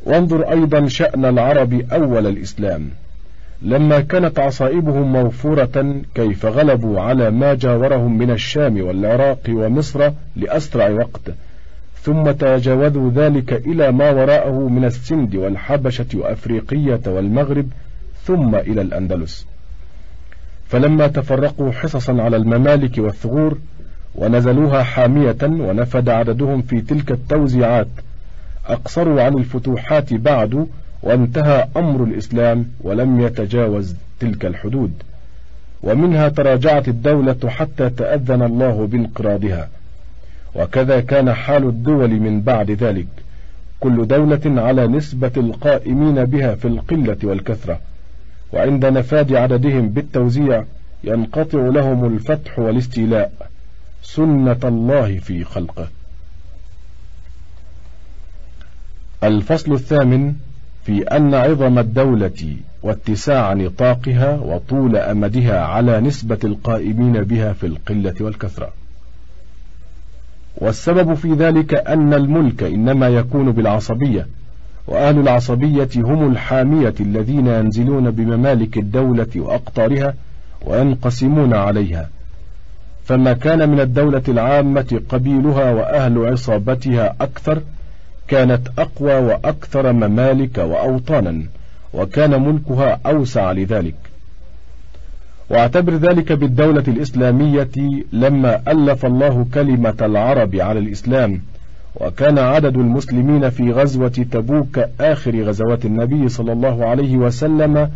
وانظر أيضا شأن العرب أول الإسلام لما كانت عصائبهم موفورة كيف غلبوا على ما جاورهم من الشام والعراق ومصر لأسرع وقت، ثم تجاوزوا ذلك إلى ما وراءه من السند والحبشة وأفريقية والمغرب ثم إلى الأندلس. فلما تفرقوا حصصا على الممالك والثغور ونزلوها حامية ونفد عددهم في تلك التوزيعات، أقصروا عن الفتوحات بعد، وانتهى أمر الإسلام ولم يتجاوز تلك الحدود، ومنها تراجعت الدولة حتى تأذن الله بانقراضها. وكذا كان حال الدول من بعد ذلك، كل دولة على نسبة القائمين بها في القلة والكثرة، وعند نفاد عددهم بالتوزيع ينقطع لهم الفتح والاستيلاء، سنة الله في خلقه. الفصل الثامن في أن عظم الدولة واتساع نطاقها وطول أمدها على نسبة القائمين بها في القلة والكثرة. والسبب في ذلك أن الملك إنما يكون بالعصبية، وأهل العصبية هم الحامية الذين ينزلون بممالك الدولة وأقطارها وينقسمون عليها، فما كان من الدولة العامة قبيلها وأهل عصابتها أكثر كانت أقوى وأكثر ممالك وأوطانا، وكان ملكها أوسع لذلك. واعتبر ذلك بالدولة الإسلامية لما ألف الله كلمة العرب على الإسلام، وكان عدد المسلمين في غزوة تبوك آخر غزوات النبي صلى الله عليه وسلم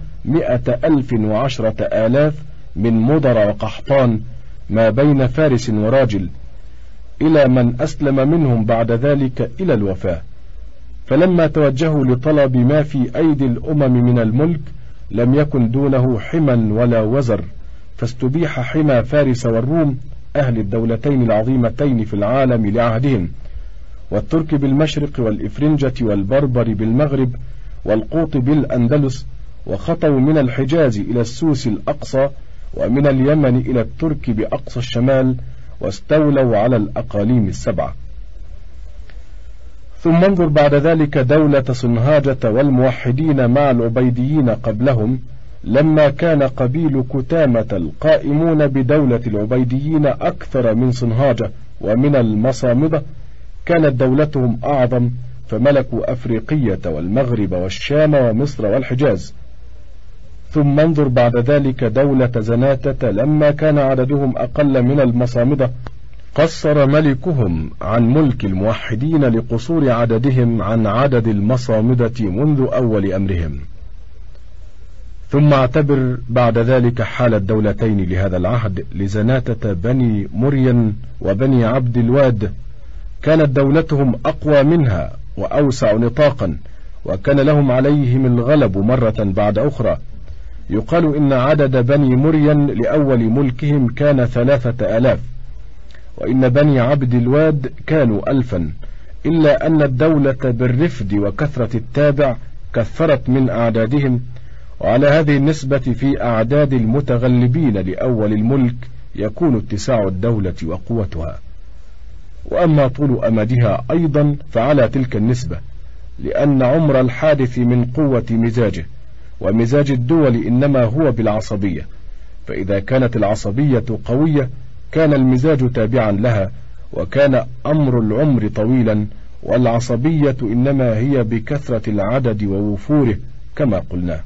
110,000 من مضر وقحطان ما بين فارس وراجل، إلى من أسلم منهم بعد ذلك إلى الوفاة. فلما توجهوا لطلب ما في أيدي الأمم من الملك لم يكن دونه حما ولا وزر، فاستبيح حمى فارس والروم أهل الدولتين العظيمتين في العالم لعهدهم، والترك بالمشرق والإفرنجة والبربر بالمغرب والقوط بالأندلس، وخطوا من الحجاز إلى السوس الأقصى، ومن اليمن إلى الترك بأقصى الشمال، واستولوا على الأقاليم السبعة. ثم انظر بعد ذلك دولة صنهاجة والموحدين مع العبيديين قبلهم، لما كان قبيل كتامة القائمون بدولة العبيديين أكثر من صنهاجة ومن المصامدة، كانت دولتهم أعظم، فملكوا أفريقية والمغرب والشام ومصر والحجاز. ثم انظر بعد ذلك دولة زناتة لما كان عددهم أقل من المصامدة، قصر ملكهم عن ملك الموحدين لقصور عددهم عن عدد المصامدة منذ أول أمرهم. ثم اعتبر بعد ذلك حال الدولتين لهذا العهد لزناتة بني مرين وبني عبد الواد، كانت دولتهم أقوى منها وأوسع نطاقا، وكان لهم عليهم الغلب مرة بعد أخرى. يقال إن عدد بني مرين لأول ملكهم كان 3000، وإن بني عبد الواد كانوا 1000، إلا أن الدولة بالرفد وكثرة التابع كثرت من أعدادهم، وعلى هذه النسبة في أعداد المتغلبين لأول الملك يكون اتساع الدولة وقوتها. وأما طول أمدها أيضا فعلى تلك النسبة، لأن عمر الحادث من قوة مزاجه، ومزاج الدول إنما هو بالعصبية، فإذا كانت العصبية قوية كان المزاج تابعا لها، وكان أمر العمر طويلا، والعصبية إنما هي بكثرة العدد ووفوره كما قلنا.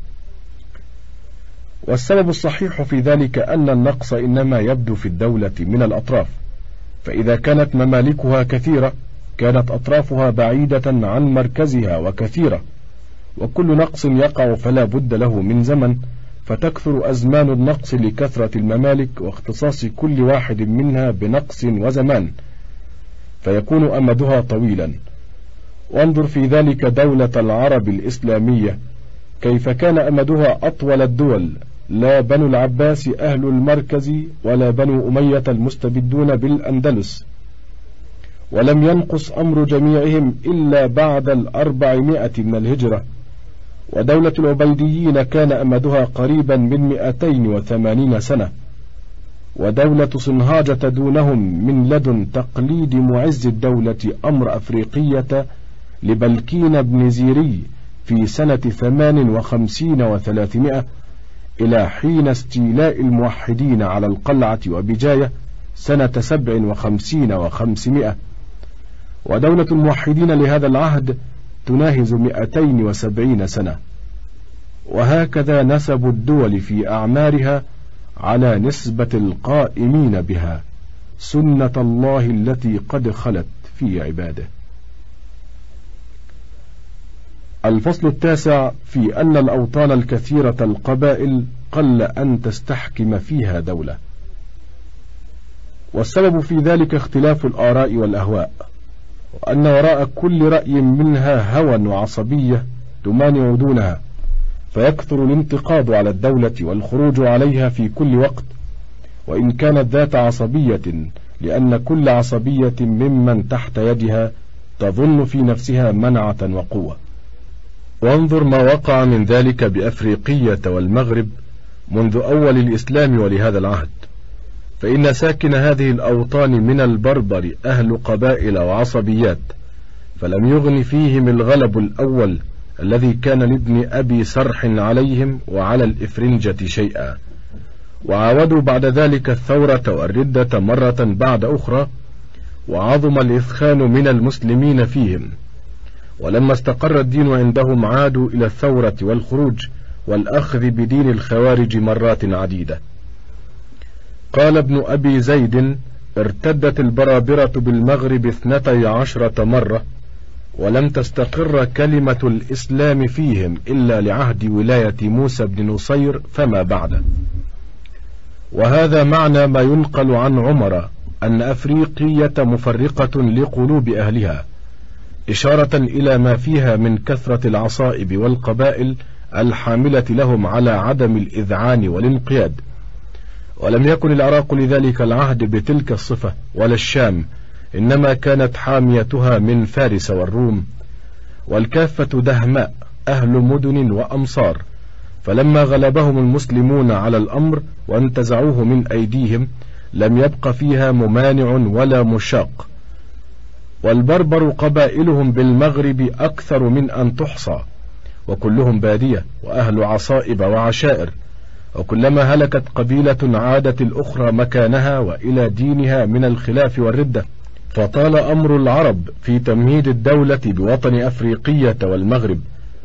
والسبب الصحيح في ذلك أن النقص إنما يبدو في الدولة من الأطراف، فإذا كانت ممالكها كثيرة كانت أطرافها بعيدة عن مركزها وكثيرة، وكل نقص يقع فلا بد له من زمن، فتكثر أزمان النقص لكثرة الممالك واختصاص كل واحد منها بنقص وزمان، فيكون أمدها طويلا. وانظر في ذلك دولة العرب الإسلامية كيف كان أمدها أطول الدول، لا بنو العباس أهل المركز ولا بنو أمية المستبدون بالأندلس، ولم ينقص أمر جميعهم إلا بعد 400 من الهجرة. ودولة العبيديين كان أمدها قريبا من 280 سنة، ودولة صنهاجة دونهم من لدن تقليد معز الدولة أمر أفريقية لبلكين بن زيري في سنة 58 و300 إلى حين استيلاء الموحدين على القلعة وبجاية سنة 57 و500. ودولة الموحدين لهذا العهد تناهز 270 سنة. وهكذا نسب الدول في أعمارها على نسبة القائمين بها، سنة الله التي قد خلت في عباده. الفصل التاسع في أن الأوطان الكثيرة القبائل قل أن تستحكم فيها دولة، والسبب في ذلك اختلاف الآراء والأهواء، وأن وراء كل رأي منها هوى وعصبية تمانع دونها، فيكثر الانتقاد على الدولة والخروج عليها في كل وقت، وإن كانت ذات عصبية، لأن كل عصبية ممن تحت يدها تظن في نفسها منعة وقوة. وانظر ما وقع من ذلك بأفريقية والمغرب منذ أول الإسلام ولهذا العهد، فإن ساكن هذه الأوطان من البربر أهل قبائل وعصبيات، فلم يغن فيهم الغلب الأول الذي كان لابن أبي سرح عليهم وعلى الإفرنجة شيئا، وعاودوا بعد ذلك الثورة والردة مرة بعد أخرى، وعظم الإثخان من المسلمين فيهم، ولما استقر الدين عندهم عادوا إلى الثورة والخروج والأخذ بدين الخوارج مرات عديدة. قال ابن أبي زيد: ارتدت البرابرة بالمغرب 12 مرة، ولم تستقر كلمة الإسلام فيهم إلا لعهد ولاية موسى بن نصير فما بعده. وهذا معنى ما ينقل عن عمر أن أفريقية مفرقة لقلوب أهلها، إشارة إلى ما فيها من كثرة العصائب والقبائل الحاملة لهم على عدم الإذعان والانقياد. ولم يكن العراق لذلك العهد بتلك الصفة ولا الشام، إنما كانت حاميتها من فارس والروم، والكافة دهماء أهل مدن وأمصار، فلما غلبهم المسلمون على الأمر وانتزعوه من أيديهم لم يبق فيها ممانع ولا مشاق. والبربر قبائلهم بالمغرب أكثر من أن تحصى، وكلهم بادية وأهل عصائب وعشائر، وكلما هلكت قبيلة عادت الأخرى مكانها وإلى دينها من الخلاف والردة. فطال أمر العرب في تمهيد الدولة بوطن أفريقية والمغرب.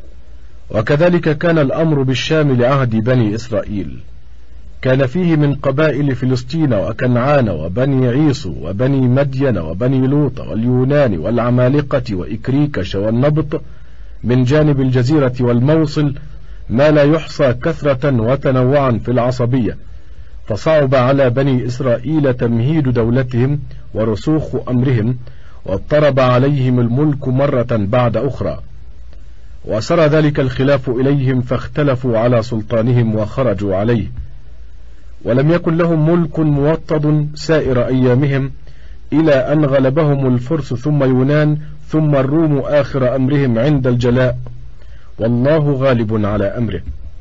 وكذلك كان الأمر بالشام لعهد بني إسرائيل، كان فيه من قبائل فلسطين وكنعان وبني عيسو وبني مدين وبني لوط واليونان والعمالقة وإكريكش والنبط من جانب الجزيرة والموصل ما لا يحصى كثرة وتنوعا في العصبية، فصعب على بني إسرائيل تمهيد دولتهم ورسوخ أمرهم، واضطرب عليهم الملك مرة بعد أخرى، وسرى ذلك الخلاف إليهم فاختلفوا على سلطانهم وخرجوا عليه، ولم يكن لهم ملك موطد سائر أيامهم إلى أن غلبهم الفرس ثم يونان ثم الروم آخر أمرهم عند الجلاء، والله غالب على أمره.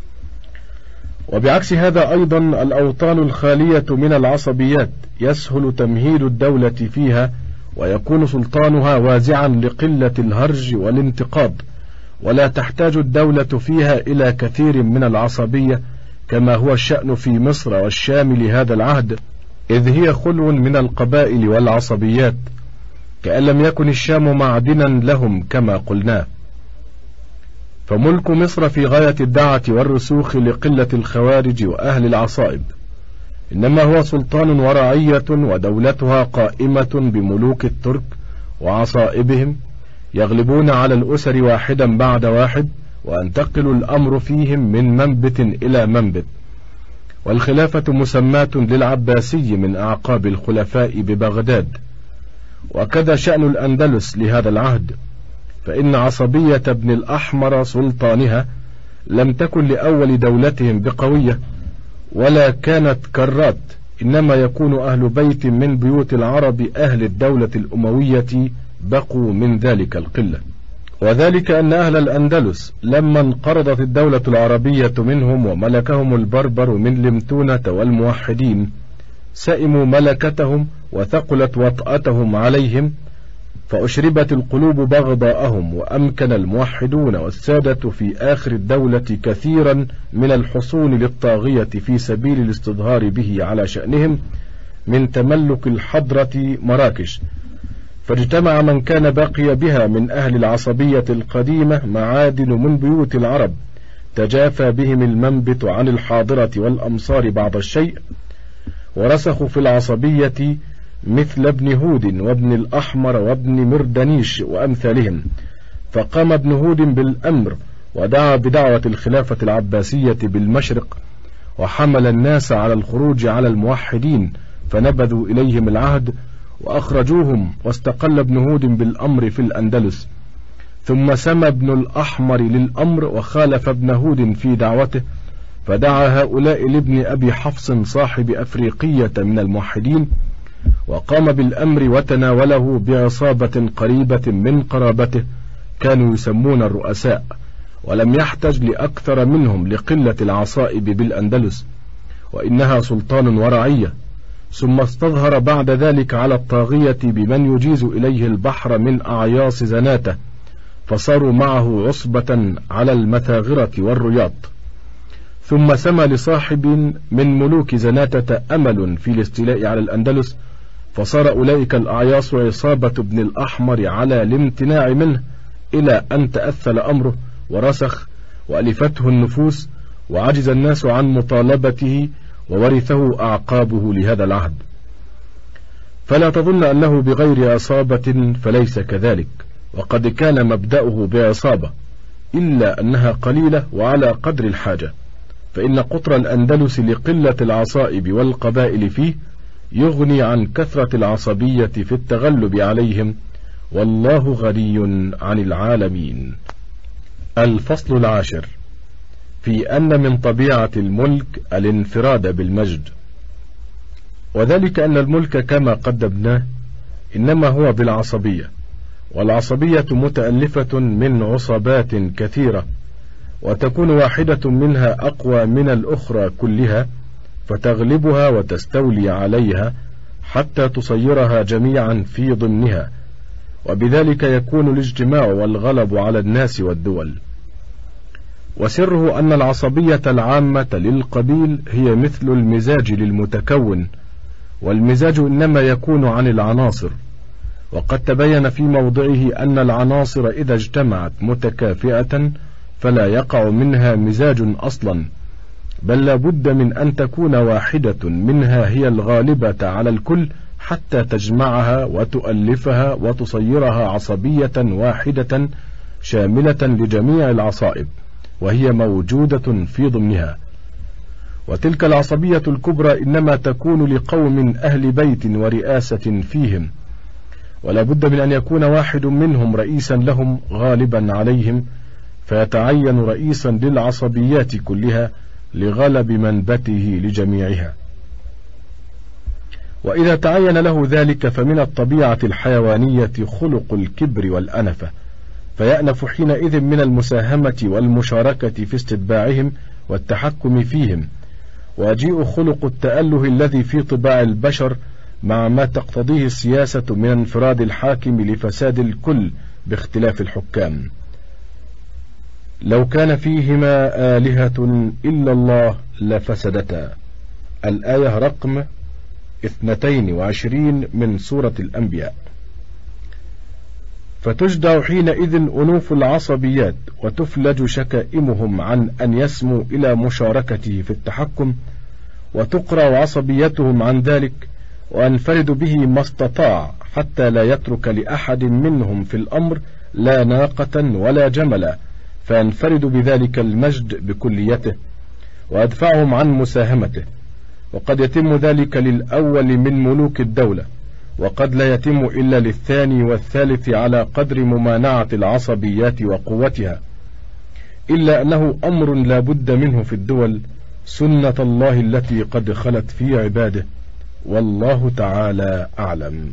وبعكس هذا أيضا الأوطان الخالية من العصبيات يسهل تمهيد الدولة فيها، ويكون سلطانها وازعا لقلة الهرج والانتقاض، ولا تحتاج الدولة فيها إلى كثير من العصبية كما هو الشأن في مصر والشام لهذا العهد، إذ هي خلو من القبائل والعصبيات، كأن لم يكن الشام معدنا لهم كما قلنا. فملك مصر في غاية الدعة والرسوخ لقلة الخوارج وأهل العصائب، إنما هو سلطان ورعية، ودولتها قائمة بملوك الترك وعصائبهم يغلبون على الأسر واحدا بعد واحد، وينتقل الأمر فيهم من منبت إلى منبت. والخلافة مسماة للعباسي من أعقاب الخلفاء ببغداد. وكذا شأن الأندلس لهذا العهد، فإن عصبية ابن الأحمر سلطانها لم تكن لأول دولتهم بقوية، ولا كانت كرات، إنما يكون أهل بيت من بيوت العرب أهل الدولة الأموية بقوا من ذلك القلة. وذلك أن أهل الأندلس لما انقرضت الدولة العربية منهم وملكهم البربر من لمتونة والموحدين، سئموا ملكتهم وثقلت وطأتهم عليهم، فأشربت القلوب بغضاءهم، وأمكن الموحدون والسادة في آخر الدولة كثيرا من الحصول للطاغية في سبيل الاستظهار به على شأنهم من تملك الحضرة مراكش، فاجتمع من كان بقي بها من أهل العصبية القديمة معادن من بيوت العرب تجافى بهم المنبت عن الحاضرة والأمصار بعض الشيء، ورسخوا في العصبية مثل ابن هود وابن الأحمر وابن مردنيش وأمثالهم، فقام ابن هود بالأمر ودعا بدعوة الخلافة العباسية بالمشرق، وحمل الناس على الخروج على الموحدين، فنبذوا إليهم العهد وأخرجوهم، واستقل ابن هود بالأمر في الأندلس. ثم سمى ابن الأحمر للأمر وخالف ابن هود في دعوته، فدعا هؤلاء لابن أبي حفص صاحب أفريقية من الموحدين، وقام بالأمر وتناوله بعصابة قريبة من قرابته كانوا يسمون الرؤساء، ولم يحتج لأكثر منهم لقلة العصائب بالأندلس، وإنها سلطان ورعية. ثم استظهر بعد ذلك على الطاغية بمن يجيز إليه البحر من أعياص زناته، فصاروا معه عصبة على المثاغرة والرياض. ثم سمى لصاحب من ملوك زناتة أمل في الاستيلاء على الأندلس، فصار أولئك الأعياص عصابة ابن الأحمر على الامتناع منه، إلى أن تأثل أمره ورسخ وألفته النفوس، وعجز الناس عن مطالبته، وورثه أعقابه لهذا العهد. فلا تظن أنه بغير عصابة، فليس كذلك، وقد كان مبدأه بعصابة، إلا أنها قليلة وعلى قدر الحاجة، فإن قطر الأندلس لقلة العصائب والقبائل فيه يغني عن كثرة العصبية في التغلب عليهم، والله غني عن العالمين. الفصل 10 في أن من طبيعة الملك الانفراد بالمجد، وذلك أن الملك كما قدمناه إنما هو بالعصبية، والعصبية متألفة من عصبات كثيرة، وتكون واحدة منها أقوى من الأخرى كلها، فتغلبها وتستولي عليها حتى تصيرها جميعا في ضمنها، وبذلك يكون الاجتماع والغلب على الناس والدول. وسره أن العصبية العامة للقبيل هي مثل المزاج للمتكون، والمزاج إنما يكون عن العناصر، وقد تبين في موضعه أن العناصر إذا اجتمعت متكافئة فلا يقع منها مزاج أصلا، بل لا بد من أن تكون واحدة منها هي الغالبة على الكل حتى تجمعها وتؤلفها وتصيرها عصبية واحدة شاملة لجميع العصائب، وهي موجودة في ضمنها. وتلك العصبية الكبرى إنما تكون لقوم أهل بيت ورئاسة فيهم، ولا بد من أن يكون واحد منهم رئيسا لهم غالبا عليهم، فيتعين رئيسا للعصبيات كلها لغلب منبته لجميعها. وإذا تعين له ذلك فمن الطبيعة الحيوانية خلق الكبر والأنفة، فيأنف حينئذ من المساهمة والمشاركة في استتباعهم والتحكم فيهم، ويجيء خلق التأله الذي في طباع البشر مع ما تقتضيه السياسة من انفراد الحاكم لفساد الكل باختلاف الحكام. لو كان فيهما آلهة إلا الله لفسدتا. الآية رقم 22 من سورة الأنبياء. فتجدع حينئذ أنوف العصبيات، وتفلج شكائمهم عن أن يسموا إلى مشاركته في التحكم، وتقرأ عصبيتهم عن ذلك، وأنفرد به ما استطاع، حتى لا يترك لأحد منهم في الأمر لا ناقة ولا جملا، فينفرد بذلك المجد بكليته، وأدفعهم عن مساهمته. وقد يتم ذلك للأول من ملوك الدولة، وقد لا يتم إلا للثاني والثالث على قدر ممانعة العصبيات وقوتها، إلا أنه أمر لا بد منه في الدول، سنة الله التي قد خلت في عباده، والله تعالى أعلم.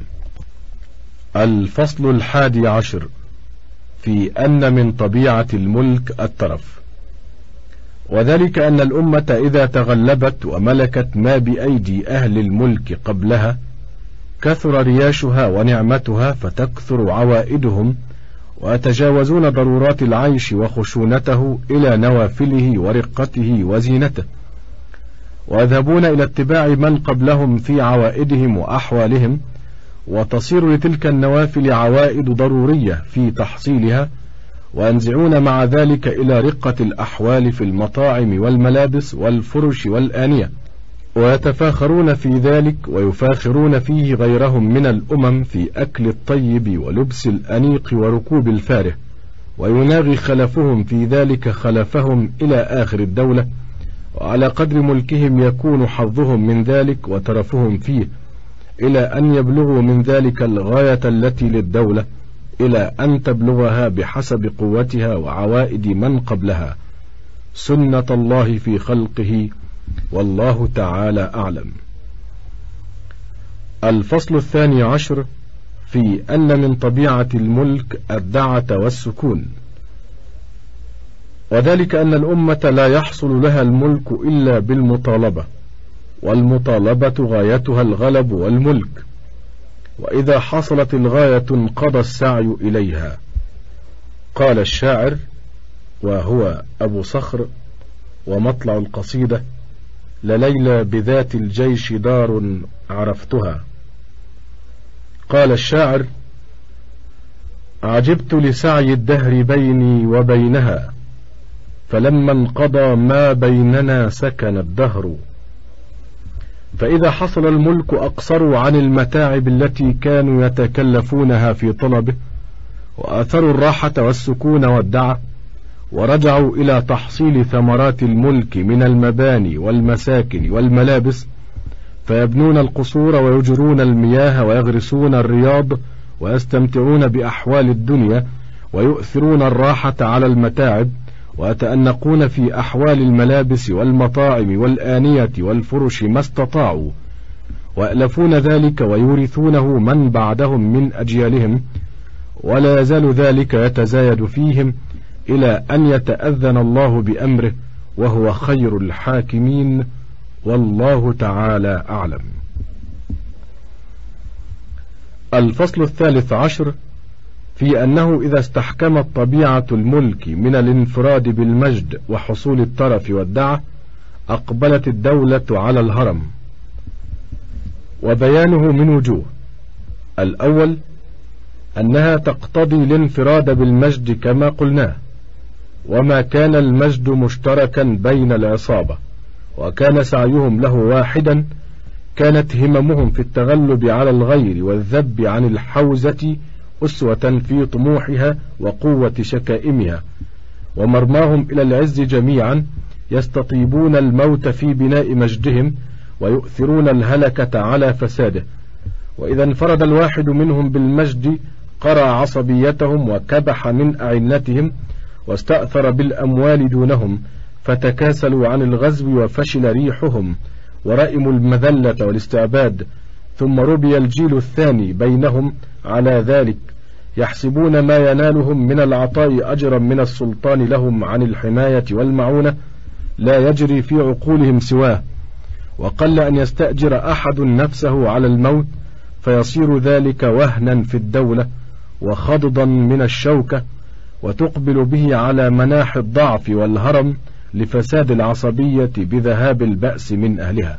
الفصل 11 في أن من طبيعة الملك الترف، وذلك أن الأمة إذا تغلبت وملكت ما بأيدي أهل الملك قبلها كثر رياشها ونعمتها فتكثر عوائدهم، ويتجاوزون ضرورات العيش وخشونته إلى نوافله ورقته وزينته، ويذهبون إلى اتباع من قبلهم في عوائدهم وأحوالهم، وتصير لتلك النوافل عوائد ضرورية في تحصيلها، وينزعون مع ذلك إلى رقة الأحوال في المطاعم والملابس والفرش والآنية، ويتفاخرون في ذلك ويفاخرون فيه غيرهم من الأمم في أكل الطيب ولبس الأنيق وركوب الفاره، ويناغي خلفهم في ذلك خلفهم إلى آخر الدولة، وعلى قدر ملكهم يكون حظهم من ذلك وترفهم فيه، إلى أن يبلغوا من ذلك الغاية التي للدولة، إلى أن تبلغها بحسب قوتها وعوائد من قبلها، سنة الله في خلقه، والله تعالى أعلم. الفصل 12 في أن من طبيعة الملك الدعة والسكون، وذلك أن الأمة لا يحصل لها الملك إلا بالمطالبة، والمطالبة غايتها الغلب والملك، وإذا حصلت الغاية انقضى السعي إليها. قال الشاعر، وهو أبو صخر ومطلع القصيدة: لليلى بذات الجيش دار عرفتها. قال الشاعر: عجبت لسعي الدهر بيني وبينها، فلما انقضى ما بيننا سكن الدهر. فإذا حصل الملك أقصروا عن المتاعب التي كانوا يتكلفونها في طلبه، وآثروا الراحة والسكون والدعة، ورجعوا إلى تحصيل ثمرات الملك من المباني والمساكن والملابس، فيبنون القصور ويجرون المياه ويغرسون الرياض ويستمتعون بأحوال الدنيا، ويؤثرون الراحة على المتاعب، ويتأنقون في أحوال الملابس والمطاعم والآنية والفرش ما استطاعوا، ويألفون ذلك ويورثونه من بعدهم من أجيالهم، ولا يزال ذلك يتزايد فيهم إلى أن يتأذن الله بأمره، وهو خير الحاكمين، والله تعالى أعلم. الفصل 13 في أنه إذا استحكمت طبيعة الملك من الانفراد بالمجد وحصول الترف والدعة، أقبلت الدولة على الهرم. وبيانه من وجوه: الأول أنها تقتضي الانفراد بالمجد كما قلناه، وما كان المجد مشتركا بين العصابة وكان سعيهم له واحدا، كانت هممهم في التغلب على الغير والذب عن الحوزة أسوة في طموحها وقوة شكائمها، ومرماهم إلى العز جميعا، يستطيبون الموت في بناء مجدهم، ويؤثرون الهلكة على فساده. وإذا انفرد الواحد منهم بالمجد قرع عصبيتهم وكبح من أعنتهم، واستأثر بالأموال دونهم، فتكاسلوا عن الغزو وفشل ريحهم، ورئموا المذلة والاستعباد. ثم ربي الجيل الثاني بينهم على ذلك، يحسبون ما ينالهم من العطاء أجرا من السلطان لهم عن الحماية والمعونة لا يجري في عقولهم سواه، وقل أن يستأجر أحد نفسه على الموت، فيصير ذلك وهنا في الدولة وخضضا من الشوكة، وتقبل به على مناح الضعف والهرم لفساد العصبية بذهاب البأس من أهلها.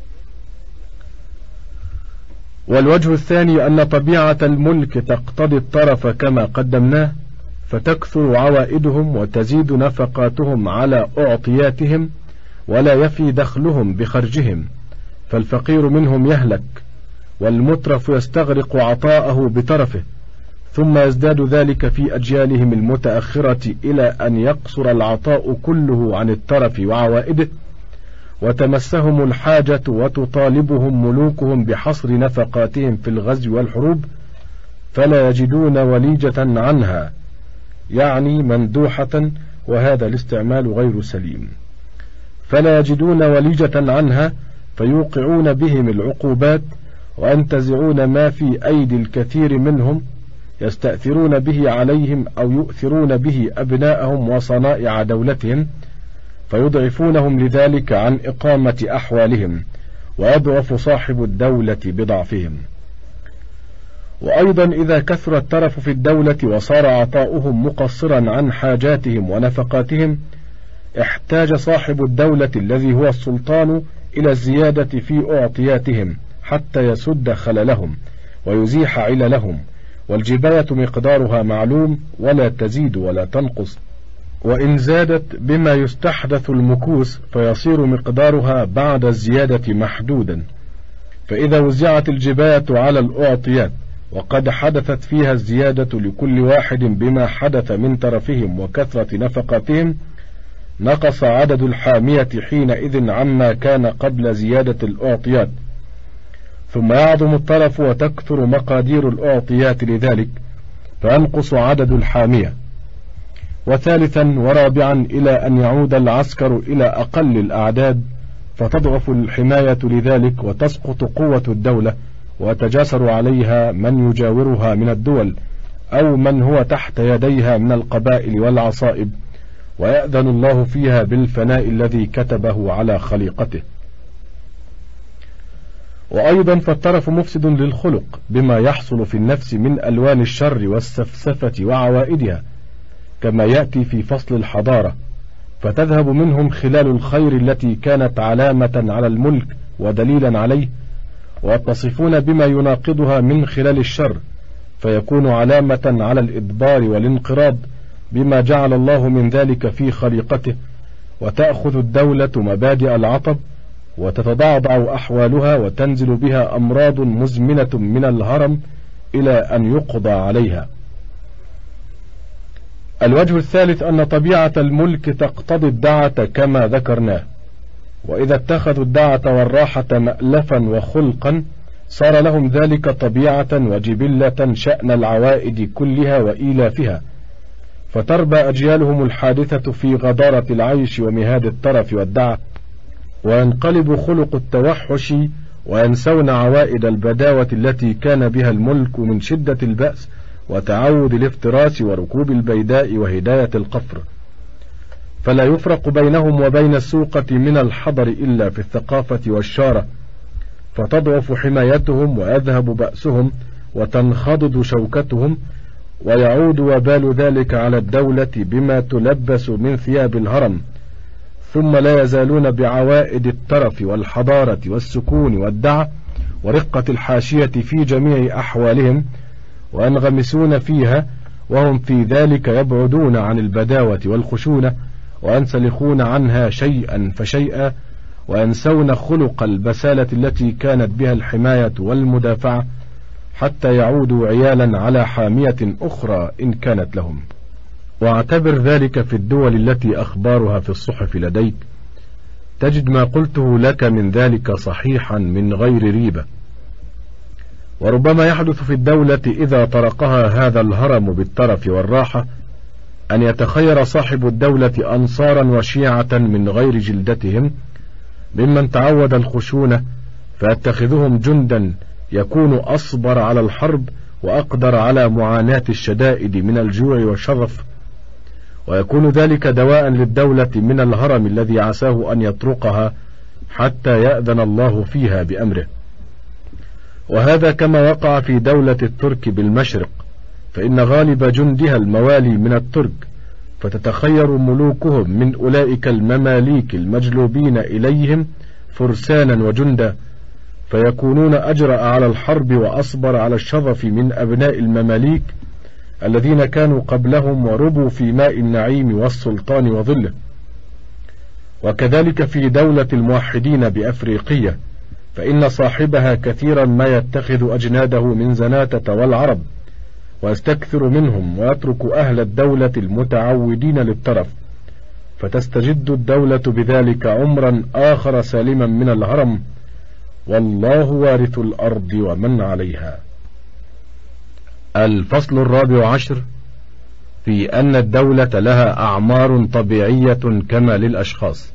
والوجه الثاني أن طبيعة الملك تقتضي الطرف كما قدمناه، فتكثر عوائدهم وتزيد نفقاتهم على أعطياتهم، ولا يفي دخلهم بخرجهم، فالفقير منهم يهلك، والمترف يستغرق عطاءه بترفه، ثم يزداد ذلك في أجيالهم المتأخرة إلى أن يقصر العطاء كله عن الترف وعوائده، وتمسهم الحاجة وتطالبهم ملوكهم بحصر نفقاتهم في الغزو والحروب، فلا يجدون وليجة عنها، يعني مندوحة، وهذا الاستعمال غير سليم. فلا يجدون وليجة عنها، فيوقعون بهم العقوبات، وينتزعون ما في أيدي الكثير منهم، يستأثرون به عليهم أو يؤثرون به أبناءهم وصنائع دولتهم، فيضعفونهم لذلك عن إقامة أحوالهم، ويضعف صاحب الدولة بضعفهم. وأيضا إذا كثر الترف في الدولة وصار عطاؤهم مقصرا عن حاجاتهم ونفقاتهم، احتاج صاحب الدولة الذي هو السلطان إلى الزيادة في أعطياتهم حتى يسد خللهم ويزيح عللهم، والجباية مقدارها معلوم ولا تزيد ولا تنقص، وإن زادت بما يستحدث المكوس فيصير مقدارها بعد الزيادة محدودا. فإذا وزعت الجباية على الأعطيات وقد حدثت فيها الزيادة لكل واحد بما حدث من ترفهم وكثرة نفقاتهم، نقص عدد الحامية حينئذ عما كان قبل زيادة الأعطيات، ثم يعظم الترف وتكثر مقادير الأعطيات لذلك فينقص عدد الحامية. وثالثا ورابعا إلى أن يعود العسكر إلى أقل الأعداد فتضعف الحماية لذلك وتسقط قوة الدولة ويتجاسر عليها من يجاورها من الدول أو من هو تحت يديها من القبائل والعصائب، ويأذن الله فيها بالفناء الذي كتبه على خليقته. وأيضا فالترف مفسد للخلق بما يحصل في النفس من ألوان الشر والسفسفة وعوائدها، كما يأتي في فصل الحضارة، فتذهب منهم خلال الخير التي كانت علامة على الملك ودليلا عليه، ويتصفون بما يناقضها من خلال الشر فيكون علامة على الإدبار والانقراض بما جعل الله من ذلك في خليقته، وتأخذ الدولة مبادئ العطب وتتضعضع أحوالها وتنزل بها أمراض مزمنة من الهرم إلى أن يقضى عليها. الوجه الثالث أن طبيعة الملك تقتضي الدعة كما ذكرناه، وإذا اتخذوا الدعة والراحة مألفا وخلقا صار لهم ذلك طبيعة وجبلة شأن العوائد كلها وإيلافها، فتربى أجيالهم الحادثة في غضارة العيش ومهاد الترف والدعة، وينقلب خلق التوحش وينسون عوائد البداوة التي كان بها الملك من شدة البأس وتعود الافتراس وركوب البيداء وهداية القفر، فلا يفرق بينهم وبين السوقة من الحضر إلا في الثقافة والشارة، فتضعف حمايتهم ويذهب بأسهم وتنخضض شوكتهم، ويعود وبال ذلك على الدولة بما تلبس من ثياب الهرم، ثم لا يزالون بعوائد الترف والحضارة والسكون والدعة ورقة الحاشية في جميع أحوالهم، وينغمسون فيها وهم في ذلك يبعدون عن البداوة والخشونة وينسلخون عنها شيئا فشيئا، وينسون خلق البسالة التي كانت بها الحماية والمدافعة، حتى يعودوا عيالا على حامية أخرى إن كانت لهم. واعتبر ذلك في الدول التي أخبارها في الصحف لديك، تجد ما قلته لك من ذلك صحيحا من غير ريبة. وربما يحدث في الدولة إذا طرقها هذا الهرم بالترف والراحة أن يتخير صاحب الدولة أنصارا وشيعة من غير جلدتهم ممن تعود الخشونة، فيتخذهم جندا يكون أصبر على الحرب وأقدر على معاناة الشدائد من الجوع والشظف، ويكون ذلك دواء للدولة من الهرم الذي عساه أن يطرقها حتى يأذن الله فيها بأمره. وهذا كما وقع في دولة الترك بالمشرق، فإن غالب جندها الموالي من الترك، فتتخير ملوكهم من أولئك المماليك المجلوبين إليهم فرسانا وجندا، فيكونون أجرأ على الحرب وأصبر على الشظف من أبناء المماليك الذين كانوا قبلهم وربوا في ماء النعيم والسلطان وظله. وكذلك في دولة الموحدين بأفريقية، فإن صاحبها كثيرا ما يتخذ أجناده من زناتة والعرب ويستكثر منهم ويترك أهل الدولة المتعودين للترف، فتستجد الدولة بذلك عمرا آخر سالما من الهرم، والله وارث الأرض ومن عليها. الفصل 14 في أن الدولة لها أعمار طبيعية كما للأشخاص.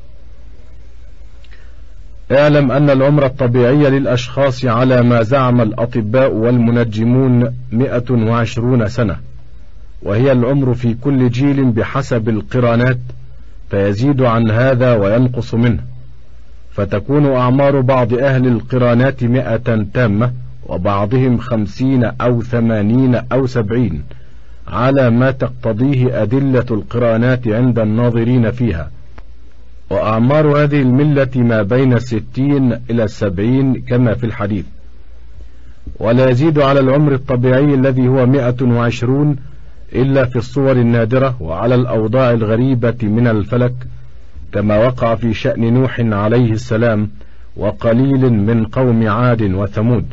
اعلم أن العمر الطبيعي للأشخاص على ما زعم الأطباء والمنجمون 120 سنة، وهي العمر في كل جيل بحسب القرانات، فيزيد عن هذا وينقص منه، فتكون أعمار بعض أهل القرانات 100 تامة، وبعضهم 50 أو 80 أو 70 على ما تقتضيه أدلة القرانات عند الناظرين فيها. وأعمار هذه الملة ما بين 60 إلى 70 كما في الحديث، ولا يزيد على العمر الطبيعي الذي هو 120 إلا في الصور النادرة وعلى الأوضاع الغريبة من الفلك، كما وقع في شأن نوح عليه السلام وقليل من قوم عاد وثمود.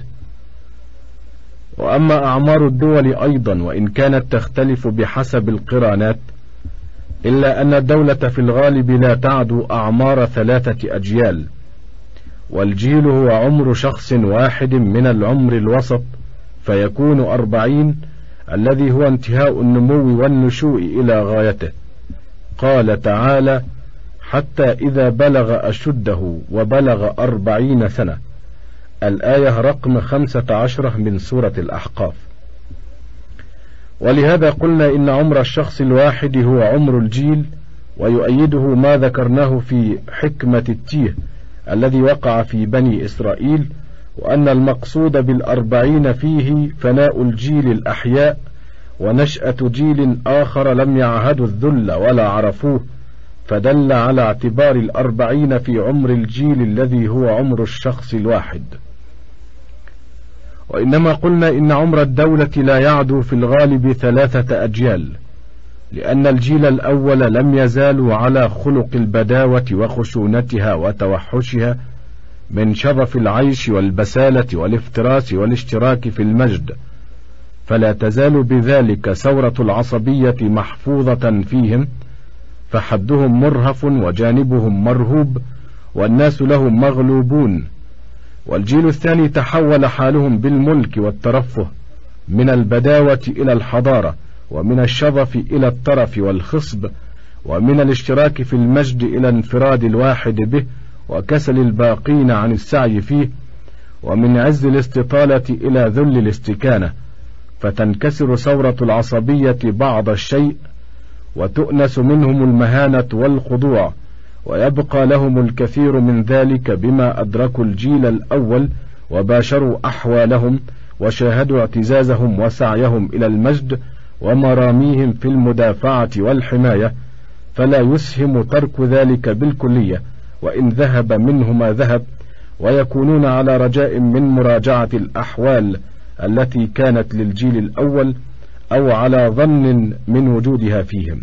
وأما أعمار الدول أيضا وإن كانت تختلف بحسب القرانات، إلا أن الدولة في الغالب لا تعدو أعمار 3 أجيال، والجيل هو عمر شخص واحد من العمر الوسط، فيكون 40 الذي هو انتهاء النمو والنشوء إلى غايته. قال تعالى: حتى إذا بلغ أشده وبلغ 40 سنة، الآية رقم 15 من سورة الأحقاف. ولهذا قلنا إن عمر الشخص الواحد هو عمر الجيل، ويؤيده ما ذكرناه في حكمة التيه الذي وقع في بني إسرائيل، وأن المقصود بال40 فيه فناء الجيل الأحياء ونشأة جيل آخر لم يعهدوا الذل ولا عرفوه، فدل على اعتبار 40 في عمر الجيل الذي هو عمر الشخص الواحد. وإنما قلنا إن عمر الدولة لا يعدو في الغالب 3 أجيال، لأن الجيل الأول لم يزالوا على خلق البداوة وخشونتها وتوحشها من شرف العيش والبسالة والافتراس والاشتراك في المجد، فلا تزال بذلك ثورة العصبية محفوظة فيهم، فحدهم مرهف وجانبهم مرهوب والناس لهم مغلوبون. والجيل الثاني تحول حالهم بالملك والترفه من البداوة إلى الحضارة، ومن الشظف إلى الترف والخصب، ومن الاشتراك في المجد إلى انفراد الواحد به وكسل الباقين عن السعي فيه، ومن عز الاستطالة إلى ذل الاستكانة، فتنكسر ثورة العصبية بعض الشيء، وتؤنس منهم المهانة والخضوع، ويبقى لهم الكثير من ذلك بما أدركوا الجيل الأول وباشروا أحوالهم وشاهدوا اعتزازهم وسعيهم إلى المجد ومراميهم في المدافعة والحماية، فلا يسهم ترك ذلك بالكلية وإن ذهب منه ما ذهب، ويكونون على رجاء من مراجعة الأحوال التي كانت للجيل الأول أو على ظن من وجودها فيهم.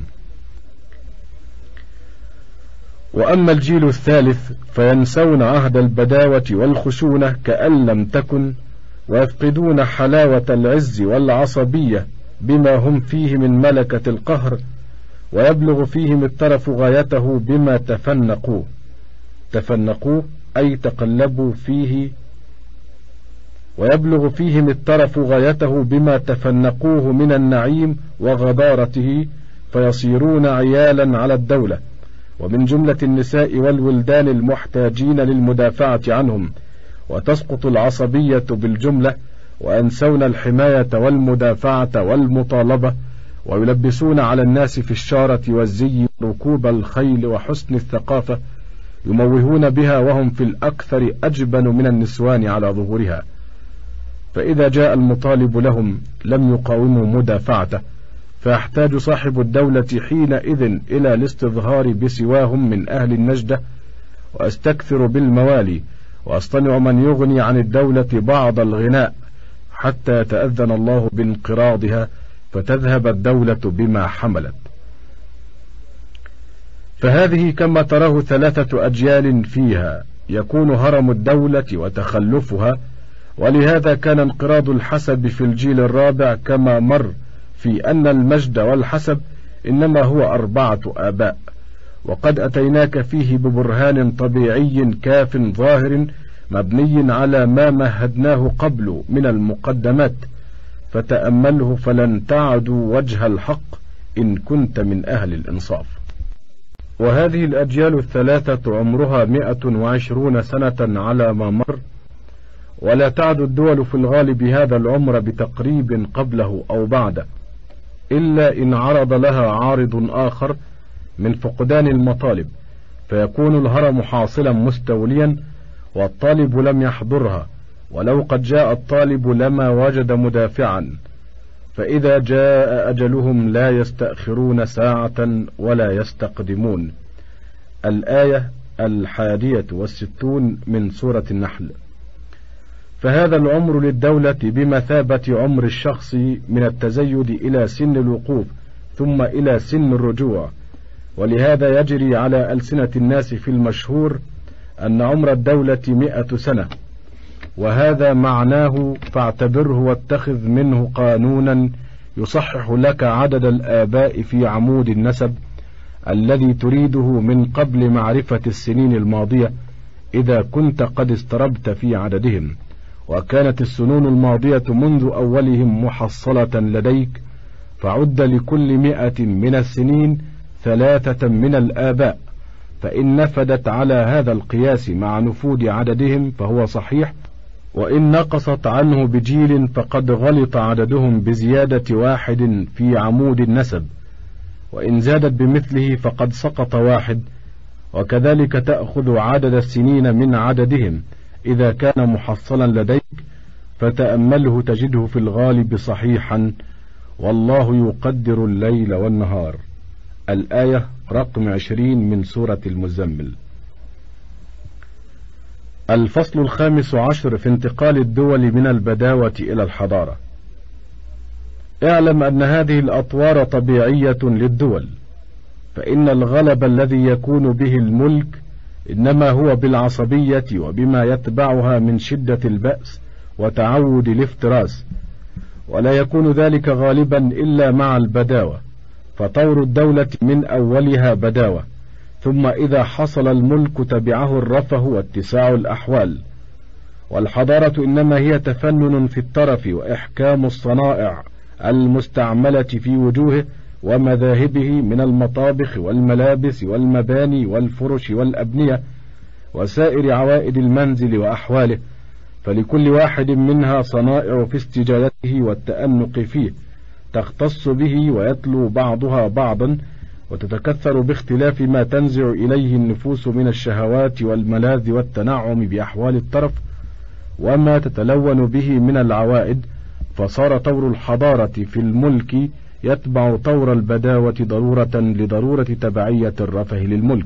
وأما الجيل الثالث فينسون عهد البداوة والخشونة كأن لم تكن، ويفقدون حلاوة العز والعصبية بما هم فيه من ملكة القهر، ويبلغ فيهم الترف غايته بما تفنقوه أي تقلبوا فيه، ويبلغ فيهم الترف غايته بما تفنقوه من النعيم وغضارته، فيصيرون عيالا على الدولة، ومن جملة النساء والولدان المحتاجين للمدافعة عنهم، وتسقط العصبية بالجملة، وينسون الحماية والمدافعة والمطالبة، ويلبسون على الناس في الشارة والزي ركوب الخيل وحسن الثقافة، يموهون بها وهم في الأكثر أجبن من النسوان على ظهورها، فإذا جاء المطالب لهم لم يقاوموا مدافعته، فيحتاج صاحب الدولة حينئذ إلى الاستظهار بسواهم من أهل النجدة، وأستكثر بالموالي، وأصطنع من يغني عن الدولة بعض الغناء، حتى يتأذن الله بانقراضها فتذهب الدولة بما حملت. فهذه كما تراه 3 أجيال فيها يكون هرم الدولة وتخلفها، ولهذا كان انقراض الحسب في الجيل الرابع كما مر في أن المجد والحسب إنما هو 4 آباء، وقد أتيناك فيه ببرهان طبيعي كاف ظاهر مبني على ما مهدناه قبل من المقدمات، فتأمله فلن تعدوا وجه الحق إن كنت من أهل الإنصاف. وهذه الأجيال 3 عمرها 120 سنة على ما مر، ولا تعد الدول في الغالب هذا العمر بتقريب قبله أو بعده، إلا إن عرض لها عارض آخر من فقدان المطالب، فيكون الهرم حاصلا مستوليا والطالب لم يحضرها، ولو قد جاء الطالب لما وجد مدافعا، فإذا جاء أجلهم لا يستأخرون ساعة ولا يستقدمون. الآية 61 من سورة النحل. فهذا العمر للدولة بمثابة عمر الشخص من التزيد إلى سن الوقوف ثم إلى سن الرجوع، ولهذا يجري على ألسنة الناس في المشهور أن عمر الدولة 100 سنة، وهذا معناه فاعتبره واتخذ منه قانونا يصحح لك عدد الآباء في عمود النسب الذي تريده من قبل معرفة السنين الماضية إذا كنت قد استربت في عددهم، وكانت السنون الماضية منذ أولهم محصلة لديك، فعد لكل 100 من السنين 3 من الآباء، فإن نفدت على هذا القياس مع نفود عددهم فهو صحيح، وإن نقصت عنه بجيل فقد غلط عددهم بزيادة 1 في عمود النسب، وإن زادت بمثله فقد سقط 1، وكذلك تأخذ عدد السنين من عددهم إذا كان محصلا لديك، فتأمله تجده في الغالب صحيحا، والله يقدر الليل والنهار. الآية رقم 20 من سورة المزمل. الفصل 15 في انتقال الدول من البداوة إلى الحضارة. اعلم أن هذه الأطوار طبيعية للدول، فإن الغلب الذي يكون به الملك إنما هو بالعصبية وبما يتبعها من شدة البأس وتعود الافتراس، ولا يكون ذلك غالبا إلا مع البداوة، فطور الدولة من أولها بداوة، ثم إذا حصل الملك تبعه الرفه واتساع الأحوال. والحضارة إنما هي تفنن في الترف وإحكام الصنائع المستعملة في وجوه ومذاهبه من المطابخ والملابس والمباني والفرش والأبنية وسائر عوائد المنزل وأحواله، فلكل واحد منها صنائع في استجادته والتأنق فيه تختص به، ويتلو بعضها بعضا، وتتكثر باختلاف ما تنزع إليه النفوس من الشهوات والملاذ والتنعم بأحوال الترف وما تتلون به من العوائد، فصار طور الحضارة في الملك يتبع طور البداوة ضرورة لضرورة تبعية الرفه للملك.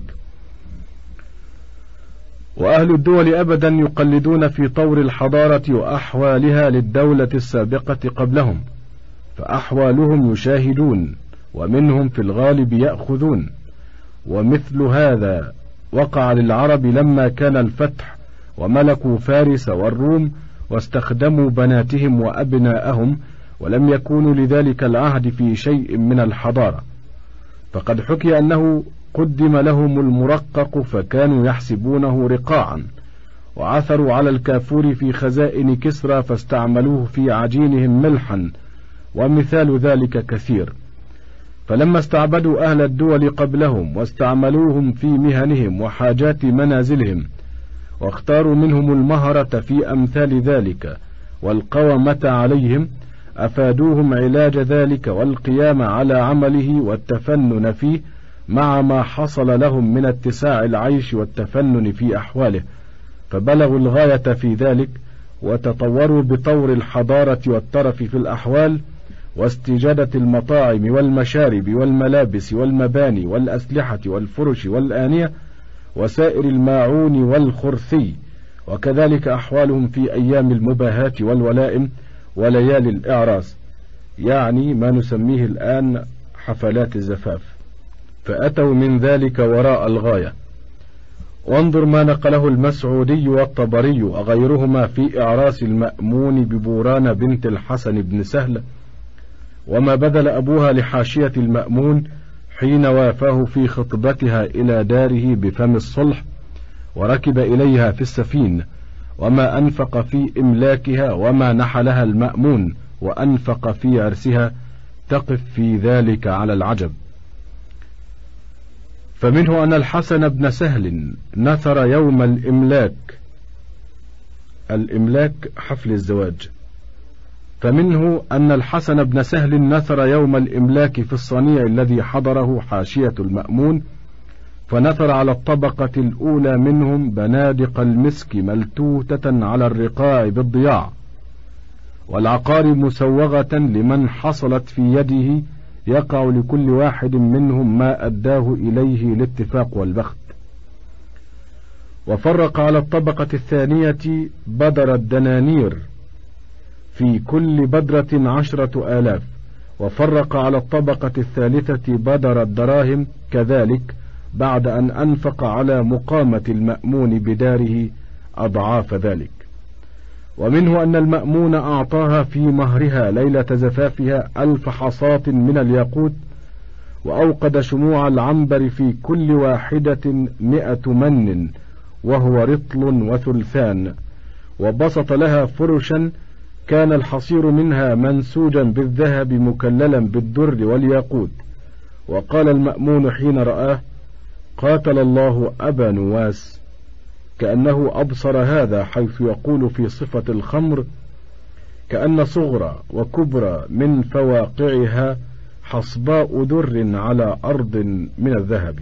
وأهل الدول أبدا يقلدون في طور الحضارة وأحوالها للدولة السابقة قبلهم، فأحوالهم يشاهدون ومنهم في الغالب يأخذون. ومثل هذا وقع للعرب لما كان الفتح وملكوا فارس والروم واستخدموا بناتهم وأبناءهم، ولم يكونوا لذلك العهد في شيء من الحضارة، فقد حكي أنه قدم لهم المرقق فكانوا يحسبونه رقاعا، وعثروا على الكافور في خزائن كسرى فاستعملوه في عجينهم ملحا، ومثال ذلك كثير. فلما استعبدوا أهل الدول قبلهم واستعملوهم في مهنهم وحاجات منازلهم، واختاروا منهم المهرة في أمثال ذلك والقوامة عليهم، أفادوهم علاج ذلك والقيام على عمله والتفنن فيه، مع ما حصل لهم من اتساع العيش والتفنن في أحواله، فبلغوا الغاية في ذلك، وتطوروا بطور الحضارة والترف في الأحوال، واستجادة المطاعم والمشارب والملابس والمباني والأسلحة والفرش والآنية وسائر الماعون والخرثي، وكذلك أحوالهم في أيام المباهات والولائم وليالي الإعراس، يعني ما نسميه الآن حفلات الزفاف، فأتوا من ذلك وراء الغاية. وانظر ما نقله المسعودي والطبري وغيرهما في إعراس المأمون ببوران بنت الحسن بن سهل، وما بذل أبوها لحاشية المأمون حين وافاه في خطبتها إلى داره بفم الصلح وركب إليها في السفين، وما أنفق في إملاكها وما نحلها المأمون وأنفق في عرسها، تقف في ذلك على العجب. فمنه أن الحسن بن سهل نثر يوم الإملاك حفل الزواج، فمنه أن الحسن بن سهل نثر يوم الإملاك في الصنيع الذي حضره حاشية المأمون، فنثر على الطبقة الأولى منهم بنادق المسك ملتوتة على الرقاع بالضياع، والعقار مسوغة لمن حصلت في يده، يقع لكل واحد منهم ما أداه إليه الاتفاق والبخت. وفرق على الطبقة الثانية بدر الدنانير، في كل بدرة 10,000، وفرق على الطبقة الثالثة بدر الدراهم كذلك، بعد أن أنفق على مقامة المأمون بداره أضعاف ذلك. ومنه أن المأمون أعطاها في مهرها ليلة زفافها 1000 حصاة من الياقوت، وأوقد شموع العنبر في كل واحدة 100 من، وهو رطل وثلثان، وبسط لها فرشا كان الحصير منها منسوجا بالذهب مكللا بالدر والياقوت. وقال المأمون حين رآه: قاتل الله أبا نواس، كأنه أبصر هذا، حيث يقول في صفة الخمر: كأن صغرى وكبرى من فواقعها حصباء در على أرض من الذهب.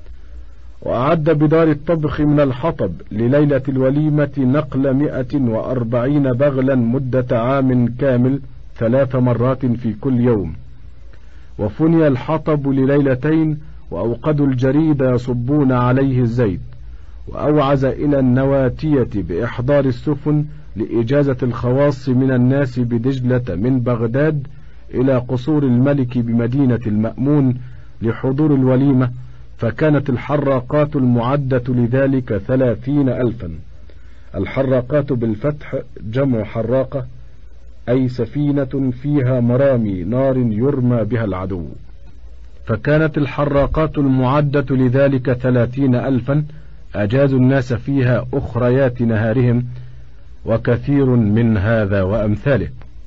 وأعد بدار الطبخ من الحطب لليلة الوليمة نقل 140 بغلا مدة عام كامل 3 مرات في كل يوم. وفني الحطب لليلتين، وأوقدوا الجريد يصبون عليه الزيت. وأوعز إلى النواتية بإحضار السفن لإجازة الخواص من الناس بدجلة من بغداد إلى قصور الملك بمدينة المأمون لحضور الوليمة، فكانت الحراقات المعدة لذلك 30,000. الحراقات بالفتح جمع حراقة، أي سفينة فيها مرامي نار يرمى بها العدو. فكانت الحراقات المعدة لذلك 30,000، أجازوا الناس فيها أخريات نهارهم، وكثير من هذا وأمثاله.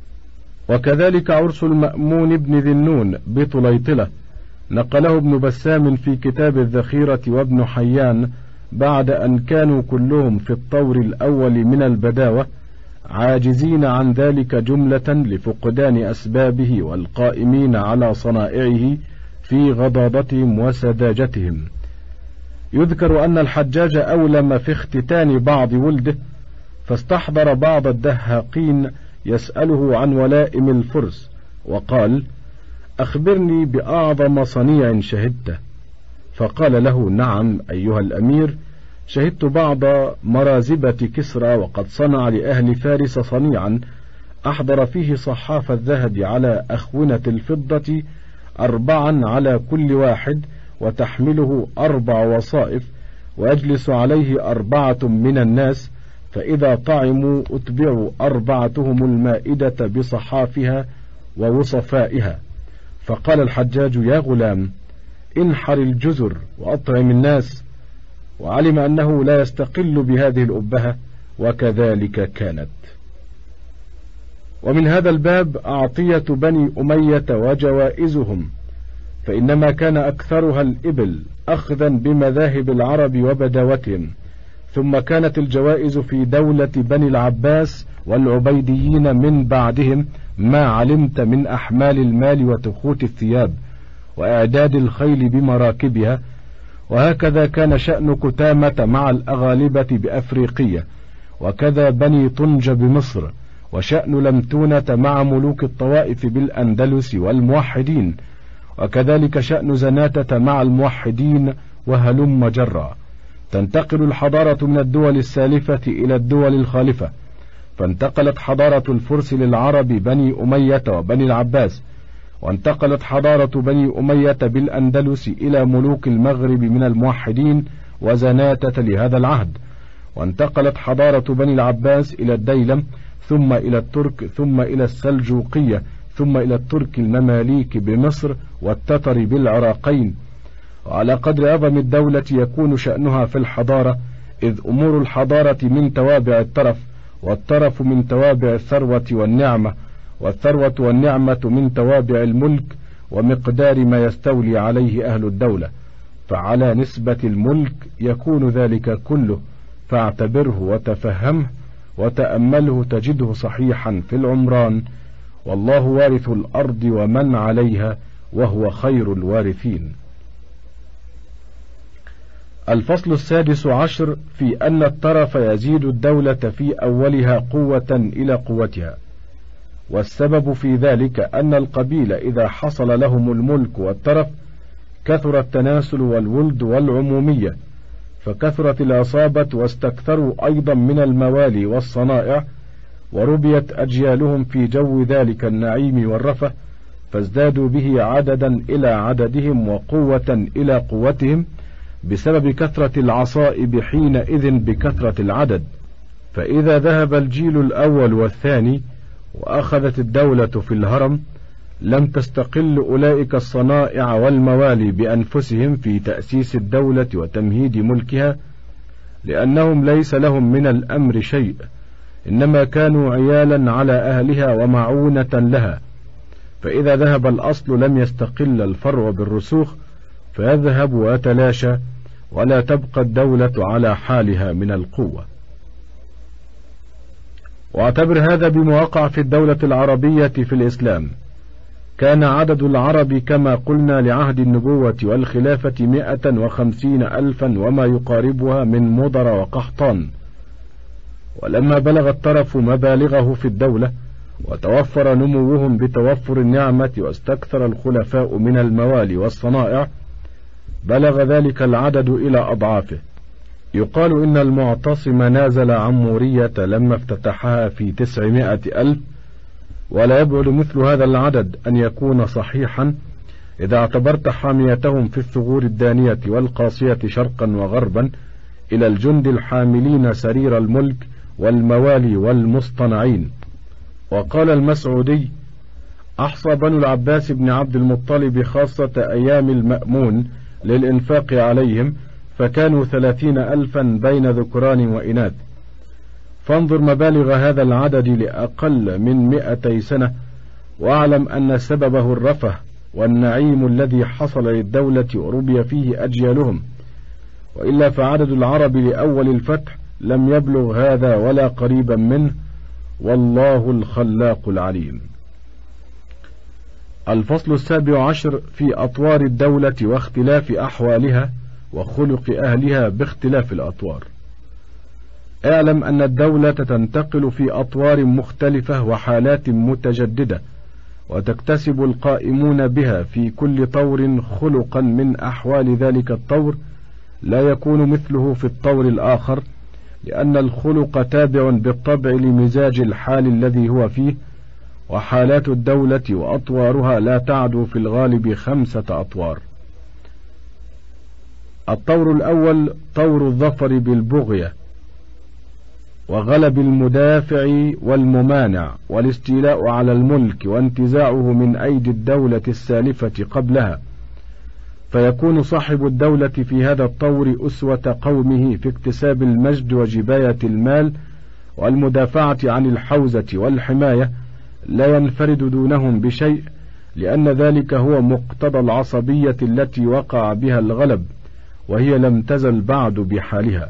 وكذلك عرس المأمون بن ذي النون بطليطلة، نقله ابن بسام في كتاب الذخيرة وابن حيان، بعد أن كانوا كلهم في الطور الأول من البداوة عاجزين عن ذلك جملة لفقدان أسبابه، والقائمين على صنائعه في غضاضتهم وسذاجتهم. يذكر أن الحجاج أولم في اختتان بعض ولده، فاستحضر بعض الدهاقين يسأله عن ولائم الفرس، وقال: أخبرني بأعظم صنيع شهدته. فقال له: نعم أيها الأمير، شهدت بعض مرازبة كسرى، وقد صنع لأهل فارس صنيعا أحضر فيه صحاف الذهب على أخونة الفضة 4 على كل واحد، وتحمله 4 وصائف، ويجلس عليه 4 من الناس، فإذا طعموا أتبعوا 4 المائدة بصحافها ووصفائها. فقال الحجاج: يا غلام، انحر الجزر وأطعم الناس. وعلم أنه لا يستقل بهذه الأبهة، وكذلك كانت. ومن هذا الباب أعطية بني أمية وجوائزهم، فإنما كان أكثرها الإبل أخذا بمذاهب العرب وبداوتهم، ثم كانت الجوائز في دولة بني العباس والعبيديين من بعدهم ما علمت من أحمال المال وتخوت الثياب وإعداد الخيل بمراكبها. وهكذا كان شأن كتامة مع الأغالبة بأفريقية، وكذا بني طنج بمصر، وشأن لمتونة مع ملوك الطوائف بالأندلس والموحدين، وكذلك شأن زناتة مع الموحدين، وهلم جرا. تنتقل الحضارة من الدول السالفة إلى الدول الخالفة، فانتقلت حضارة الفرس للعرب بني أمية وبني العباس، وانتقلت حضارة بني أمية بالأندلس إلى ملوك المغرب من الموحدين وزناتة لهذا العهد، وانتقلت حضارة بني العباس إلى الديلم، ثم إلى الترك، ثم إلى السلجوقية، ثم إلى الترك المماليك بمصر والتتر بالعراقين. وعلى قدر عظم الدولة يكون شأنها في الحضارة، إذ أمور الحضارة من توابع الترف، والترف من توابع الثروة والنعمة، والثروة والنعمة من توابع الملك، ومقدار ما يستولي عليه أهل الدولة، فعلى نسبة الملك يكون ذلك كله، فاعتبره وتفهمه وتأمله تجده صحيحا في العمران. والله وارث الأرض ومن عليها، وهو خير الوارثين. الفصل 16 في أن الترف يزيد الدولة في أولها قوة إلى قوتها، والسبب في ذلك أن القبيلة إذا حصل لهم الملك والترف كثر التناسل والولد والعمومية، فكثرت العصابة واستكثروا أيضا من الموالي والصنائع، وربيت أجيالهم في جو ذلك النعيم والرفه، فازدادوا به عددا إلى عددهم وقوة إلى قوتهم، بسبب كثرة العصائب حينئذ بكثرة العدد. فإذا ذهب الجيل الأول والثاني وأخذت الدولة في الهرم، لم تستقل أولئك الصنائع والموالي بأنفسهم في تأسيس الدولة وتمهيد ملكها، لأنهم ليس لهم من الأمر شيء، إنما كانوا عيالا على أهلها ومعونة لها. فإذا ذهب الأصل لم يستقل الفرع بالرسوخ، فيذهب ويتلاشى، ولا تبقى الدولة على حالها من القوة. واعتبر هذا بما وقع في الدولة العربية في الإسلام. كان عدد العرب كما قلنا لعهد النبوة والخلافة 150,000 وما يقاربها من مضر وقحطان. ولما بلغ الترف مبالغه في الدولة وتوفر نموهم بتوفر النعمة واستكثر الخلفاء من الموالي والصنائع، بلغ ذلك العدد إلى أضعافه. يقال إن المعتصم نازل عمورية لما افتتحها في 900,000، ولا يبعد مثل هذا العدد أن يكون صحيحا إذا اعتبرت حاميتهم في الثغور الدانية والقاسية شرقا وغربا إلى الجند الحاملين سرير الملك والموالي والمصطنعين. وقال المسعودي: أحصى بنو العباس بن عبد المطلب خاصة أيام المأمون للإنفاق عليهم، فكانوا 30,000 بين ذكران وإناث. فانظر مبالغ هذا العدد لأقل من 200 سنة، واعلم أن سببه الرفه والنعيم الذي حصل للدولة وربي فيه أجيالهم، وإلا فعدد العرب لأول الفتح لم يبلغ هذا ولا قريبا منه، والله الخلاق العليم. الفصل 17 في أطوار الدولة واختلاف أحوالها وخلق أهلها باختلاف الأطوار. اعلم أن الدولة تنتقل في أطوار مختلفة وحالات متجددة، وتكتسب القائمون بها في كل طور خلقا من أحوال ذلك الطور لا يكون مثله في الطور الآخر، لأن الخلق تابع بالطبع لمزاج الحال الذي هو فيه، وحالات الدولة وأطوارها لا تعدو في الغالب 5 أطوار. الطور الأول طور الظفر بالبغية وغلب المدافع والممانع والاستيلاء على الملك وانتزاعه من أيدي الدولة السالفة قبلها، فيكون صاحب الدولة في هذا الطور أسوة قومه في اكتساب المجد وجباية المال والمدافعة عن الحوزة والحماية، لا ينفرد دونهم بشيء، لأن ذلك هو مقتضى العصبية التي وقع بها الغلب، وهي لم تزل بعد بحالها.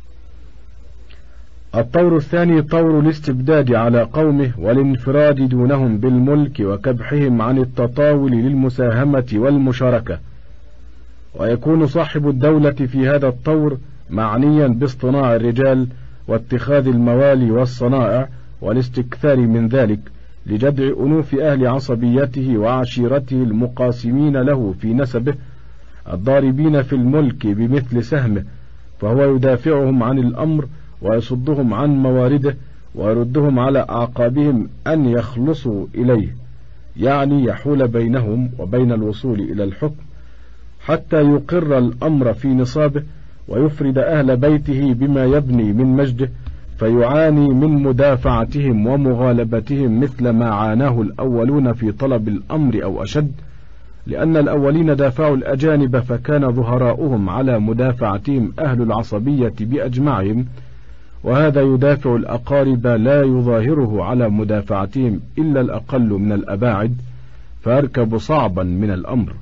الطور الثاني طور الاستبداد على قومه والانفراد دونهم بالملك وكبحهم عن التطاول للمساهمة والمشاركة، ويكون صاحب الدولة في هذا الطور معنيا باصطناع الرجال واتخاذ الموالي والصنائع والاستكثار من ذلك لجدع أنوف أهل عصبيته وعشيرته المقاسمين له في نسبه الضاربين في الملك بمثل سهمه، فهو يدافعهم عن الأمر ويصدهم عن موارده ويردهم على أعقابهم أن يخلصوا إليه، يعني يحول بينهم وبين الوصول إلى الحكم، حتى يقر الأمر في نصابه ويفرد أهل بيته بما يبني من مجده، فيعاني من مدافعتهم ومغالبتهم مثل ما عاناه الأولون في طلب الأمر أو أشد، لأن الأولين دافعوا الأجانب فكان ظهراؤهم على مدافعتهم أهل العصبية بأجمعهم، وهذا يدافع الأقارب لا يظاهره على مدافعتهم إلا الأقل من الأباعد، فيركب صعبا من الأمر.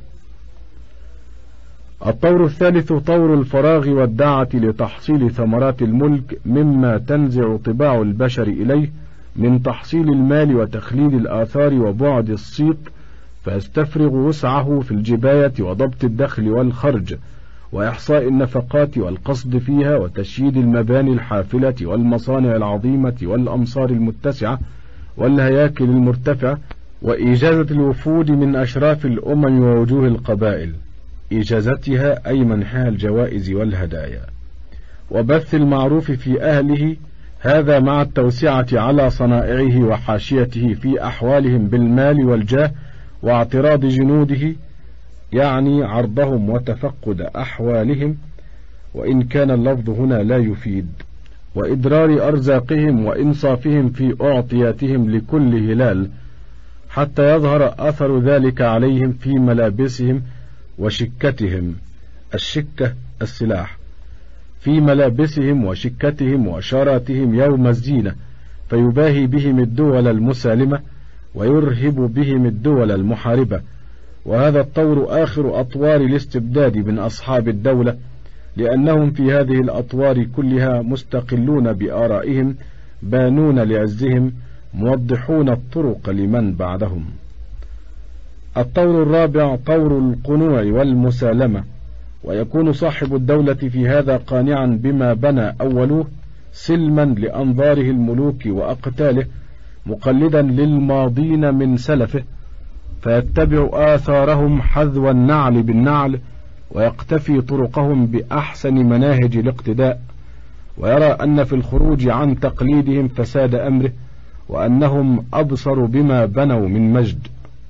الطور الثالث طور الفراغ والدعة لتحصيل ثمرات الملك مما تنزع طباع البشر إليه من تحصيل المال وتخليد الآثار وبعد الصيت، فيستفرغ وسعه في الجباية وضبط الدخل والخرج، وإحصاء النفقات والقصد فيها وتشييد المباني الحافلة والمصانع العظيمة والأمصار المتسعة والهياكل المرتفعة، وإجازة الوفود من أشراف الأمم ووجوه القبائل، إجازتها أي منحها الجوائز والهدايا، وبث المعروف في أهله، هذا مع التوسعة على صنائعه وحاشيته في أحوالهم بالمال والجاه واعتراض جنوده، يعني عرضهم وتفقد أحوالهم، وإن كان اللفظ هنا لا يفيد، وإدرار أرزاقهم وإنصافهم في أعطياتهم لكل هلال، حتى يظهر أثر ذلك عليهم في ملابسهم وشكتهم، الشكة السلاح، في ملابسهم وشكتهم وشاراتهم يوم الزينة، فيباهي بهم الدول المسالمة ويرهب بهم الدول المحاربة. وهذا الطور آخر أطوار الاستبداد من أصحاب الدولة، لأنهم في هذه الأطوار كلها مستقلون بآرائهم، بانون لعزهم، موضحون الطرق لمن بعدهم. الطور الرابع طور القنوع والمسالمة، ويكون صاحب الدولة في هذا قانعا بما بنى أولوه سلما لأنظاره الملوك وأقتاله، مقلدا للماضين من سلفه، فيتبع آثارهم حذو النعل بالنعل، ويقتفي طرقهم بأحسن مناهج الاقتداء، ويرى أن في الخروج عن تقليدهم فساد أمره، وأنهم أبصر بما بنوا من مجد.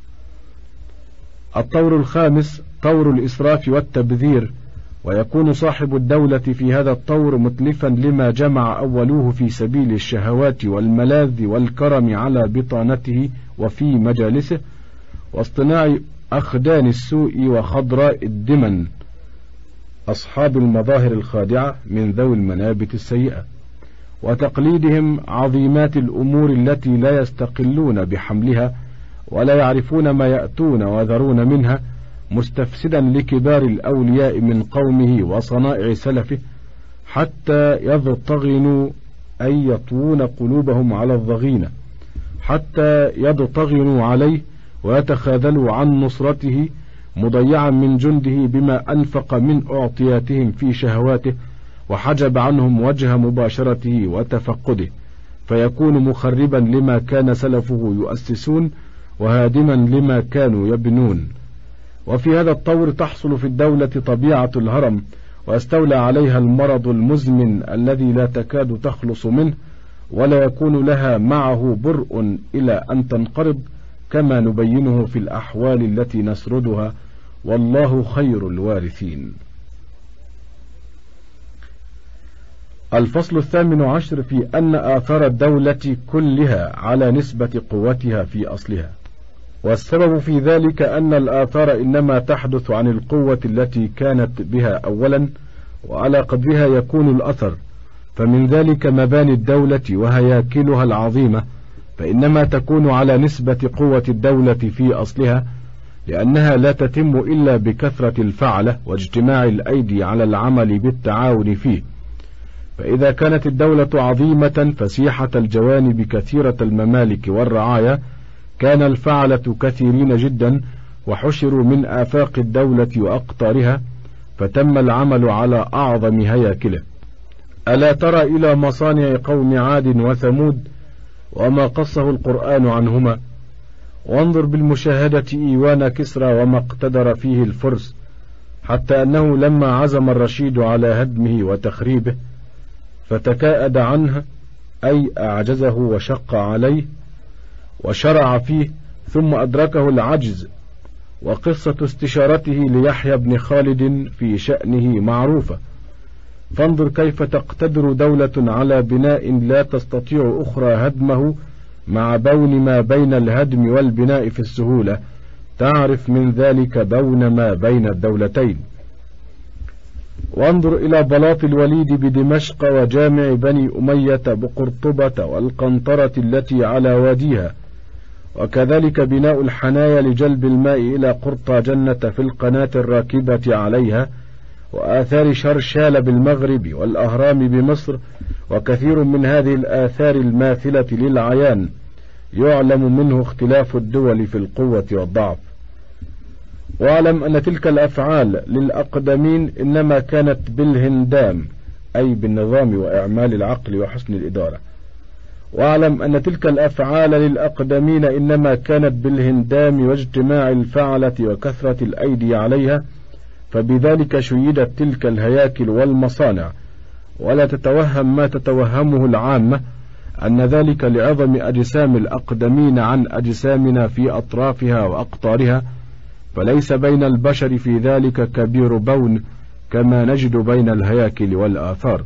الطور الخامس طور الإسراف والتبذير، ويكون صاحب الدولة في هذا الطور متلفا لما جمع أولوه في سبيل الشهوات والملاذ والكرم على بطانته وفي مجالسه، واصطناع أخدان السوء وخضراء الدمن، أصحاب المظاهر الخادعة من ذوي المنابت السيئة، وتقليدهم عظيمات الأمور التي لا يستقلون بحملها ولا يعرفون ما يأتون وذرون منها، مستفسدا لكبار الأولياء من قومه وصنائع سلفه، حتى يضطغنوا أي يطوون قلوبهم على الضغينة، حتى يضطغنوا عليه ويتخاذلوا عن نصرته، مضيعا من جنده بما أنفق من أعطياتهم في شهواته، وحجب عنهم وجه مباشرته وتفقده، فيكون مخربا لما كان سلفه يؤسسون، وهادما لما كانوا يبنون. وفي هذا الطور تحصل في الدولة طبيعة الهرم، ويستولى عليها المرض المزمن الذي لا تكاد تخلص منه، ولا يكون لها معه برء إلى أن تنقرض، كما نبينه في الأحوال التي نسردها، والله خير الوارثين. الفصل 18 في أن آثار الدولة كلها على نسبة قوتها في أصلها، والسبب في ذلك أن الآثار إنما تحدث عن القوة التي كانت بها أولا، وعلى قدرها يكون الأثر، فمن ذلك مباني الدولة وهياكلها العظيمة، فإنما تكون على نسبة قوة الدولة في أصلها، لأنها لا تتم إلا بكثرة الفعلة واجتماع الأيدي على العمل بالتعاون فيه. فإذا كانت الدولة عظيمة فسيحة الجوانب كثيرة الممالك والرعايا، كان الفعلة كثيرين جدا، وحشروا من آفاق الدولة وأقطارها، فتم العمل على أعظم هياكله. ألا ترى إلى مصانع قوم عاد وثمود وما قصه القرآن عنهما، وانظر بالمشاهدة إيوان كسرى وما اقتدر فيه الفرس، حتى أنه لما عزم الرشيد على هدمه وتخريبه فتكاءد عنه، أي أعجزه وشق عليه وشرع فيه، ثم أدركه العجز. وقصة استشارته ليحيى بن خالد في شأنه معروفة، فانظر كيف تقتدر دولة على بناء لا تستطيع أخرى هدمه، مع بون ما بين الهدم والبناء في السهولة، تعرف من ذلك بون ما بين الدولتين. وانظر إلى بلاط الوليد بدمشق وجامع بني أمية بقرطبة والقنطرة التي على واديها، وكذلك بناء الحنايا لجلب الماء إلى قرطاجنة في القناة الراكبة عليها، وآثار شرشال بالمغرب والأهرام بمصر، وكثير من هذه الآثار الماثلة للعيان، يعلم منه اختلاف الدول في القوة والضعف. واعلم أن تلك الأفعال للأقدمين إنما كانت بالهندام، أي بالنظام وإعمال العقل وحسن الإدارة. واعلم أن تلك الأفعال للأقدمين إنما كانت بالهندام واجتماع الفعلة وكثرة الأيدي عليها، فبذلك شيدت تلك الهياكل والمصانع. ولا تتوهم ما تتوهمه العامة أن ذلك لعظم أجسام الأقدمين عن أجسامنا في أطرافها وأقطارها، فليس بين البشر في ذلك كبير بون كما نجد بين الهياكل والآثار.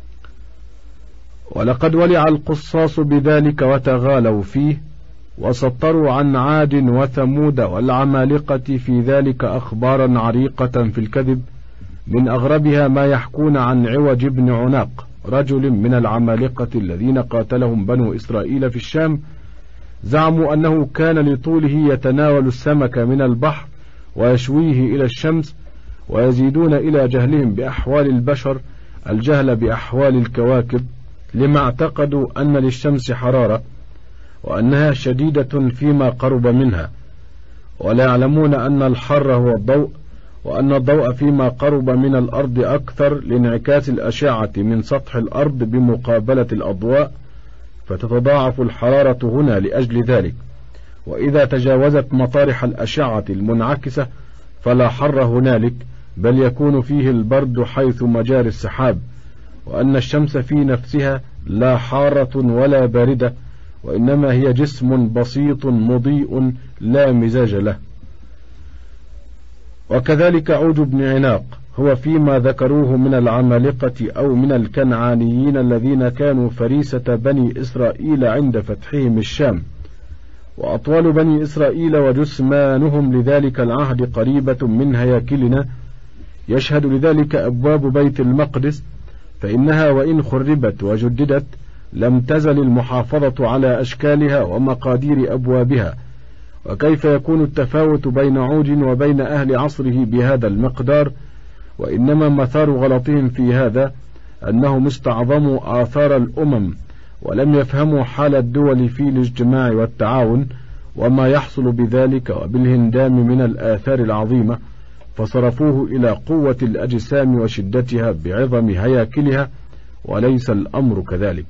ولقد ولع القصاص بذلك وتغالوا فيه، وسطروا عن عاد وثمود والعمالقة في ذلك أخبارا عريقة في الكذب، من أغربها ما يحكون عن عوج بن عناق، رجل من العمالقة الذين قاتلهم بنو إسرائيل في الشام. زعموا أنه كان لطوله يتناول السمك من البحر ويشويه إلى الشمس، ويزيدون إلى جهلهم بأحوال البشر الجهل بأحوال الكواكب، لما اعتقدوا أن للشمس حرارة وأنها شديدة فيما قرب منها، ولا يعلمون أن الحر هو الضوء، وأن الضوء فيما قرب من الأرض أكثر لانعكاس الأشعة من سطح الأرض بمقابلة الأضواء، فتتضاعف الحرارة هنا لأجل ذلك. وإذا تجاوزت مطارح الأشعة المنعكسة فلا حر هنالك، بل يكون فيه البرد حيث مجاري السحاب، وأن الشمس في نفسها لا حارة ولا باردة، وإنما هي جسم بسيط مضيء لا مزاج له. وكذلك عوج بن عناق هو فيما ذكروه من العمالقة أو من الكنعانيين الذين كانوا فريسة بني إسرائيل عند فتحهم الشام. وأطوال بني إسرائيل وجثمانهم لذلك العهد قريبة من هياكلنا، يشهد لذلك أبواب بيت المقدس، فإنها وإن خربت وجددت لم تزل المحافظة على أشكالها ومقادير أبوابها. وكيف يكون التفاوت بين عوج وبين أهل عصره بهذا المقدار؟ وإنما مثار غلطهم في هذا أنهم استعظموا آثار الأمم، ولم يفهموا حال الدول في الاجتماع والتعاون وما يحصل بذلك وبالهندام من الآثار العظيمة، فصرفوه إلى قوة الأجسام وشدتها بعظم هياكلها، وليس الأمر كذلك.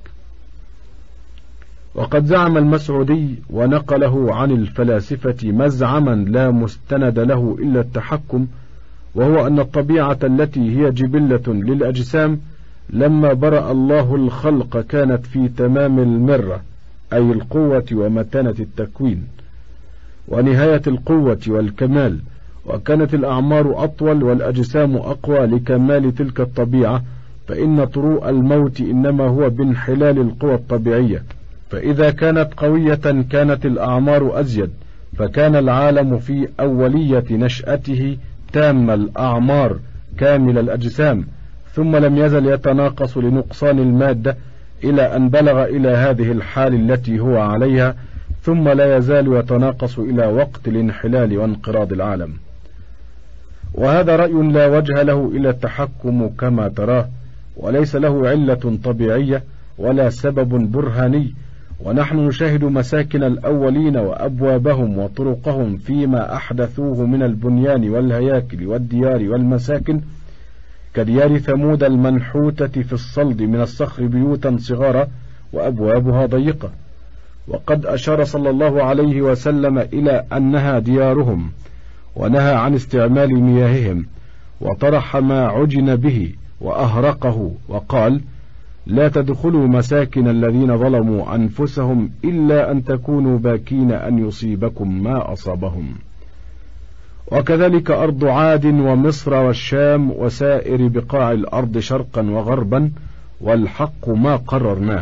وقد زعم المسعودي ونقله عن الفلاسفة مزعما لا مستند له إلا التحكم، وهو أن الطبيعة التي هي جبلة للأجسام لما برأ الله الخلق كانت في تمام المرة، أي القوة ومتانة التكوين ونهاية القوة والكمال، وكانت الأعمار أطول والأجسام أقوى لكمال تلك الطبيعة، فإن طروء الموت إنما هو بانحلال القوى الطبيعية، فإذا كانت قوية كانت الأعمار أزيد، فكان العالم في أولية نشأته تام الأعمار كامل الأجسام، ثم لم يزل يتناقص لنقصان المادة إلى أن بلغ إلى هذه الحال التي هو عليها، ثم لا يزال يتناقص إلى وقت الانحلال وانقراض العالم. وهذا رأي لا وجه له إلا التحكم كما تراه، وليس له علة طبيعية ولا سبب برهاني. ونحن نشاهد مساكن الأولين وأبوابهم وطرقهم فيما أحدثوه من البنيان والهياكل والديار والمساكن، كديار ثمود المنحوتة في الصلد من الصخر بيوتا صغارا وأبوابها ضيقة. وقد أشار صلى الله عليه وسلم إلى أنها ديارهم، ونهى عن استعمال مياههم، وطرح ما عجن به وأهرقه، وقال: لا تدخلوا مساكن الذين ظلموا أنفسهم إلا أن تكونوا باكين أن يصيبكم ما أصابهم. وكذلك أرض عاد ومصر والشام وسائر بقاع الأرض شرقا وغربا، والحق ما قررناه.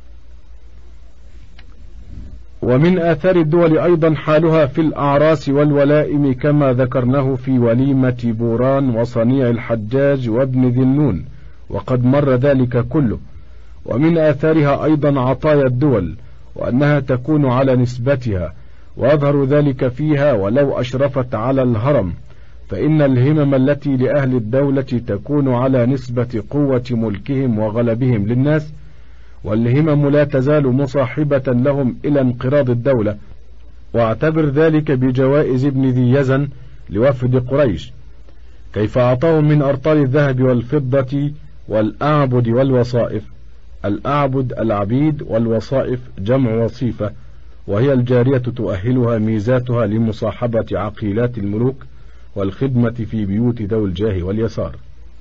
ومن آثار الدول أيضا حالها في الأعراس والولائم كما ذكرناه في وليمة بوران وصنيع الحجاج وابن ذي النون، وقد مر ذلك كله. ومن آثارها أيضا عطايا الدول، وأنها تكون على نسبتها، ويظهر ذلك فيها ولو أشرفت على الهرم، فإن الهمم التي لأهل الدولة تكون على نسبة قوة ملكهم وغلبهم للناس، والهمم لا تزال مصاحبة لهم إلى انقراض الدولة. واعتبر ذلك بجوائز ابن ذي يزن لوفد قريش، كيف أعطاهم من أرطال الذهب والفضة والأعبد والوصائف. الأعبد العبيد، والوصائف جمع وصيفة، وهي الجارية تؤهلها ميزاتها لمصاحبة عقيلات الملوك والخدمة في بيوت ذوي الجاه واليسار.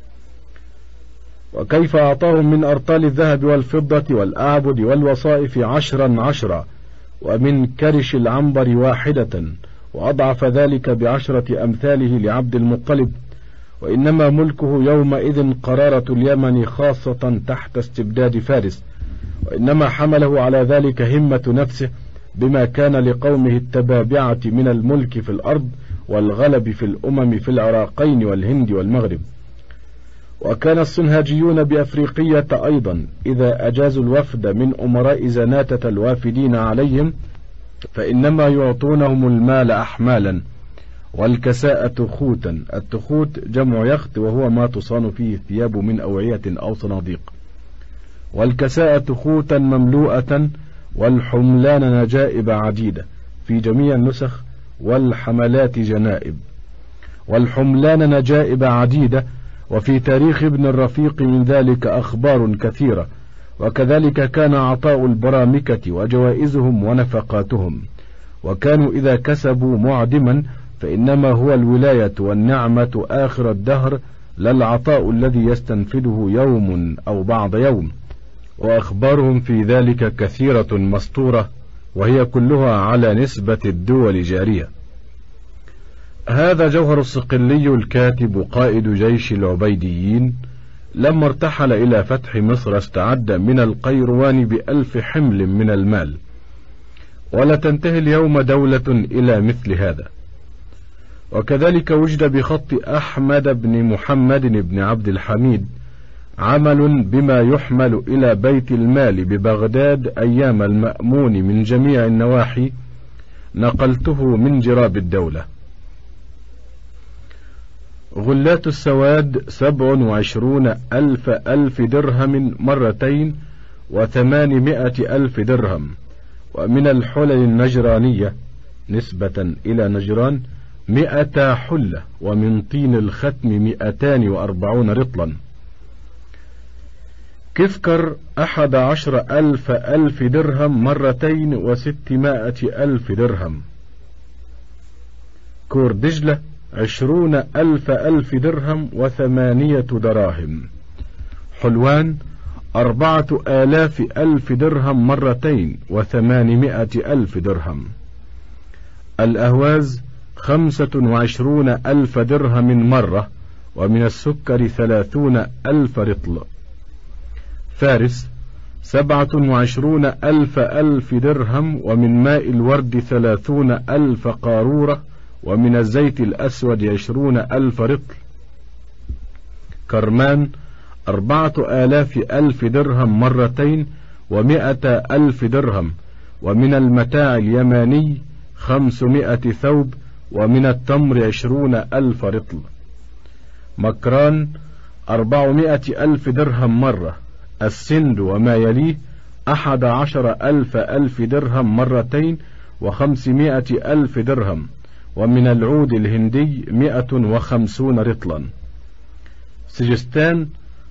وكيف أعطاهم من أرطال الذهب والفضة والأعبد والوصائف 10 ومن كرش العنبر 1، وأضعف ذلك ب10 أمثاله لعبد المطلب، وإنما ملكه يومئذ قرارة اليمن خاصة تحت استبداد فارس، وإنما حمله على ذلك همة نفسه بما كان لقومه التبابعة من الملك في الأرض والغلب في الأمم في العراقين والهند والمغرب. وكان الصنهاجيون بأفريقية أيضا إذا أجازوا الوفد من أمراء زناتة الوافدين عليهم فإنما يعطونهم المال أحمالا، والكساءة خوتا. التخوت جمع يخت، وهو ما تصان فيه الثياب من أوعية أو صناديق. والكساءة خوتا مملوءة، والحملان نجائب عديدة في جميع النسخ، والحملات جنائب. والحملان نجائب عديدة، وفي تاريخ ابن الرفيق من ذلك أخبار كثيرة. وكذلك كان عطاء البرامكة وجوائزهم ونفقاتهم، وكانوا إذا كسبوا معدما فإنما هو الولاية والنعمة آخر الدهر، لا العطاء الذي يستنفده يوم أو بعض يوم. وأخبارهم في ذلك كثيرة مسطورة، وهي كلها على نسبة الدول جارية. هذا جوهر الصقلي الكاتب قائد جيش العبيديين، لما ارتحل إلى فتح مصر استعد من القيروان ب1000 حمل من المال، ولا تنتهي اليوم دولة إلى مثل هذا. وكذلك وجد بخط أحمد بن محمد بن عبد الحميد عمل بما يحمل إلى بيت المال ببغداد أيام المأمون من جميع النواحي، نقلته من جراب الدولة. غلات السواد 27,000 درهم 2 و800,000 درهم. ومن الحلل النجرانية نسبة إلى نجران 100 حلة، ومن طين الختم 240 رطلا. كفكر 11,000 درهم 2 و600,000 درهم. كور دجلة 20,000 درهم و8 دراهم. حلوان 4,000 درهم 2 و800,000 درهم. الأهواز 25,000 درهم مرة، ومن السكر 30,000 رطل. فارس 27,000 درهم، ومن ماء الورد 30,000 قارورة، ومن الزيت الأسود 20,000 رطل. كرمان 4,000 درهم 2 و100,000 درهم، ومن المتاع اليماني 500 ثوب، ومن التمر 20,000 رطل. مكران 400,000 درهم مرة. السند وما يليه 11,000 درهم 2 و500,000 درهم، ومن العود الهندي 150 رطلا. سجستان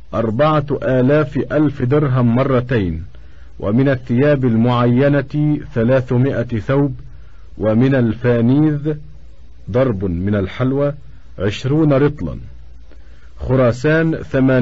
4,000 درهم 2، ومن الثياب المعينة 300 ثوب، ومن الفانيذ ضرب من الحلوى 20 رطلا. خراسان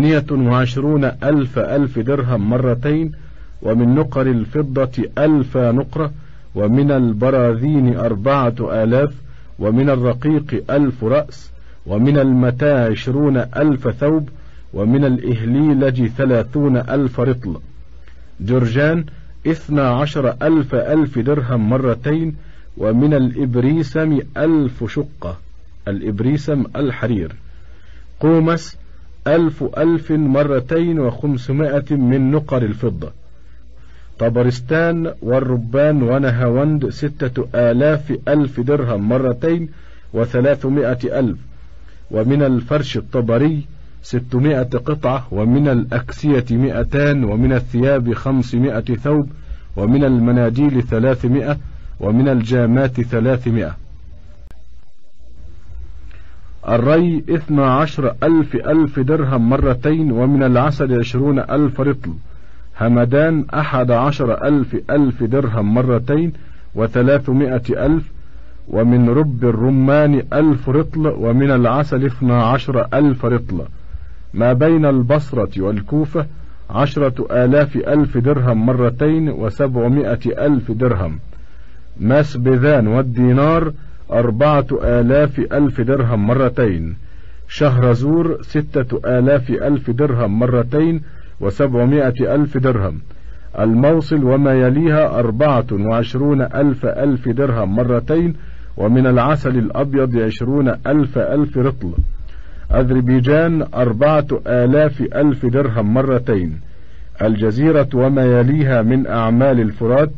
28,000 درهم 2، ومن نقر الفضة 1000 نقرة، ومن البراذين 4,000، ومن الرقيق 1000 رأس، ومن المتاع 20,000 ثوب، ومن الإهليلج 30,000 رطل. جرجان 12,000 درهم 2، ومن الإبريسم 1000 شقة، الإبريسم الحرير. قومس 1000 2 و500 من نقر الفضة. طبرستان والربان ونهاوند 6,000 درهم 2 و300,000، ومن الفرش الطبري 600 قطعة، ومن الأكسية 200، ومن الثياب 500 ثوب، ومن المناديل 300، ومن الجامات 300. الري 12,000 درهم مرتين، ومن العسل 20,000 رطل. همدان 11,000 درهم مرتين و300,000، ومن رب الرمان 1000 رطل، ومن العسل 12,000 رطل. ما بين البصرة والكوفة 10,000 درهم مرتين و700,000 درهم. مسبذان والدينار 4,000 درهم مرتين. شهرزور 6,000 درهم مرتين و700,000 درهم. الموصل وما يليها 24,000 درهم مرتين، ومن العسل الأبيض 20,000 رطل. أذربيجان 4,000 درهم مرتين. الجزيرة وما يليها من أعمال الفرات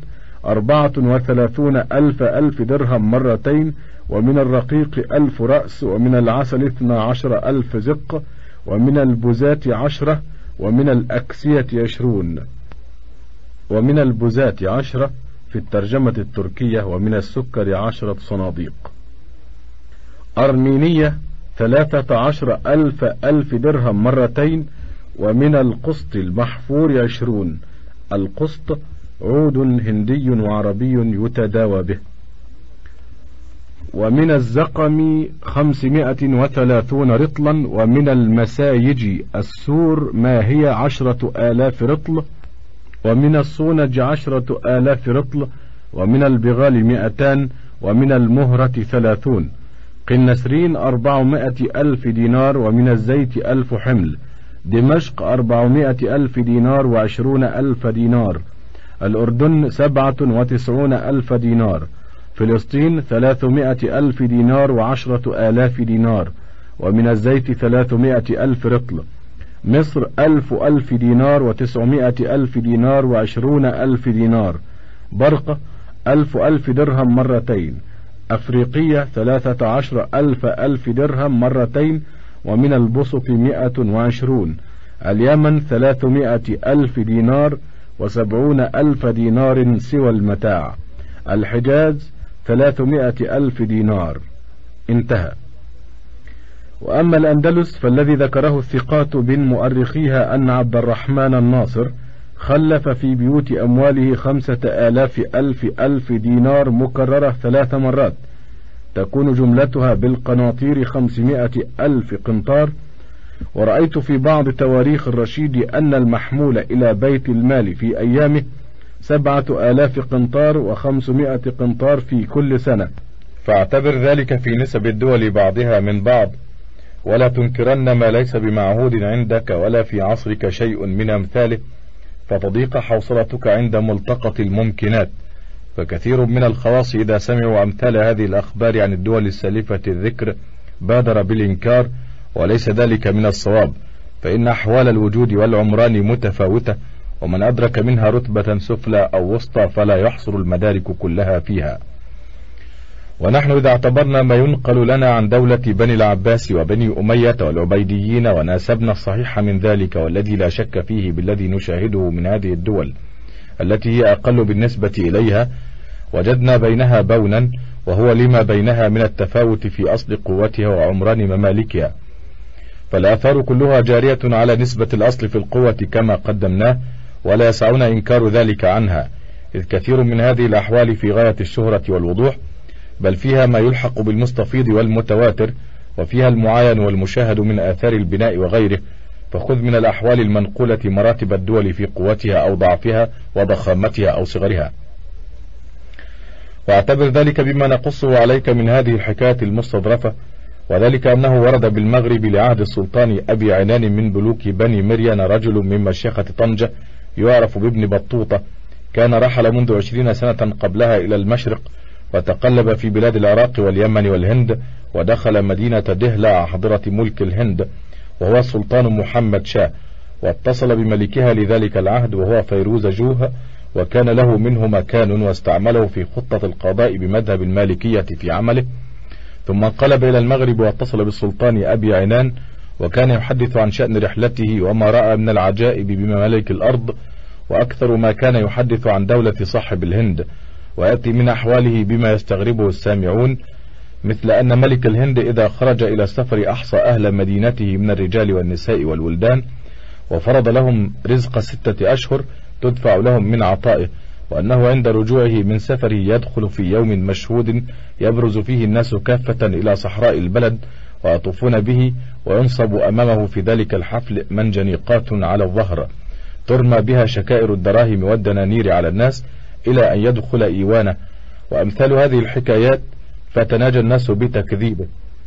34,000 درهم مرتين، ومن الرقيق 1000 رأس، ومن العسل 12,000 زق، ومن البزات 10، ومن الأكسية 20، ومن البزات 10 في الترجمة التركية، ومن السكر 10 صناديق. أرمينية 13,000 درهم مرتين، ومن القسط المحفور 20. القسط عود هندي وعربي يتداوى به. ومن الزقم 530 رطلا، ومن المسايج السور ما هي 10,000 رطل، ومن الصونج 10,000 رطل، ومن البغال 200، ومن المهرة 30. قنسرين 400,000 دينار، ومن الزيت 1000 حمل. دمشق 400,000 دينار و20,000 دينار. الأردن 97,000 دينار. فلسطين 300,000 دينار و10,000 دينار، ومن الزيت 300,000 رطل. مصر 1000 دينار و900,000 دينار و20,000 دينار. برقة 1000 درهم مرتين. أفريقية 13,000 درهم مرتين، ومن البسط 120. اليمن 300,000 دينار و70,000 دينار سوى المتاع. الحجاز 300,000 دينار. انتهى. وأما الأندلس فالذي ذكره الثقات من مؤرخيها أن عبد الرحمن الناصر خلف في بيوت أمواله 5,000 دينار مكررة 3 مرات، تكون جملتها بالقناطير 500,000 قنطار. ورأيت في بعض تواريخ الرشيد أن المحمول إلى بيت المال في أيامه 7,000 قنطار و500 قنطار في كل سنة، فاعتبر ذلك في نسب الدول بعضها من بعض، ولا تنكرن ما ليس بمعهود عندك ولا في عصرك شيء من أمثاله، فتضيق حوصلتك عند ملتقط الممكنات. فكثير من الخواص إذا سمعوا أمثال هذه الأخبار عن الدول السالفة الذكر بادر بالإنكار، وليس ذلك من الصواب، فإن أحوال الوجود والعمران متفاوتة، ومن أدرك منها رتبة سفلى أو وسطى فلا يحصر المدارك كلها فيها. ونحن إذا اعتبرنا ما ينقل لنا عن دولة بني العباس وبني أمية والعبيديين وناسبنا الصحيح من ذلك والذي لا شك فيه بالذي نشاهده من هذه الدول التي هي أقل بالنسبة إليها، وجدنا بينها بونا، وهو لما بينها من التفاوت في أصل قوتها وعمران ممالكها. فالآثار كلها جارية على نسبة الأصل في القوة كما قدمناه، ولا يسعنا إنكار ذلك عنها، إذ كثير من هذه الأحوال في غاية الشهرة والوضوح، بل فيها ما يلحق بالمستفيض والمتواتر، وفيها المعاين والمشاهد من آثار البناء وغيره. فخذ من الأحوال المنقولة مراتب الدول في قوتها أو ضعفها وضخامتها أو صغرها، واعتبر ذلك بما نقصه عليك من هذه الحكاية المستظرفة، وذلك أنه ورد بالمغرب لعهد السلطان أبي عنان من ملوك بني مريان رجل من مشيخة طنجة يعرف بابن بطوطة، كان رحل منذ 20 سنة قبلها إلى المشرق، وتقلب في بلاد العراق واليمن والهند، ودخل مدينة دهلة حضرة ملك الهند، وهو السلطان محمد شاه، واتصل بملكها لذلك العهد وهو فيروز جوه، وكان له منه مكان واستعمله في خطة القضاء بمذهب المالكية في عمله. ثم انقلب إلى المغرب واتصل بالسلطان أبي عنان، وكان يحدث عن شأن رحلته وما رأى من العجائب بممالك الأرض، وأكثر ما كان يحدث عن دولة صاحب الهند، ويأتي من أحواله بما يستغربه السامعون، مثل أن ملك الهند إذا خرج إلى السفر أحصى أهل مدينته من الرجال والنساء والولدان، وفرض لهم رزق 6 أشهر تدفع لهم من عطائه، وأنه عند رجوعه من سفره يدخل في يوم مشهود يبرز فيه الناس كافة إلى صحراء البلد ويطوفون به، وينصب أمامه في ذلك الحفل منجنيقات على الظهر ترمى بها شكائر الدراهم والدنانير على الناس إلى أن يدخل إيوانه، وأمثال هذه الحكايات، فتناجى الناس بتكذيبه.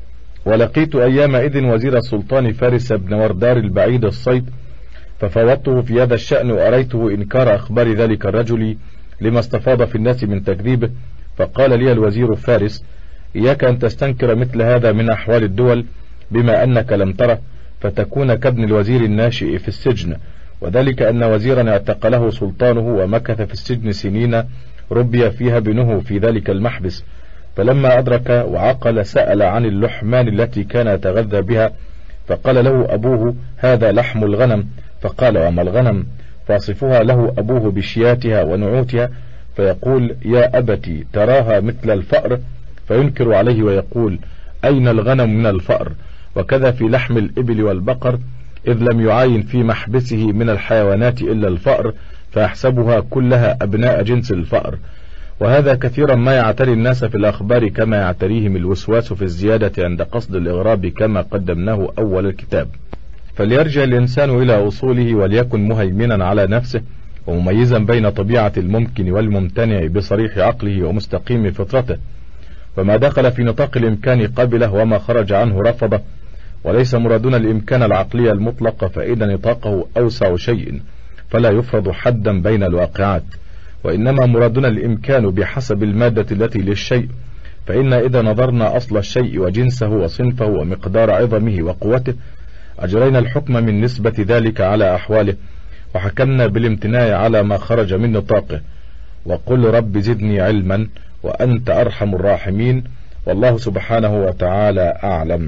ولقيت أيامئذ وزير السلطان فارس بن وردار البعيد الصيد، ففوضته في هذا الشأن، وأريته إنكار أخبار ذلك الرجل لما استفاض في الناس من تكذيبه. فقال لي الوزير فارس: إياك أن تستنكر مثل هذا من أحوال الدول، بما أنك لم تره، فتكون كابن الوزير الناشئ في السجن، وذلك أن وزيرا اعتقله سلطانه ومكث في السجن سنين ربي فيها ابنه في ذلك المحبس، فلما أدرك وعقل سأل عن اللحمان التي كان يتغذى بها، فقال له أبوه: هذا لحم الغنم. فقال: وما الغنم؟ فاصفها له أبوه بشياتها ونعوتها، فيقول: يا أبتي تراها مثل الفأر، فينكر عليه ويقول: أين الغنم من الفأر؟ وكذا في لحم الإبل والبقر، إذ لم يعاين في محبسه من الحيوانات إلا الفأر، فيحسبها كلها أبناء جنس الفأر. وهذا كثيرا ما يعتري الناس في الأخبار، كما يعتريهم الوسواس في الزيادة عند قصد الإغراب، كما قدمناه أول الكتاب. فليرجع الإنسان إلى أصوله، وليكن مهيمنا على نفسه، ومميزا بين طبيعة الممكن والممتنع بصريح عقله ومستقيم فطرته، فما دخل في نطاق الإمكان قبله، وما خرج عنه رفضه. وليس مرادنا الإمكان العقلي المطلق، فإن نطاقه أوسع شيء فلا يفرض حدا بين الواقعات، وإنما مرادنا الإمكان بحسب المادة التي للشيء، فإن إذا نظرنا أصل الشيء وجنسه وصنفه ومقدار عظمه وقوته، أجرينا الحكم من نسبة ذلك على أحواله، وحكمنا بالامتناع على ما خرج من نطاقه. وقل رب زدني علما وأنت أرحم الراحمين، والله سبحانه وتعالى أعلم.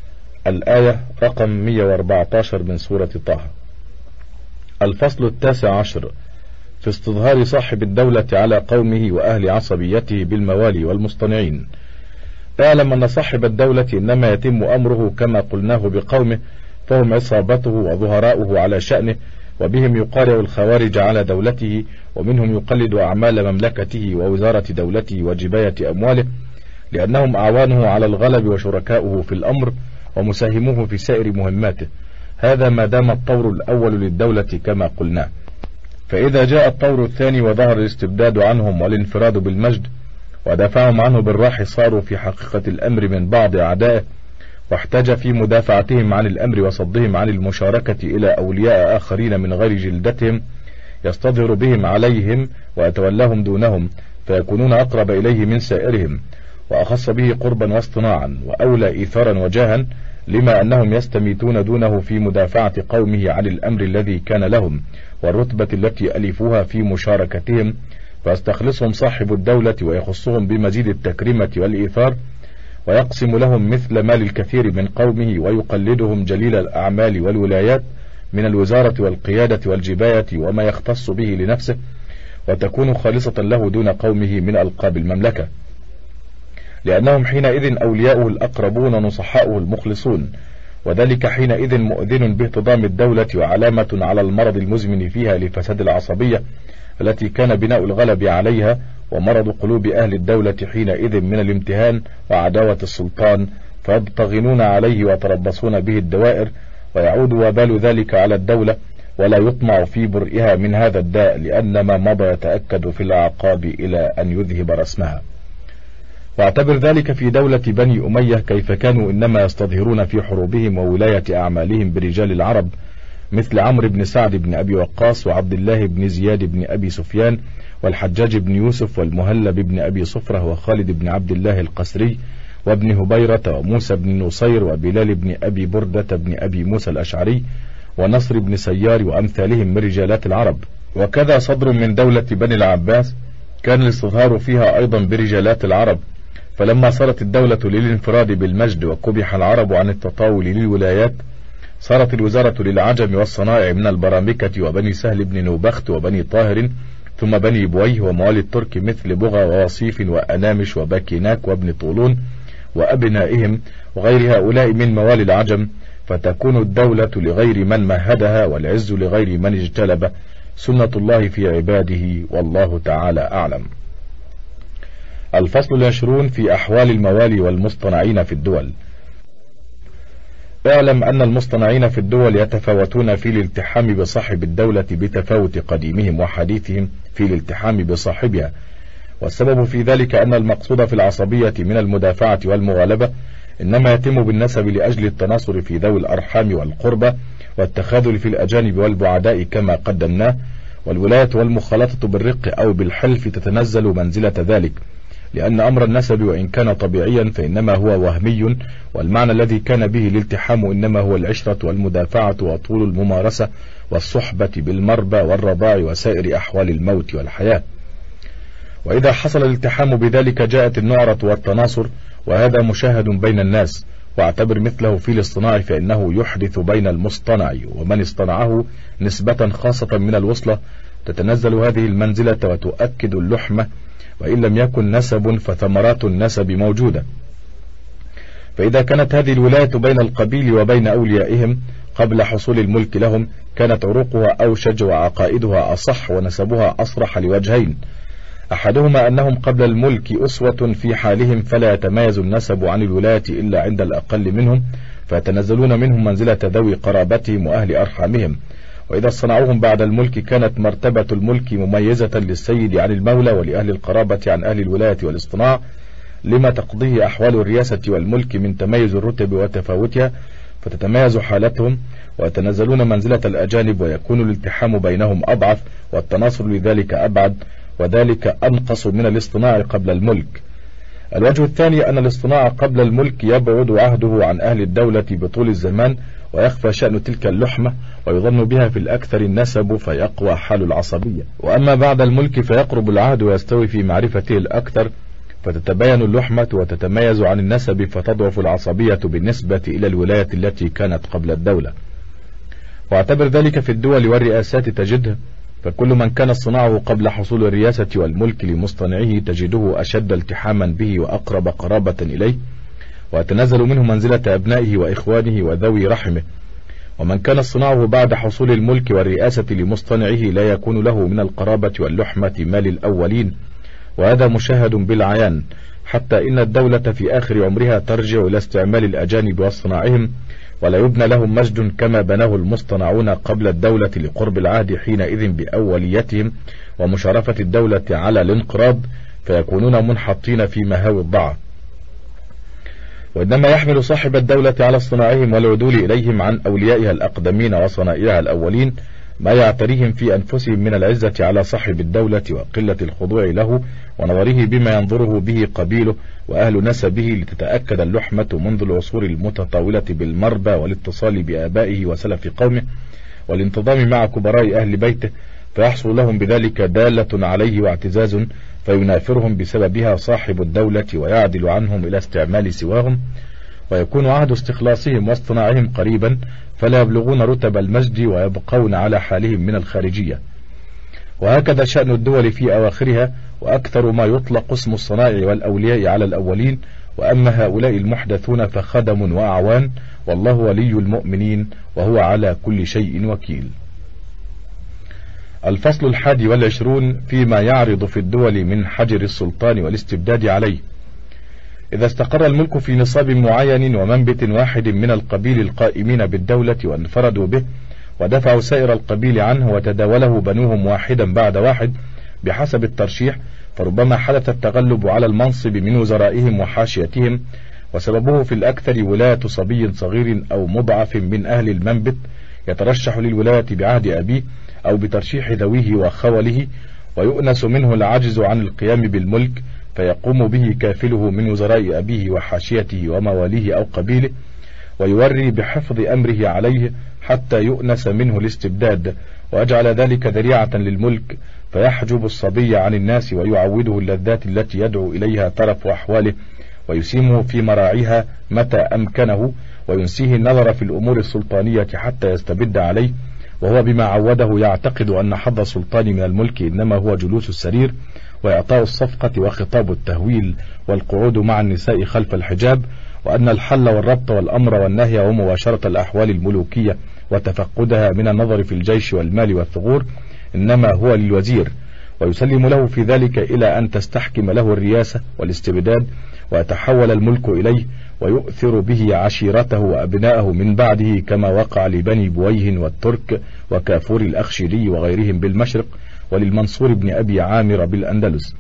الآية رقم 114 من سورة طه. الفصل 19 في استظهار صاحب الدولة على قومه وأهل عصبيته بالموالي والمصطنعين. اعلم أن صاحب الدولة إنما يتم أمره كما قلناه بقومه، فهم عصابته وظهراؤه على شأنه، وبهم يقارع الخوارج على دولته، ومنهم يقلد أعمال مملكته ووزارة دولته وجباية أمواله، لأنهم أعوانه على الغلب وشركاؤه في الأمر ومساهموه في سائر مهماته. هذا ما دام الطور الأول للدولة كما قلنا. فإذا جاء الطور الثاني وظهر الاستبداد عنهم والانفراد بالمجد ودافعهم عنه بالراح، صاروا في حقيقة الأمر من بعض أعدائه، واحتاج في مدافعتهم عن الأمر وصدهم عن المشاركة إلى أولياء آخرين من غير جلدتهم، يستظهر بهم عليهم ويتولاهم دونهم، فيكونون أقرب إليه من سائرهم، وأخص به قربا واصطناعا، وأولى إيثارا وجاها، لما أنهم يستميتون دونه في مدافعة قومه عن الأمر الذي كان لهم والرتبة التي ألفوها في مشاركتهم، فيستخلصهم صاحب الدولة ويخصهم بمزيد التكريمة والإيثار، ويقسم لهم مثل مال الكثير من قومه، ويقلدهم جليل الأعمال والولايات من الوزارة والقيادة والجباية وما يختص به لنفسه، وتكون خالصة له دون قومه من ألقاب المملكة، لأنهم حينئذ أولياؤه الأقربون ونصحاؤه المخلصون، وذلك حينئذ مؤذن باهتضام الدولة وعلامة على المرض المزمن فيها لفساد العصبية التي كان بناء الغلب عليها، ومرض قلوب أهل الدولة حينئذ من الامتهان وعداوة السلطان، فيبتغنون عليه ويتربصون به الدوائر، ويعود وبال ذلك على الدولة، ولا يطمع في برئها من هذا الداء، لأن ما مضى يتأكد في الأعقاب إلى أن يذهب رسمها. واعتبر ذلك في دولة بني أمية، كيف كانوا إنما يستظهرون في حروبهم وولاية أعمالهم برجال العرب، مثل عمرو بن سعد بن أبي وقاص، وعبد الله بن زياد بن أبي سفيان، والحجاج بن يوسف، والمهلب بن أبي صفرة، وخالد بن عبد الله القسري، وابن هبيرة، وموسى بن نصير، وبلال بن أبي بردة بن أبي موسى الأشعري، ونصر بن سيار، وأمثالهم من رجالات العرب. وكذا صدر من دولة بني العباس كان الاستظهار فيها أيضا برجالات العرب، فلما صارت الدولة للانفراد بالمجد وكبح العرب عن التطاول للولايات، صارت الوزارة للعجم والصنائع من البرامكة وبني سهل بن نوبخت وبني طاهر، ثم بني بويه وموالي الترك مثل بغى ووصيف وأنامش وباكيناك وابن طولون وأبنائهم وغير هؤلاء من موالي العجم، فتكون الدولة لغير من مهدها والعز لغير من اجتلبه، سنة الله في عباده، والله تعالى أعلم. الفصل 20 في أحوال الموالي والمصطنعين في الدول. اعلم أن المصطنعين في الدول يتفاوتون في الالتحام بصاحب الدولة بتفاوت قديمهم وحديثهم في الالتحام بصاحبها، والسبب في ذلك أن المقصود في العصبية من المدافعة والمغالبة إنما يتم بالنسب لأجل التناصر في ذوي الأرحام والقربة والتخاذل في الأجانب والبعداء كما قدمناه، والولاية والمخالطة بالرق أو بالحلف تتنزل منزلة ذلك، لأن أمر النسب وإن كان طبيعيا فإنما هو وهمي، والمعنى الذي كان به الالتحام إنما هو العشرة والمدافعة وطول الممارسة والصحبة بالمربى والرضاع وسائر أحوال الموت والحياة. وإذا حصل الالتحام بذلك جاءت النعرة والتناصر، وهذا مشاهد بين الناس، واعتبر مثله في الاصطناع فإنه يحدث بين المصطنع ومن اصطنعه نسبة خاصة من الوصلة، تتنزل هذه المنزلة وتؤكد اللحمة، وإن لم يكن نسب فثمرات النسب موجودة. فإذا كانت هذه الولاية بين القبيل وبين أوليائهم قبل حصول الملك لهم كانت عروقها أوشج وعقائدها أصح ونسبها أصرح لوجهين: أحدهما أنهم قبل الملك أسوة في حالهم، فلا يتميز النسب عن الولاية إلا عند الأقل منهم، فيتنزلون منهم منزلة ذوي قرابتهم وأهل أرحامهم. وإذا صنعوهم بعد الملك كانت مرتبة الملك مميزة للسيد عن المولى ولأهل القرابة عن أهل الولاية والاصطناع، لما تقضيه أحوال الرياسة والملك من تميز الرتب وتفاوتها، فتتميز حالتهم ويتنزلون منزلة الأجانب، ويكون الالتحام بينهم أضعف والتناصر لذلك أبعد، وذلك أنقص من الاصطناع قبل الملك. الوجه الثاني أن الاصطناع قبل الملك يبعد عهده عن أهل الدولة بطول الزمان، ويخفى شأن تلك اللحمة، ويظن بها في الأكثر النسب فيقوى حال العصبية. وأما بعد الملك فيقرب العهد ويستوي في معرفته الأكثر، فتتبين اللحمة وتتميز عن النسب، فتضعف العصبية بالنسبة إلى الولاية التي كانت قبل الدولة. واعتبر ذلك في الدول والرئاسات تجده، فكل من كان صناعه قبل حصول الرياسة والملك لمصطنعه تجده أشد التحاما به وأقرب قرابة إليه، ويتنزل منه منزلة أبنائه وإخوانه وذوي رحمه. ومن كان صناعه بعد حصول الملك والرئاسة لمصطنعه لا يكون له من القرابة واللحمة ما للأولين، وهذا مشاهد بالعيان، حتى إن الدولة في آخر عمرها ترجع إلى استعمال الأجانب واصطناعهم، ولا يبنى لهم مجد كما بناه المصطنعون قبل الدولة لقرب العهد حينئذ بأوليتهم ومشارفة الدولة على الانقراض، فيكونون منحطين في مهاوي الضعف. وإنما يحمل صاحب الدولة على اصطناعهم والعدول إليهم عن أوليائها الأقدمين وصنائعها الأولين ما يعتريهم في أنفسهم من العزة على صاحب الدولة وقلة الخضوع له ونظره بما ينظره به قبيله وأهل نسبه، لتتأكد اللحمة منذ العصور المتطاولة بالمربى والاتصال بآبائه وسلف قومه والانتظام مع كبراء أهل بيته، فيحصل لهم بذلك دالة عليه واعتزاز، فينافرهم بسببها صاحب الدولة ويعدل عنهم إلى استعمال سواهم، ويكون عهد استخلاصهم واصطناعهم قريبا، فلا يبلغون رتب المجد ويبقون على حالهم من الخارجية. وهكذا شأن الدول في أواخرها، وأكثر ما يطلق اسم الصنائع والأولياء على الأولين، وأما هؤلاء المحدثون فخدم وأعوان، والله ولي المؤمنين وهو على كل شيء وكيل. الفصل 21 فيما يعرض في الدول من حجر السلطان والاستبداد عليه. إذا استقر الملك في نصاب معين ومنبت واحد من القبيل القائمين بالدولة وانفردوا به ودفعوا سائر القبيل عنه وتداوله بنوهم واحدا بعد واحد بحسب الترشيح، فربما حدث التغلب على المنصب من وزرائهم وحاشيتهم، وسببه في الأكثر ولاية صبي صغير أو مضعف من أهل المنبت يترشح للولاية بعهد أبيه أو بترشيح ذويه وخوله، ويؤنس منه العجز عن القيام بالملك، فيقوم به كافله من وزراء أبيه وحاشيته ومواليه أو قبيله، ويوري بحفظ أمره عليه حتى يؤنس منه الاستبداد، ويجعل ذلك ذريعة للملك، فيحجب الصبي عن الناس ويعوده اللذات التي يدعو إليها طرف أحواله، ويسيمه في مراعيها متى أمكنه، وينسيه النظر في الأمور السلطانية حتى يستبد عليه، وهو بما عوده يعتقد أن حظ السلطان من الملك إنما هو جلوس السرير، وإعطاء الصفقة وخطاب التهويل والقعود مع النساء خلف الحجاب، وأن الحل والربط والأمر والنهي ومباشرة الأحوال الملوكية وتفقدها من النظر في الجيش والمال والثغور إنما هو للوزير، ويسلم له في ذلك إلى أن تستحكم له الرياسة والاستبداد ويتحول الملك إليه، ويؤثر به عشيرته وأبناءه من بعده كما وقع لبني بويه والترك وكافور الأخشيري وغيرهم بالمشرق، وللمنصور بن أبي عامر بالأندلس.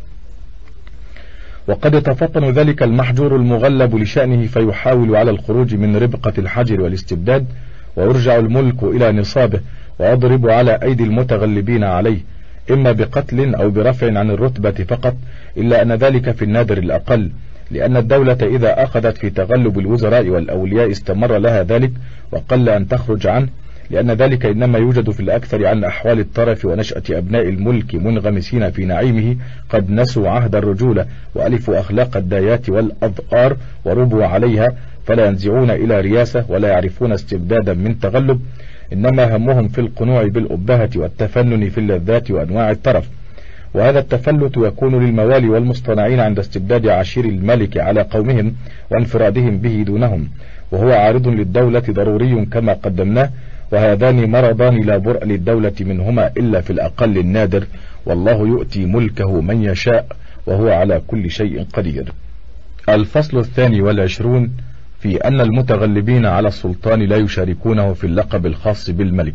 وقد يتفطن ذلك المحجور المغلب لشأنه فيحاول على الخروج من ربقة الحجر والاستبداد، ويرجع الملك إلى نصابه ويضرب على أيدي المتغلبين عليه، إما بقتل أو برفع عن الرتبة فقط، إلا أن ذلك في النادر الأقل، لأن الدولة إذا أخذت في تغلب الوزراء والأولياء استمر لها ذلك وقل أن تخرج عنه، لأن ذلك إنما يوجد في الأكثر عن أحوال الطرف ونشأة أبناء الملك منغمسين في نعيمه، قد نسوا عهد الرجولة وألفوا أخلاق الدايات والأضآر وربوا عليها، فلا ينزعون إلى رياسة ولا يعرفون استبدادا من تغلب، إنما همهم في القنوع بالأبهة والتفنن في اللذات وأنواع الترف. وهذا التفلت يكون للموالي والمصطنعين عند استبداد عشير الملك على قومهم وانفرادهم به دونهم، وهو عارض للدولة ضروري كما قدمناه، وهذان مرضان لا برء للدولة منهما إلا في الأقل النادر، والله يؤتي ملكه من يشاء وهو على كل شيء قدير. الفصل 22 في أن المتغلبين على السلطان لا يشاركونه في اللقب الخاص بالملك،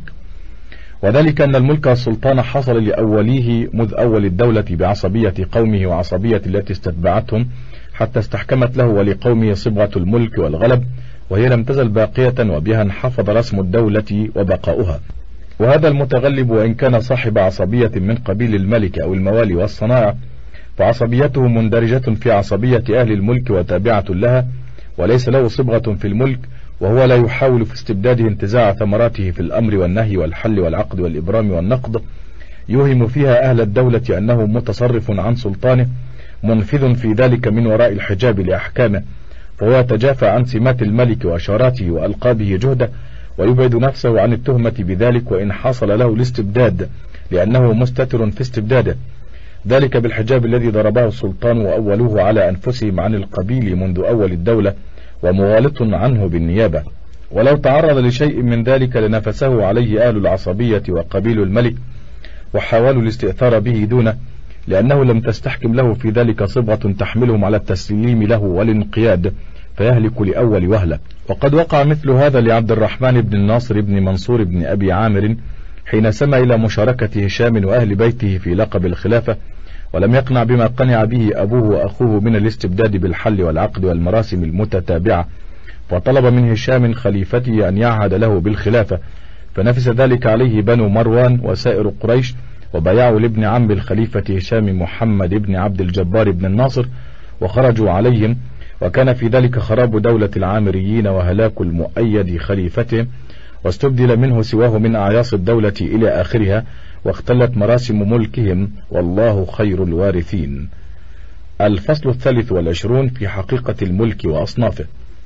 وذلك أن الملك والسلطان حصل لأوليه مذ أول الدولة بعصبية قومه وعصبية التي استتبعتهم حتى استحكمت له ولقومه صبغة الملك والغلب، وهي لم تزل باقية وبها انحفظ رسم الدولة وبقاؤها. وهذا المتغلب وإن كان صاحب عصبية من قبيل الملك أو الموالي والصناعة، فعصبيته مندرجة في عصبية أهل الملك وتابعة لها، وليس له صبغة في الملك، وهو لا يحاول في استبداده انتزاع ثمراته في الأمر والنهي والحل والعقد والإبرام والنقض، يوهم فيها أهل الدولة أنه متصرف عن سلطانه منفذ في ذلك من وراء الحجاب لأحكامه، فهو يتجافى عن سمات الملك وأشاراته وألقابه جهده، ويبعد نفسه عن التهمة بذلك وإن حصل له الاستبداد، لأنه مستتر في استبداده، ذلك بالحجاب الذي ضربه السلطان وأولوه على أنفسهم عن القبيل منذ أول الدولة، ومغالط عنه بالنيابة. ولو تعرض لشيء من ذلك لنفسه عليه أهل العصبية وقبيل الملك وحاولوا الاستئثار به دونه، لأنه لم تستحكم له في ذلك صبغة تحملهم على التسليم له والانقياد، فيهلك لأول وهلة. وقد وقع مثل هذا لعبد الرحمن بن الناصر بن منصور بن أبي عامر حين سمى إلى مشاركة هشام وأهل بيته في لقب الخلافة، ولم يقنع بما قنع به أبوه وأخوه من الاستبداد بالحل والعقد والمراسم المتتابعة، فطلب من هشام خليفته أن يعهد له بالخلافة، فنفس ذلك عليه بنو مروان وسائر قريش، وبايعوا لابن عم الخليفة هشام محمد بن عبد الجبار بن الناصر وخرجوا عليهم، وكان في ذلك خراب دولة العامريين وهلاك المؤيد خليفتهم، واستبدل منه سواه من أعياص الدولة إلى آخرها، واختلت مراسم ملكهم، والله خير الوارثين. الفصل 23 في حقيقة الملك وأصنافه.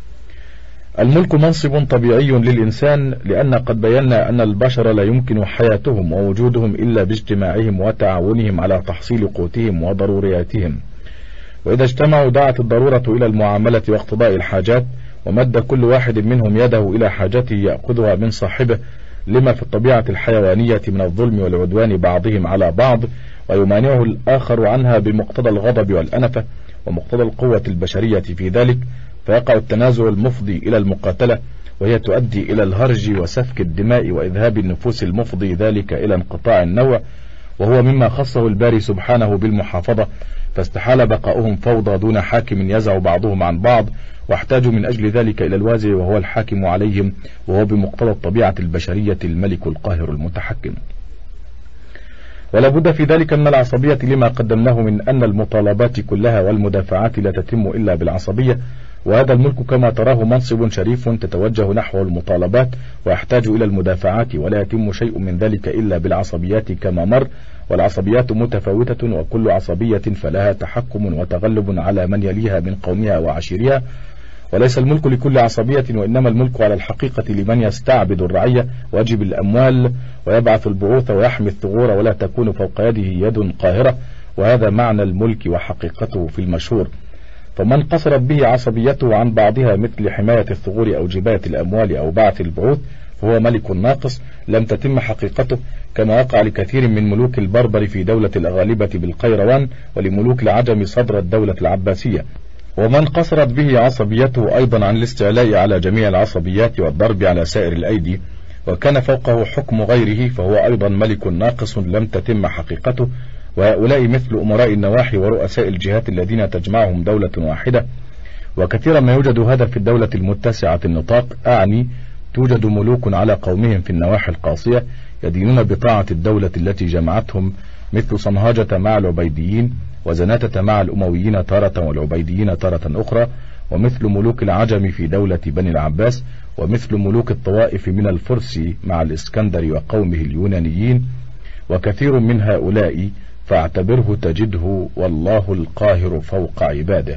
الملك منصب طبيعي للإنسان، لأن قد بينا أن البشر لا يمكن حياتهم ووجودهم إلا باجتماعهم وتعاونهم على تحصيل قوتهم وضرورياتهم، وإذا اجتمعوا دعت الضرورة إلى المعاملة واقتضاء الحاجات، ومد كل واحد منهم يده إلى حاجته يأخذها من صاحبه، لما في الطبيعة الحيوانية من الظلم والعدوان بعضهم على بعض، ويمانعه الآخر عنها بمقتضى الغضب والأنفة ومقتضى القوة البشرية في ذلك، فيقع التنازع المفضي إلى المقاتلة، وهي تؤدي إلى الهرج وسفك الدماء وإذهاب النفوس المفضي ذلك إلى انقطاع النوع، وهو مما خصه الباري سبحانه بالمحافظة، فاستحال بقاؤهم فوضى دون حاكم يزع بعضهم عن بعض، واحتاجوا من أجل ذلك إلى الوازع وهو الحاكم عليهم، وهو بمقتضى الطبيعة البشرية الملك القاهر المتحكم. ولا بد في ذلك من العصبية لما قدمناه من أن المطالبات كلها والمدافعات لا تتم إلا بالعصبية، وهذا الملك كما تراه منصب شريف تتوجه نحو المطالبات ويحتاج إلى المدافعات، ولا يتم شيء من ذلك إلا بالعصبيات كما مر، والعصبيات متفاوتة، وكل عصبية فلها تحكم وتغلب على من يليها من قومها وعشيرها، وليس الملك لكل عصبية، وإنما الملك على الحقيقة لمن يستعبد الرعية ويجب الأموال ويبعث البعوث ويحمي الثغور، ولا تكون فوق يده يد قاهرة، وهذا معنى الملك وحقيقته في المشهور. فمن قصرت به عصبيته عن بعضها مثل حماية الثغور أو جباية الأموال أو بعث البعوث فهو ملك ناقص لم تتم حقيقته، كما وقع لكثير من ملوك البربر في دولة الأغالبة بالقيروان، ولملوك العجم صدر الدولة العباسية. ومن قصرت به عصبيته أيضا عن الاستعلاء على جميع العصبيات والضرب على سائر الأيدي وكان فوقه حكم غيره فهو أيضا ملك ناقص لم تتم حقيقته. وهؤلاء مثل أمراء النواحي ورؤساء الجهات الذين تجمعهم دولة واحدة. وكثيرا ما يوجد هذا في الدولة المتسعة النطاق، أعني توجد ملوك على قومهم في النواحي القاصية يدينون بطاعة الدولة التي جمعتهم، مثل صنهاجة مع العبيديين، وزناتة مع الأمويين تارة والعبيديين تارة أخرى، ومثل ملوك العجم في دولة بني العباس، ومثل ملوك الطوائف من الفرس مع الإسكندر وقومه اليونانيين. وكثير من هؤلاء فاعتبره تجده والله القاهر فوق عباده.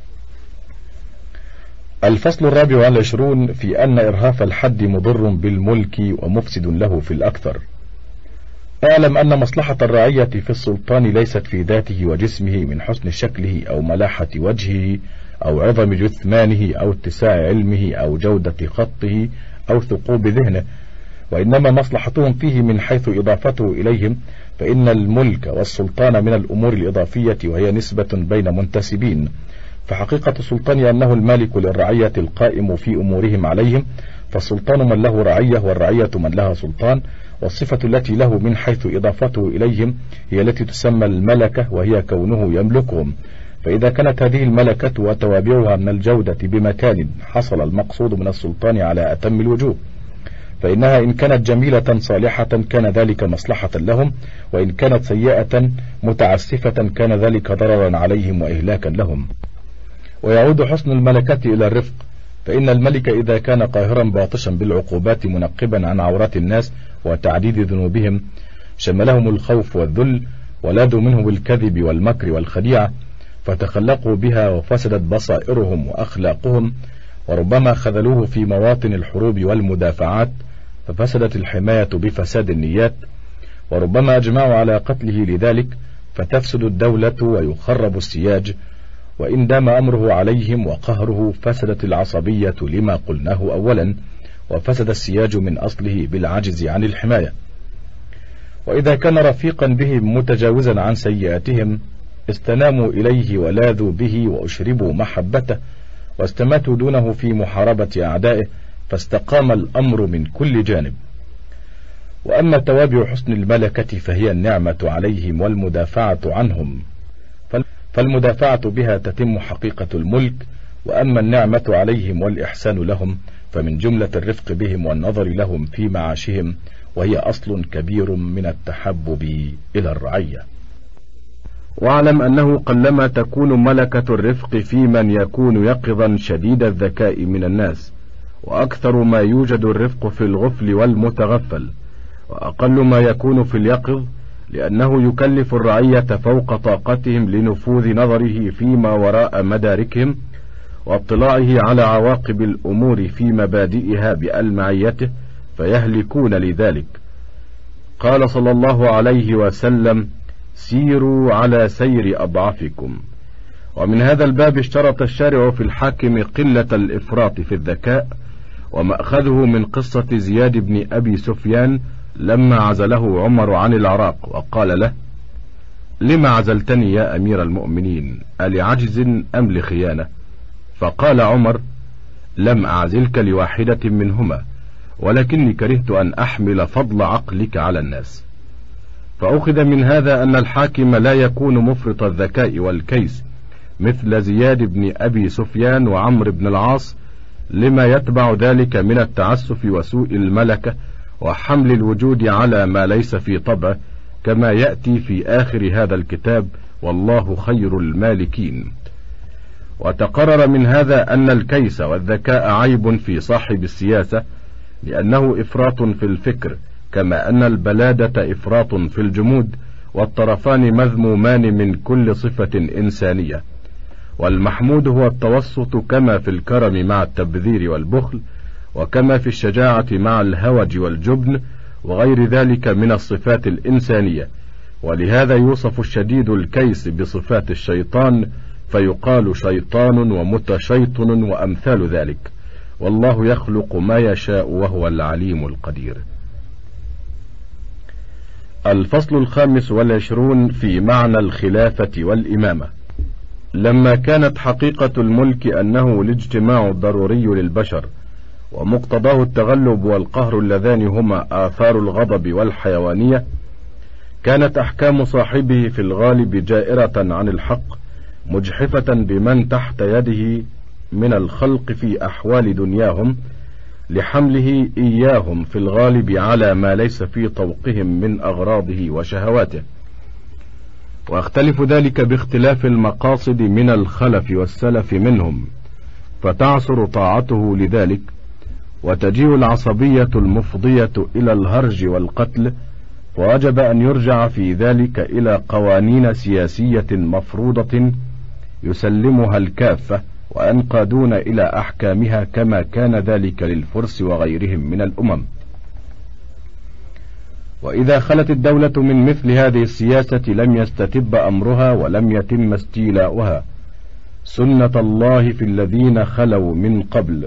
الفصل 24 في أن إرهاف الحد مضر بالملك ومفسد له في الأكثر. اعلم أن مصلحة الرعية في السلطان ليست في ذاته وجسمه من حسن شكله أو ملاحة وجهه أو عظم جثمانه أو اتساع علمه أو جودة خطه أو ثقوب ذهنه، وإنما مصلحتهم فيه من حيث إضافته إليهم، فإن الملك والسلطان من الأمور الإضافية وهي نسبة بين منتسبين. فحقيقة السلطان أنه المالك للرعية القائم في أمورهم عليهم، فالسلطان من له رعية والرعية من لها سلطان، والصفة التي له من حيث إضافته إليهم هي التي تسمى الملكة وهي كونه يملكهم. فإذا كانت هذه الملكة وتوابعها من الجودة بمكان حصل المقصود من السلطان على أتم الوجوه، فإنها إن كانت جميلة صالحة كان ذلك مصلحة لهم، وإن كانت سيئة متعسفة كان ذلك ضررا عليهم وإهلاكا لهم. ويعود حسن الملكة إلى الرفق، فإن الملك إذا كان قاهرا باطشا بالعقوبات منقبا عن عورات الناس وتعديد ذنوبهم شملهم الخوف والذل، ولادوا منه بالكذب والمكر والخديعة، فتخلقوا بها وفسدت بصائرهم وأخلاقهم، وربما خذلوه في مواطن الحروب والمدافعات ففسدت الحماية بفساد النيات، وربما أجمعوا على قتله لذلك فتفسد الدولة ويخرب السياج، وإن دام أمره عليهم وقهره فسدت العصبية لما قلناه أولا، وفسد السياج من أصله بالعجز عن الحماية. وإذا كان رفيقا بهم متجاوزا عن سيئاتهم استناموا إليه ولاذوا به وأشربوا محبته، واستماتوا دونه في محاربة أعدائه، فاستقام الأمر من كل جانب. وأما توابع حسن الملكة فهي النعمة عليهم والمدافعة عنهم، فالمدافعة بها تتم حقيقة الملك، وأما النعمة عليهم والإحسان لهم فمن جملة الرفق بهم والنظر لهم في معاشهم، وهي أصل كبير من التحبب إلى الرعية. واعلم أنه قلما تكون ملكة الرفق في من يكون يقظا شديد الذكاء من الناس، وأكثر ما يوجد الرفق في الغفل والمتغفل، وأقل ما يكون في اليقظ، لأنه يكلف الرعية فوق طاقتهم لنفوذ نظره فيما وراء مداركهم واطلاعه على عواقب الأمور في مبادئها بألمعيته، فيهلكون لذلك. قال صلى الله عليه وسلم: سيروا على سير أضعافكم. ومن هذا الباب اشترط الشارع في الحاكم قلة الإفراط في الذكاء، ومأخذه من قصة زياد بن أبي سفيان لما عزله عمر عن العراق وقال له: لما عزلتني يا أمير المؤمنين، ألعجز أم لخيانة؟ فقال عمر: لم أعزلك لواحدة منهما، ولكني كرهت أن أحمل فضل عقلك على الناس. فأخذ من هذا أن الحاكم لا يكون مفرط الذكاء والكيس مثل زياد بن أبي سفيان وعمرو بن العاص، لما يتبع ذلك من التعسف وسوء الملكة وحمل الوجود على ما ليس في طبعه، كما يأتي في آخر هذا الكتاب: والله خير المالكين. وتقرر من هذا أن الكيس والذكاء عيب في صاحب السياسة، لأنه إفراط في الفكر، كما أن البلادة إفراط في الجمود، والطرفان مذمومان من كل صفة إنسانية. والمحمود هو التوسط، كما في الكرم مع التبذير والبخل، وكما في الشجاعة مع الهوج والجبن، وغير ذلك من الصفات الإنسانية، ولهذا يوصف الشديد الكيس بصفات الشيطان فيقال شيطان ومتشيطن وأمثال ذلك، والله يخلق ما يشاء وهو العليم القدير. الفصل 25 في معنى الخلافة والإمامة. لما كانت حقيقة الملك أنه الاجتماع الضروري للبشر ومقتضاه التغلب والقهر اللذان هما آثار الغضب والحيوانية، كانت أحكام صاحبه في الغالب جائرة عن الحق، مجحفة بمن تحت يده من الخلق في أحوال دنياهم، لحمله إياهم في الغالب على ما ليس في طوقهم من أغراضه وشهواته. ويختلف ذلك باختلاف المقاصد من الخلف والسلف منهم، فتعسر طاعته لذلك، وتجيء العصبية المفضية إلى الهرج والقتل، ووجب أن يرجع في ذلك إلى قوانين سياسية مفروضة يسلمها الكافة وينقادون إلى أحكامها، كما كان ذلك للفرس وغيرهم من الأمم. وإذا خلت الدولة من مثل هذه السياسة لم يستتب أمرها ولم يتم استيلاؤها، سنة الله في الذين خلوا من قبل.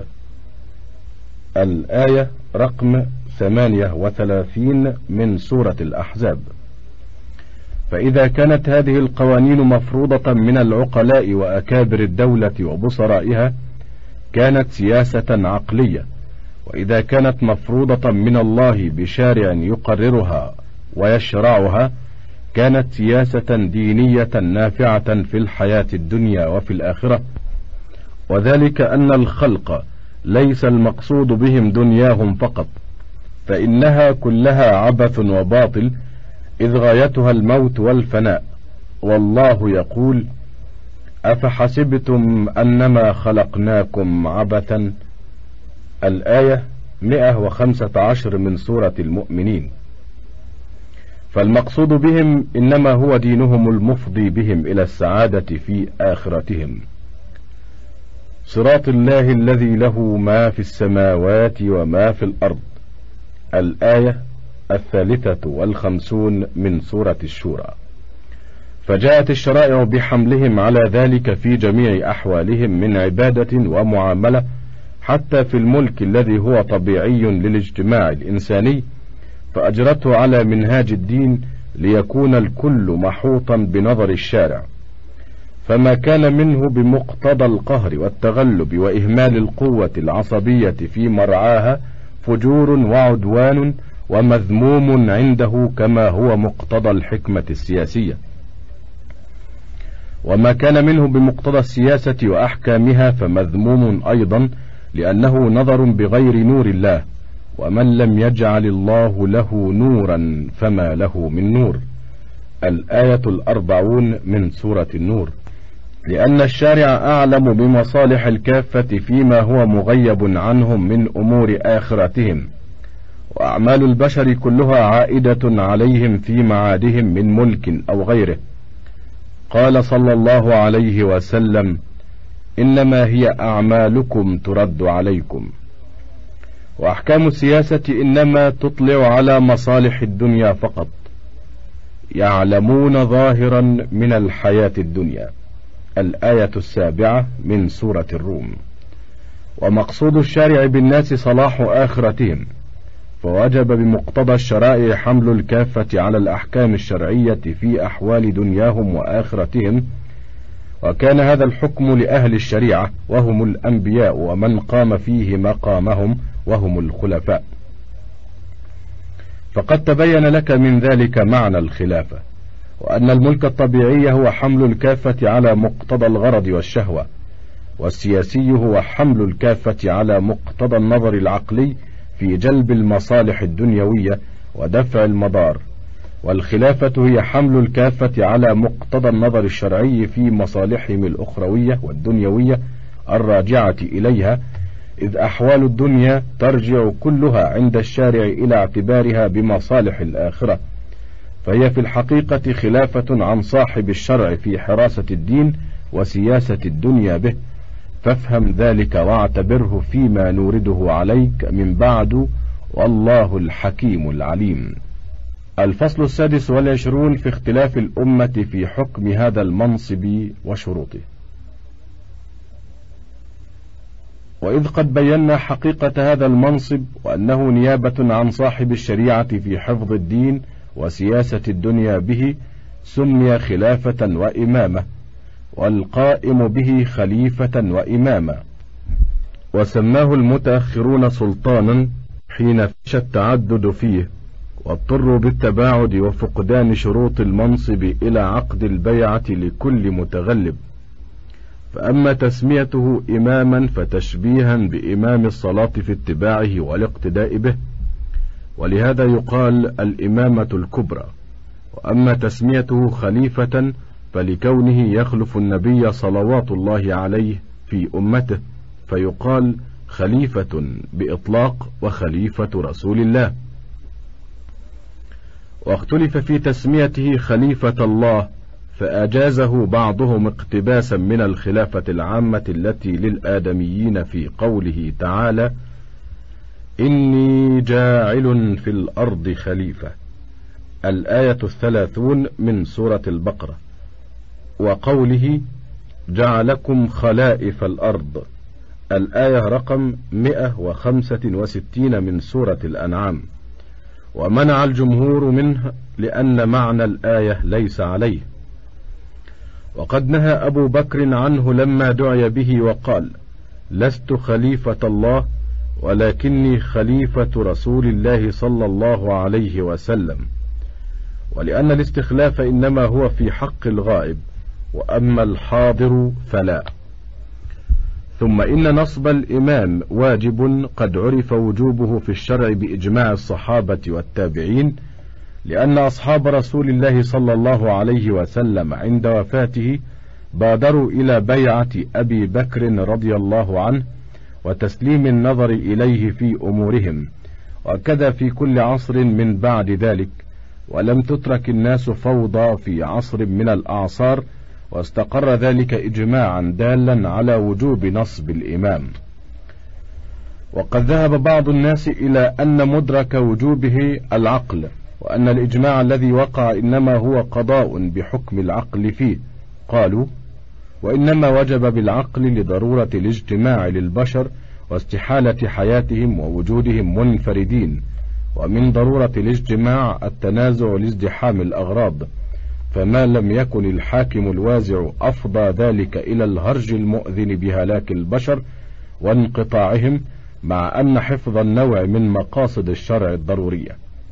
الآية رقم 38 من سورة الأحزاب. فإذا كانت هذه القوانين مفروضة من العقلاء وأكابر الدولة وبصرائها كانت سياسة عقلية، وإذا كانت مفروضة من الله بشارع يقررها ويشرعها كانت سياسة دينية نافعة في الحياة الدنيا وفي الآخرة. وذلك أن الخلق ليس المقصود بهم دنياهم فقط، فإنها كلها عبث وباطل، إذ غايتها الموت والفناء. والله يقول: أفحسبتم أنما خلقناكم عبثا. الآية 115 من سورة المؤمنين. فالمقصود بهم إنما هو دينهم المفضي بهم إلى السعادة في آخرتهم. صراط الله الذي له ما في السماوات وما في الأرض. الآية 53 من سورة الشورى. فجاءت الشرائع بحملهم على ذلك في جميع أحوالهم من عبادة ومعاملة، حتى في الملك الذي هو طبيعي للاجتماع الإنساني، فأجرته على منهاج الدين ليكون الكل محوطا بنظر الشارع. فما كان منه بمقتضى القهر والتغلب وإهمال القوة العصبية في مرعاها فجور وعدوان ومذموم عنده، كما هو مقتضى الحكمة السياسية. وما كان منه بمقتضى السياسة وأحكامها فمذموم أيضا، لأنه نظر بغير نور الله، ومن لم يجعل الله له نورا فما له من نور. الآية 40 من سورة النور. لأن الشارع أعلم بمصالح الكافة فيما هو مغيب عنهم من أمور آخرتهم، وأعمال البشر كلها عائدة عليهم في معادهم من ملك أو غيره. قال صلى الله عليه وسلم: إنما هي أعمالكم ترد عليكم. وأحكام السياسة إنما تطلع على مصالح الدنيا فقط، يعلمون ظاهرا من الحياة الدنيا. الآية 7 من سورة الروم. ومقصود الشارع بالناس صلاح آخرتهم، فوجب بمقتضى الشرائع حمل الكافة على الأحكام الشرعية في أحوال دنياهم وآخرتهم. وكان هذا الحكم لأهل الشريعة وهم الأنبياء ومن قام فيه مقامهم وهم الخلفاء. فقد تبين لك من ذلك معنى الخلافة، وأن الملك الطبيعي هو حمل الكافة على مقتضى الغرض والشهوة، والسياسي هو حمل الكافة على مقتضى النظر العقلي في جلب المصالح الدنيوية ودفع المضار. والخلافة هي حمل الكافة على مقتضى النظر الشرعي في مصالحهم الأخروية والدنيوية الراجعة إليها، إذ أحوال الدنيا ترجع كلها عند الشارع إلى اعتبارها بمصالح الآخرة، فهي في الحقيقة خلافة عن صاحب الشرع في حراسة الدين وسياسة الدنيا به. فافهم ذلك واعتبره فيما نورده عليك من بعد، والله الحكيم العليم. الفصل 26 في اختلاف الأمة في حكم هذا المنصب وشروطه. وإذ قد بينا حقيقة هذا المنصب وأنه نيابة عن صاحب الشريعة في حفظ الدين وسياسة الدنيا به، سمي خلافة وإمامة، والقائم به خليفة وإمامة، وسماه المتأخرون سلطانا حين فش التعدد فيه، واضطروا بالتباعد وفقدان شروط المنصب إلى عقد البيعة لكل متغلب. فأما تسميته إماما فتشبيها بإمام الصلاة في اتباعه والاقتداء به، ولهذا يقال الإمامة الكبرى. وأما تسميته خليفة فلكونه يخلف النبي صلوات الله عليه في أمته، فيقال خليفة بإطلاق وخليفة رسول الله. واختلف في تسميته خليفة الله، فأجازه بعضهم اقتباسا من الخلافة العامة التي للآدميين في قوله تعالى: إني جاعل في الأرض خليفة، الآية 30 من سورة البقرة، وقوله جعلكم خلائف الأرض، الآية رقم 165 من سورة الأنعام. ومنع الجمهور منه لأن معنى الآية ليس عليه. وقد نهى أبو بكر عنه لما دعي به وقال: لست خليفة الله ولكني خليفة رسول الله صلى الله عليه وسلم، ولأن الاستخلاف إنما هو في حق الغائب، وأما الحاضر فلا. ثم إن نصب الإمام واجب قد عرف وجوبه في الشرع بإجماع الصحابة والتابعين، لأن أصحاب رسول الله صلى الله عليه وسلم عند وفاته بادروا إلى بيعة أبي بكر رضي الله عنه وتسليم النظر إليه في أمورهم، وكذا في كل عصر من بعد ذلك، ولم تترك الناس فوضى في عصر من الأعصار، واستقر ذلك إجماعا دالا على وجوب نصب الإمام. وقد ذهب بعض الناس إلى أن مدرك وجوبه العقل، وأن الإجماع الذي وقع إنما هو قضاء بحكم العقل فيه. قالوا: وإنما وجب بالعقل لضرورة الاجتماع للبشر واستحالة حياتهم ووجودهم منفردين، ومن ضرورة الاجتماع التنازع لازدحام الأغراض، فما لم يكن الحاكم الوازع أفضى ذلك إلى الهرج المؤذن بهلاك البشر وانقطاعهم، مع أن حفظ النوع من مقاصد الشرع الضرورية.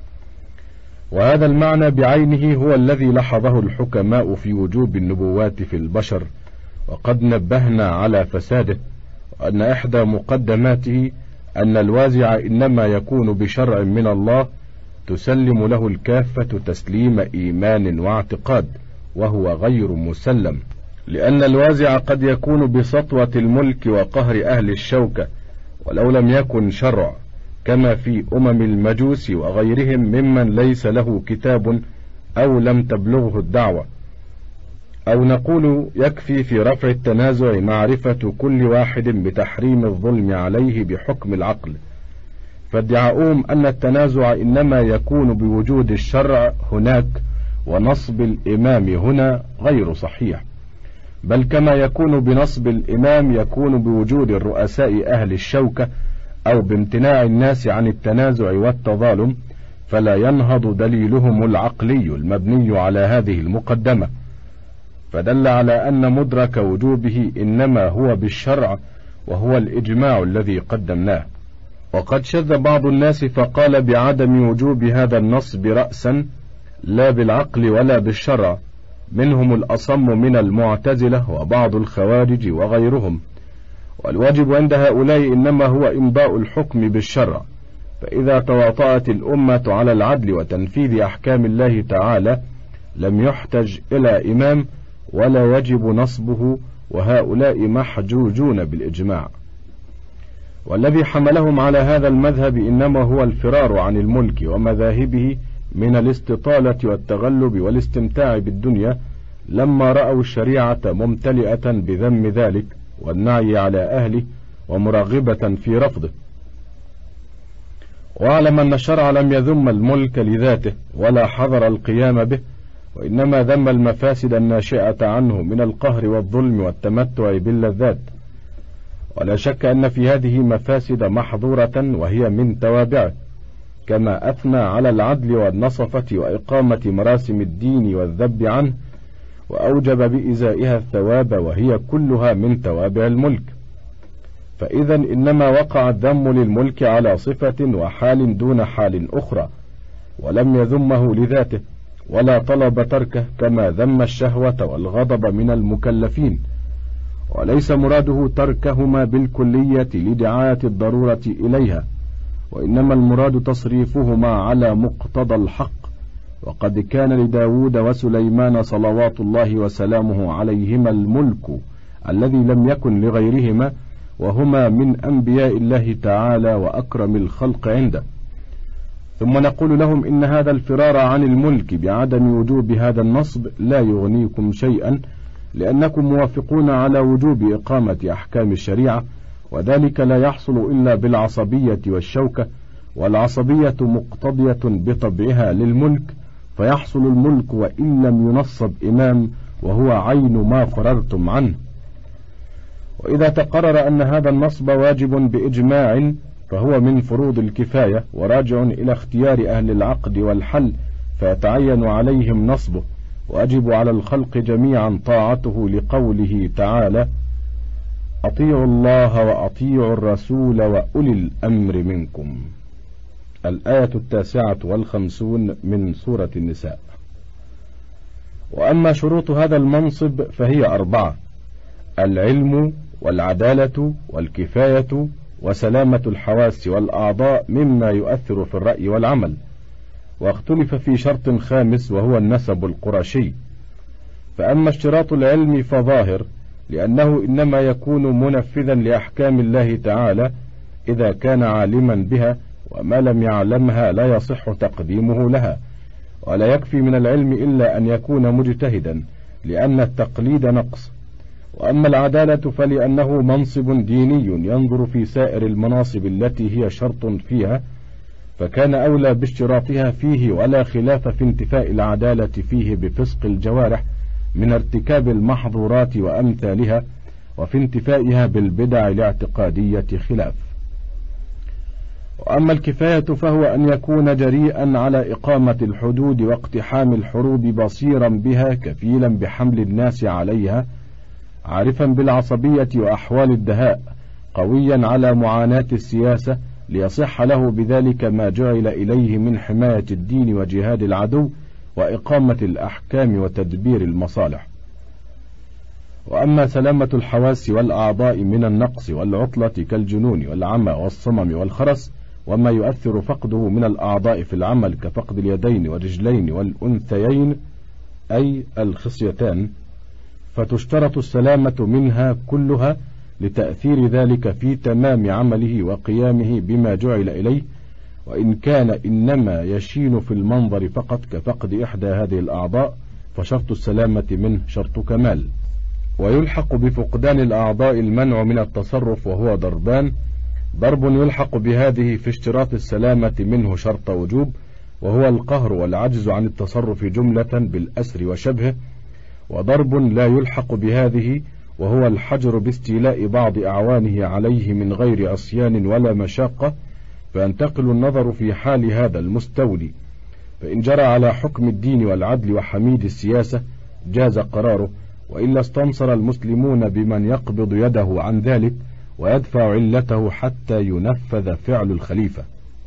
وهذا المعنى بعينه هو الذي لحظه الحكماء في وجوب النبوات في البشر، وقد نبهنا على فساده، وأن إحدى مقدماته أن الوازع إنما يكون بشرع من الله تسلم له الكافة تسليم إيمان واعتقاد، وهو غير مسلم، لأن الوازع قد يكون بسطوة الملك وقهر أهل الشوكة ولو لم يكن شرع، كما في المجوس وغيرهم ممن ليس له كتاب أو لم تبلغه الدعوة. أو نقول يكفي في رفع التنازع معرفة كل واحد بتحريم الظلم عليه بحكم العقل، فادعاؤهم أن التنازع إنما يكون بوجود الشرع هناك ونصب الإمام هنا غير صحيح، بل كما يكون بنصب الإمام يكون بوجود الرؤساء أهل الشوكة أو بامتناع الناس عن التنازع والتظالم، فلا ينهض دليلهم العقلي المبني على هذه المقدمة، فدل على أن مدرك وجوبه إنما هو بالشرع، وهو الإجماع الذي قدمناه. وقد شذ بعض الناس فقال بعدم وجوب هذا النصب رأسا لا بالعقل ولا بالشرع، منهم الأصم من المعتزلة وبعض الخوارج وغيرهم. والواجب عند هؤلاء إنما هو إمضاء الحكم بالشرع، فإذا تواطأت الأمة على العدل وتنفيذ أحكام الله تعالى لم يحتج إلى إمام ولا يجب نصبه، وهؤلاء محجوجون بالإجماع. والذي حملهم على هذا المذهب إنما هو الفرار عن الملك ومذاهبه من الاستطالة والتغلب والاستمتاع بالدنيا، لما رأوا الشريعة ممتلئة بذم ذلك والنعي على أهله ومرغبة في رفضه. واعلم أن الشرع لم يذم الملك لذاته ولا حظر القيام به، وإنما ذم المفاسد الناشئة عنه من القهر والظلم والتمتع باللذات. ولا شك أن في هذه مفاسد محظورة وهي من توابعه، كما أثنى على العدل والنصفة وإقامة مراسم الدين والذب عنه، وأوجب بإزائها الثواب، وهي كلها من توابع الملك. فإذا إنما وقع الذم للملك على صفة وحال دون حال أخرى، ولم يذمه لذاته ولا طلب تركه، كما ذم الشهوة والغضب من المكلفين، وليس مراده تركهما بالكلية لدعاية الضرورة إليها، وإنما المراد تصريفهما على مقتضى الحق. وقد كان لداود وسليمان صلوات الله وسلامه عليهما الملك الذي لم يكن لغيرهما، وهما من أنبياء الله تعالى وأكرم الخلق عنده. ثم نقول لهم إن هذا الفرار عن الملك بعدم وجوب هذا النصب لا يغنيكم شيئا، لأنكم موافقون على وجوب إقامة أحكام الشريعة، وذلك لا يحصل إلا بالعصبية والشوكة، والعصبية مقتضية بطبعها للملك، فيحصل الملك وإن لم ينصب إمام، وهو عين ما فررتم عنه. وإذا تقرر أن هذا النصب واجب بإجماع، فهو من فروض الكفاية وراجع إلى اختيار أهل العقد والحل، فيتعين عليهم نصبه، وأجب على الخلق جميعا طاعته، لقوله تعالى: أطيعوا الله وأطيعوا الرسول وأولي الأمر منكم. الآية 59 من سورة النساء. وأما شروط هذا المنصب فهي 4: العلم والعدالة والكفاية وسلامة الحواس والأعضاء مما يؤثر في الرأي والعمل. واختلف في شرط خامس وهو النسب القرشي. فأما اشتراط العلم فظاهر، لأنه إنما يكون منفذا لأحكام الله تعالى إذا كان عالما بها، وما لم يعلمها لا يصح تقديمه لها. ولا يكفي من العلم إلا أن يكون مجتهدا، لأن التقليد نقص. وأما العدالة فلأنه منصب ديني ينظر في سائر المناصب التي هي شرط فيها، فكان أولى باشتراطها فيه، ولا خلاف في انتفاء العدالة فيه بفسق الجوارح من ارتكاب المحظورات وأمثالها، وفي انتفائها بالبدع الاعتقادية خلاف. وأما الكفاية فهو أن يكون جريئا على إقامة الحدود واقتحام الحروب، بصيرا بها كفيلا بحمل الناس عليها، عارفا بالعصبية وأحوال الدهاء، قويا على معاناة السياسة، ليصح له بذلك ما جعل إليه من حماية الدين وجهاد العدو وإقامة الأحكام وتدبير المصالح. وأما سلامة الحواس والأعضاء من النقص والعطلة كالجنون والعمى والصمم والخرس، وما يؤثر فقده من الأعضاء في العمل كفقد اليدين والرجلين والأنثيين أي الخصيتان، فتشترط السلامة منها كلها لتأثير ذلك في تمام عمله وقيامه بما جعل إليه. وإن كان إنما يشين في المنظر فقط كفقد إحدى هذه الأعضاء، فشرط السلامة منه شرط كمال. ويلحق بفقدان الأعضاء المنع من التصرف، وهو ضربان: ضرب يلحق بهذه في اشتراط السلامة منه شرط وجوب، وهو القهر والعجز عن التصرف جملة بالأسر وشبهه، وضرب لا يلحق بهذه، وهو الحجر باستيلاء بعض أعوانه عليه من غير عصيان ولا مشاقة، فينتقل النظر في حال هذا المستولي، فإن جرى على حكم الدين والعدل وحميد السياسة جاز قراره، وإلا استنصر المسلمون بمن يقبض يده عن ذلك ويدفع علته حتى ينفذ فعل الخليفة.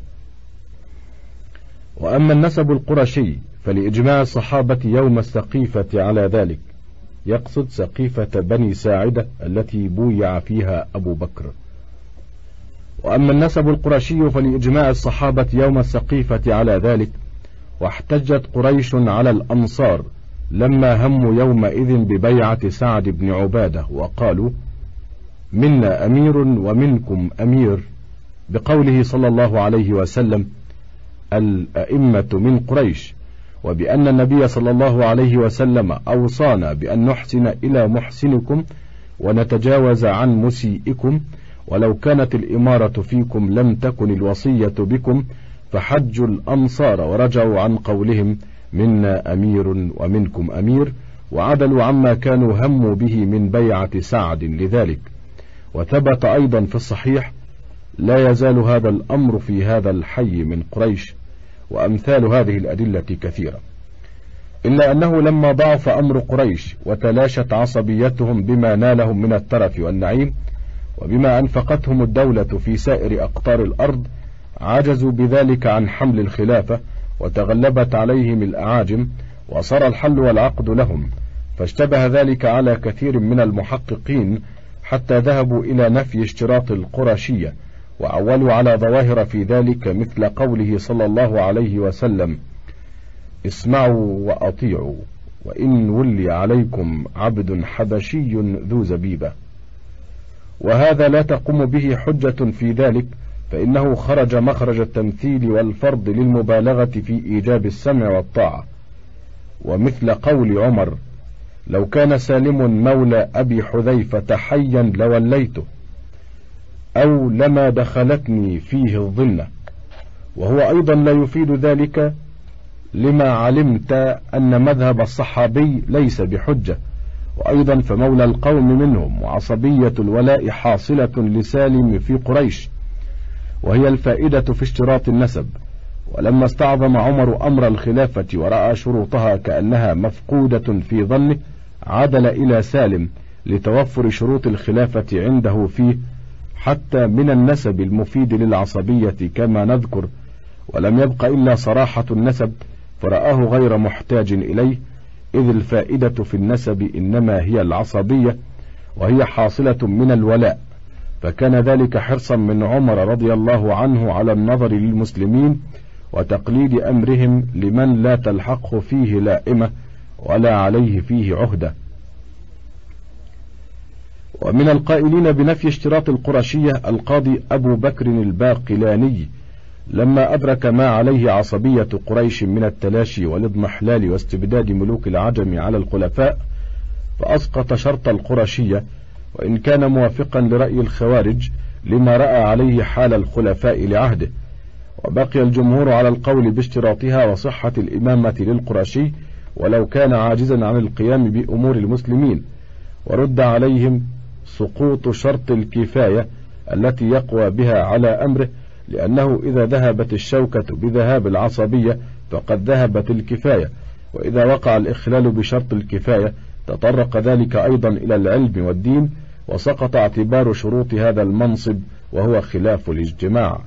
وأما النسب القرشي فلإجماع الصحابة يوم السقيفة على ذلك، يقصد سقيفة بني ساعدة التي بويع فيها أبو بكر. وأما النسب القرشي فلإجماع الصحابة يوم السقيفة على ذلك، واحتجت قريش على الأنصار لما هموا يومئذ ببيعة سعد بن عبادة، وقالوا: منا أمير ومنكم أمير، بقوله صلى الله عليه وسلم: الأئمة من قريش، وبأن النبي صلى الله عليه وسلم أوصانا بأن نحسن إلى محسنكم ونتجاوز عن مسيئكم، ولو كانت الإمارة فيكم لم تكن الوصية بكم، فحجوا الأمصار ورجعوا عن قولهم منا أمير ومنكم أمير، وعدلوا عما كانوا هموا به من بيعة سعد لذلك. وثبت أيضا في الصحيح: لا يزال هذا الأمر في هذا الحي من قريش. وأمثال هذه الأدلة كثيرة، إلا أنه لما ضعف أمر قريش وتلاشت عصبيتهم بما نالهم من الترف والنعيم، وبما أنفقتهم الدولة في سائر أقطار الأرض، عجزوا بذلك عن حمل الخلافة، وتغلبت عليهم الأعاجم، وصار الحل والعقد لهم، فاشتبه ذلك على كثير من المحققين حتى ذهبوا إلى نفي اشتراط القرشية، وعولوا على ظواهر في ذلك مثل قوله صلى الله عليه وسلم: اسمعوا وأطيعوا وإن ولي عليكم عبد حبشي ذو زبيبة. وهذا لا تقوم به حجة في ذلك، فإنه خرج مخرج التمثيل والفرض للمبالغة في إيجاب السمع والطاعة. ومثل قول عمر: لو كان سالم مولى أبي حذيفة حيا لوليته، أو لما دخلتني فيه الظنة. وهو أيضا لا يفيد ذلك، لما علمت أن مذهب الصحابي ليس بحجة. وأيضا فمولى القوم منهم، وعصبية الولاء حاصلة لسالم في قريش، وهي الفائدة في اشتراط النسب. ولما استعظم عمر أمر الخلافة ورأى شروطها كأنها مفقودة في ظنه، عدل إلى سالم لتوفر شروط الخلافة عنده فيه، حتى من النسب المفيد للعصبية كما نذكر، ولم يبق إلا صراحة النسب، فرآه غير محتاج إليه، إذ الفائدة في النسب إنما هي العصبية، وهي حاصلة من الولاء. فكان ذلك حرصا من عمر رضي الله عنه على النظر للمسلمين وتقليد أمرهم لمن لا تلحقه فيه لائمة ولا عليه فيه عهدة. ومن القائلين بنفي اشتراط القرشية القاضي أبو بكر الباقلاني، لما أدرك ما عليه عصبية قريش من التلاشي والاضمحلال واستبداد ملوك العجم على الخلفاء، فأسقط شرط القرشية، وإن كان موافقا لرأي الخوارج لما رأى عليه حال الخلفاء لعهده. وبقي الجمهور على القول باشتراطها وصحة الإمامة للقرشي، ولو كان عاجزا عن القيام بأمور المسلمين. ورد عليهم سقوط شرط الكفاية التي يقوى بها على أمره، لأنه إذا ذهبت الشوكة بذهاب العصبية فقد ذهبت الكفاية، وإذا وقع الإخلال بشرط الكفاية تطرق ذلك أيضا إلى العلم والدين، وسقط اعتبار شروط هذا المنصب، وهو خلاف الاجتماع.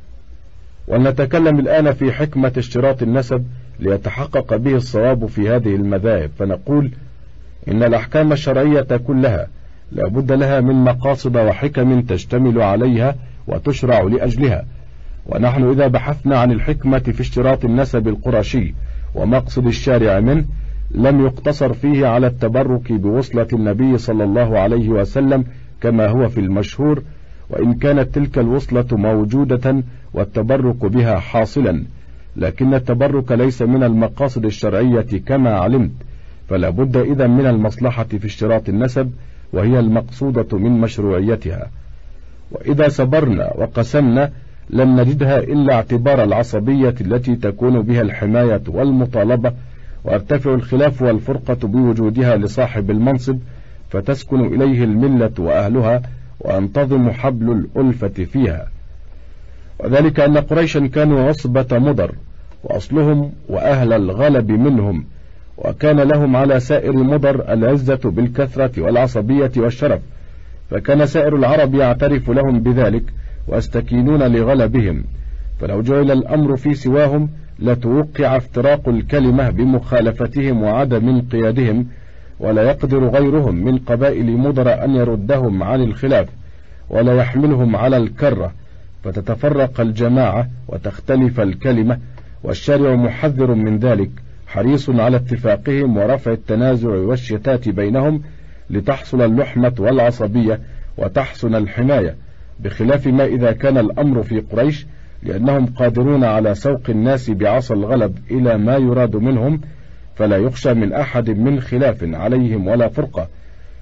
ولنتكلم الآن في حكمة اشتراط النسب ليتحقق به الصواب في هذه المذاهب، فنقول إن الأحكام الشرعية كلها لا بد لها من مقاصد وحكم تشتمل عليها وتشرع لأجلها. ونحن إذا بحثنا عن الحكمة في اشتراط النسب القرشي ومقصد الشارع منه، لم يقتصر فيه على التبرك بوصلة النبي صلى الله عليه وسلم كما هو في المشهور، وإن كانت تلك الوصلة موجودة والتبرك بها حاصلا، لكن التبرك ليس من المقاصد الشرعية كما علمت، فلا بد إذن من المصلحة في اشتراط النسب، وهي المقصودة من مشروعيتها. وإذا صبرنا وقسمنا لم نجدها إلا اعتبار العصبية التي تكون بها الحماية والمطالبة، ويرتفع الخلاف والفرقة بوجودها لصاحب المنصب، فتسكن إليه الملة وأهلها، وينتظم حبل الألفة فيها. وذلك أن قريشا كانوا عصبة مضر، وأصلهم وأهل الغلب منهم، وكان لهم على سائر مضر العزة بالكثرة والعصبية والشرف، فكان سائر العرب يعترف لهم بذلك ويستكينون لغلبهم. فلو جعل الأمر في سواهم لتوقع افتراق الكلمة بمخالفتهم وعدم انقيادهم، ولا يقدر غيرهم من قبائل مضر أن يردهم عن الخلاف ولا يحملهم على الكرة، فتتفرق الجماعة وتختلف الكلمة. والشارع محذر من ذلك، حريص على اتفاقهم ورفع التنازع والشتات بينهم، لتحصل اللحمة والعصبية وتحسن الحماية، بخلاف ما إذا كان الأمر في قريش، لأنهم قادرون على سوق الناس بعصا الغلب إلى ما يراد منهم، فلا يخشى من أحد من خلاف عليهم ولا فرقة،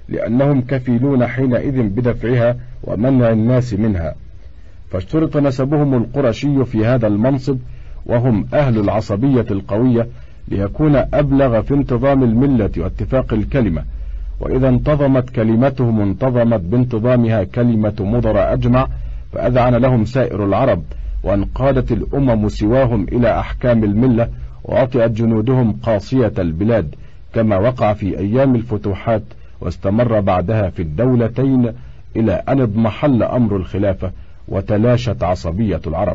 لأنهم كفيلون حينئذ بدفعها ومنع الناس منها. فاشترط نسبهم القرشي في هذا المنصب، وهم أهل العصبية القوية، ليكون أبلغ في انتظام الملة واتفاق الكلمة، وإذا انتظمت كلمتهم انتظمت بانتظامها كلمة مضر أجمع، فأذعن لهم سائر العرب، وانقادت الأمم سواهم إلى أحكام الملة، وعطئت جنودهم قاصية البلاد، كما وقع في أيام الفتوحات، واستمر بعدها في الدولتين إلى أن اضمحل أمر الخلافة وتلاشت عصبية العرب.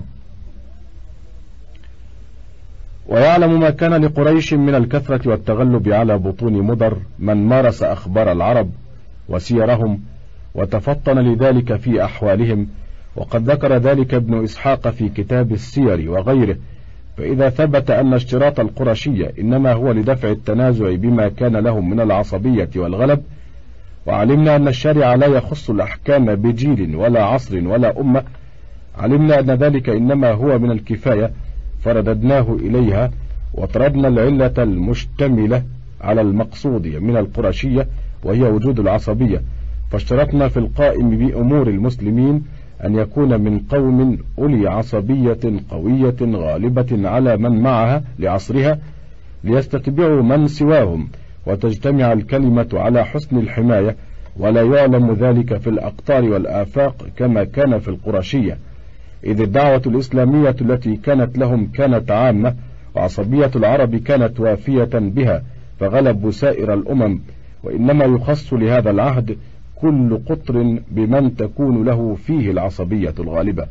ويعلم ما كان لقريش من الكثرة والتغلب على بطون مضر من مارس أخبار العرب وسيرهم وتفطن لذلك في أحوالهم، وقد ذكر ذلك ابن إسحاق في كتاب السير وغيره. فإذا ثبت أن اشتراط القرشية إنما هو لدفع التنازع بما كان لهم من العصبية والغلب، وعلمنا أن الشارع لا يخص الأحكام بجيل ولا عصر ولا أمة، علمنا أن ذلك إنما هو من الكفاية، فرددناه إليها وطردنا العلة المشتملة على المقصود من القرشية، وهي وجود العصبية، فاشترطنا في القائم بأمور المسلمين أن يكون من قوم أولي عصبية قوية غالبة على من معها لعصرها، ليستتبعوا من سواهم، وتجتمع الكلمة على حسن الحماية، ولا يعلم ذلك في الأقطار والآفاق كما كان في القرشية، إذ الدعوة الإسلامية التي كانت لهم كانت عامة، وعصبية العرب كانت وافية بها، فغلبوا سائر الأمم، وإنما يخص لهذا العهد كل قطر بمن تكون له فيه العصبية الغالبة.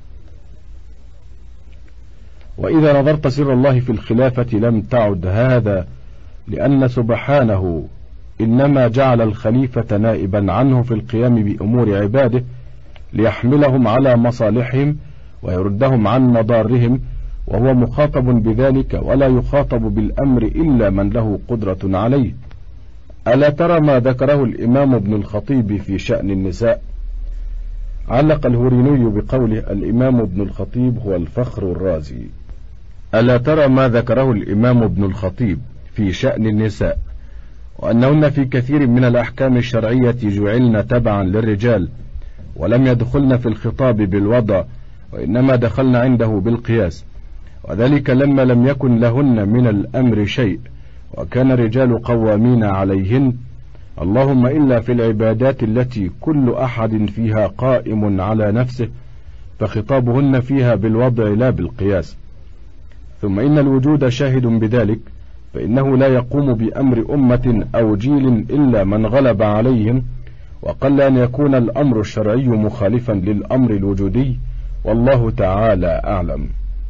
وإذا نظرت سر الله في الخلافة لم تعد هذا، لأن سبحانه إنما جعل الخليفة نائبا عنه في القيام بأمور عباده، ليحملهم على مصالحهم ويردهم عن مضارهم، وهو مخاطب بذلك ولا يخاطب بالأمر إلا من له قدرة عليه. ألا ترى ما ذكره الإمام ابن الخطيب في شأن النساء؟ علق الهوريني بقوله: الإمام ابن الخطيب هو الفخر الرازي. ألا ترى ما ذكره الإمام ابن الخطيب في شأن النساء، وأنهن في كثير من الأحكام الشرعية جعلن تبعا للرجال، ولم يدخلن في الخطاب بالوضع، وإنما دخلن عنده بالقياس، وذلك لما لم يكن لهن من الأمر شيء، وكان الرجال قوامين عليهن، اللهم إلا في العبادات التي كل أحد فيها قائم على نفسه، فخطابهن فيها بالوضع لا بالقياس. ثم إن الوجود شاهد بذلك، فإنه لا يقوم بأمر أمة أو جيل إلا من غلب عليهم، وقل أن يكون الأمر الشرعي مخالفا للأمر الوجودي، والله تعالى أعلم.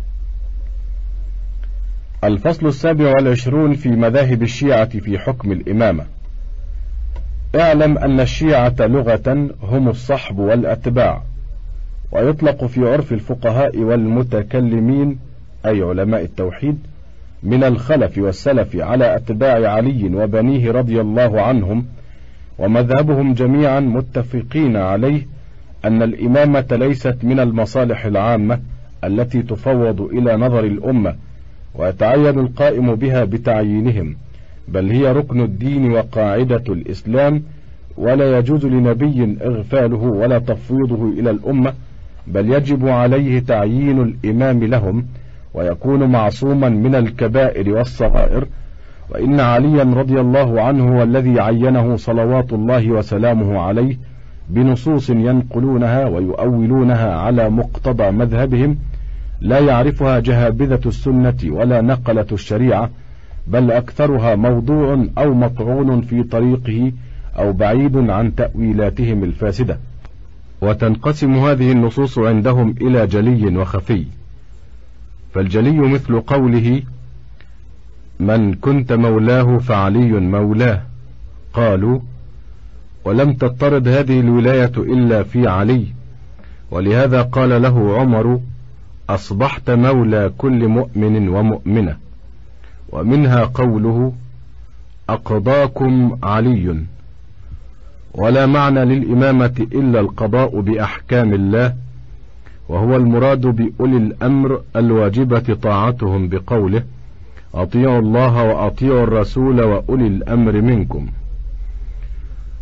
الفصل 27 في مذاهب الشيعة في حكم الإمامة. اعلم أن الشيعة لغة هم الصحب والأتباع، ويطلق في عرف الفقهاء والمتكلمين أي علماء التوحيد من الخلف والسلف على أتباع علي وبنيه رضي الله عنهم، ومذهبهم جميعا متفقين عليه أن الإمامة ليست من المصالح العامة التي تفوض إلى نظر الأمة ويتعين القائم بها بتعيينهم، بل هي ركن الدين وقاعدة الإسلام، ولا يجوز لنبي إغفاله ولا تفويضه إلى الأمة، بل يجب عليه تعيين الإمام لهم، ويكون معصوما من الكبائر والصغائر. وإن عليا رضي الله عنه هو الذي عينه صلوات الله وسلامه عليه بنصوص ينقلونها ويؤولونها على مقتضى مذهبهم، لا يعرفها جهابذة السنة ولا نقلة الشريعة، بل أكثرها موضوع أو مطعون في طريقه أو بعيد عن تأويلاتهم الفاسدة. وتنقسم هذه النصوص عندهم إلى جلي وخفي. فالجلي مثل قوله: من كنت مولاه فعلي مولاه، قالوا: ولم تضطرد هذه الولاية إلا في علي، ولهذا قال له عمر: أصبحت مولى كل مؤمن ومؤمنة. ومنها قوله: أقضاكم علي. ولا معنى للإمامة إلا القضاء بأحكام الله، وهو المراد بأولي الأمر الواجبة طاعتهم بقوله: أطيعوا الله وأطيعوا الرسول وأولي الأمر منكم.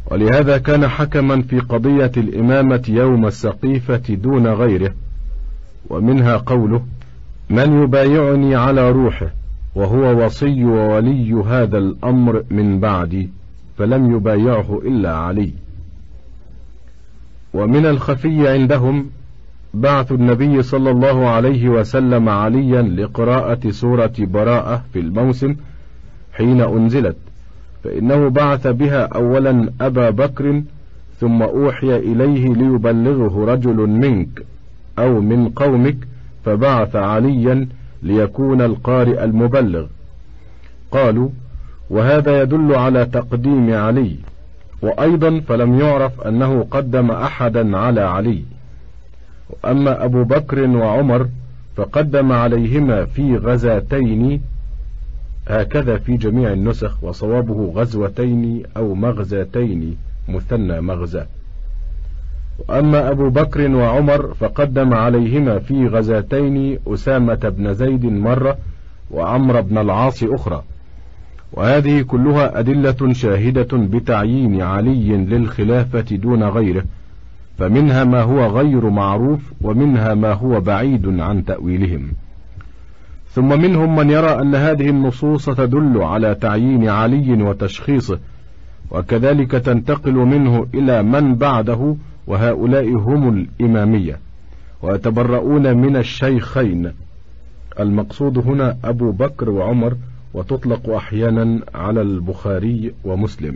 ولهذا كان حكما في قضية الإمامة يوم السقيفة دون غيره. ومنها قوله: من يبايعني على روحه وهو وصي وولي هذا الأمر من بعدي، فلم يبايعه إلا علي. ومن الخفي عندهم بعث النبي صلى الله عليه وسلم عليا لقراءة سورة براءة في الموسم حين أنزلت، فإنه بعث بها أولا أبا بكر، ثم أوحي إليه ليبلغه رجل منك أو من قومك، فبعث عليا ليكون القارئ المبلغ. قالوا: وهذا يدل على تقديم علي، وأيضا فلم يعرف أنه قدم أحدا على علي. وأما أبو بكر وعمر فقدم عليهما في غزاتين، هكذا في جميع النسخ، وصوابه غزوتين أو مغزاتين مثنى مغزى. وأما أبو بكر وعمر فقدم عليهما في غزاتين أسامة بن زيد مرة وعمر بن العاص أخرى. وهذه كلها أدلة شاهدة بتعيين علي للخلافة دون غيره، فمنها ما هو غير معروف ومنها ما هو بعيد عن تأويلهم. ثم منهم من يرى أن هذه النصوص تدل على تعيين علي وتشخيصه، وكذلك تنتقل منه إلى من بعده، وهؤلاء هم الإمامية، ويتبرؤون من الشيخين. المقصود هنا أبو بكر وعمر، وتطلق أحيانا على البخاري ومسلم.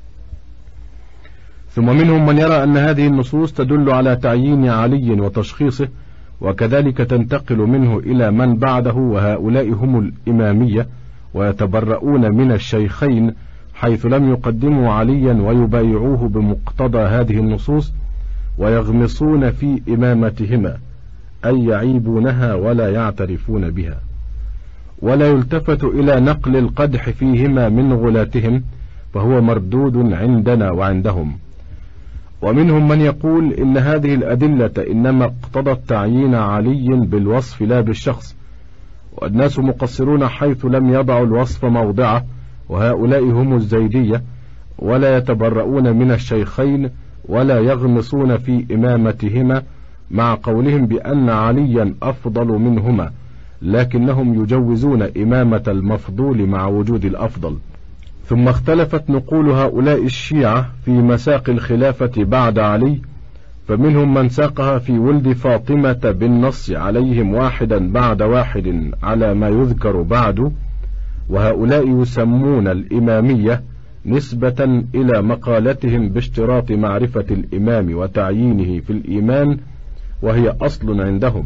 ثم منهم من يرى أن هذه النصوص تدل على تعيين علي وتشخيصه، وكذلك تنتقل منه إلى من بعده، وهؤلاء هم الإمامية، ويتبرؤون من الشيخين حيث لم يقدموا عليا ويبايعوه بمقتضى هذه النصوص، ويغمصون في إمامتهما، أي يعيبونها ولا يعترفون بها، ولا يلتفت إلى نقل القدح فيهما من غلاتهم، فهو مردود عندنا وعندهم. ومنهم من يقول إن هذه الأدلة إنما اقتضت تعيين علي بالوصف لا بالشخص، والناس مقصرون حيث لم يضعوا الوصف موضعه، وهؤلاء هم الزيدية، ولا يتبرؤون من الشيخين ولا يغمصون في إمامتهما، مع قولهم بأن عليا أفضل منهما، لكنهم يجوزون إمامة المفضول مع وجود الأفضل. ثم اختلفت نقول هؤلاء الشيعة في مساق الخلافة بعد علي، فمنهم من ساقها في ولد فاطمة بالنص عليهم واحدا بعد واحد على ما يذكر بعد، وهؤلاء يسمون الإمامية نسبة إلى مقالتهم باشتراط معرفة الإمام وتعيينه في الإيمان، وهي أصل عندهم.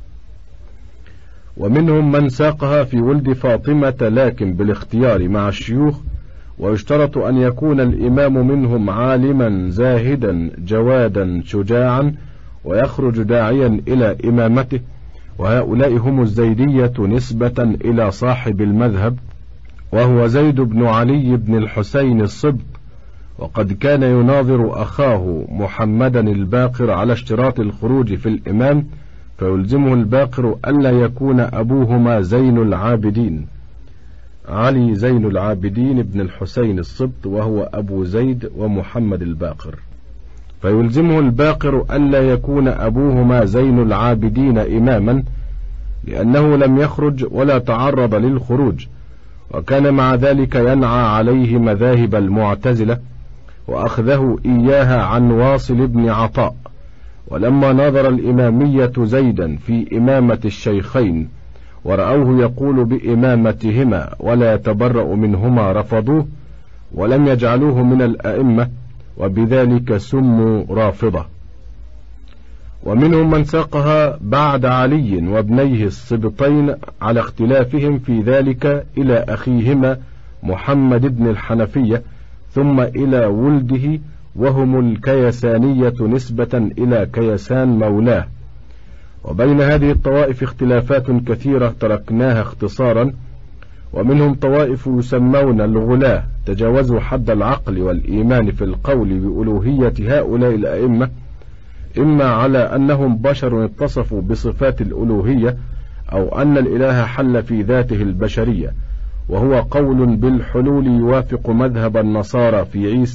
ومنهم من ساقها في ولد فاطمة لكن بالاختيار مع الشيوخ، ويشترط أن يكون الإمام منهم عالما زاهدا جوادا شجاعا ويخرج داعيا إلى إمامته، وهؤلاء هم الزيدية نسبة إلى صاحب المذهب، وهو زيد بن علي بن الحسين الصبط، وقد كان يناظر أخاه محمدا الباقر على اشتراط الخروج في الإمام، فيلزمه الباقر ألا يكون أبوهما زين العابدين، علي زين العابدين بن الحسين الصبط، وهو أبو زيد ومحمد الباقر، فيلزمه الباقر ألا يكون أبوهما زين العابدين إماما، لأنه لم يخرج ولا تعرض للخروج، وكان مع ذلك ينعى عليه مذاهب المعتزلة، وأخذه إياها عن واصل بن عطاء. ولما نظر الإمامية زيدا في إمامة الشيخين ورأوه يقول بإمامتهما ولا يتبرأ منهما رفضوه، ولم يجعلوه من الأئمة، وبذلك سموا رافضة. ومنهم من ساقها بعد علي وابنيه السبطين على اختلافهم في ذلك إلى أخيهما محمد بن الحنفية، ثم إلى ولده، وهم الكيسانية نسبة إلى كيسان مولاه. وبين هذه الطوائف اختلافات كثيرة تركناها اختصارا. ومنهم طوائف يسمون الغلاة، تجاوزوا حد العقل والإيمان في القول بألوهية هؤلاء الأئمة، إما على أنهم بشر اتصفوا بصفات الألوهية، أو أن الإله حل في ذاته البشرية، وهو قول بالحلول يوافق مذهب النصارى في عيسى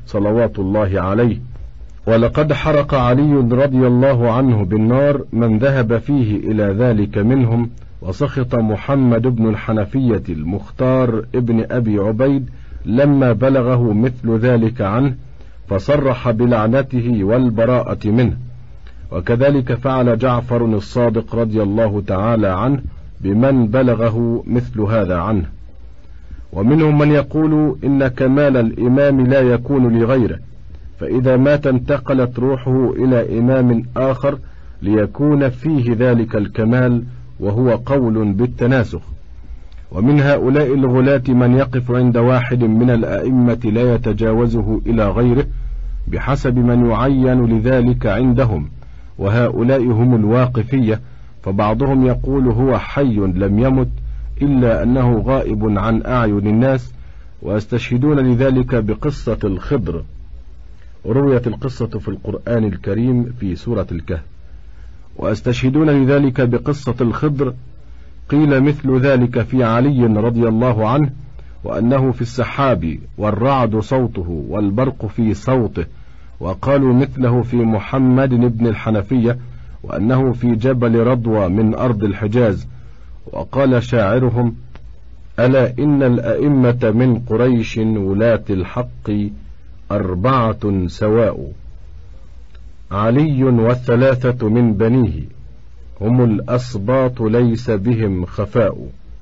صلوات الله عليه. ولقد حرق علي رضي الله عنه بالنار من ذهب فيه إلى ذلك منهم، وسخط محمد بن الحنفية المختار ابن أبي عبيد لما بلغه مثل ذلك عنه، فصرح بلعنته والبراءة منه. وكذلك فعل جعفر الصادق رضي الله تعالى عنه بمن بلغه مثل هذا عنه. ومنهم من يقول إن كمال الإمام لا يكون لغيره، فإذا مات انتقلت روحه إلى إمام آخر ليكون فيه ذلك الكمال، وهو قول بالتناسخ. ومن هؤلاء الغلاة من يقف عند واحد من الأئمة لا يتجاوزه إلى غيره بحسب من يعين لذلك عندهم، وهؤلاء هم الواقفية، فبعضهم يقول هو حي لم يمت إلا أنه غائب عن أعين الناس، ويستشهدون لذلك بقصة الخضر. رويت القصة في القرآن الكريم في سورة الكهف. ويستشهدون لذلك بقصة الخضر، قيل مثل ذلك في علي رضي الله عنه، وأنه في السحاب والرعد صوته والبرق في صوته، وقالوا مثله في محمد بن الحنفية، وأنه في جبل رضوى من أرض الحجاز. وقال شاعرهم: ألا إن الأئمة من قريش ولاة الحق 4 سواء، علي و3 من بنيه، هم الأسباط ليس بهم خفاء،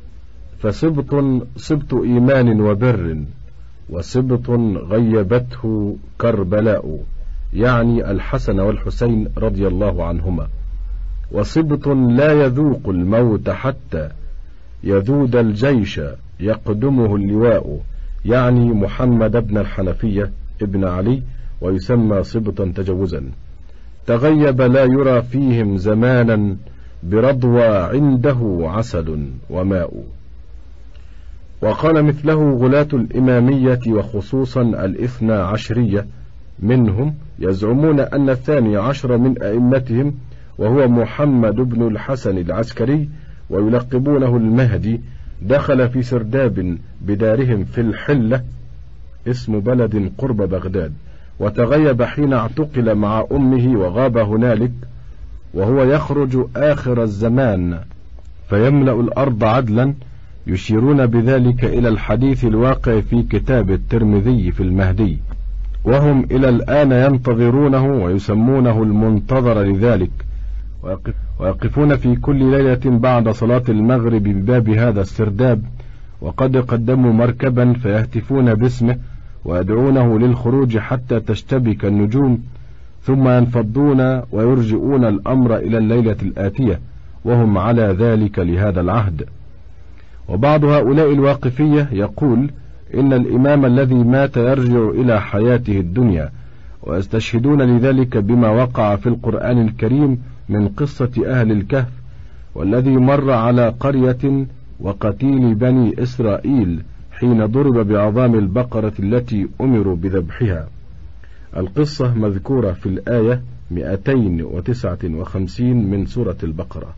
فسبط إيمان وبر، وسبط غيبته كربلاء، يعني الحسن والحسين رضي الله عنهما. وسبط لا يذوق الموت حتى يذود الجيش يقدمه اللواء، يعني محمد بن الحنفية ابن علي، ويسمى سبطا تجوزا. تغيب لا يرى فيهم زمانا، برضوى عنده عسل وماء. وقال مثله غلاة الإمامية وخصوصا 12 منهم، يزعمون أن 12 من أئمتهم وهو محمد بن الحسن العسكري ويلقبونه المهدي، دخل في سرداب بدارهم في الحلة، اسم بلد قرب بغداد، وتغيب حين اعتقل مع أمه وغاب هنالك، وهو يخرج آخر الزمان فيملأ الأرض عدلا، يشيرون بذلك إلى الحديث الواقع في كتاب الترمذي في المهدي، وهم إلى الآن ينتظرونه ويسمونه المنتظر لذلك، ويقفون في كل ليلة بعد صلاة المغرب بباب هذا السرداب، وقد قدموا مركبا فيهتفون باسمه ويدعونه للخروج حتى تشتبك النجوم، ثم ينفضون ويرجئون الأمر إلى الليلة الآتية، وهم على ذلك لهذا العهد. وبعض هؤلاء الواقفية يقول إن الإمام الذي مات يرجع إلى حياته الدنيا، ويستشهدون لذلك بما وقع في القرآن الكريم من قصة أهل الكهف، والذي مر على قرية وقتيل بني إسرائيل حين ضرب بعظام البقرة التي أمروا بذبحها. القصة مذكورة في الآية 259 من سورة البقرة،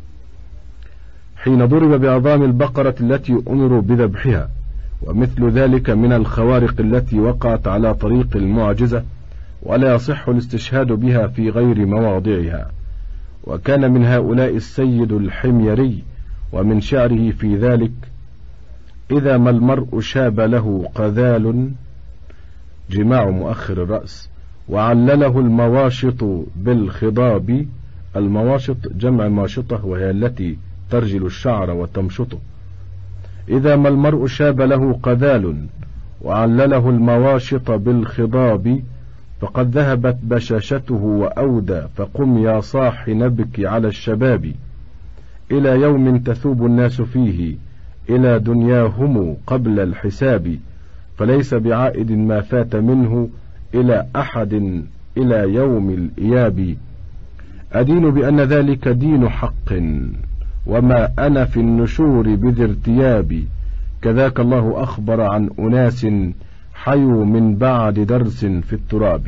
حين ضرب بعظام البقرة التي أمروا بذبحها. ومثل ذلك من الخوارق التي وقعت على طريق المعجزة، ولا يصح الاستشهاد بها في غير مواضعها. وكان من هؤلاء السيد الحميري، ومن شعره في ذلك: إذا ما المرء شاب له قذال، جماع مؤخر الرأس، وعلله المواشط بالخضاب. المواشط جمع ماشطة، وهي التي ترجل الشعر وتمشطه. إذا ما المرء شاب له قذال، وعلله المواشط بالخضاب، فقد ذهبت بشاشته وأودى، فقم يا صاح نبكي على الشباب، إلى يوم تثوب الناس فيه إلى دنياهم قبل الحساب، فليس بعائد ما فات منه إلى أحد إلى يوم الإياب. أدين بأن ذلك دين حق، وما أنا في النشور بذي ارتياب، كذاك الله أخبر عن أناس حيوا من بعد درس في التراب.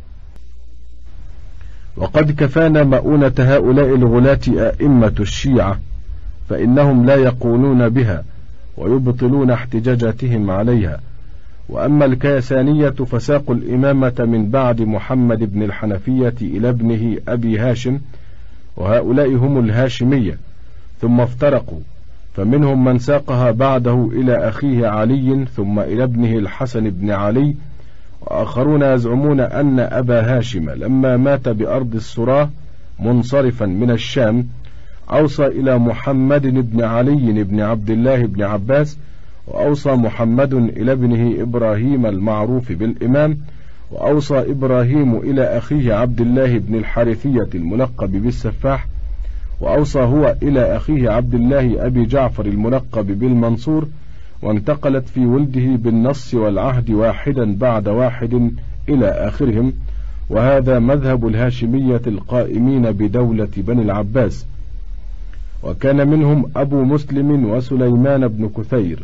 وقد كفانا مؤونة هؤلاء الغلاة أئمة الشيعة، فإنهم لا يقولون بها ويبطلون احتجاجاتهم عليها، وأما الكيسانية فساقوا الإمامة من بعد محمد بن الحنفية إلى ابنه أبي هاشم، وهؤلاء هم الهاشمية، ثم افترقوا، فمنهم من ساقها بعده إلى أخيه علي ثم إلى ابنه الحسن بن علي، وآخرون يزعمون أن أبا هاشم لما مات بأرض السراة منصرفا من الشام أوصى إلى محمد بن علي بن عبد الله بن عباس، وأوصى محمد إلى ابنه إبراهيم المعروف بالإمام، وأوصى إبراهيم إلى أخيه عبد الله بن الحارثية الملقب بالسفاح، وأوصى هو إلى أخيه عبد الله أبي جعفر الملقب بالمنصور، وانتقلت في ولده بالنص والعهد واحدا بعد واحد إلى آخرهم. وهذا مذهب الهاشمية القائمين بدولة بني العباس. وكان منهم أبو مسلم وسليمان بن كثير.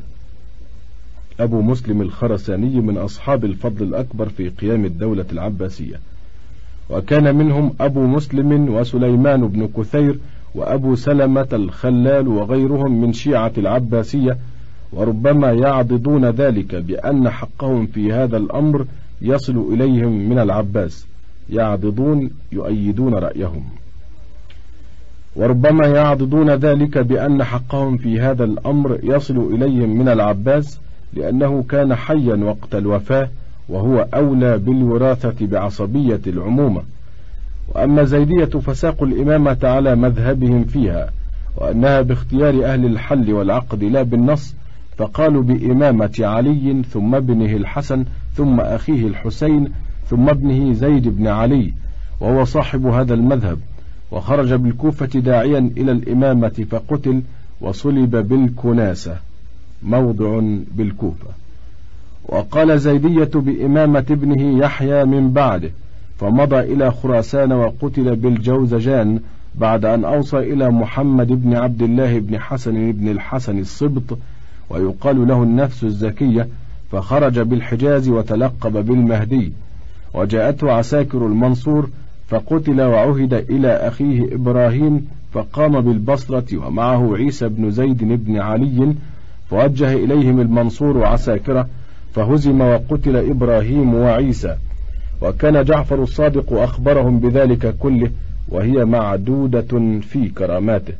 أبو مسلم الخرساني من أصحاب الفضل الأكبر في قيام الدولة العباسية. وكان منهم أبو مسلم وسليمان بن كثير وأبو سلمة الخلال وغيرهم من شيعة العباسية، وربما يعضدون ذلك بأن حقهم في هذا الأمر يصل إليهم من العباس، يعضدون يؤيدون رأيهم، وربما يعضدون ذلك بأن حقهم في هذا الأمر يصل إليهم من العباس، لأنه كان حيا وقت الوفاة وهو أولى بالوراثة بعصبية العمومة. وأما زيدية فساقوا الإمامة على مذهبهم فيها، وأنها باختيار أهل الحل والعقد لا بالنص، فقالوا بإمامة علي ثم ابنه الحسن ثم أخيه الحسين ثم ابنه زيد بن علي، وهو صاحب هذا المذهب، وخرج بالكوفة داعيا إلى الإمامة فقتل وصلب بالكناسة موضع بالكوفة. وقال زيدية بإمامة ابنه يحيى من بعده، فمضى إلى خراسان وقتل بالجوزجان بعد أن أوصى إلى محمد بن عبد الله بن حسن بن الحسن الصبط، ويقال له النفس الزكية، فخرج بالحجاز وتلقب بالمهدي. وجاءته عساكر المنصور فقتل وعهد إلى أخيه إبراهيم، فقام بالبصرة ومعه عيسى بن زيد بن علي، فوجه إليهم المنصور عساكره، فهزم وقتل إبراهيم وعيسى. وكان جعفر الصادق أخبرهم بذلك كله، وهي معدودة في كراماته.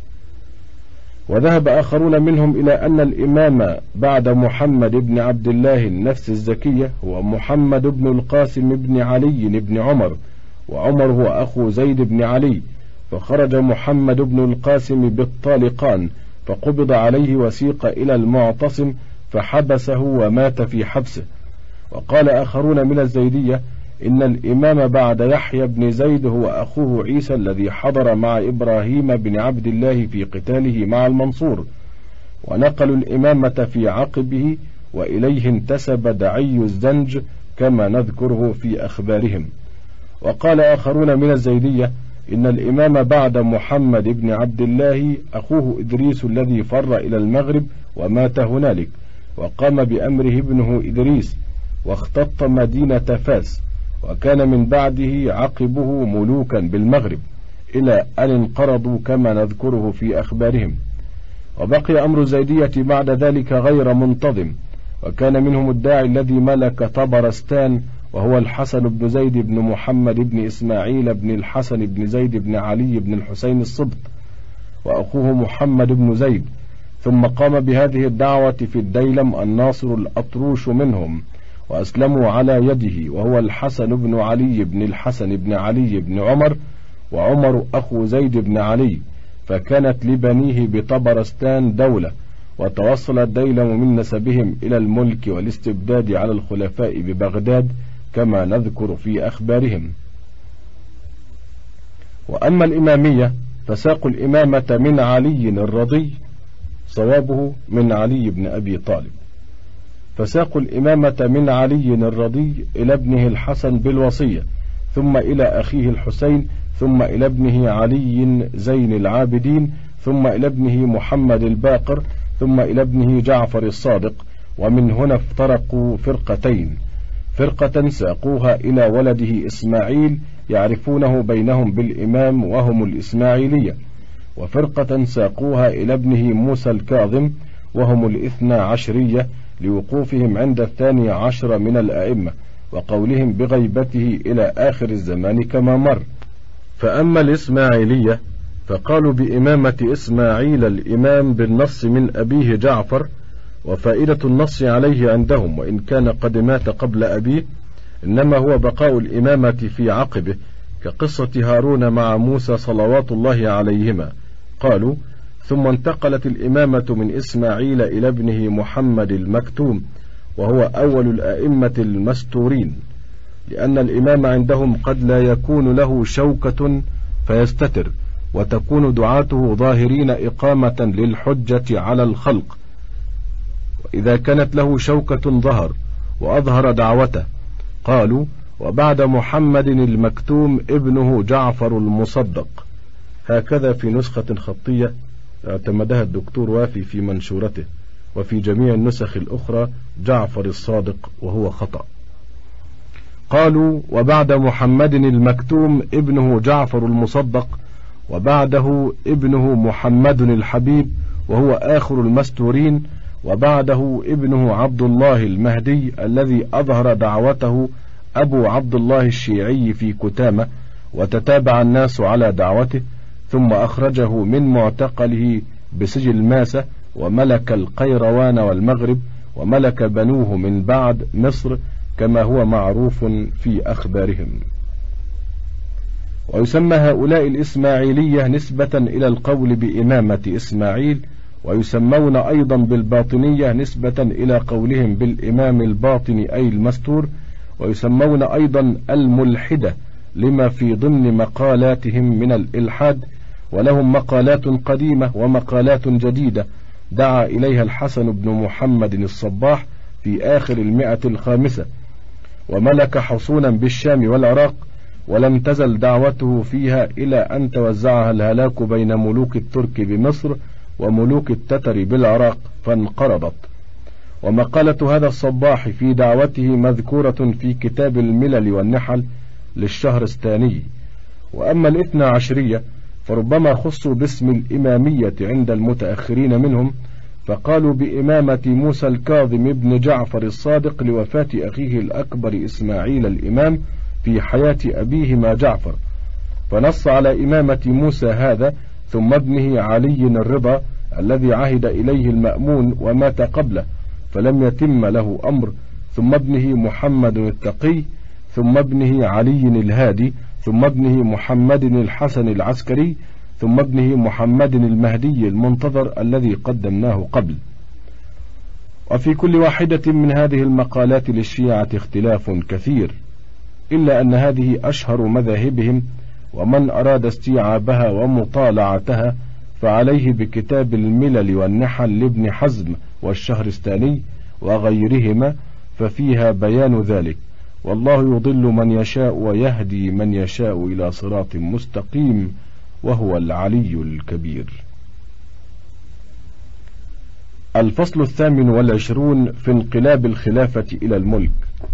وذهب آخرون منهم إلى أن الإمام بعد محمد بن عبد الله النفس الزكية هو محمد بن القاسم بن علي بن عمر، وعمر هو أخو زيد بن علي، فخرج محمد بن القاسم بالطالقان، فقبض عليه وسيق إلى المعتصم فحبسه ومات في حبسه. وقال آخرون من الزيدية إن الإمام بعد يحيى بن زيد هو أخوه عيسى الذي حضر مع إبراهيم بن عبد الله في قتاله مع المنصور، ونقلوا الإمامة في عقبه، وإليه انتسب دعي الزنج كما نذكره في أخبارهم. وقال آخرون من الزيدية إن الإمام بعد محمد بن عبد الله أخوه إدريس الذي فر إلى المغرب ومات هنالك، وقام بأمره ابنه إدريس واختط مدينة فاس، وكان من بعده عقبه ملوكا بالمغرب إلى أن انقرضوا كما نذكره في أخبارهم. وبقي أمر الزيدية بعد ذلك غير منتظم، وكان منهم الداعي الذي ملك طبرستان، وهو الحسن بن زيد بن محمد بن إسماعيل بن الحسن بن زيد بن علي بن الحسين الصبط، وأخوه محمد بن زيد. ثم قام بهذه الدعوة في الديلم الناصر الأطروش منهم، وأسلموا على يده، وهو الحسن بن علي بن الحسن بن علي بن عمر، وعمر أخو زيد بن علي، فكانت لبنيه بطبرستان دولة، وتوصل الديلم من نسبهم إلى الملك والاستبداد على الخلفاء ببغداد كما نذكر في أخبارهم. وأما الإمامية فساقوا الإمامة من علي الرضي، صوابه من علي بن أبي طالب، فساقوا الإمامة من علي الرضي إلى ابنه الحسن بالوصية، ثم إلى أخيه الحسين، ثم إلى ابنه علي زين العابدين، ثم إلى ابنه محمد الباقر، ثم إلى ابنه جعفر الصادق. ومن هنا افترقوا فرقتين، فرقة ساقوها إلى ولده إسماعيل يعرفونه بينهم بالإمام وهم الإسماعيلية، وفرقة ساقوها إلى ابنه موسى الكاظم وهم الاثنى عشرية، لوقوفهم عند 12 من الأئمة وقولهم بغيبته إلى آخر الزمان كما مر. فأما الإسماعيلية فقالوا بإمامة إسماعيل الإمام بالنص من أبيه جعفر، وفائدة النص عليه عندهم وإن كان قد مات قبل أبيه إنما هو بقاء الإمامة في عقبه، كقصة هارون مع موسى صلوات الله عليهما. قالوا ثم انتقلت الإمامة من إسماعيل إلى ابنه محمد المكتوم، وهو أول الأئمة المستورين، لأن الإمام عندهم قد لا يكون له شوكة فيستتر، وتكون دعاته ظاهرين إقامة للحجة على الخلق، وإذا كانت له شوكة ظهر وأظهر دعوته. قالوا وبعد محمد المكتوم ابنه جعفر المصدق. هكذا في نسخة خطية اعتمدها الدكتور وافي في منشورته، وفي جميع النسخ الأخرى جعفر الصادق وهو خطأ. قالوا وبعد محمد المكتوم ابنه جعفر المصدق، وبعده ابنه محمد الحبيب وهو آخر المستورين، وبعده ابنه عبد الله المهدي الذي أظهر دعوته أبو عبد الله الشيعي في كتامة، وتتابع الناس على دعوته، ثم أخرجه من معتقله بسجل ماسة، وملك القيروان والمغرب، وملك بنوه من بعد مصر كما هو معروف في أخبارهم. ويسمى هؤلاء الإسماعيلية نسبة إلى القول بإمامة إسماعيل، ويسمون أيضا بالباطنية نسبة إلى قولهم بالإمام الباطني أي المستور، ويسمون أيضا الملحدة لما في ضمن مقالاتهم من الإلحاد، ولهم مقالات قديمة ومقالات جديدة دعا إليها الحسن بن محمد الصباح في آخر 105، وملك حصونا بالشام والعراق، ولم تزل دعوته فيها إلى أن توزعها الهلاك بين ملوك الترك بمصر وملوك التتر بالعراق فانقرضت. ومقالة هذا الصباح في دعوته مذكورة في كتاب الملل والنحل للشهرستاني. وأما الاثنى عشرية فربما خصوا باسم الإمامية عند المتأخرين منهم، فقالوا بإمامة موسى الكاظم ابن جعفر الصادق لوفاة أخيه الأكبر إسماعيل الإمام في حياة أبيهما جعفر، فنص على إمامة موسى هذا ثم ابنه علي الرضا الذي عهد إليه المأمون ومات قبله فلم يتم له أمر، ثم ابنه محمد التقي، ثم ابنه علي الهادي، ثم ابنه محمد الحسن العسكري، ثم ابنه محمد المهدي المنتظر الذي قدمناه قبل. وفي كل واحدة من هذه المقالات للشيعة اختلاف كثير، إلا أن هذه أشهر مذاهبهم، ومن أراد استيعابها ومطالعتها فعليه بكتاب الملل والنحل لابن حزم والشهرستاني وغيرهما، ففيها بيان ذلك. والله يضل من يشاء ويهدي من يشاء إلى صراط مستقيم، وهو العلي الكبير. الفصل 28 في انقلاب الخلافة إلى الملك.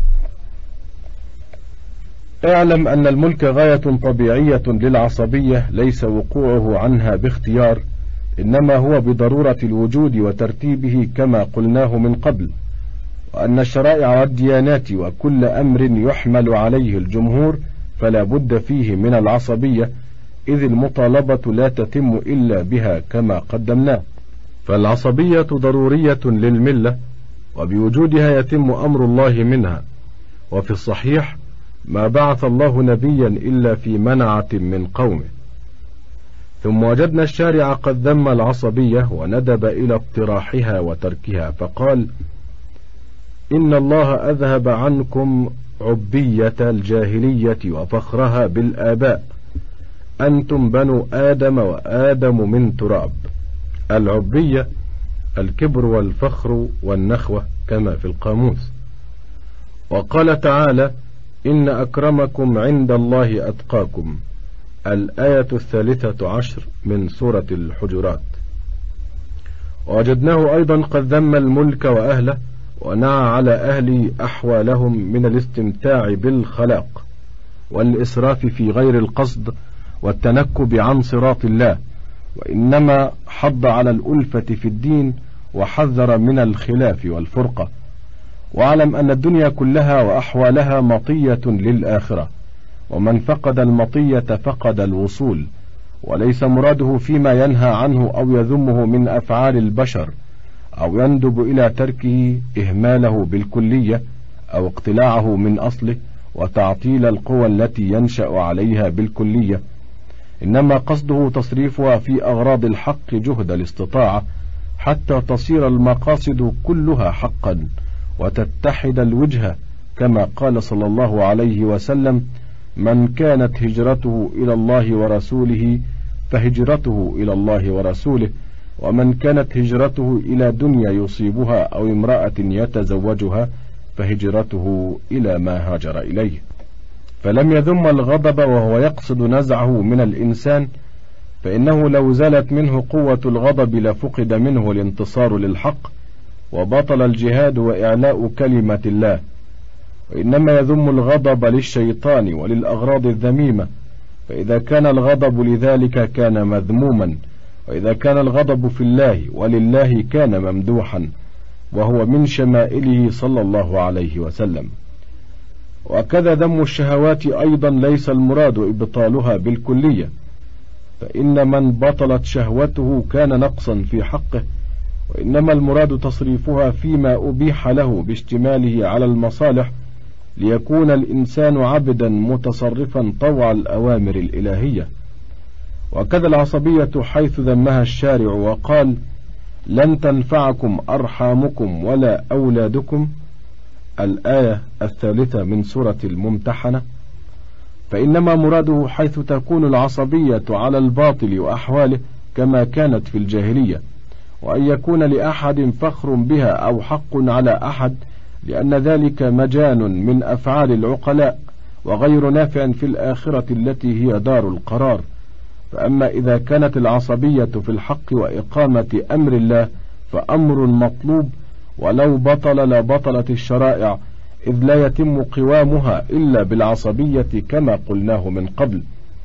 اعلم أن الملك غاية طبيعية للعصبية ليس وقوعه عنها باختيار، إنما هو بضرورة الوجود وترتيبه كما قلناه من قبل، وأن الشرائع والديانات وكل أمر يحمل عليه الجمهور فلا بد فيه من العصبية، إذ المطالبة لا تتم إلا بها كما قدمناه. فالعصبية ضرورية للملة، وبوجودها يتم أمر الله منها. وفي الصحيح ما بعث الله نبيا إلا في منعة من قومه. ثم وجدنا الشارع قد ذم العصبية وندب إلى اقتراحها وتركها، فقال: إن الله أذهب عنكم عبية الجاهلية وفخرها بالآباء، أنتم بنو آدم وآدم من تراب. العبية الكبر والفخر والنخوة كما في القاموس. وقال تعالى: إن أكرمكم عند الله أتقاكم، الآية 13 من سورة الحجرات. ووجدناه أيضا قد ذم الملك وأهله، ونعى على أهل أحوالهم من الاستمتاع بالخلاق والإسراف في غير القصد والتنكب عن صراط الله، وإنما حض على الألفة في الدين وحذر من الخلاف والفرقة، واعلم أن الدنيا كلها وأحوالها مطية للآخرة، ومن فقد المطية فقد الوصول، وليس مراده فيما ينهى عنه أو يذمه من أفعال البشر أو يندب إلى تركه إهماله بالكلية أو اقتلاعه من أصله وتعطيل القوى التي ينشأ عليها بالكلية، إنما قصده تصريفها في أغراض الحق جهد الاستطاعة حتى تصير المقاصد كلها حقا وتتحد الوجهة، كما قال صلى الله عليه وسلم: من كانت هجرته إلى الله ورسوله فهجرته إلى الله ورسوله، ومن كانت هجرته إلى دنيا يصيبها أو امرأة يتزوجها فهجرته إلى ما هاجر إليه. فلم يذم الغضب وهو يقصد نزعه من الإنسان، فإنه لو زالت منه قوة الغضب لفقد منه الانتصار للحق وبطل الجهاد وإعلاء كلمة الله. وإنما يذم الغضب للشيطان وللأغراض الذميمة، فإذا كان الغضب لذلك كان مذموما، وإذا كان الغضب في الله ولله كان ممدوحا، وهو من شمائله صلى الله عليه وسلم. وكذا ذم الشهوات أيضا ليس المراد إبطالها بالكلية، فإن من بطلت شهوته كان نقصا في حقه، وإنما المراد تصريفها فيما أبيح له باشتماله على المصالح، ليكون الإنسان عبدا متصرفا طوع الأوامر الإلهية. وكذا العصبية حيث ذمها الشارع وقال: لن تنفعكم أرحامكم ولا أولادكم، الآية 3 من سورة الممتحنة، فإنما مراده حيث تكون العصبية على الباطل وأحواله كما كانت في الجاهلية، وأن يكون لأحد فخر بها أو حق على أحد، لأن ذلك مجان من أفعال العقلاء وغير نافع في الآخرة التي هي دار القرار. فأما إذا كانت العصبية في الحق وإقامة أمر الله فأمر مطلوب، ولو بطل لبطلت الشرائع، إذ لا يتم قوامها إلا بالعصبية كما قلناه من قبل.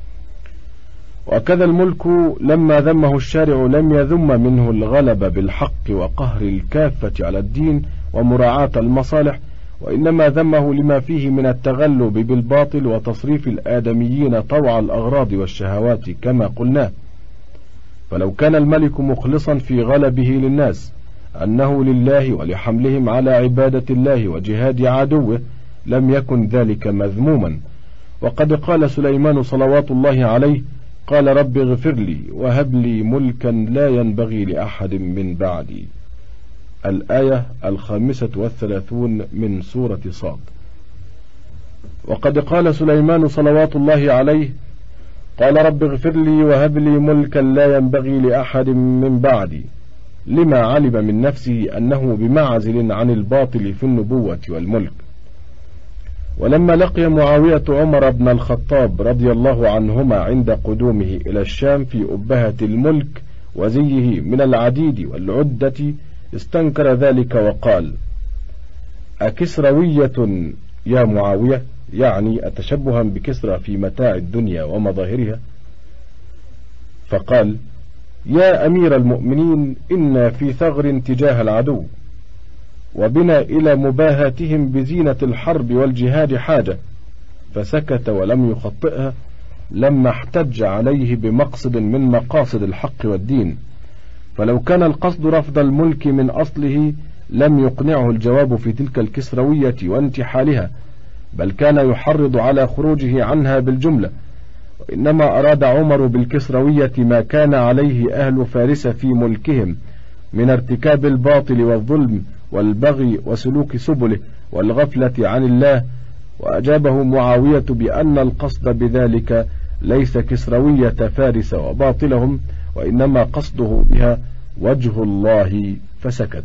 وكذا الملك لما ذمه الشارع لم يذم منه الغلب بالحق وقهر الكافة على الدين ومراعاة المصالح، وإنما ذمه لما فيه من التغلب بالباطل وتصريف الآدميين طوع الأغراض والشهوات كما قلنا. فلو كان الملك مخلصا في غلبه للناس أنه لله ولحملهم على عبادة الله وجهاد عدوه لم يكن ذلك مذموما. وقد قال سليمان صلوات الله عليه: قال رب اغفر لي وهب لي ملكا لا ينبغي لأحد من بعدي، الآية 35 من سورة صاد. وقد قال سليمان صلوات الله عليه: قال رب اغفر لي وهب لي ملكا لا ينبغي لأحد من بعدي، لما علم من نفسه أنه بمعزل عن الباطل في النبوة والملك. ولما لقي معاوية عمر بن الخطاب رضي الله عنهما عند قدومه إلى الشام في أبهة الملك وزيه من العديد والعدة، استنكر ذلك وقال: أكسروية يا معاوية؟ يعني أتشبها بكسرى في متاع الدنيا ومظاهرها. فقال: يا أمير المؤمنين، إنا في ثغر تجاه العدو، وبنا إلى مباهاتهم بزينة الحرب والجهاد حاجة. فسكت ولم يخطئها لما احتج عليه بمقصد من مقاصد الحق والدين. فلو كان القصد رفض الملك من أصله لم يقنعه الجواب في تلك الكسروية وانتحالها، بل كان يحرض على خروجه عنها بالجملة. وإنما أراد عمر بالكسروية ما كان عليه أهل فارس في ملكهم من ارتكاب الباطل والظلم والبغي وسلوك سبله والغفلة عن الله. وأجابه معاوية بأن القصد بذلك ليس كسروية فارس وباطلهم، وإنما قصده بها وجه الله، فسكت.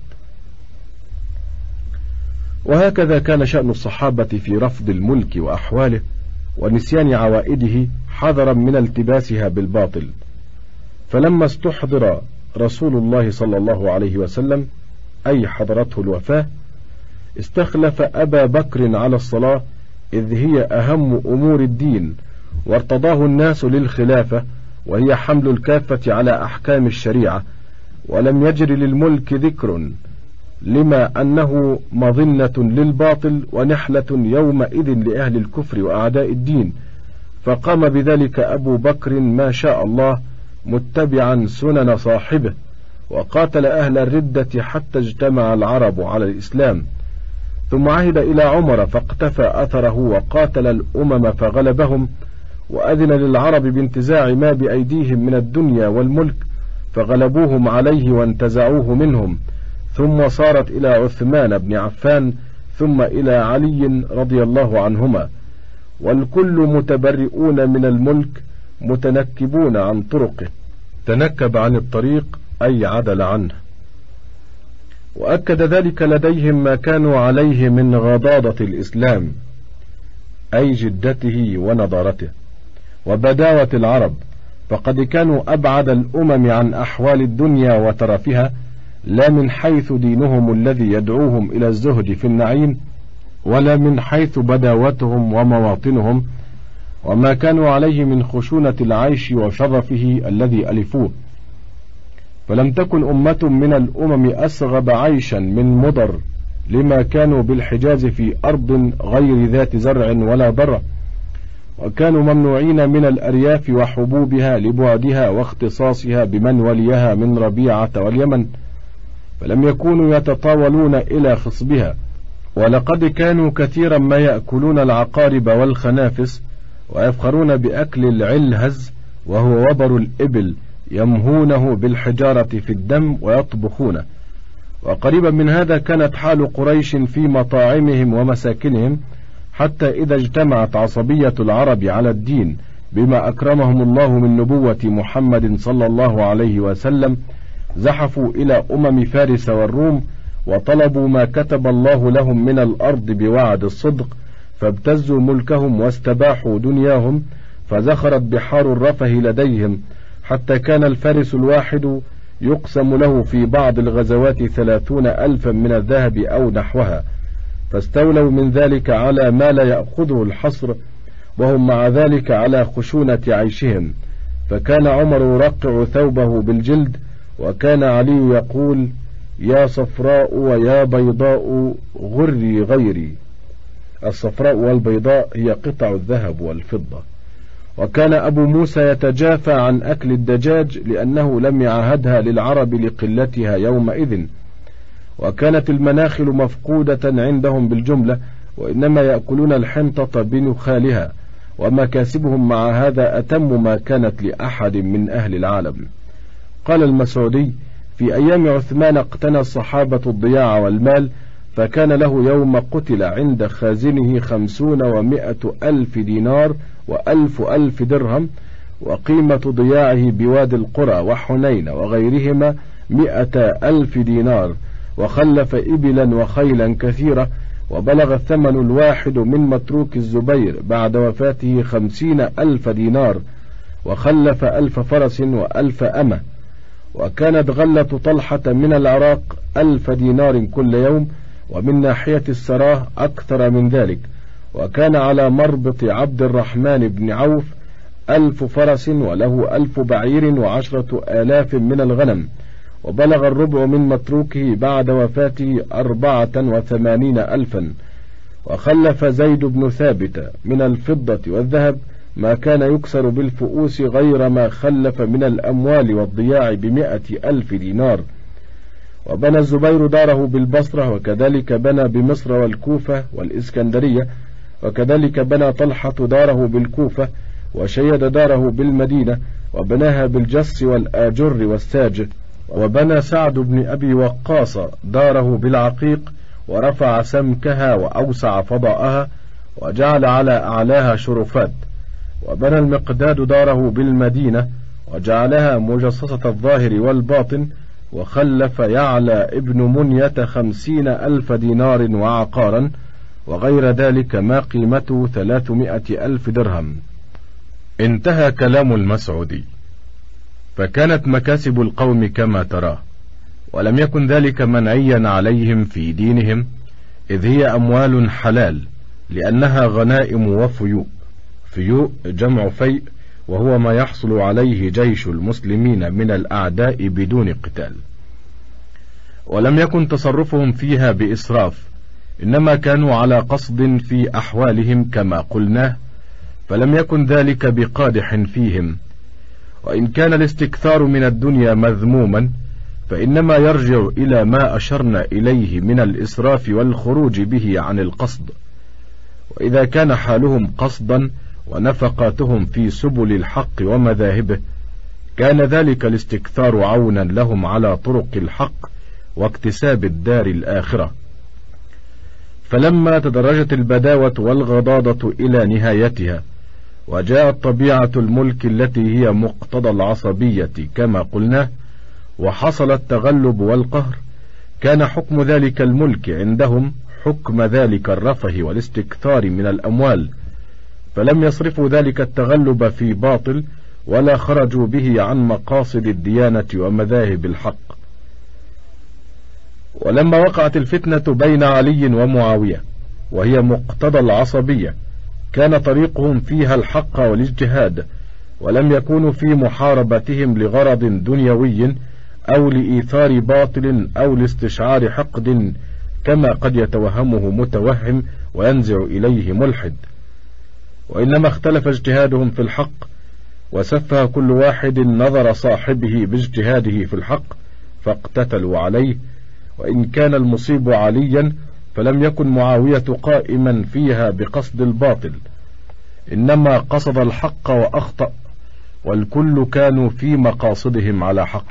وهكذا كان شأن الصحابة في رفض الملك وأحواله ونسيان عوائده حذرا من التباسها بالباطل. فلما استحضر رسول الله صلى الله عليه وسلم، أي حضرته الوفاة، استخلف أبا بكر على الصلاة، إذ هي أهم أمور الدين، وارتضاه الناس للخلافة، وهي حمل الكافة على أحكام الشريعة. ولم يجر للملك ذكر لما أنه مظنة للباطل ونحلة يومئذ لأهل الكفر وأعداء الدين، فقام بذلك أبو بكر ما شاء الله متبعا سنن صاحبه، وقاتل أهل الردة حتى اجتمع العرب على الإسلام، ثم عهد إلى عمر فاقتفى أثره وقاتل الأمم فغلبهم، وأذن للعرب بانتزاع ما بأيديهم من الدنيا والملك فغلبوهم عليه وانتزعوه منهم، ثم صارت إلى عثمان بن عفان ثم إلى علي رضي الله عنهما، والكل متبرئون من الملك متنكبون عن طرقه. تنكب عن الطريق أي عدل عنه. وأكد ذلك لديهم ما كانوا عليه من غضاضة الإسلام، أي جدته ونضارته وبداوة العرب، فقد كانوا أبعد الأمم عن أحوال الدنيا وترفها، لا من حيث دينهم الذي يدعوهم إلى الزهد في النعيم، ولا من حيث بداوتهم ومواطنهم وما كانوا عليه من خشونة العيش وشرفه الذي ألفوه. فلم تكن أمة من الأمم أسغب عيشا من مضر، لما كانوا بالحجاز في أرض غير ذات زرع ولا ضرع، وكانوا ممنوعين من الأرياف وحبوبها لبعدها واختصاصها بمن وليها من ربيعة واليمن، فلم يكونوا يتطاولون إلى خصبها، ولقد كانوا كثيرا ما يأكلون العقارب والخنافس، ويفخرون بأكل العلهز وهو وبر الإبل، يمهونه بالحجارة في الدم ويطبخونه. وقريبا من هذا كانت حال قريش في مطاعمهم ومساكنهم، حتى إذا اجتمعت عصبية العرب على الدين بما أكرمهم الله من نبوة محمد صلى الله عليه وسلم، زحفوا إلى أمم فارس والروم وطلبوا ما كتب الله لهم من الأرض بوعد الصدق، فابتزوا ملكهم واستباحوا دنياهم، فزخرت بحار الرفه لديهم، حتى كان الفارس الواحد يقسم له في بعض الغزوات 30,000 من الذهب أو نحوها، فاستولوا من ذلك على ما لا يأخذه الحصر، وهم مع ذلك على خشونة عيشهم. فكان عمر يرقع ثوبه بالجلد، وكان علي يقول: يا صفراء ويا بيضاء غري غيري. الصفراء والبيضاء هي قطع الذهب والفضة. وكان أبو موسى يتجافى عن أكل الدجاج لأنه لم يعهدها للعرب لقلتها يومئذ، وكانت المناخل مفقودة عندهم بالجملة، وإنما يأكلون الحنطة بنخالها، ومكاسبهم مع هذا أتم ما كانت لأحد من أهل العالم. قال المسعودي: في أيام عثمان اقتنى الصحابة الضياع والمال، فكان له يوم قتل عند خازنه 50 و100 ألف دينار و1000 درهم، وقيمة ضياعه بوادي القرى وحنين وغيرهما 100,000 دينار، وخلف إبلا وخيلا كثيرة، وبلغ الثمن الواحد من متروك الزبير بعد وفاته 50,000 دينار، وخلف 1000 فرس و1000 أمة. وكانت غلة طلحة من العراق 1000 دينار كل يوم، ومن ناحية السراه أكثر من ذلك. وكان على مربط عبد الرحمن بن عوف 1000 فرس، وله 1000 بعير و10,000 من الغنم، وبلغ الربع من متروكه بعد وفاته 84,000. وخلف زيد بن ثابت من الفضة والذهب ما كان يكسر بالفؤوس، غير ما خلف من الأموال والضياع ب100,000 دينار. وبنى الزبير داره بالبصرة، وكذلك بنى بمصر والكوفة والإسكندرية، وكذلك بنى طلحة داره بالكوفة، وشيد داره بالمدينة، وبناها بالجس والآجر والساج. وبنى سعد بن أبي وقاص داره بالعقيق، ورفع سمكها وأوسع فضاءها، وجعل على أعلاها شرفات. وبنى المقداد داره بالمدينة، وجعلها مجصصة الظاهر والباطن، وخلف يعلى ابن منية 50,000 دينار وعقارا، وغير ذلك ما قيمته 300,000 درهم. انتهى كلام المسعودي. فكانت مكاسب القوم كما تراه، ولم يكن ذلك منعيا عليهم في دينهم، إذ هي أموال حلال، لأنها غنائم وفيوء. فيوء جمع فيء، وهو ما يحصل عليه جيش المسلمين من الأعداء بدون قتال. ولم يكن تصرفهم فيها بإسراف، إنما كانوا على قصد في أحوالهم كما قلناه، فلم يكن ذلك بقادح فيهم. وإن كان الاستكثار من الدنيا مذموما، فإنما يرجع إلى ما أشرنا إليه من الإسراف والخروج به عن القصد. وإذا كان حالهم قصدا ونفقاتهم في سبل الحق ومذاهبه، كان ذلك الاستكثار عونا لهم على طرق الحق واكتساب الدار الآخرة. فلما تدرجت البداوة والغضاضة إلى نهايتها، وجاءت طبيعة الملك التي هي مقتضى العصبية كما قلنا، وحصل التغلب والقهر، كان حكم ذلك الملك عندهم حكم ذلك الرفه والاستكثار من الأموال، فلم يصرفوا ذلك التغلب في باطل، ولا خرجوا به عن مقاصد الديانة ومذاهب الحق. ولما وقعت الفتنة بين علي ومعاوية، وهي مقتضى العصبية، كان طريقهم فيها الحق والاجتهاد، ولم يكونوا في محاربتهم لغرض دنيوي أو لإيثار باطل أو لاستشعار حقد كما قد يتوهمه متوهم وينزع إليه ملحد، وإنما اختلف اجتهادهم في الحق، وسفه كل واحد نظر صاحبه باجتهاده في الحق فاقتتلوا عليه. وإن كان المصيب عليا، فلم يكن معاوية قائما فيها بقصد الباطل، إنما قصد الحق وأخطأ، والكل كانوا في مقاصدهم على حق.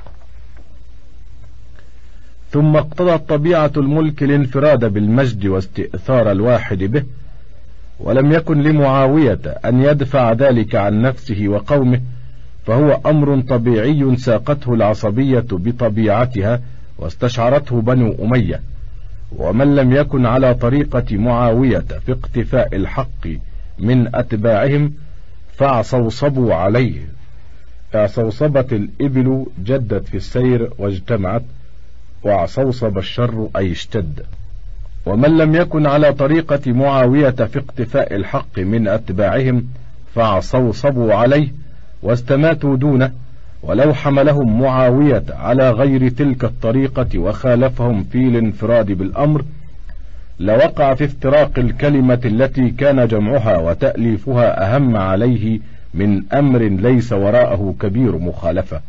ثم اقتضت طبيعة الملك الانفراد بالمجد واستئثار الواحد به، ولم يكن لمعاوية أن يدفع ذلك عن نفسه وقومه، فهو أمر طبيعي ساقته العصبية بطبيعتها واستشعرته بنو أمية. ومن لم يكن على طريقة معاوية في اقتفاء الحق من أتباعهم فاعصوصبوا عليه. اعصوصبت الإبل جدت في السير واجتمعت، واعصوصب الشر أي اشتد. ومن لم يكن على طريقة معاوية في اقتفاء الحق من أتباعهم فاعصوصبوا عليه واستماتوا دونه، ولو حملهم معاوية على غير تلك الطريقة وخالفهم في الانفراد بالأمر، لوقع في افتراق الكلمة التي كان جمعها وتأليفها أهم عليه من أمر ليس وراءه كبير مخالفة.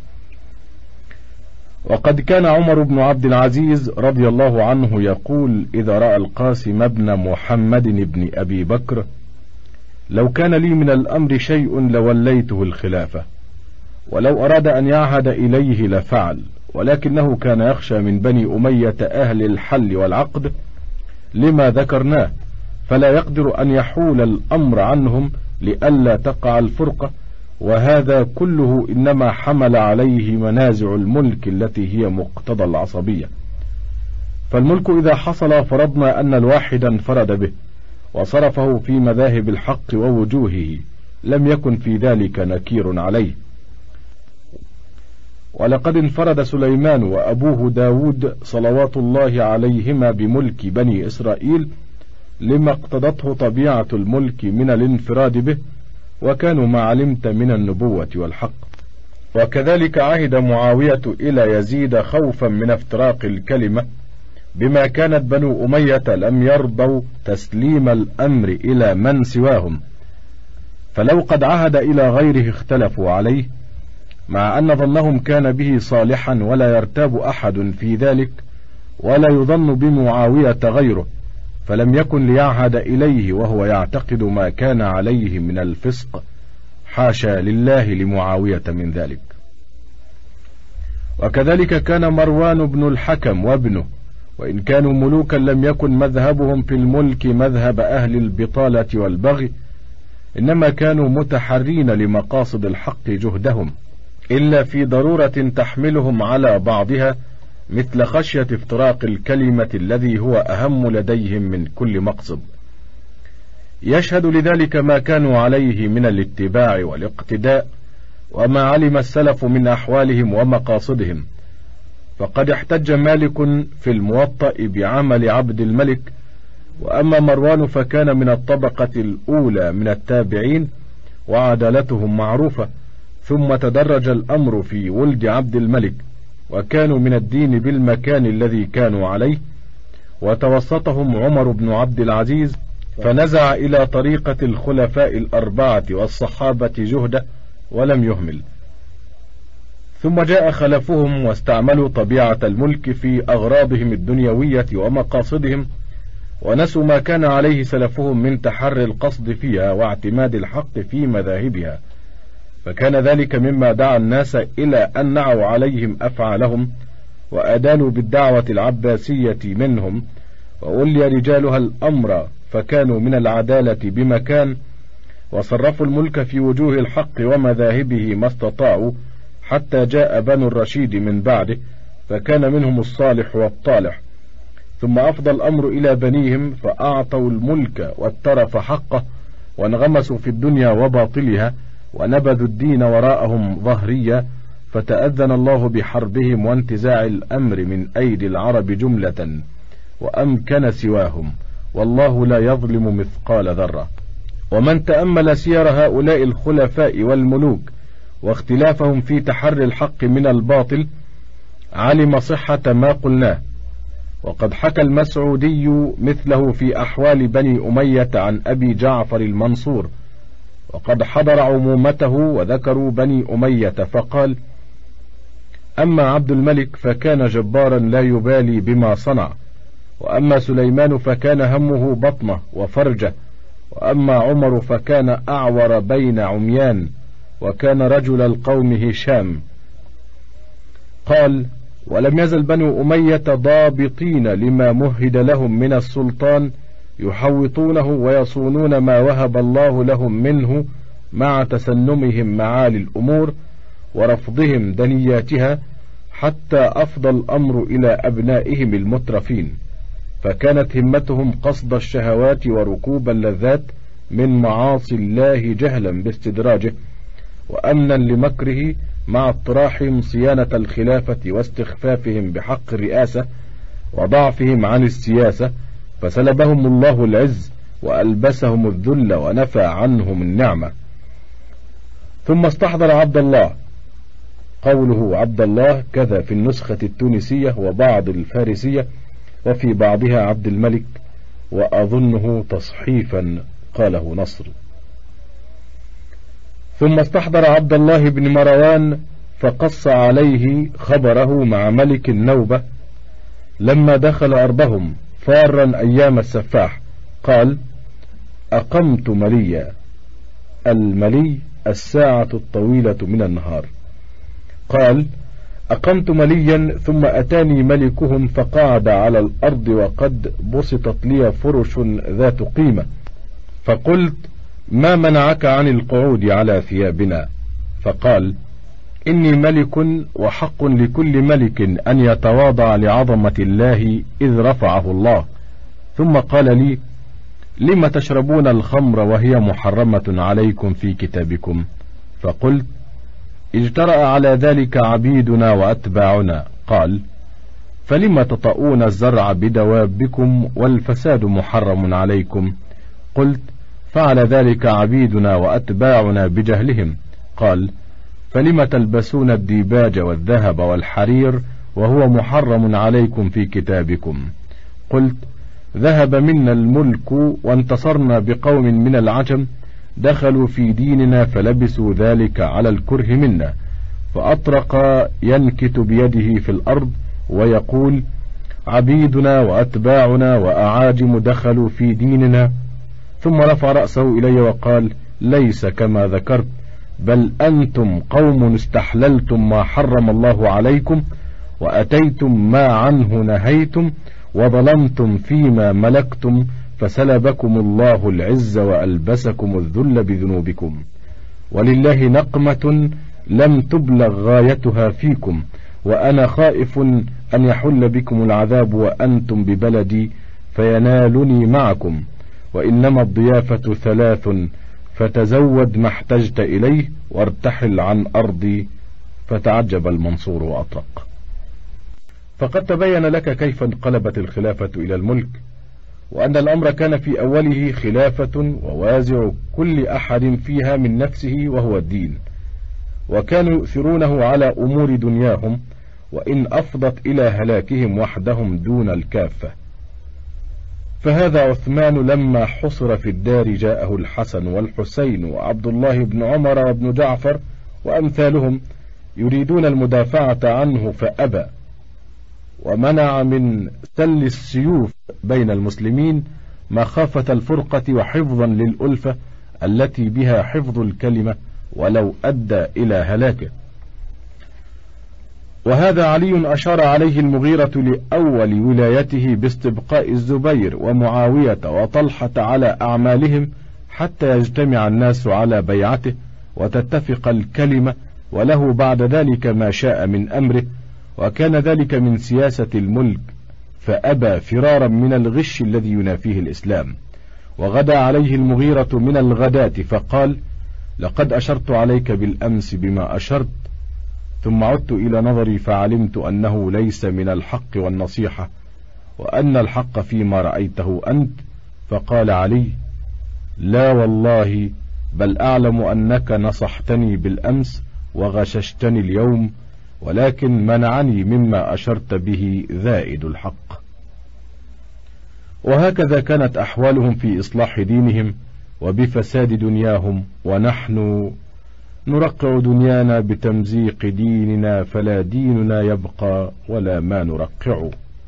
وقد كان عمر بن عبد العزيز رضي الله عنه يقول إذا رأى القاسم بن محمد بن أبي بكر: لو كان لي من الأمر شيء لوليته الخلافة، ولو أراد أن يعهد إليه لفعل، ولكنه كان يخشى من بني أمية أهل الحل والعقد لما ذكرناه، فلا يقدر أن يحول الأمر عنهم لئلا تقع الفرقة، وهذا كله إنما حمل عليه منازع الملك التي هي مقتضى العصبية. فالملك إذا حصل فرضنا أن الواحد انفرد به وصرفه في مذاهب الحق ووجوهه، لم يكن في ذلك نكير عليه. ولقد انفرد سليمان وأبوه داود صلوات الله عليهما بملك بني إسرائيل، لما اقتضته طبيعة الملك من الانفراد به، وكانوا ما علمت من النبوة والحق. وكذلك عهد معاوية إلى يزيد خوفا من افتراق الكلمة، بما كانت بنو أمية لم يرضوا تسليم الأمر إلى من سواهم، فلو قد عهد إلى غيره اختلفوا عليه، مع أن ظنهم كان به صالحا ولا يرتاب أحد في ذلك، ولا يظن بمعاوية غيره، فلم يكن ليعهد إليه وهو يعتقد ما كان عليه من الفسق، حاشا لله لمعاوية من ذلك. وكذلك كان مروان بن الحكم وابنه، وإن كانوا ملوكا لم يكن مذهبهم في الملك مذهب أهل البطالة والبغي، إنما كانوا متحرين لمقاصد الحق جهدهم، إلا في ضرورة تحملهم على بعضها، مثل خشية افتراق الكلمة الذي هو أهم لديهم من كل مقصد. يشهد لذلك ما كانوا عليه من الاتباع والاقتداء، وما علم السلف من أحوالهم ومقاصدهم. فقد احتج مالك في الموطأ بعمل عبد الملك، وأما مروان فكان من الطبقة الأولى من التابعين، وعدالتهم معروفة، ثم تدرج الأمر في ولد عبد الملك، وكانوا من الدين بالمكان الذي كانوا عليه. وتوسطهم عمر بن عبد العزيز فنزع إلى طريقة الخلفاء الأربعة والصحابة جهده ولم يهمل. ثم جاء خلفهم واستعملوا طبيعة الملك في أغراضهم الدنيوية ومقاصدهم، ونسوا ما كان عليه سلفهم من تحري القصد فيها واعتماد الحق في مذاهبها، فكان ذلك مما دعا الناس إلى أن نعوا عليهم أفعالهم وأدانوا بالدعوة العباسية منهم، وولي رجالها الأمر فكانوا من العدالة بمكان، وصرفوا الملك في وجوه الحق ومذاهبه ما استطاعوا، حتى جاء بنو الرشيد من بعده فكان منهم الصالح والطالح. ثم أفضى الأمر إلى بنيهم فأعطوا الملك والترف حقه، وانغمسوا في الدنيا وباطلها، ونبذوا الدين وراءهم ظهريا، فتأذن الله بحربهم وانتزاع الأمر من أيدي العرب جملة، وأمكن سواهم، والله لا يظلم مثقال ذرة. ومن تأمل سير هؤلاء الخلفاء والملوك واختلافهم في تحري الحق من الباطل علم صحة ما قلناه. وقد حكى المسعودي مثله في أحوال بني أمية عن أبي جعفر المنصور، وقد حضر عمومته وذكروا بني أمية فقال: أما عبد الملك فكان جبارا لا يبالي بما صنع، وأما سليمان فكان همه بطنه وفرجه، وأما عمر فكان أعور بين عميان، وكان رجل القوم هشام. قال: ولم يزل بنو أمية ضابطين لما مهد لهم من السلطان، يحوطونه ويصونون ما وهب الله لهم منه، مع تسنمهم معالي الأمور ورفضهم دنياتها، حتى أفضى الأمر إلى أبنائهم المترفين، فكانت همتهم قصد الشهوات وركوب اللذات من معاصي الله جهلا باستدراجه، وأمنا لمكره، مع اطراحهم صيانة الخلافة واستخفافهم بحق الرئاسة وضعفهم عن السياسة، فسلبهم الله العز وألبسهم الذل ونفى عنهم النعمة. ثم استحضر عبد الله، قوله عبد الله كذا في النسخة التونسية وبعض الفارسية، وفي بعضها عبد الملك، وأظنه تصحيفا قاله نصر. ثم استحضر عبد الله بن مروان فقص عليه خبره مع ملك النوبة لما دخل أرضهم فارا أيام السفاح، قال: أقمت مليا. الملي الساعة الطويلة من النهار. قال: أقمت مليا، ثم أتاني ملكهم فقعد على الأرض وقد بسطت لي فرش ذات قيمة، فقلت: ما منعك عن القعود على ثيابنا؟ فقال: إني ملك، وحق لكل ملك أن يتواضع لعظمة الله إذ رفعه الله. ثم قال لي: لم تشربون الخمر وهي محرمة عليكم في كتابكم؟ فقلت: اجترأ على ذلك عبيدنا وأتباعنا. قال: فلم تطؤون الزرع بدوابكم والفساد محرم عليكم؟ قلت: فعل ذلك عبيدنا وأتباعنا بجهلهم. قال: فلم تلبسون الديباج والذهب والحرير وهو محرم عليكم في كتابكم؟ قلت: ذهب منا الملك وانتصرنا بقوم من العجم دخلوا في ديننا فلبسوا ذلك على الكره منا. فأطرق ينكت بيده في الأرض ويقول: عبيدنا وأتباعنا وأعاجم دخلوا في ديننا. ثم رفع رأسه إلي وقال: ليس كما ذكرت، بل أنتم قوم استحللتم ما حرم الله عليكم، وأتيتم ما عنه نهيتم، وظلمتم فيما ملكتم، فسلبكم الله العز وألبسكم الذل بذنوبكم. ولله نقمة لم تبلغ غايتها فيكم، وأنا خائف أن يحل بكم العذاب وأنتم ببلدي فينالني معكم، وإنما الضيافة 3، فتزود ما احتجت إليه وارتحل عن أرضي. فتعجب المنصور وأطرق. فقد تبين لك كيف انقلبت الخلافة إلى الملك، وأن الأمر كان في أوله خلافة ووازع كل أحد فيها من نفسه وهو الدين، وكانوا يؤثرونه على أمور دنياهم، وإن أفضت إلى هلاكهم وحدهم دون الكافة. فهذا عثمان لما حصر في الدار جاءه الحسن والحسين وعبد الله بن عمر وابن جعفر وأمثالهم يريدون المدافعة عنه فأبى، ومنع من سل السيوف بين المسلمين مخافة الفرقة وحفظا للألفة التي بها حفظ الكلمة ولو أدى إلى هلاكه. وهذا علي أشار عليه المغيرة لأول ولايته باستبقاء الزبير ومعاوية وطلحة على أعمالهم حتى يجتمع الناس على بيعته وتتفق الكلمة، وله بعد ذلك ما شاء من أمره، وكان ذلك من سياسة الملك، فأبى فرارا من الغش الذي ينافيه الإسلام. وغدا عليه المغيرة من الغداة فقال: لقد أشرت عليك بالأمس بما أشرت، ثم عدت إلى نظري فعلمت أنه ليس من الحق والنصيحة، وأن الحق فيما رأيته أنت. فقال علي: لا والله، بل أعلم أنك نصحتني بالأمس وغششتني اليوم، ولكن منعني مما أشرت به ذائد الحق. وهكذا كانت أحوالهم في إصلاح دينهم وبفساد دنياهم، ونحن نرقع دنيانا بتمزيق ديننا، فلا ديننا يبقى ولا ما نرقع.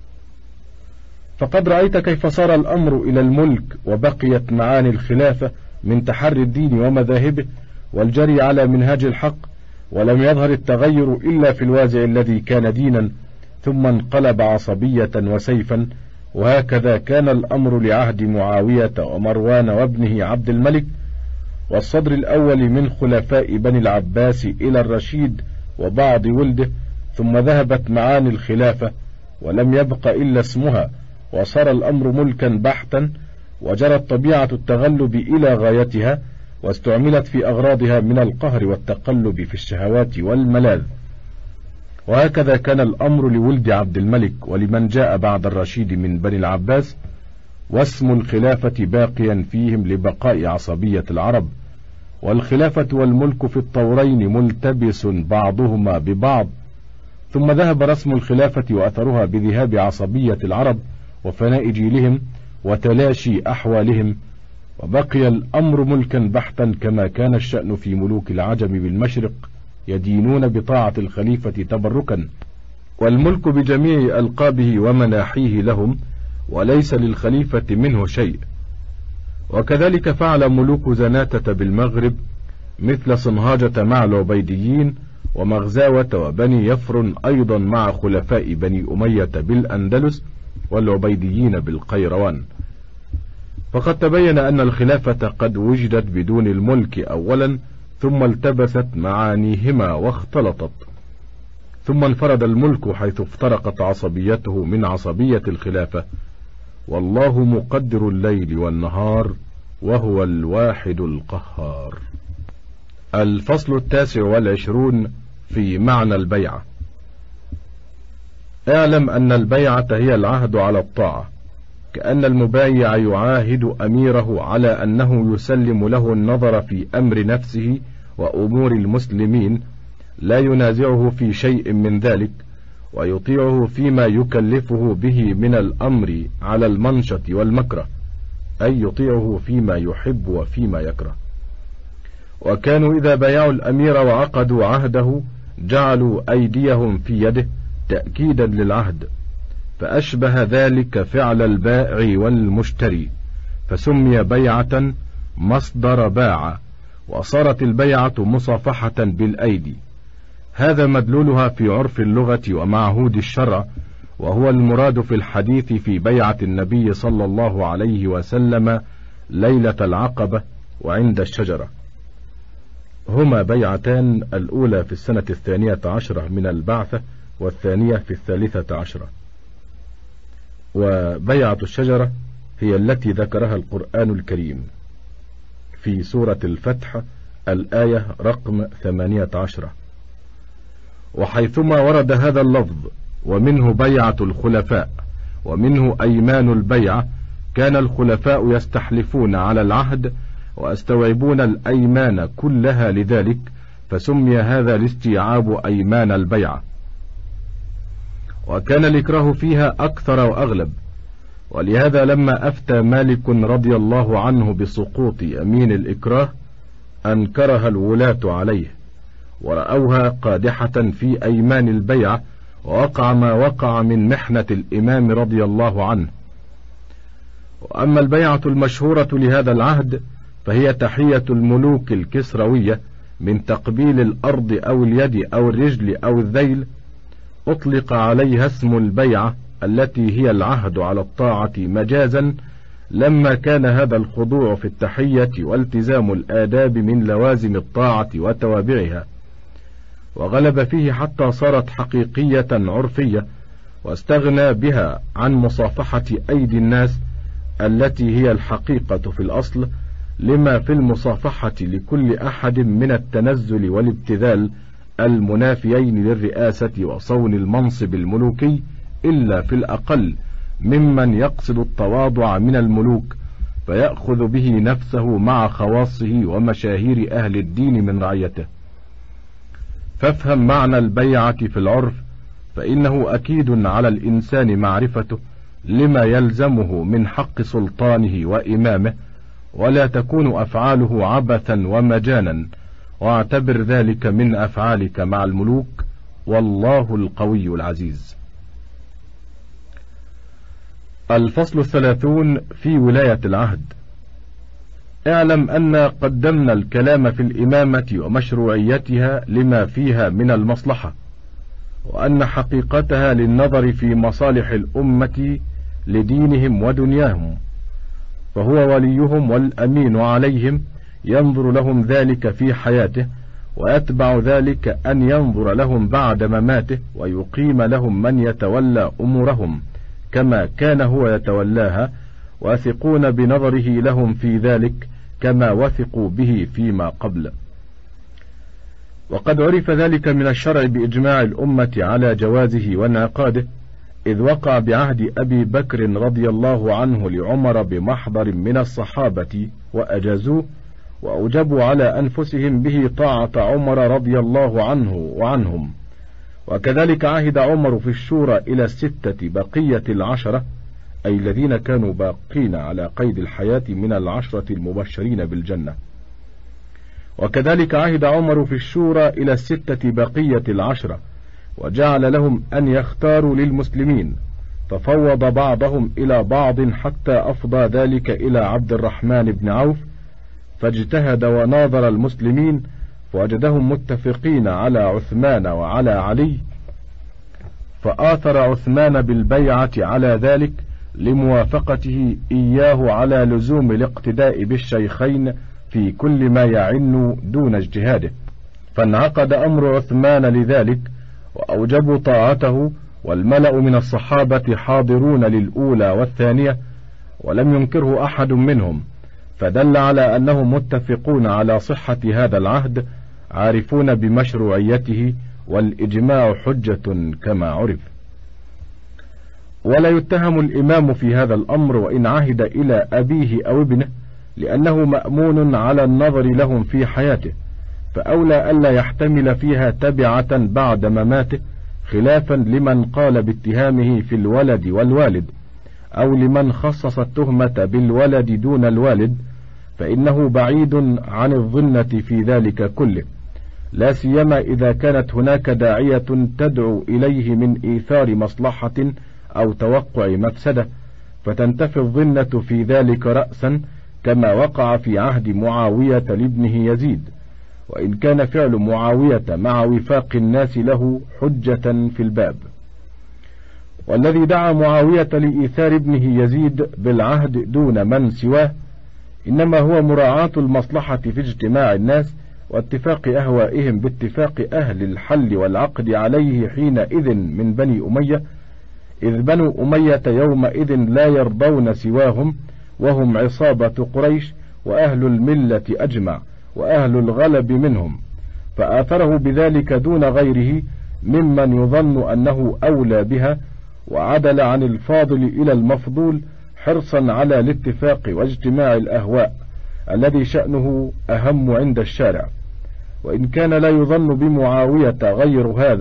فقد رأيت كيف صار الأمر إلى الملك، وبقيت معاني الخلافة من تحري الدين ومذاهبه والجري على منهاج الحق، ولم يظهر التغير إلا في الوازع الذي كان دينا ثم انقلب عصبية وسيفا. وهكذا كان الأمر لعهد معاوية ومروان وابنه عبد الملك والصدر الأول من خلفاء بني العباس إلى الرشيد وبعض ولده، ثم ذهبت معاني الخلافة ولم يبق إلا اسمها، وصار الأمر ملكا بحتا، وجرت طبيعة التغلب إلى غايتها، واستعملت في أغراضها من القهر والتقلب في الشهوات والملاذ. وهكذا كان الأمر لولد عبد الملك ولمن جاء بعد الرشيد من بني العباس، واسم الخلافة باقيا فيهم لبقاء عصبية العرب. والخلافة والملك في الطورين ملتبس بعضهما ببعض، ثم ذهب رسم الخلافة وأثرها بذهاب عصبية العرب وفناء جيلهم وتلاشي أحوالهم، وبقي الأمر ملكا بحتا كما كان الشأن في ملوك العجم بالمشرق، يدينون بطاعة الخليفة تبركا، والملك بجميع ألقابه ومناحيه لهم، وليس للخليفة منه شيء. وكذلك فعل ملوك زناتة بالمغرب، مثل صنهاجة مع العبيديين، ومغزاوة وبني يفر أيضا مع خلفاء بني أمية بالأندلس، والعبيديين بالقيروان. فقد تبين أن الخلافة قد وجدت بدون الملك أولا، ثم التبست معانيهما واختلطت، ثم انفرد الملك حيث افترقت عصبيته من عصبية الخلافة. والله مقدر الليل والنهار، وهو الواحد القهار. الفصل 29 في معنى البيعة. اعلم أن البيعة هي العهد على الطاعة، كأن المبايع يعاهد أميره على أنه يسلم له النظر في أمر نفسه وأمور المسلمين، لا ينازعه في شيء من ذلك، ويطيعه فيما يكلفه به من الأمر على المنشط والمكره، أي يطيعه فيما يحب وفيما يكره. وكانوا إذا بايعوا الأمير وعقدوا عهده جعلوا أيديهم في يده تأكيدا للعهد، فأشبه ذلك فعل البائع والمشتري، فسمي بيعة مصدر باع، وصارت البيعة مصافحة بالأيدي. هذا مدلولها في عرف اللغة ومعهود الشرع، وهو المراد في الحديث في بيعة النبي صلى الله عليه وسلم ليلة العقبة وعند الشجرة. هما بيعتان، الأولى في السنة 12 من البعثة، والثانية في 13. وبيعة الشجرة هي التي ذكرها القرآن الكريم في سورة الفتح الآية رقم 18. وحيثما ورد هذا اللفظ ومنه بيعة الخلفاء ومنه أيمان البيعة، كان الخلفاء يستحلفون على العهد ويستوعبون الأيمان كلها، لذلك فسمي هذا الاستيعاب أيمان البيعة. وكان الإكراه فيها أكثر وأغلب، ولهذا لما أفتى مالك رضي الله عنه بسقوط يمين الإكراه أنكرها الولاة عليه، ورأوها قادحة في أيمان البيعة، ووقع ما وقع من محنة الإمام رضي الله عنه. وأما البيعة المشهورة لهذا العهد فهي تحية الملوك الكسروية من تقبيل الأرض أو اليد أو الرجل أو الذيل، أطلق عليها اسم البيعة التي هي العهد على الطاعة مجازا، لما كان هذا الخضوع في التحية والتزام الآداب من لوازم الطاعة وتوابعها، وغلب فيه حتى صارت حقيقية عرفية، واستغنى بها عن مصافحة أيدي الناس التي هي الحقيقة في الأصل، لما في المصافحة لكل أحد من التنزل والابتذال المنافيين للرئاسة وصون المنصب الملوكي، إلا في الأقل ممن يقصد التواضع من الملوك فيأخذ به نفسه مع خواصه ومشاهير أهل الدين من رعيته. فافهم معنى البيعة في العرف، فإنه أكيد على الإنسان معرفته لما يلزمه من حق سلطانه وإمامه، ولا تكون أفعاله عبثا ومجانا، واعتبر ذلك من أفعالك مع الملوك، والله القوي العزيز. الفصل 30 في ولاية العهد. اعلم أن قدمنا الكلام في الإمامة ومشروعيتها لما فيها من المصلحة، وأن حقيقتها للنظر في مصالح الأمة لدينهم ودنياهم، فهو وليهم والأمين عليهم، ينظر لهم ذلك في حياته، ويتبع ذلك أن ينظر لهم بعد مماته، ويقيم لهم من يتولى أمورهم كما كان هو يتولاها، واثقون بنظره لهم في ذلك كما وثقوا به فيما قبل. وقد عرف ذلك من الشرع بإجماع الأمة على جوازه وانعقاده، إذ وقع بعهد أبي بكر رضي الله عنه لعمر بمحضر من الصحابة وأجازوه، وأوجبوا على أنفسهم به طاعة عمر رضي الله عنه وعنهم. وكذلك عهد عمر في الشورى إلى 6 بقية 10، أي الذين كانوا باقين على قيد الحياة من 10 المبشرين بالجنة. وكذلك عهد عمر في الشورى إلى 6 بقية 10، وجعل لهم أن يختاروا للمسلمين، ففوض بعضهم إلى بعض حتى أفضى ذلك إلى عبد الرحمن بن عوف، فاجتهد وناظر المسلمين فوجدهم متفقين على عثمان وعلى علي، فآثر عثمان بالبيعة على ذلك لموافقته إياه على لزوم الاقتداء بالشيخين في كل ما يعن دون اجتهاده، فانعقد أمر عثمان لذلك، وأوجبوا طاعته، والملأ من الصحابة حاضرون للأولى والثانية، ولم ينكره أحد منهم، فدل على أنهم متفقون على صحة هذا العهد، عارفون بمشروعيته، والإجماع حجة كما عرف. ولا يتهم الإمام في هذا الأمر وإن عهد إلى أبيه أو ابنه، لأنه مأمون على النظر لهم في حياته، فأولى ألا يحتمل فيها تبعة بعد مماته، خلافا لمن قال باتهامه في الولد والوالد، أو لمن خصص التهمة بالولد دون الوالد، فإنه بعيد عن الظنة في ذلك كله، لا سيما إذا كانت هناك داعية تدعو إليه من إيثار مصلحة أو توقع مفسدة، فتنتفي الظنة في ذلك رأسا، كما وقع في عهد معاوية لابنه يزيد، وإن كان فعل معاوية مع وفاق الناس له حجة في الباب. والذي دعا معاوية لإيثار ابنه يزيد بالعهد دون من سواه إنما هو مراعاة المصلحة في اجتماع الناس واتفاق أهوائهم باتفاق أهل الحل والعقد عليه حينئذ من بني أمية، إذ بنو أمية يومئذ لا يرضون سواهم، وهم عصابة قريش وأهل الملة أجمع وأهل الغلب منهم، فآثره بذلك دون غيره ممن يظن أنه أولى بها، وعدل عن الفاضل إلى المفضول حرصا على الاتفاق واجتماع الأهواء الذي شأنه أهم عند الشارع. وإن كان لا يظن بمعاوية غير هذا،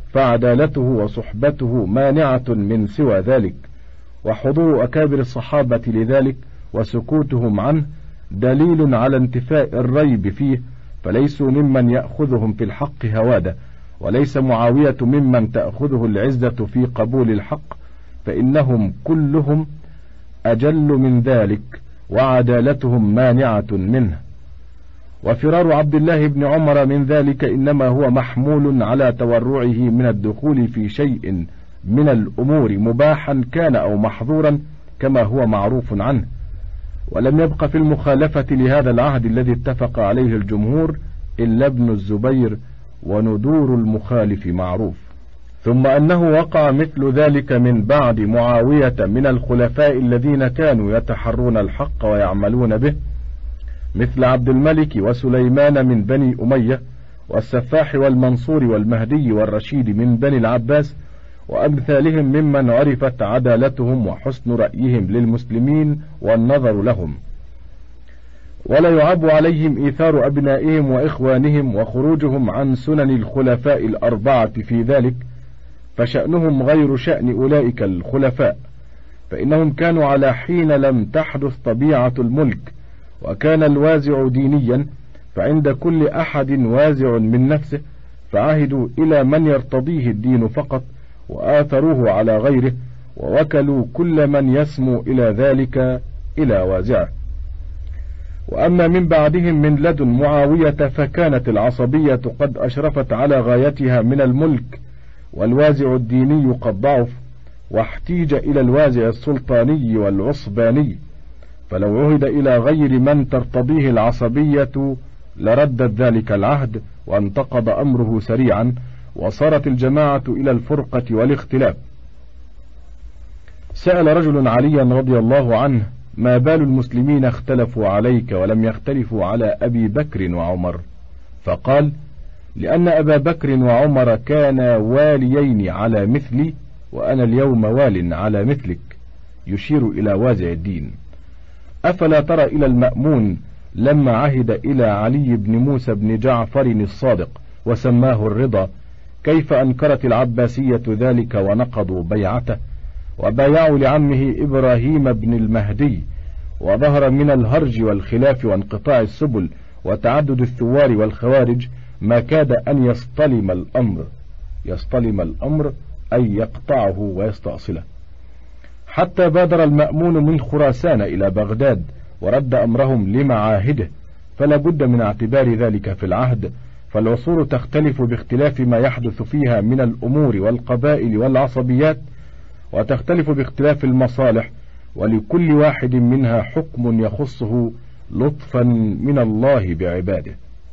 فعدالته وصحبته مانعة من سوى ذلك، وحضور أكابر الصحابة لذلك وسكوتهم عنه دليل على انتفاء الريب فيه، فليسوا ممن يأخذهم في الحق هوادة، وليس معاوية ممن تأخذه العزة في قبول الحق، فإنهم كلهم أجل من ذلك وعدالتهم مانعة منه. وفرار عبد الله بن عمر من ذلك إنما هو محمول على تورعه من الدخول في شيء من الأمور مباحا كان أو محظورا كما هو معروف عنه، ولم يبق في المخالفة لهذا العهد الذي اتفق عليه الجمهور إلا ابن الزبير، وندور المخالف معروف. ثم أنه وقع مثل ذلك من بعد معاوية من الخلفاء الذين كانوا يتحرون الحق ويعملون به، مثل عبد الملك وسليمان من بني أمية، والسفاح والمنصور والمهدي والرشيد من بني العباس، وأمثالهم ممن عرفت عدالتهم وحسن رأيهم للمسلمين والنظر لهم. ولا يعاب عليهم إيثار أبنائهم وإخوانهم وخروجهم عن سنن الخلفاء الأربعة في ذلك، فشأنهم غير شأن أولئك الخلفاء، فإنهم كانوا على حين لم تحدث طبيعة الملك، وكان الوازع دينيا، فعند كل أحد وازع من نفسه، فعهدوا إلى من يرتضيه الدين فقط، وآثروه على غيره، ووكلوا كل من يسمو إلى ذلك إلى وازعه. وأما من بعدهم من لدن معاوية فكانت العصبية قد أشرفت على غايتها من الملك، والوازع الديني قد ضعف، واحتيج إلى الوازع السلطاني والعصباني، فلو عهد إلى غير من ترتضيه العصبية لردت ذلك العهد وانتقض أمره سريعا، وصارت الجماعة إلى الفرقة والاختلاف. سأل رجل عليا رضي الله عنه: ما بال المسلمين اختلفوا عليك ولم يختلفوا على أبي بكر وعمر؟ فقال: لأن أبا بكر وعمر كانا واليين على مثلي، وأنا اليوم وال على مثلك، يشير إلى وازع الدين. أفلا ترى إلى المأمون لما عهد إلى علي بن موسى بن جعفر الصادق وسماه الرضا، كيف أنكرت العباسية ذلك ونقضوا بيعته، وبايعوا لعمه إبراهيم بن المهدي، وظهر من الهرج والخلاف وانقطاع السبل وتعدد الثوار والخوارج ما كاد أن يصطلم الأمر أي يقطعه ويستأصله، حتى بادر المأمون من خراسان إلى بغداد ورد أمرهم لمعاهده، فلا بد من اعتبار ذلك في العهد، فالعصور تختلف باختلاف ما يحدث فيها من الأمور والقبائل والعصبيات، وتختلف باختلاف المصالح، ولكل واحد منها حكم يخصه لطفا من الله بعباده.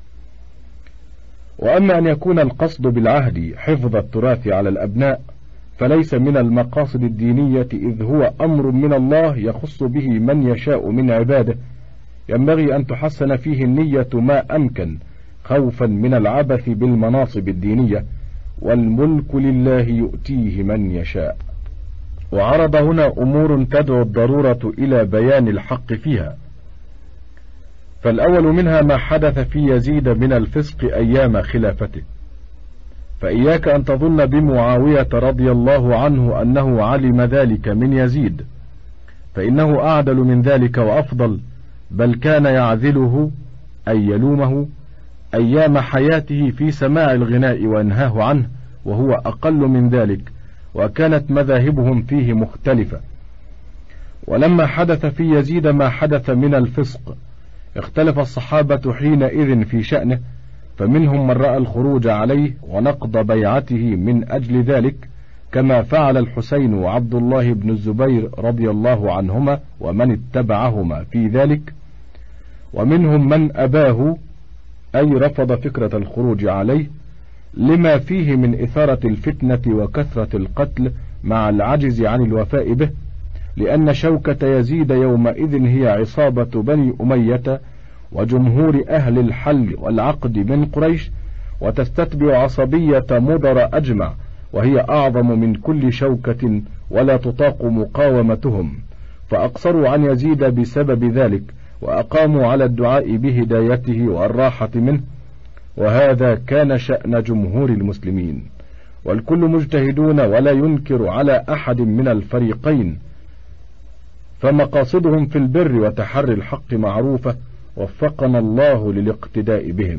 وأما أن يكون القصد بالعهد حفظ التراث على الأبناء فليس من المقاصد الدينية، إذ هو أمر من الله يخص به من يشاء من عباده، ينبغي أن تحسن فيه النية ما أمكن، خوفا من العبث بالمناصب الدينية، والملك لله يؤتيه من يشاء. وعرض هنا أمور تدعو الضرورة إلى بيان الحق فيها، فالأول منها ما حدث في يزيد من الفسق أيام خلافته، فإياك أن تظن بمعاوية رضي الله عنه أنه علم ذلك من يزيد، فإنه أعدل من ذلك وأفضل، بل كان يعذله أي يلومه أيام حياته في سماع الغناء وينهاه عنه، وهو أقل من ذلك، وكانت مذاهبهم فيه مختلفة. ولما حدث في يزيد ما حدث من الفسق اختلف الصحابة حينئذ في شأنه، فمنهم من رأى الخروج عليه ونقض بيعته من أجل ذلك، كما فعل الحسين وعبد الله بن الزبير رضي الله عنهما ومن اتبعهما في ذلك، ومنهم من أباه أي رفض فكرة الخروج عليه، لما فيه من إثارة الفتنة وكثرة القتل مع العجز عن الوفاء به، لأن شوكة يزيد يومئذ هي عصابة بني أمية وجمهور أهل الحل والعقد من قريش، وتستتبع عصبية مضر أجمع، وهي أعظم من كل شوكة ولا تطاق مقاومتهم، فأقصروا عن يزيد بسبب ذلك، وأقاموا على الدعاء بهدايته والراحة منه، وهذا كان شأن جمهور المسلمين. والكل مجتهدون ولا ينكر على أحد من الفريقين، فمقاصدهم في البر وتحري الحق معروفة، وفقنا الله للاقتداء بهم.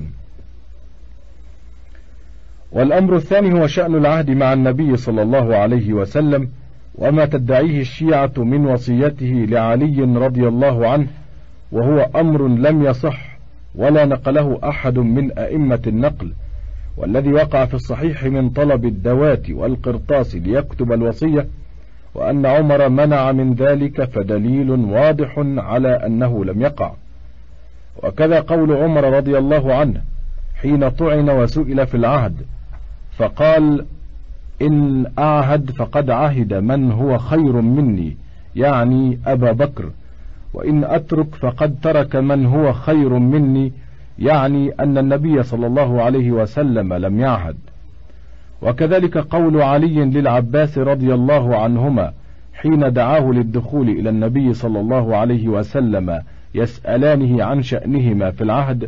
والأمر الثاني هو شأن العهد مع النبي صلى الله عليه وسلم، وما تدعيه الشيعة من وصيته لعلي رضي الله عنه، وهو أمر لم يصح ولا نقله أحد من أئمة النقل، والذي وقع في الصحيح من طلب الدوات والقرطاس ليكتب الوصية، وأن عمر منع من ذلك، فدليل واضح على أنه لم يقع. وكذا قول عمر رضي الله عنه حين طعن وسئل في العهد فقال: إن أعهد فقد عهد من هو خير مني، يعني أبا بكر، وإن أترك فقد ترك من هو خير مني، يعني أن النبي صلى الله عليه وسلم لم يعهد. وكذلك قول علي للعباس رضي الله عنهما حين دعاه للدخول إلى النبي صلى الله عليه وسلم يسألانه عن شأنهما في العهد،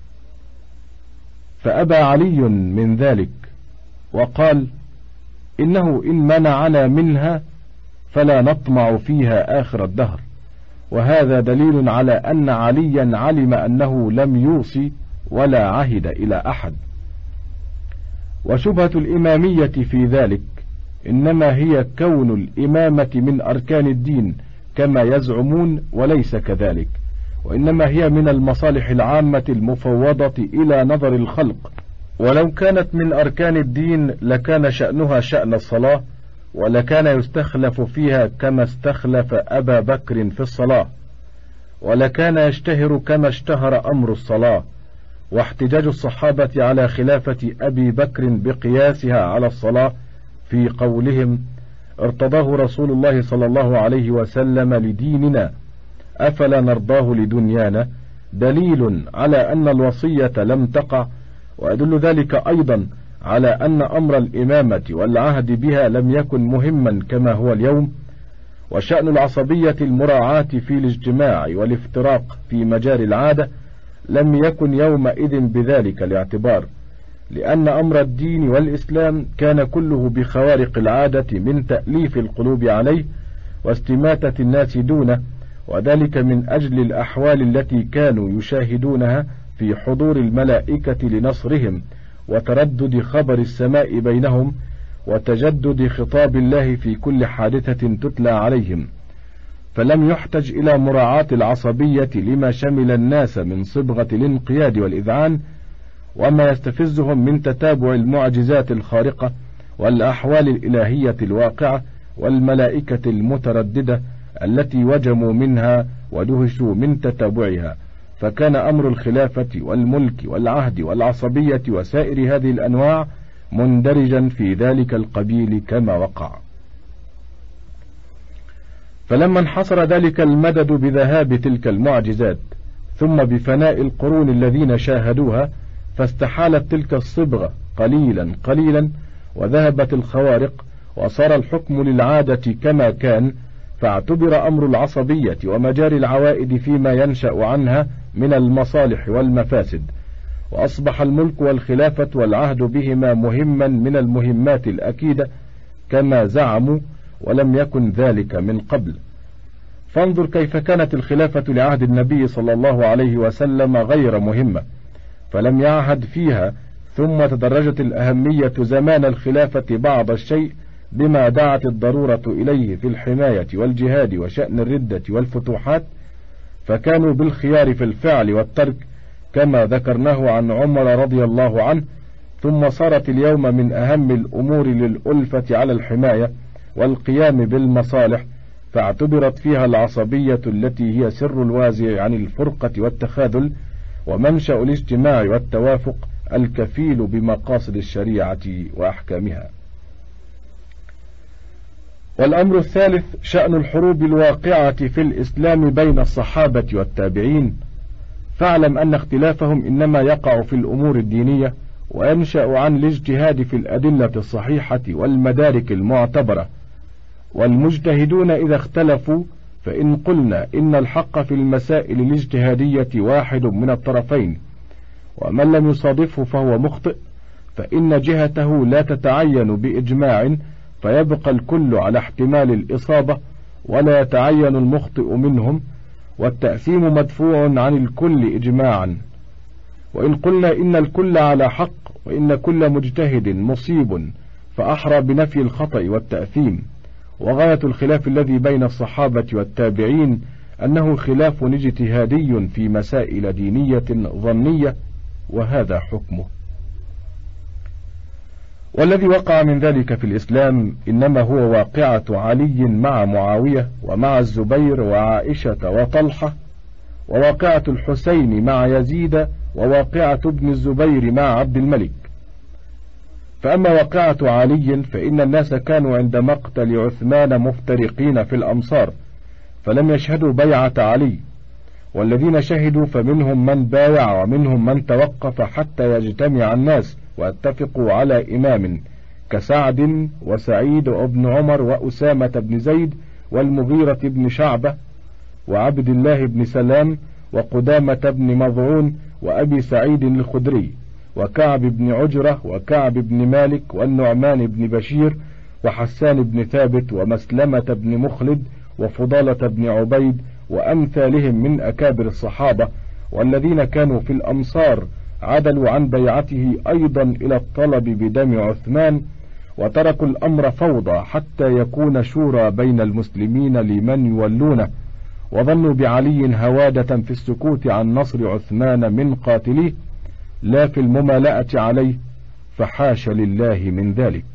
فأبى علي من ذلك وقال: إنه إن منعنا منها فلا نطمع فيها آخر الدهر. وهذا دليل على أن عليا علم أنه لم يوصي ولا عهد إلى أحد. وشبهة الإمامية في ذلك إنما هي كون الإمامة من أركان الدين كما يزعمون، وليس كذلك، وإنما هي من المصالح العامة المفوضة إلى نظر الخلق، ولو كانت من أركان الدين لكان شأنها شأن الصلاة، ولكان يستخلف فيها كما استخلف أبا بكر في الصلاة، ولكان يشتهر كما اشتهر أمر الصلاة. واحتجاج الصحابة على خلافة أبي بكر بقياسها على الصلاة في قولهم: ارتضاه رسول الله صلى الله عليه وسلم لديننا أفلا نرضاه لدنيانا، دليل على أن الوصية لم تقع. ويدل ذلك أيضا على أن أمر الإمامة والعهد بها لم يكن مهما كما هو اليوم. وشأن العصبية المراعاة في الاجتماع والافتراق في مجاري العادة لم يكن يومئذ بذلك الاعتبار، لأن أمر الدين والإسلام كان كله بخوارق العادة من تأليف القلوب عليه واستماتة الناس دونه، وذلك من أجل الأحوال التي كانوا يشاهدونها في حضور الملائكة لنصرهم، وتردد خبر السماء بينهم، وتجدد خطاب الله في كل حادثة تتلى عليهم. فلم يحتج إلى مراعاة العصبية لما شمل الناس من صبغة الانقياد والإذعان، وما يستفزهم من تتابع المعجزات الخارقة والأحوال الإلهية الواقعة والملائكة المترددة التي وجموا منها ودهشوا من تتابعها. فكان أمر الخلافة والملك والعهد والعصبية وسائر هذه الأنواع مندرجا في ذلك القبيل كما وقع. فلما انحصر ذلك المدد بذهاب تلك المعجزات ثم بفناء القرون الذين شاهدوها، فاستحالت تلك الصبغة قليلا قليلا، وذهبت الخوارق، وصار الحكم للعادة كما كان، فاعتبر أمر العصبية ومجاري العوائد فيما ينشأ عنها من المصالح والمفاسد، وأصبح الملك والخلافة والعهد بهما مهما من المهمات الأكيدة كما زعموا، ولم يكن ذلك من قبل. فانظر كيف كانت الخلافة لعهد النبي صلى الله عليه وسلم غير مهمة، فلم يعهد فيها، ثم تدرجت الأهمية زمان الخلافة بعض الشيء بما دعت الضرورة إليه في الحماية والجهاد وشأن الردة والفتوحات، فكانوا بالخيار في الفعل والترك كما ذكرناه عن عمر رضي الله عنه. ثم صارت اليوم من أهم الأمور للألفة على الحماية والقيام بالمصالح، فاعتبرت فيها العصبية التي هي سر الوازع عن الفرقة والتخاذل، ومنشأ الاجتماع والتوافق الكفيل بمقاصد الشريعة وأحكامها. والأمر الثالث شأن الحروب الواقعة في الإسلام بين الصحابة والتابعين. فاعلم أن اختلافهم إنما يقع في الأمور الدينية، وينشأ عن الاجتهاد في الأدلة الصحيحة والمدارك المعتبرة. والمجتهدون إذا اختلفوا، فإن قلنا إن الحق في المسائل الاجتهادية واحد من الطرفين، ومن لم يصادفه فهو مخطئ، فإن جهته لا تتعين بإجماع، فيبقى الكل على احتمال الإصابة ولا يتعين المخطئ منهم، والتأثيم مدفوع عن الكل إجماعا. وإن قلنا إن الكل على حق وإن كل مجتهد مصيب، فأحرى بنفي الخطأ والتأثيم. وغاية الخلاف الذي بين الصحابة والتابعين أنه خلاف اجتهادي في مسائل دينية ظنية، وهذا حكمه. والذي وقع من ذلك في الإسلام إنما هو واقعة علي مع معاوية ومع الزبير وعائشة وطلحة، وواقعة الحسين مع يزيد، وواقعة ابن الزبير مع عبد الملك. فأما واقعة علي فإن الناس كانوا عند مقتل عثمان مفترقين في الأمصار، فلم يشهدوا بيعة علي، والذين شهدوا فمنهم من بايع ومنهم من توقف حتى يجتمع الناس واتفقوا على إمام، كسعد وسعيد وابن عمر وأسامة بن زيد والمغيرة بن شعبة وعبد الله بن سلام وقدامة بن مضعون وأبي سعيد الخدري وكعب بن عجرة وكعب بن مالك والنعمان بن بشير وحسان بن ثابت ومسلمة بن مخلد وفضالة بن عبيد وأمثالهم من أكابر الصحابة، والذين كانوا في الأمصار عدلوا عن بيعته أيضا إلى الطلب بدم عثمان، وتركوا الأمر فوضى حتى يكون شورى بين المسلمين لمن يولونه، وظنوا بعلي هوادة في السكوت عن نصر عثمان من قاتليه، لا في الممالأة عليه، فحاش لله من ذلك.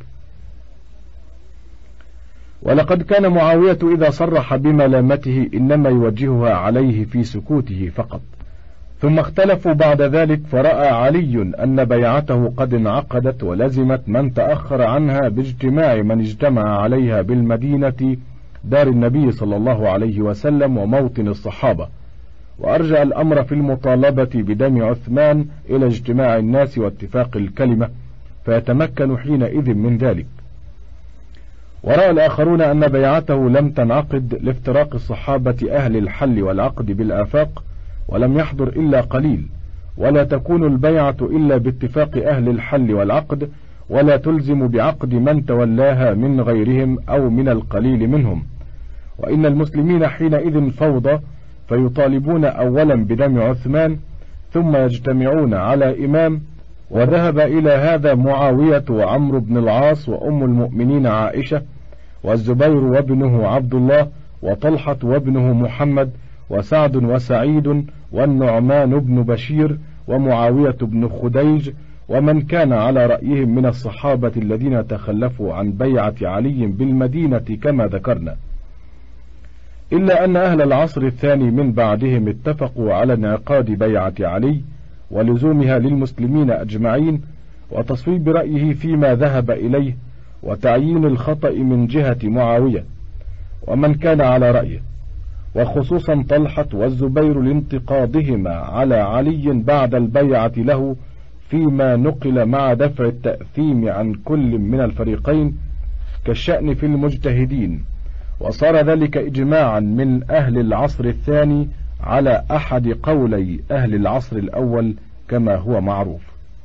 ولقد كان معاوية إذا صرح بملامته إنما يوجهها عليه في سكوته فقط، ثم اختلفوا بعد ذلك، فرأى علي أن بيعته قد انعقدت ولزمت من تأخر عنها باجتماع من اجتمع عليها بالمدينة دار النبي صلى الله عليه وسلم وموطن الصحابة، وأرجع الأمر في المطالبة بدم عثمان إلى اجتماع الناس واتفاق الكلمة، فيتمكن حينئذ من ذلك. ورأى الآخرون أن بيعته لم تنعقد لافتراق الصحابة أهل الحل والعقد بالآفاق، ولم يحضر إلا قليل، ولا تكون البيعة إلا باتفاق أهل الحل والعقد، ولا تلزم بعقد من تولاها من غيرهم أو من القليل منهم. وإن المسلمين حينئذ فوضى، فيطالبون أولا بدم عثمان ثم يجتمعون على إمام. وذهب إلى هذا معاوية وعمرو بن العاص وأم المؤمنين عائشة والزبير وابنه عبد الله وطلحة وابنه محمد وسعد وسعيد والنعمان بن بشير ومعاوية بن خديج ومن كان على رأيهم من الصحابة الذين تخلفوا عن بيعة علي بالمدينة كما ذكرنا، إلا أن أهل العصر الثاني من بعدهم اتفقوا على انعقاد بيعة علي ولزومها للمسلمين أجمعين، وتصويب رأيه فيما ذهب إليه، وتعيين الخطأ من جهة معاوية ومن كان على رأيه، وخصوصا طلحة والزبير لانتقاضهما على علي بعد البيعة له فيما نقل مع دفع التأثيم عن كل من الفريقين كالشأن في المجتهدين. وصار ذلك إجماعا من أهل العصر الثاني على أحد قولي أهل العصر الأول كما هو معروف.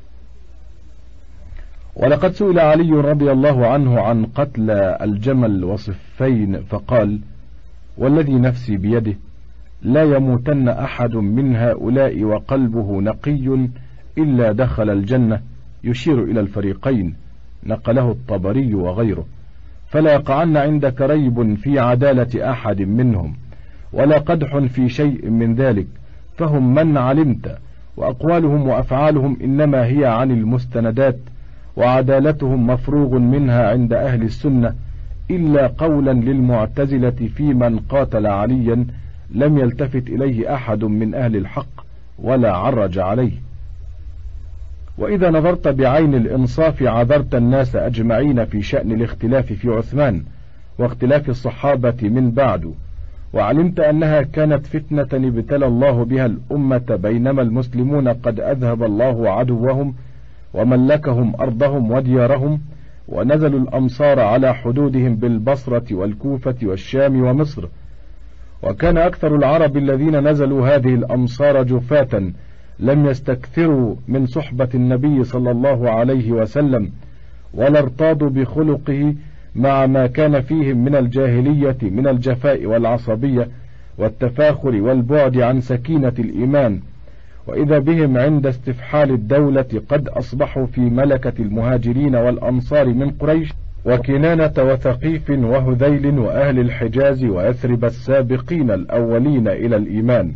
ولقد سئل علي رضي الله عنه عن قتل الجمل وصفين فقال: والذي نفسي بيده لا يموتن أحد من هؤلاء وقلبه نقي إلا دخل الجنة، يشير إلى الفريقين، نقله الطبري وغيره، فلا يقعن عندك ريب في عدالة أحد منهم ولا قدح في شيء من ذلك، فهم من علمت، وأقوالهم وأفعالهم إنما هي عن المستندات، وعدالتهم مفروغ منها عند أهل السنة، إلا قولا للمعتزلة في من قاتل عليا لم يلتفت إليه أحد من أهل الحق ولا عرج عليه. وإذا نظرت بعين الإنصاف عذرت الناس أجمعين في شأن الاختلاف في عثمان واختلاف الصحابة من بعد، وعلمت أنها كانت فتنة ابتلى الله بها الأمة، بينما المسلمون قد أذهب الله عدوهم وملكهم أرضهم وديارهم، ونزلوا الأمصار على حدودهم بالبصرة والكوفة والشام ومصر. وكان أكثر العرب الذين نزلوا هذه الأمصار جفاة لم يستكثروا من صحبة النبي صلى الله عليه وسلم ولا ارتاضوا بخلقه مع ما كان فيهم من الجاهلية من الجفاء والعصبية والتفاخر والبعد عن سكينة الإيمان، وإذا بهم عند استفحال الدولة قد أصبحوا في ملكة المهاجرين والأنصار من قريش وكنانة وثقيف وهذيل وأهل الحجاز ويثرب السابقين الأولين إلى الإيمان،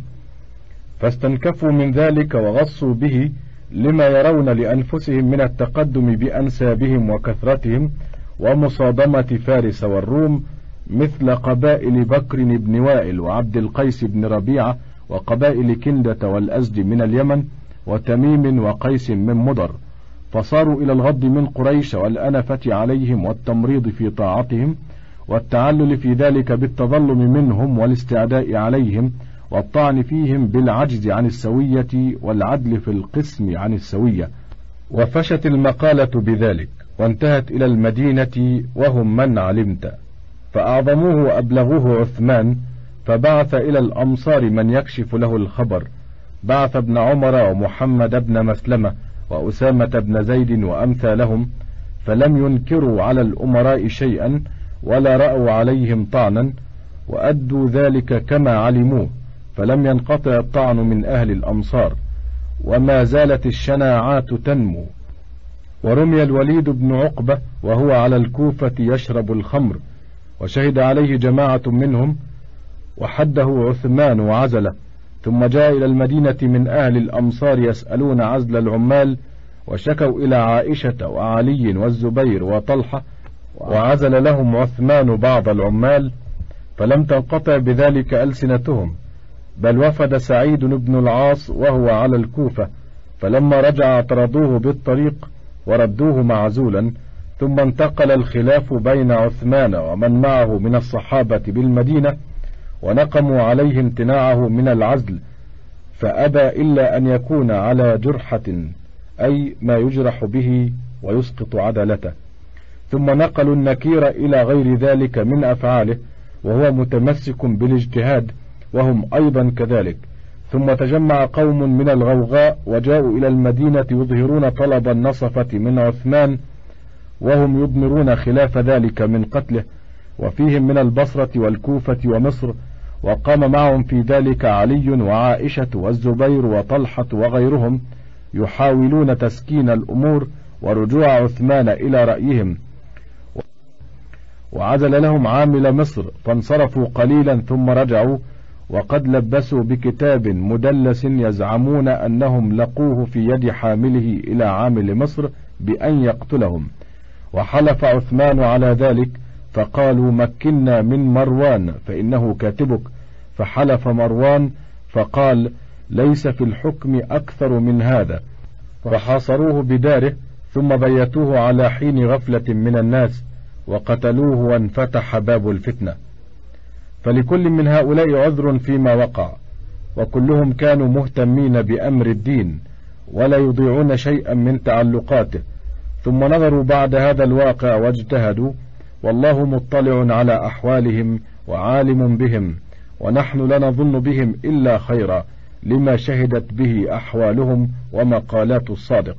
فاستنكفوا من ذلك وغصوا به لما يرون لأنفسهم من التقدم بأنسابهم وكثرتهم ومصادمة فارس والروم، مثل قبائل بكر بن وائل وعبد القيس بن ربيعة وقبائل كندة والأزد من اليمن وتميم وقيس من مضر، فصاروا إلى الغض من قريش والأنفة عليهم والتمريض في طاعتهم والتعلل في ذلك بالتظلم منهم والاستعداء عليهم والطعن فيهم بالعجز عن السوية والعدل في القسم عن السوية، وفشت المقالة بذلك وانتهت إلى المدينة وهم من علمت، فأعظموه وأبلغوه عثمان، فبعث إلى الأمصار من يكشف له الخبر، بعث ابن عمر ومحمد بن مسلمة وأسامة بن زيد وأمثالهم، فلم ينكروا على الأمراء شيئا ولا رأوا عليهم طعنا، وأدوا ذلك كما علموه، فلم ينقطع الطعن من أهل الأمصار، وما زالت الشناعات تنمو. ورمي الوليد بن عقبة وهو على الكوفة يشرب الخمر، وشهد عليه جماعة منهم، وحده عثمان وعزله، ثم جاء إلى المدينة من أهل الأمصار يسألون عزل العمال، وشكوا إلى عائشة وعلي والزبير وطلحة، وعزل لهم عثمان بعض العمال، فلم تنقطع بذلك ألسنتهم، بل وفد سعيد بن العاص وهو على الكوفة، فلما رجع اعترضوه بالطريق وردوه معزولا، ثم انتقل الخلاف بين عثمان ومن معه من الصحابة بالمدينة، ونقموا عليه امتناعه من العزل، فأبى إلا أن يكون على جرحة، أي ما يجرح به ويسقط عدالته، ثم نقلوا النكير إلى غير ذلك من أفعاله، وهو متمسك بالاجتهاد وهم أيضا كذلك، ثم تجمع قوم من الغوغاء وجاءوا إلى المدينة يظهرون طلب النصفة من عثمان، وهم يضمرون خلاف ذلك من قتله، وفيهم من البصرة والكوفة ومصر، وقام معهم في ذلك علي وعائشة والزبير وطلحة وغيرهم، يحاولون تسكين الأمور ورجوع عثمان إلى رأيهم، وعزل لهم عامل مصر، فانصرفوا قليلا ثم رجعوا، وقد لبسوا بكتاب مدلس يزعمون أنهم لقوه في يد حامله إلى عامل مصر بأن يقتلهم، وحلف عثمان على ذلك، فقالوا مكنا من مروان فإنه كاتبك، فحلف مروان فقال ليس في الحكم أكثر من هذا، فحاصروه بداره، ثم بيتوه على حين غفلة من الناس، وقتلوه وانفتح باب الفتنة. فلكل من هؤلاء عذر فيما وقع، وكلهم كانوا مهتمين بأمر الدين ولا يضيعون شيئا من تعلقاته، ثم نظروا بعد هذا الواقع واجتهدوا، والله مطلع على أحوالهم وعالم بهم، ونحن لا نظن بهم إلا خيرا لما شهدت به أحوالهم ومقالات الصادق.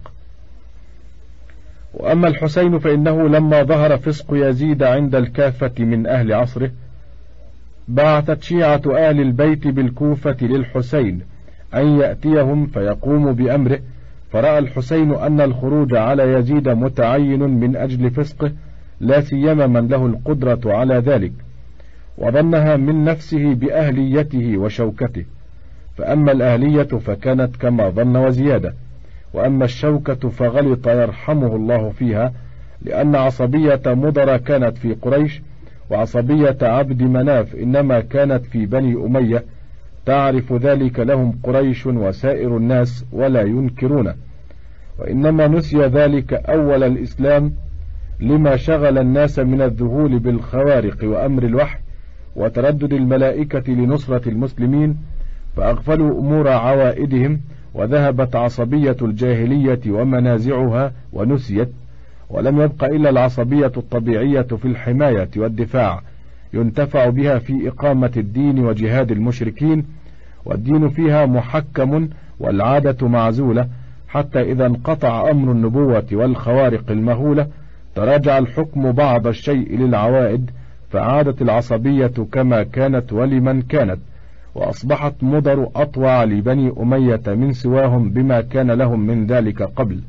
وأما الحسين فإنه لما ظهر فسق يزيد عند الكافة من أهل عصره، بعثت شيعة أهل البيت بالكوفة للحسين أن يأتيهم فيقوم بأمره، فرأى الحسين أن الخروج على يزيد متعين من أجل فسقه، لا سيما من له القدرة على ذلك، وظنها من نفسه بأهليته وشوكته، فأما الأهلية فكانت كما ظن وزيادة، وأما الشوكة فغلط يرحمه الله فيها، لأن عصبية مضر كانت في قريش، وعصبية عبد مناف إنما كانت في بني أمية، تعرف ذلك لهم قريش وسائر الناس ولا ينكرونه، وإنما نسي ذلك أول الإسلام لما شغل الناس من الذهول بالخوارق وأمر الوحي وتردد الملائكة لنصرة المسلمين، فأغفلوا أمور عوائدهم، وذهبت عصبية الجاهلية ومنازعها ونسيت، ولم يبق إلا العصبية الطبيعية في الحماية والدفاع، ينتفع بها في إقامة الدين وجهاد المشركين، والدين فيها محكم والعادة معزولة، حتى إذا انقطع أمر النبوة والخوارق المهولة تراجع الحكم بعض الشيء للعوائد، فعادت العصبية كما كانت ولمن كانت، وأصبحت مضر أطوع لبني أمية من سواهم بما كان لهم من ذلك قبل.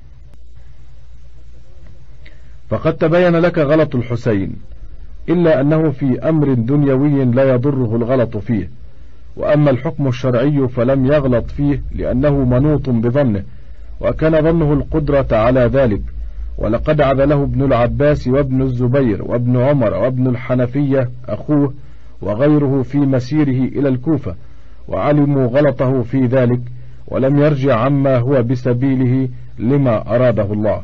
فقد تبين لك غلط الحسين، إلا أنه في أمر دنيوي لا يضره الغلط فيه، وأما الحكم الشرعي فلم يغلط فيه لأنه منوط بظنه، وكان ظنه القدرة على ذلك. ولقد عدله ابن العباس وابن الزبير وابن عمر وابن الحنفية أخوه وغيره في مسيره إلى الكوفة، وعلموا غلطه في ذلك، ولم يرجع عما هو بسبيله لما أراده الله.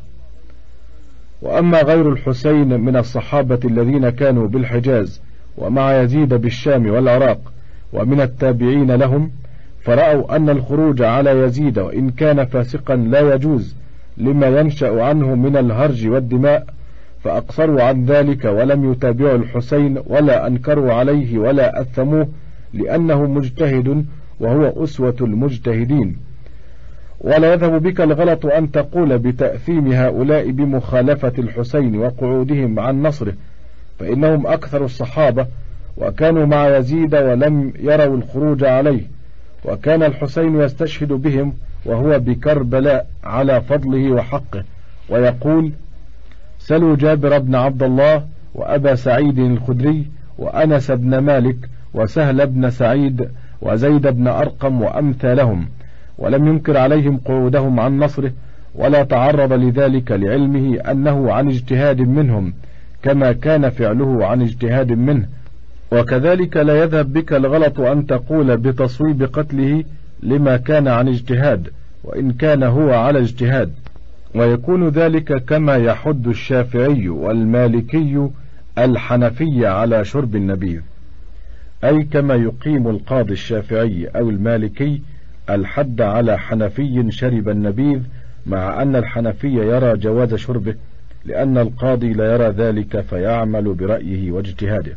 وأما غير الحسين من الصحابة الذين كانوا بالحجاز ومع يزيد بالشام والعراق ومن التابعين لهم، فرأوا أن الخروج على يزيد وإن كان فاسقا لا يجوز لما ينشأ عنه من الهرج والدماء، فأقصروا عن ذلك ولم يتابعوا الحسين ولا أنكروا عليه ولا أثموه، لأنه مجتهد وهو أسوة المجتهدين. ولا يذهب بك الغلط أن تقول بتأثيم هؤلاء بمخالفة الحسين وقعودهم عن نصره، فإنهم أكثر الصحابة وكانوا مع يزيد ولم يروا الخروج عليه، وكان الحسين يستشهد بهم وهو بكربلاء على فضله وحقه، ويقول: سلوا جابر بن عبد الله وأبا سعيد الخدري وأنس بن مالك وسهل بن سعيد وزيد بن أرقم وأمثالهم، ولم ينكر عليهم قعودهم عن نصره، ولا تعرض لذلك لعلمه أنه عن اجتهاد منهم كما كان فعله عن اجتهاد منه. وكذلك لا يذهب بك الغلط أن تقول بتصويب قتله لما كان عن اجتهاد وإن كان هو على اجتهاد، ويكون ذلك كما يحد الشافعي والمالكي الحنفي على شرب النبيذ، أي كما يقيم القاضي الشافعي أو المالكي الحد على حنفي شرب النبيذ، مع أن الحنفي يرى جواز شربه، لأن القاضي لا يرى ذلك فيعمل برأيه واجتهاده.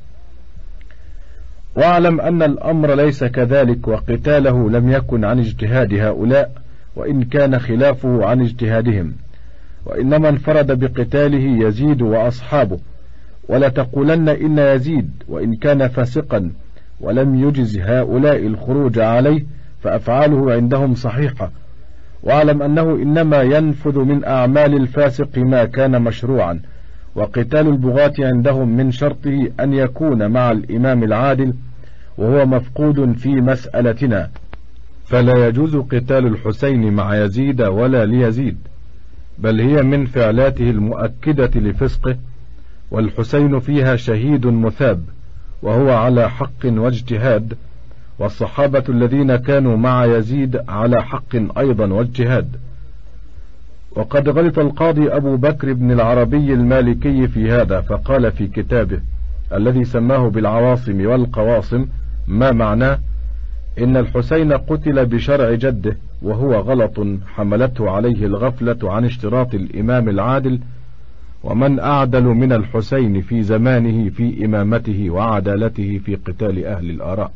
واعلم أن الأمر ليس كذلك، وقتاله لم يكن عن اجتهاد هؤلاء وإن كان خلافه عن اجتهادهم، وإنما انفرد بقتاله يزيد وأصحابه. ولا تقولن إن يزيد وإن كان فاسقا ولم يجز هؤلاء الخروج عليه فأفعاله عندهم صحيحة، واعلم أنه إنما ينفذ من أعمال الفاسق ما كان مشروعا، وقتال البغاة عندهم من شرطه أن يكون مع الإمام العادل، وهو مفقود في مسألتنا، فلا يجوز قتال الحسين مع يزيد ولا ليزيد، بل هي من فعلاته المؤكدة لفسقه، والحسين فيها شهيد مثاب وهو على حق واجتهاد، والصحابة الذين كانوا مع يزيد على حق أيضا واجتهاد. وقد غلط القاضي أبو بكر بن العربي المالكي في هذا، فقال في كتابه الذي سماه بالعواصم والقواصم ما معناه: إن الحسين قتل بشرع جده، وهو غلط حملته عليه الغفلة عن اشتراط الإمام العادل، ومن أعدل من الحسين في زمانه في إمامته وعدالته في قتال أهل الآراء.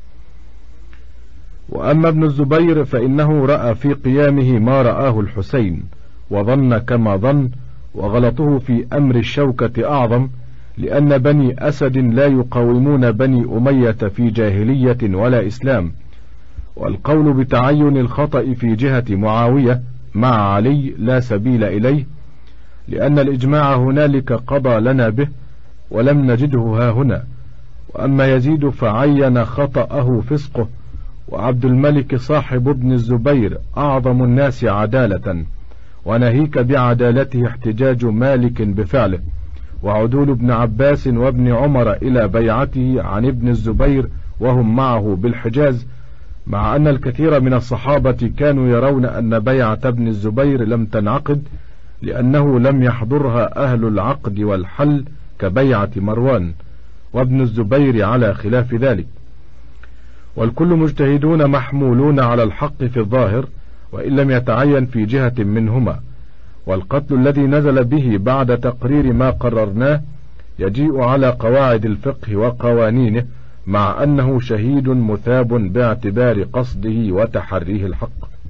وأما ابن الزبير فإنه رأى في قيامه ما رآه الحسين وظن كما ظن، وغلطه في أمر الشوكة أعظم، لأن بني أسد لا يقاومون بني أمية في جاهلية ولا إسلام. والقول بتعين الخطأ في جهة معاوية مع علي لا سبيل إليه، لأن الإجماع هنالك قضى لنا به ولم نجده ها هنا. وأما يزيد فعين خطأه فسقه، وعبد الملك صاحب ابن الزبير أعظم الناس عدالة، وناهيك بعدالته احتجاج مالك بفعله، وعدول ابن عباس وابن عمر إلى بيعته عن ابن الزبير وهم معه بالحجاز، مع أن الكثير من الصحابة كانوا يرون أن بيعة ابن الزبير لم تنعقد، لأنه لم يحضرها أهل العقد والحل كبيعة مروان، وابن الزبير على خلاف ذلك. والكل مجتهدون محمولون على الحق في الظاهر، وإن لم يتعين في جهة منهما. والقتل الذي نزل به بعد تقرير ما قررناه يجيء على قواعد الفقه وقوانينه، مع أنه شهيد مثاب باعتبار قصده وتحريه الحق.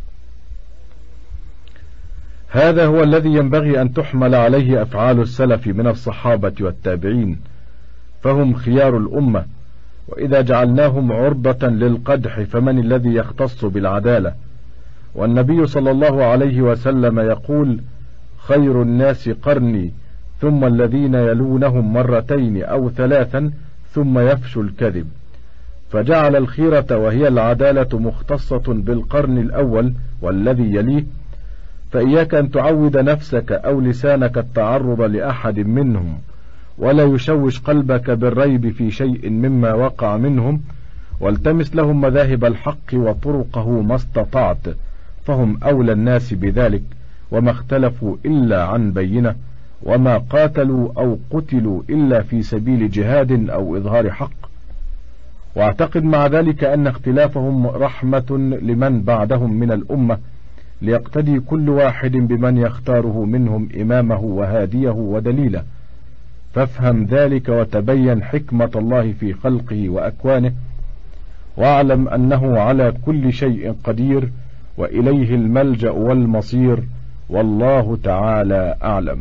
هذا هو الذي ينبغي أن تحمل عليه أفعال السلف من الصحابة والتابعين، فهم خيار الأمة، وإذا جعلناهم عرضة للقدح فمن الذي يختص بالعدالة؟ والنبي صلى الله عليه وسلم يقول: خير الناس قرني ثم الذين يلونهم مرتين أو ثلاثا ثم يفشو الكذب، فجعل الخيرة وهي العدالة مختصة بالقرن الأول والذي يليه، فإياك أن تعود نفسك أو لسانك التعرض لأحد منهم، ولا يشوش قلبك بالريب في شيء مما وقع منهم، والتمس لهم مذاهب الحق وطرقه ما استطعت، فهم أولى الناس بذلك، وما اختلفوا إلا عن بينة، وما قاتلوا أو قتلوا إلا في سبيل جهاد أو إظهار حق. واعتقد مع ذلك أن اختلافهم رحمة لمن بعدهم من الأمة، ليقتدي كل واحد بمن يختاره منهم إمامه وهاديه ودليله، فافهم ذلك وتبين حكمة الله في خلقه وأكوانه، واعلم أنه على كل شيء قدير، وإليه الملجأ والمصير، والله تعالى أعلم.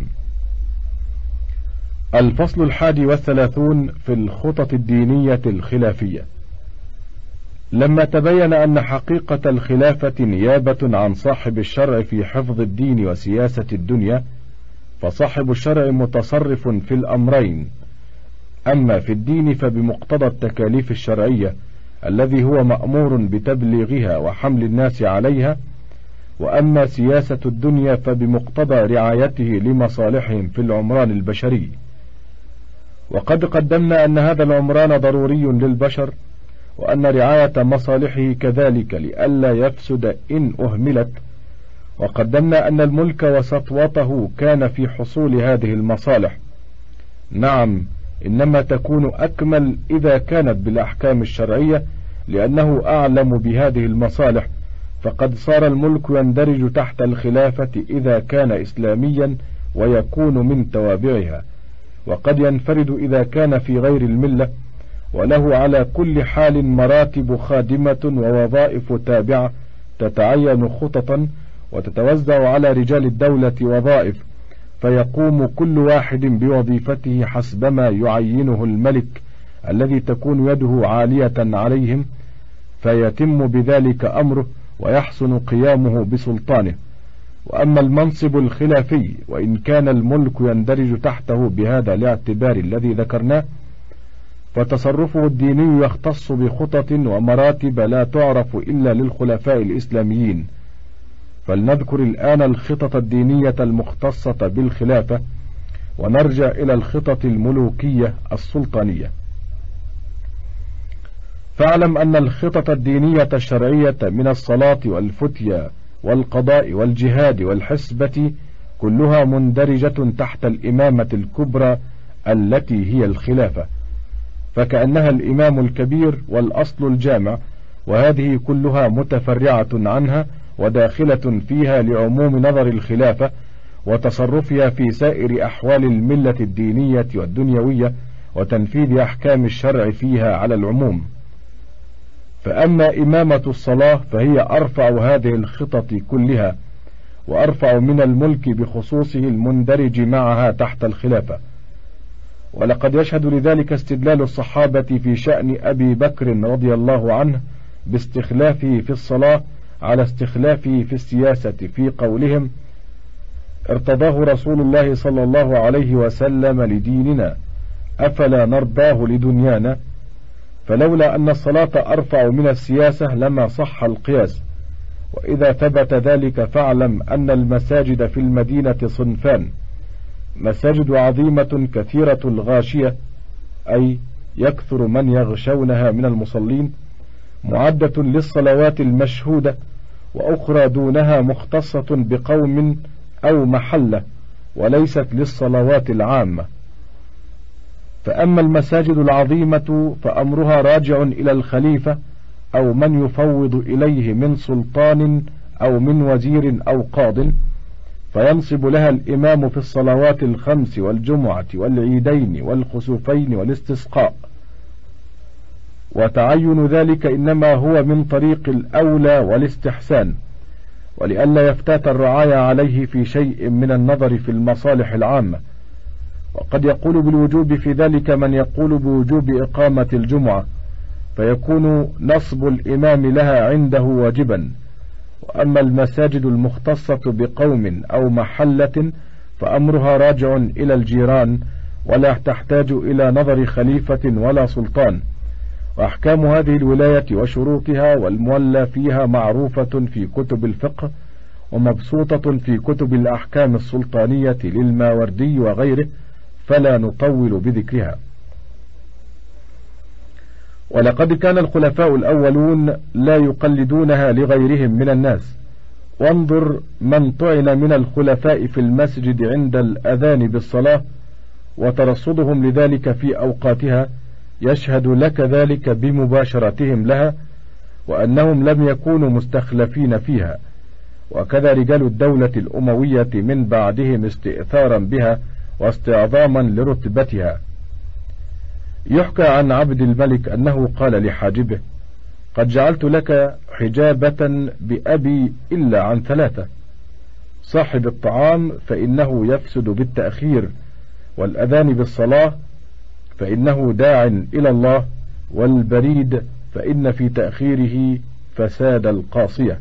الفصل 31 في الخطط الدينية الخلافية. لما تبين أن حقيقة الخلافة نيابة عن صاحب الشرع في حفظ الدين وسياسة الدنيا، فصاحب الشرع متصرف في الأمرين، أما في الدين فبمقتضى التكاليف الشرعية الذي هو مأمور بتبليغها وحمل الناس عليها، وأما سياسة الدنيا فبمقتضى رعايته لمصالحهم في العمران البشري. وقد قدمنا أن هذا العمران ضروري للبشر، وأن رعاية مصالحه كذلك لئلا يفسد إن أهملت، وقدمنا أن الملك وسطوته كان في حصول هذه المصالح. نعم، إنما تكون أكمل إذا كانت بالأحكام الشرعية، لأنه أعلم بهذه المصالح، فقد صار الملك يندرج تحت الخلافة إذا كان إسلاميا ويكون من توابعها، وقد ينفرد إذا كان في غير الملة، وله على كل حال مراتب خادمة ووظائف تابعة تتعين خططا وتتوزع على رجال الدولة وظائف، فيقوم كل واحد بوظيفته حسبما يعينه الملك الذي تكون يده عالية عليهم، فيتم بذلك أمره ويحسن قيامه بسلطانه. وأما المنصب الخلافي، وإن كان الملك يندرج تحته بهذا الاعتبار الذي ذكرناه، فتصرفه الديني يختص بخطط ومراتب لا تعرف إلا للخلفاء الإسلاميين. فلنذكر الآن الخطط الدينية المختصة بالخلافة، ونرجع إلى الخطط الملوكية السلطانية. فاعلم أن الخطط الدينية الشرعية من الصلاة والفتية والقضاء والجهاد والحسبة كلها مندرجة تحت الإمامة الكبرى التي هي الخلافة، فكأنها الإمام الكبير والأصل الجامع، وهذه كلها متفرعة عنها وداخلة فيها لعموم نظر الخلافة وتصرفها في سائر أحوال الملة الدينية والدنيوية وتنفيذ أحكام الشرع فيها على العموم. فأما إمامة الصلاة فهي أرفع هذه الخطط كلها، وأرفع من الملك بخصوصه المندرج معها تحت الخلافة. ولقد يشهد لذلك استدلال الصحابة في شأن أبي بكر رضي الله عنه باستخلافه في الصلاة على استخلافه في السياسة، في قولهم: ارتضاه رسول الله صلى الله عليه وسلم لديننا أفلا نرضاه لدنيانا، فلولا أن الصلاة أرفع من السياسة لما صح القياس. وإذا ثبت ذلك فاعلم أن المساجد في المدينة صنفان: مساجد عظيمة كثيرة الغاشية، أي يكثر من يغشونها من المصلين، معدة للصلوات المشهودة، وأخرى دونها مختصة بقوم أو محلة وليست للصلوات العامة. فأما المساجد العظيمة فأمرها راجع إلى الخليفة أو من يفوض إليه من سلطان أو من وزير أو قاض، فينصب لها الإمام في الصلوات الخمس والجمعة والعيدين والخسوفين والاستسقاء. وتعين ذلك إنما هو من طريق الأولى والاستحسان، ولئلا يفتات الرعايا عليه في شيء من النظر في المصالح العامة. وقد يقول بالوجوب في ذلك من يقول بوجوب إقامة الجمعة، فيكون نصب الإمام لها عنده واجبا. وأما المساجد المختصة بقوم أو محلة فأمرها راجع إلى الجيران، ولا تحتاج إلى نظر خليفة ولا سلطان. وأحكام هذه الولاية وشروطها والمولى فيها معروفة في كتب الفقه، ومبسوطة في كتب الأحكام السلطانية للماوردي وغيره، فلا نطول بذكرها. ولقد كان الخلفاء الأولون لا يقلدونها لغيرهم من الناس. وانظر من طعن من الخلفاء في المسجد عند الأذان بالصلاة وترصدهم لذلك في أوقاتها، يشهد لك ذلك بمباشرتهم لها، وأنهم لم يكونوا مستخلفين فيها. وكذا رجال الدولة الأموية من بعدهم استئثارا بها واستعظاما لرتبتها. يحكى عن عبد الملك أنه قال لحاجبه: قد جعلت لك حجابة بأبي إلا عن 3: صاحب الطعام فإنه يفسد بالتأخير، والأذان بالصلاة فإنه داع إلى الله، والبريد فإن في تأخيره فساد القاصية.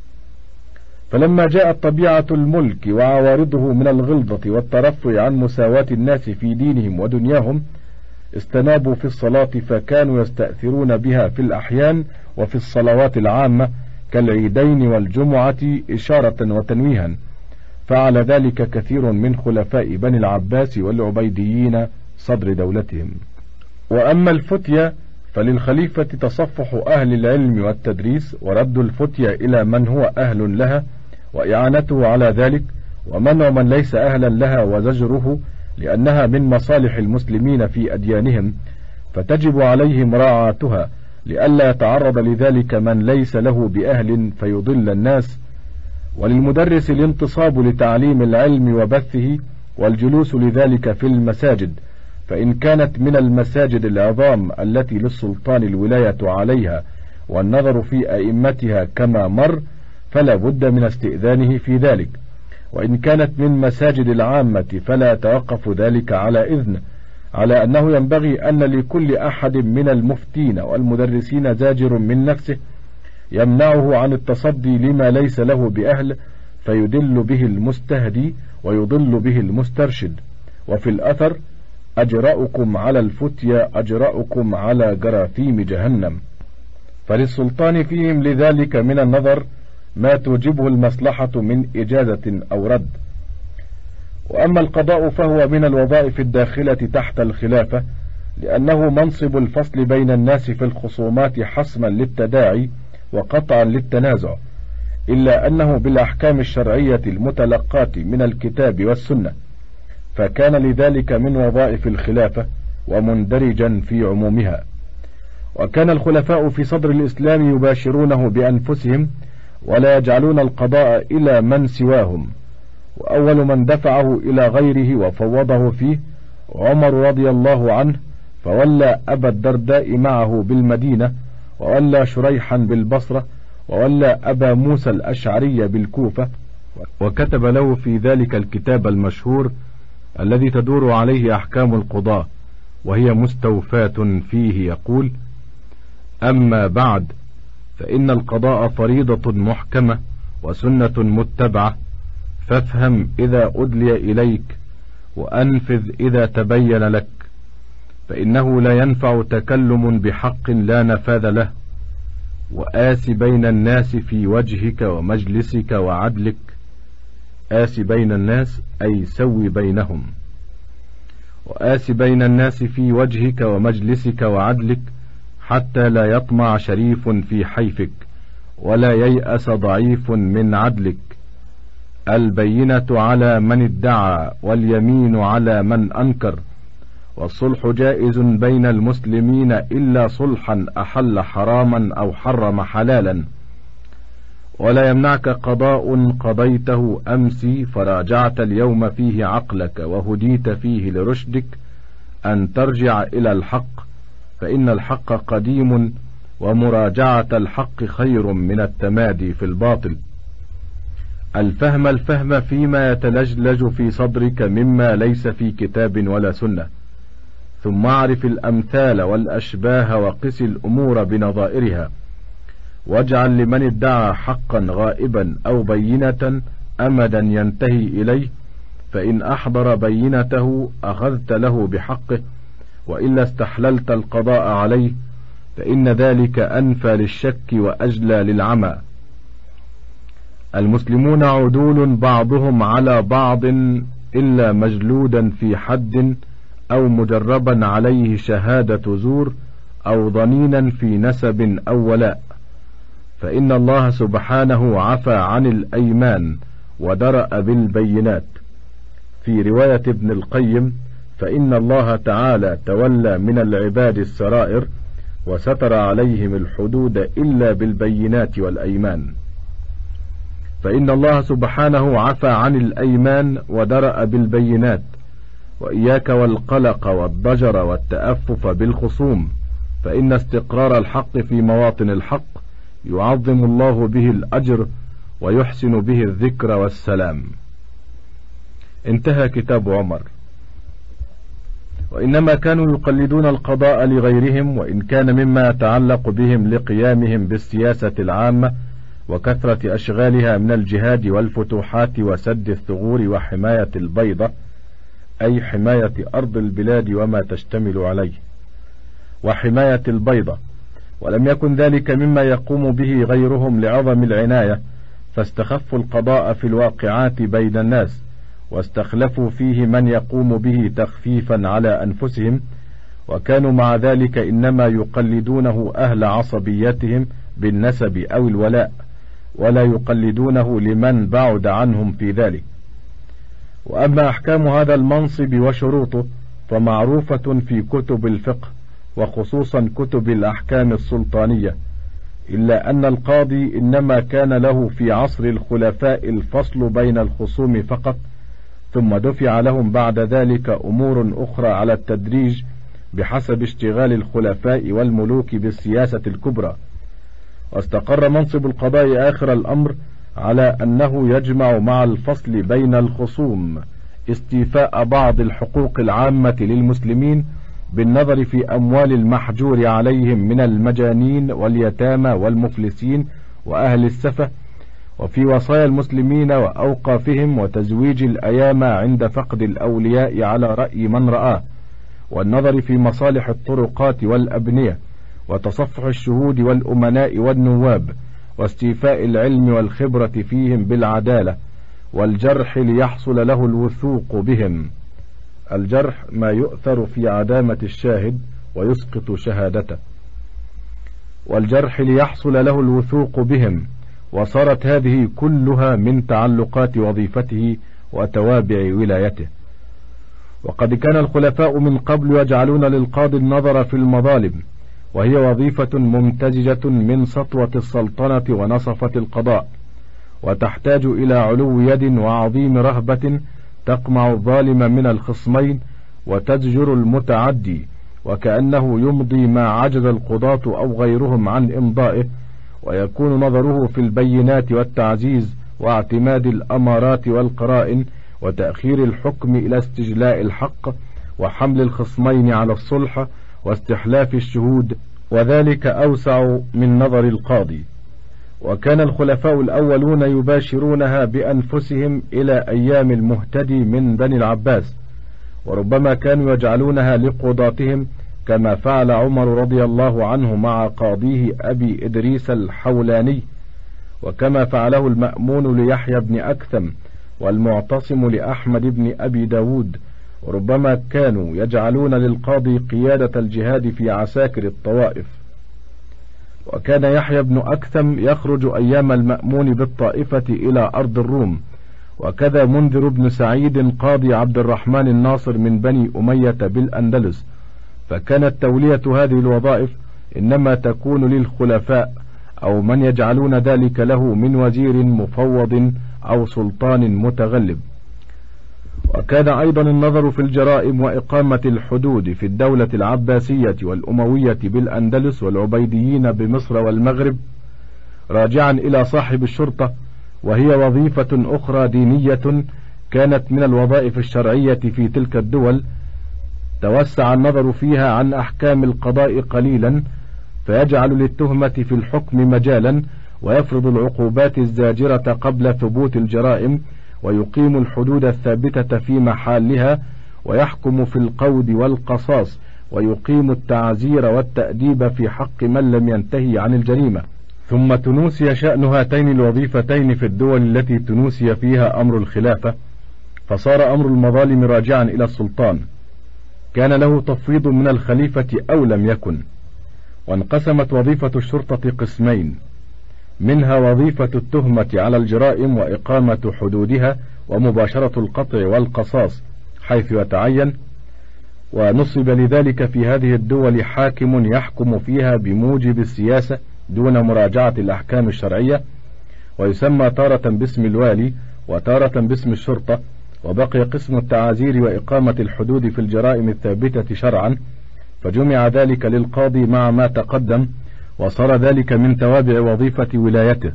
فلما جاءت طبيعة الملك وعوارضه من الغلظة والترفع عن مساواة الناس في دينهم ودنياهم، استنابوا في الصلاة، فكانوا يستأثرون بها في الأحيان وفي الصلوات العامة كالعيدين والجمعة إشارة وتنويها. فعل ذلك كثير من خلفاء بني العباس والعبيديين صدر دولتهم. وأما الفتية فللخليفة تصفح أهل العلم والتدريس، ورد الفتية إلى من هو أهل لها وإعانته على ذلك، ومنع من ليس أهلا لها وزجره، لأنها من مصالح المسلمين في أديانهم، فتجب عليه مراعاتها لئلا يتعرض لذلك من ليس له بأهل فيضل الناس. وللمدرس الانتصاب لتعليم العلم وبثه، والجلوس لذلك في المساجد، فإن كانت من المساجد العظام التي للسلطان الولاية عليها والنظر في أئمتها كما مر، فلا بد من استئذانه في ذلك. وإن كانت من مساجد العامة فلا يتوقف ذلك على إذن، على أنه ينبغي أن لكل أحد من المفتين والمدرسين زاجر من نفسه يمنعه عن التصدي لما ليس له بأهل، فيدل به المستهدي ويضل به المسترشد. وفي الأثر: أجرأكم على الفتية أجرأكم على جراثيم جهنم. فللسلطان فيهم لذلك من النظر ما توجبه المصلحة من إجازة أو رد. وأما القضاء فهو من الوظائف الداخلة تحت الخلافة، لأنه منصب الفصل بين الناس في الخصومات حسما للتداعي وقطعا للتنازع، إلا أنه بالأحكام الشرعية المتلقاة من الكتاب والسنة، فكان لذلك من وظائف الخلافة ومندرجا في عمومها. وكان الخلفاء في صدر الإسلام يباشرونه بأنفسهم، ولا يجعلون القضاء إلى من سواهم. وأول من دفعه إلى غيره وفوضه فيه عمر رضي الله عنه، فولى أبا الدرداء معه بالمدينة، وولى شريحا بالبصرة، وولى أبا موسى الأشعري بالكوفة، وكتب له في ذلك الكتاب المشهور الذي تدور عليه أحكام القضاء، وهي مستوفاة فيه. يقول: أما بعد، فإن القضاء فريضة محكمة وسنة متبعة، فافهم إذا أدلي إليك، وأنفذ إذا تبين لك، فإنه لا ينفع تكلم بحق لا نفاذ له. وآس بين الناس في وجهك ومجلسك وعدلك. آس بين الناس أي سوي بينهم. وآس بين الناس في وجهك ومجلسك وعدلك، حتى لا يطمع شريف في حيفك، ولا ييأس ضعيف من عدلك. البينة على من ادعى، واليمين على من أنكر. والصلح جائز بين المسلمين إلا صلحا أحل حراما أو حرم حلالا. ولا يمنعك قضاء قضيته أمس فراجعت اليوم فيه عقلك وهديت فيه لرشدك أن ترجع إلى الحق، فإن الحق قديم، ومراجعة الحق خير من التمادي في الباطل. الفهم فيما يتلجلج في صدرك مما ليس في كتاب ولا سنة، ثم اعرف الأمثال والأشباه وقس الأمور بنظائرها، واجعل لمن ادعى حقا غائبا أو بينة أمدا ينتهي إليه، فإن أحضر بينته أخذت له بحقه، وإلا استحللت القضاء عليه، فإن ذلك أنفى للشك وأجلى للعمى. المسلمون عدول بعضهم على بعض، إلا مجلودا في حد، أو مجربا عليه شهادة زور، أو ضنينا في نسب أو ولاء. فإن الله سبحانه عفى عن الأيمان ودرأ بالبينات. في رواية ابن القيم: فإن الله تعالى تولى من العباد السرائر، وستر عليهم الحدود إلا بالبينات والأيمان. فإن الله سبحانه عفى عن الأيمان ودرأ بالبينات. وإياك والقلق والضجر والتأفف بالخصوم، فإن استقرار الحق في مواطن الحق يعظم الله به الأجر، ويحسن به الذكر والسلام. انتهى كتاب عمر. وإنما كانوا يقلدون القضاء لغيرهم، وإن كان مما يتعلق بهم لقيامهم بالسياسة العامة وكثرة أشغالها من الجهاد والفتوحات وسد الثغور وحماية البيضة، أي حماية أرض البلاد وما تشتمل عليه، وحماية البيضة. ولم يكن ذلك مما يقوم به غيرهم لعظم العناية، فاستخفوا القضاء في الواقعات بين الناس، واستخلفوا فيه من يقوم به تخفيفا على أنفسهم، وكانوا مع ذلك إنما يقلدونه أهل عصبيتهم بالنسب أو الولاء، ولا يقلدونه لمن بعد عنهم في ذلك. وأما أحكام هذا المنصب وشروطه فمعروفة في كتب الفقه، وخصوصا كتب الأحكام السلطانية، إلا أن القاضي إنما كان له في عصر الخلفاء الفصل بين الخصوم فقط، ثم دفع لهم بعد ذلك أمور أخرى على التدريج بحسب اشتغال الخلفاء والملوك بالسياسة الكبرى. واستقر منصب القضاء آخر الأمر على أنه يجمع مع الفصل بين الخصوم استيفاء بعض الحقوق العامة للمسلمين بالنظر في أموال المحجور عليهم من المجانين واليتامى والمفلسين وأهل السفة، وفي وصايا المسلمين وأوقافهم، وتزويج الأيامى عند فقد الأولياء على رأي من رآه، والنظر في مصالح الطرقات والأبنية، وتصفح الشهود والأمناء والنواب، واستيفاء العلم والخبرة فيهم بالعدالة، والجرح ليحصل له الوثوق بهم. الجرح ما يؤثر في عدامة الشاهد ويسقط شهادته، والجرح ليحصل له الوثوق بهم. وصارت هذه كلها من تعلقات وظيفته وتوابع ولايته. وقد كان الخلفاء من قبل يجعلون للقاضي النظر في المظالم، وهي وظيفة ممتزجة من سطوة السلطنة ونصفة القضاء، وتحتاج إلى علو يد وعظيم رهبة تقمع الظالم من الخصمين وتزجر المتعدي، وكأنه يمضي ما عجز القضاة أو غيرهم عن إمضائه، ويكون نظره في البينات والتعزيز واعتماد الأمارات والقرائن، وتأخير الحكم إلى استجلاء الحق، وحمل الخصمين على الصلح، واستحلاف الشهود، وذلك أوسع من نظر القاضي. وكان الخلفاء الأولون يباشرونها بأنفسهم إلى أيام المهتدي من بني العباس، وربما كانوا يجعلونها لقضاتهم، كما فعل عمر رضي الله عنه مع قاضيه أبي إدريس الحولاني، وكما فعله المأمون ليحيى بن أكثم، والمعتصم لأحمد بن أبي داود. وربما كانوا يجعلون للقاضي قيادة الجهاد في عساكر الطوائف. وكان يحيى بن أكثم يخرج أيام المأمون بالطائفة إلى أرض الروم، وكذا منذر بن سعيد قاضي عبد الرحمن الناصر من بني أمية بالأندلس. فكانت تولية هذه الوظائف إنما تكون للخلفاء أو من يجعلون ذلك له من وزير مفوض أو سلطان متغلب. وكان أيضا النظر في الجرائم وإقامة الحدود في الدولة العباسية والأموية بالأندلس والعبيديين بمصر والمغرب راجعا إلى صاحب الشرطة، وهي وظيفة أخرى دينية كانت من الوظائف الشرعية في تلك الدول، توسع النظر فيها عن أحكام القضاء قليلا، فيجعل للتهمة في الحكم مجالا، ويفرض العقوبات الزاجرة قبل ثبوت الجرائم، ويقيم الحدود الثابتة في محلها، ويحكم في القود والقصاص، ويقيم التعزير والتأديب في حق من لم ينتهي عن الجريمة. ثم تنوسي شأن هاتين الوظيفتين في الدول التي تنوسي فيها أمر الخلافة، فصار أمر المظالم راجعا إلى السلطان، كان له تفويض من الخليفة أو لم يكن. وانقسمت وظيفة الشرطة قسمين، منها وظيفة التهمة على الجرائم وإقامة حدودها ومباشرة القطع والقصاص حيث يتعين، ونصب لذلك في هذه الدول حاكم يحكم فيها بموجب السياسة دون مراجعة الأحكام الشرعية، ويسمى تارة باسم الوالي وتارة باسم الشرطة. وبقي قسم التعازير وإقامة الحدود في الجرائم الثابتة شرعا، فجمع ذلك للقاضي مع ما تقدم، وصار ذلك من توابع وظيفة ولايته،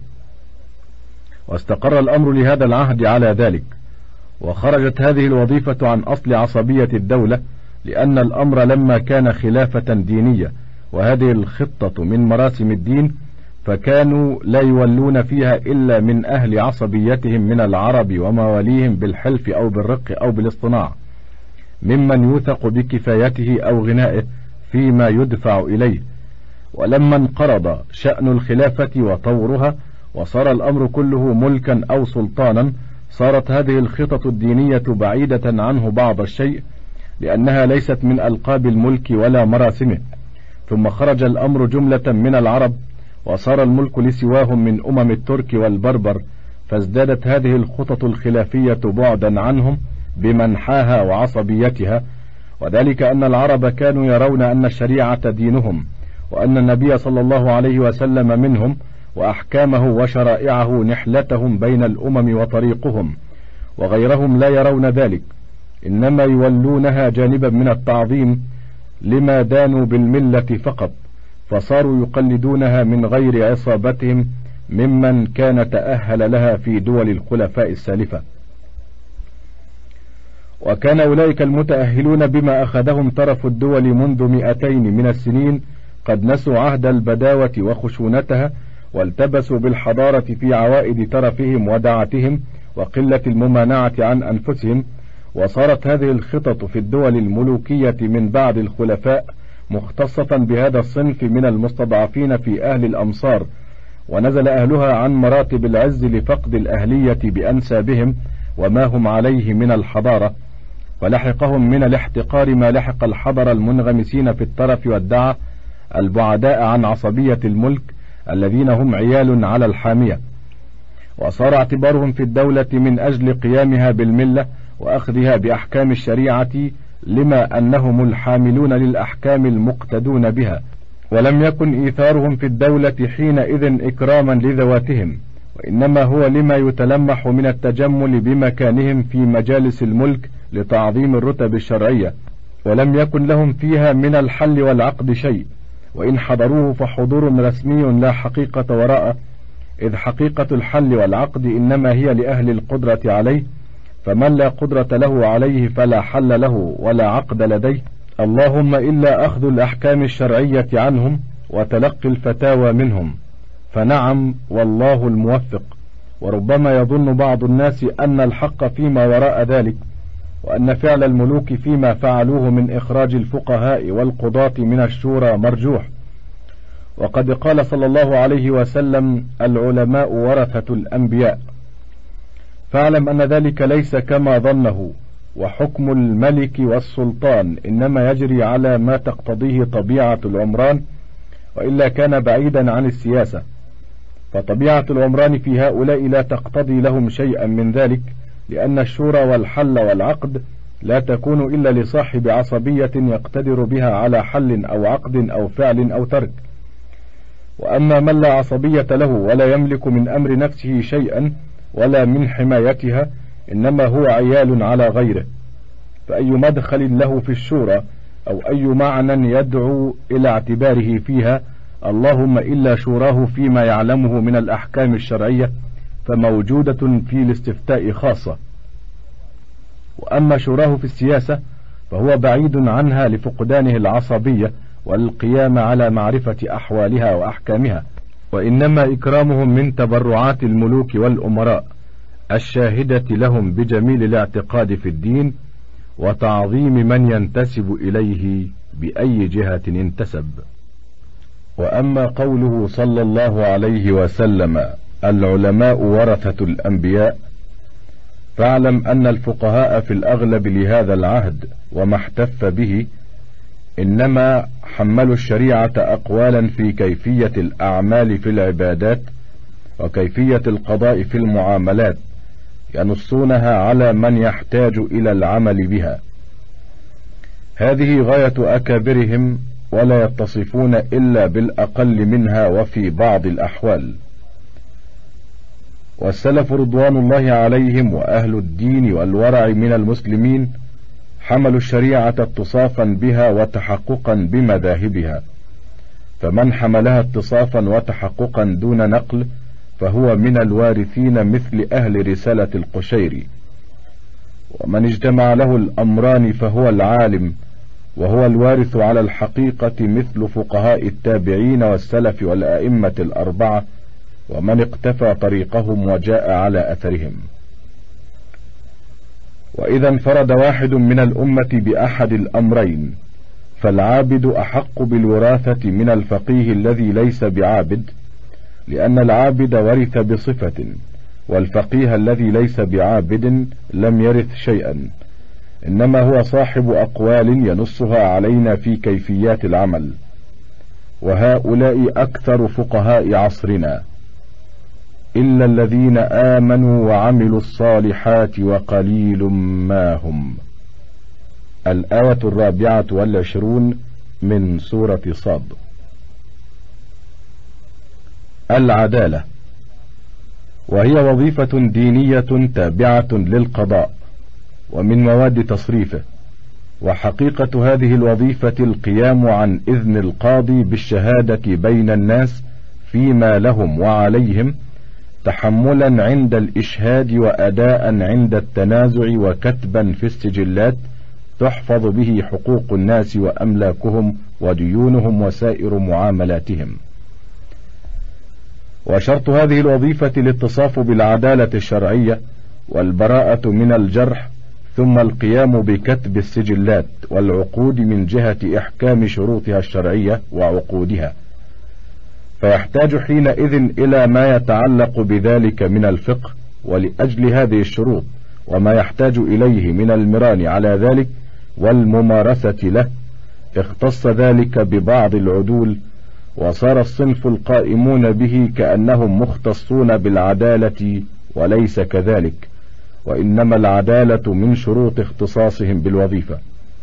واستقر الأمر لهذا العهد على ذلك. وخرجت هذه الوظيفة عن أصل عصبية الدولة، لأن الأمر لما كان خلافة دينية وهذه الخطة من مراسم الدين، فكانوا لا يولون فيها إلا من أهل عصبيتهم من العرب ومواليهم بالحلف أو بالرق أو بالاصطناع، ممن يوثق بكفايته أو غنائه فيما يدفع إليه. ولما انقرض شأن الخلافة وطورها وصار الأمر كله ملكا أو سلطانا، صارت هذه الخطط الدينية بعيدة عنه بعض الشيء، لأنها ليست من ألقاب الملك ولا مراسمه. ثم خرج الأمر جملة من العرب، وصار الملك لسواهم من أمم الترك والبربر، فازدادت هذه الخطط الخلافية بعدا عنهم بمنحاها وعصبيتها، وذلك أن العرب كانوا يرون أن الشريعة دينهم، وأن النبي صلى الله عليه وسلم منهم، وأحكامه وشرائعه نحلتهم بين الأمم وطريقهم، وغيرهم لا يرون ذلك، إنما يولونها جانبا من التعظيم لما دانوا بالملة فقط، فصاروا يقلدونها من غير عصابتهم ممن كان تأهل لها في دول الخلفاء السالفة. وكان أولئك المتأهلون بما أخذهم طرف الدول منذ 200 من السنين قد نسوا عهد البداوة وخشونتها، والتبسوا بالحضارة في عوائد ترفهم ودعتهم وقلة الممانعة عن أنفسهم. وصارت هذه الخطط في الدول الملوكية من بعد الخلفاء مختصة بهذا الصنف من المستضعفين في أهل الأمصار، ونزل أهلها عن مراتب العز لفقد الأهلية بأنسابهم وما هم عليه من الحضارة، ولحقهم من الاحتقار ما لحق الحضر المنغمسين في الترف والدعة البعداء عن عصبية الملك الذين هم عيال على الحامية. وصار اعتبارهم في الدولة من أجل قيامها بالملة وأخذها بأحكام الشريعة، لما أنهم الحاملون للأحكام المقتدون بها، ولم يكن إيثارهم في الدولة حينئذ إكراما لذواتهم، وإنما هو لما يتلمح من التجمل بمكانهم في مجالس الملك لتعظيم الرتب الشرعية، ولم يكن لهم فيها من الحل والعقد شيء، وإن حضروه فحضور رسمي لا حقيقة وراءه، إذ حقيقة الحل والعقد إنما هي لأهل القدرة عليه، فمن لا قدرة له عليه فلا حل له ولا عقد لديه، اللهم إلا أخذ الأحكام الشرعية عنهم وتلقي الفتاوى منهم، فنعم والله الموفق. وربما يظن بعض الناس أن الحق فيما وراء ذلك، وأن فعل الملوك فيما فعلوه من إخراج الفقهاء والقضاة من الشورى مرجوح، وقد قال صلى الله عليه وسلم: العلماء ورثة الأنبياء. فاعلم أن ذلك ليس كما ظنه، وحكم الملك والسلطان إنما يجري على ما تقتضيه طبيعة العمران، وإلا كان بعيدا عن السياسة، فطبيعة العمران في هؤلاء لا تقتضي لهم شيئا من ذلك، لأن الشورى والحل والعقد لا تكون إلا لصاحب عصبية يقتدر بها على حل أو عقد أو فعل أو ترك. وأما من لا عصبية له ولا يملك من أمر نفسه شيئا ولا من حمايتها، إنما هو عيال على غيره، فأي مدخل له في الشورى أو أي معنى يدعو إلى اعتباره فيها، اللهم إلا شوراه فيما يعلمه من الأحكام الشرعية فموجودة في الاستفتاء خاصة، وأما شوراه في السياسة فهو بعيد عنها لفقدانه العصبية والقيام على معرفة أحوالها وأحكامها، وإنما إكرامهم من تبرعات الملوك والأمراء الشاهدة لهم بجميل الاعتقاد في الدين وتعظيم من ينتسب إليه بأي جهة انتسب. وأما قوله صلى الله عليه وسلم العلماء ورثة الأنبياء، فاعلم أن الفقهاء في الأغلب لهذا العهد وما احتف به إنما حملوا الشريعة أقوالا في كيفية الأعمال في العبادات وكيفية القضاء في المعاملات، ينصونها على من يحتاج إلى العمل بها. هذه غاية أكابرهم، ولا يتصفون إلا بالأقل منها وفي بعض الأحوال. والسلف رضوان الله عليهم وأهل الدين والورع من المسلمين حملوا الشريعة اتصافا بها وتحققا بمذاهبها، فمن حملها اتصافا وتحققا دون نقل فهو من الوارثين مثل أهل رسالة القشيري. ومن اجتمع له الأمران فهو العالم، وهو الوارث على الحقيقة مثل فقهاء التابعين والسلف والأئمة الأربعة ومن اقتفى طريقهم وجاء على أثرهم. وإذا انفرد واحد من الأمة بأحد الأمرين فالعابد أحق بالوراثة من الفقيه الذي ليس بعابد، لأن العابد ورث بصفة، والفقيه الذي ليس بعابد لم يرث شيئا، إنما هو صاحب أقوال ينصها علينا في كيفيات العمل. وهؤلاء أكثر فقهاء عصرنا، إلا الذين آمنوا وعملوا الصالحات وقليل ما هم. الآية 24 من سورة صاد. العدالة، وهي وظيفة دينية تابعة للقضاء ومن مواد تصريفه، وحقيقة هذه الوظيفة القيام عن إذن القاضي بالشهادة بين الناس فيما لهم وعليهم، تحملا عند الإشهاد وأداء عند التنازع وكتبا في السجلات تحفظ به حقوق الناس وأملاكهم وديونهم وسائر معاملاتهم. وشرط هذه الوظيفة الاتصاف بالعدالة الشرعية والبراءة من الجرح، ثم القيام بكتب السجلات والعقود من جهة إحكام شروطها الشرعية وعقودها، فيحتاج حينئذ إلى ما يتعلق بذلك من الفقه. ولأجل هذه الشروط وما يحتاج إليه من المران على ذلك والممارسة له اختص ذلك ببعض العدول، وصار الصنف القائمون به كأنهم مختصون بالعدالة وليس كذلك، وإنما العدالة من شروط اختصاصهم بالوظيفة.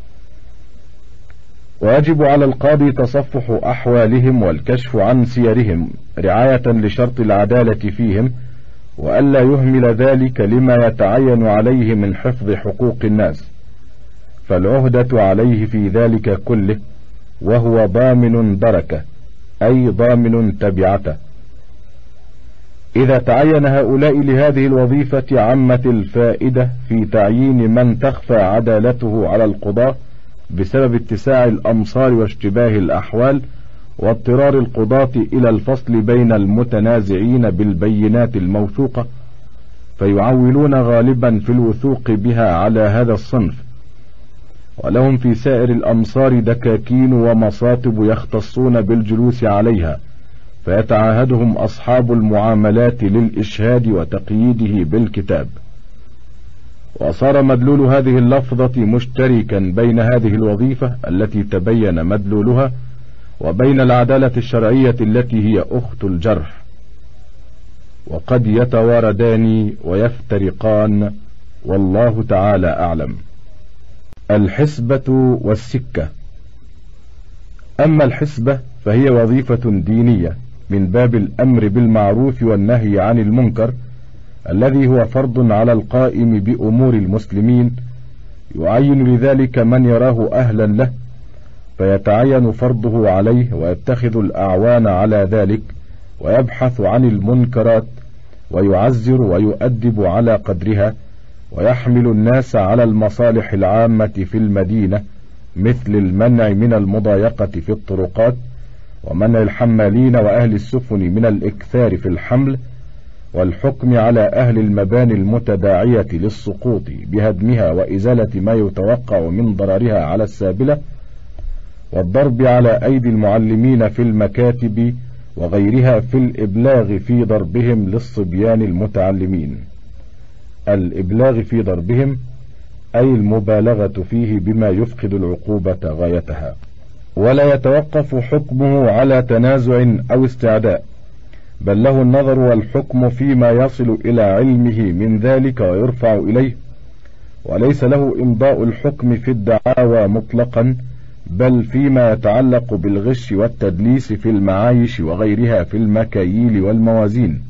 ويجب على القاضي تصفح أحوالهم والكشف عن سيرهم رعاية لشرط العدالة فيهم، وألا يهمل ذلك لما يتعين عليه من حفظ حقوق الناس، فالعهدة عليه في ذلك كله، وهو ضامن دركه أي ضامن تبعته. إذا تعين هؤلاء لهذه الوظيفة عمت الفائدة في تعيين من تخفى عدالته على القضاة بسبب اتساع الأمصار واشتباه الأحوال واضطرار القضاة إلى الفصل بين المتنازعين بالبينات الموثوقة، فيعولون غالبا في الوثوق بها على هذا الصنف، ولهم في سائر الأمصار دكاكين ومصاطب يختصون بالجلوس عليها، فيتعاهدهم أصحاب المعاملات للإشهاد وتقييده بالكتاب. وصار مدلول هذه اللفظة مشتركا بين هذه الوظيفة التي تبين مدلولها وبين العدالة الشرعية التي هي أخت الجرح، وقد يتواردان ويفترقان، والله تعالى أعلم. الحسبة والسكة. أما الحسبة فهي وظيفة دينية من باب الأمر بالمعروف والنهي عن المنكر، الذي هو فرض على القائم بأمور المسلمين، يعين لذلك من يراه أهلا له، فيتعين فرضه عليه ويتخذ الأعوان على ذلك، ويبحث عن المنكرات ويعزر ويؤدب على قدرها، ويحمل الناس على المصالح العامة في المدينة، مثل المنع من المضايقة في الطرقات، ومنع الحمالين وأهل السفن من الإكثار في الحمل، والحكم على أهل المباني المتداعية للسقوط بهدمها وإزالة ما يتوقع من ضررها على السابلة، والضرب على أيدي المعلمين في المكاتب وغيرها في الإبلاغ في ضربهم للصبيان المتعلمين. الإبلاغ في ضربهم أي المبالغة فيه بما يفقد العقوبة غايتها، ولا يتوقف حكمه على تنازع أو استعداء، بل له النظر والحكم فيما يصل إلى علمه من ذلك ويرفع إليه، وليس له إمضاء الحكم في الدعاوى مطلقا، بل فيما يتعلق بالغش والتدليس في المعايش وغيرها في المكاييل والموازين.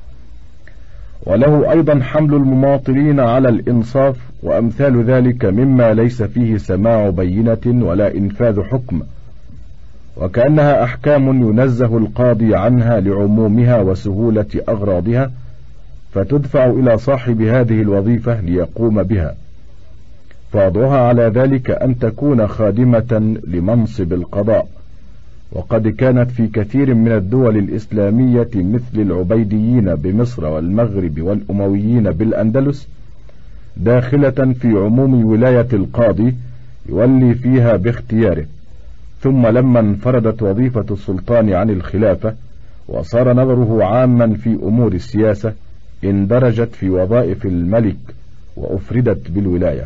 وله أيضا حمل المماطلين على الإنصاف وأمثال ذلك مما ليس فيه سماع بينة ولا إنفاذ حكم، وكأنها أحكام ينزه القاضي عنها لعمومها وسهولة أغراضها، فتدفع إلى صاحب هذه الوظيفة ليقوم بها، فوضعها على ذلك أن تكون خادمة لمنصب القضاء. وقد كانت في كثير من الدول الإسلامية مثل العبيديين بمصر والمغرب والأمويين بالأندلس داخلة في عموم ولاية القاضي يولي فيها باختياره، ثم لما انفردت وظيفة السلطان عن الخلافة وصار نظره عاما في أمور السياسة اندرجت في وظائف الملك وأفردت بالولاية.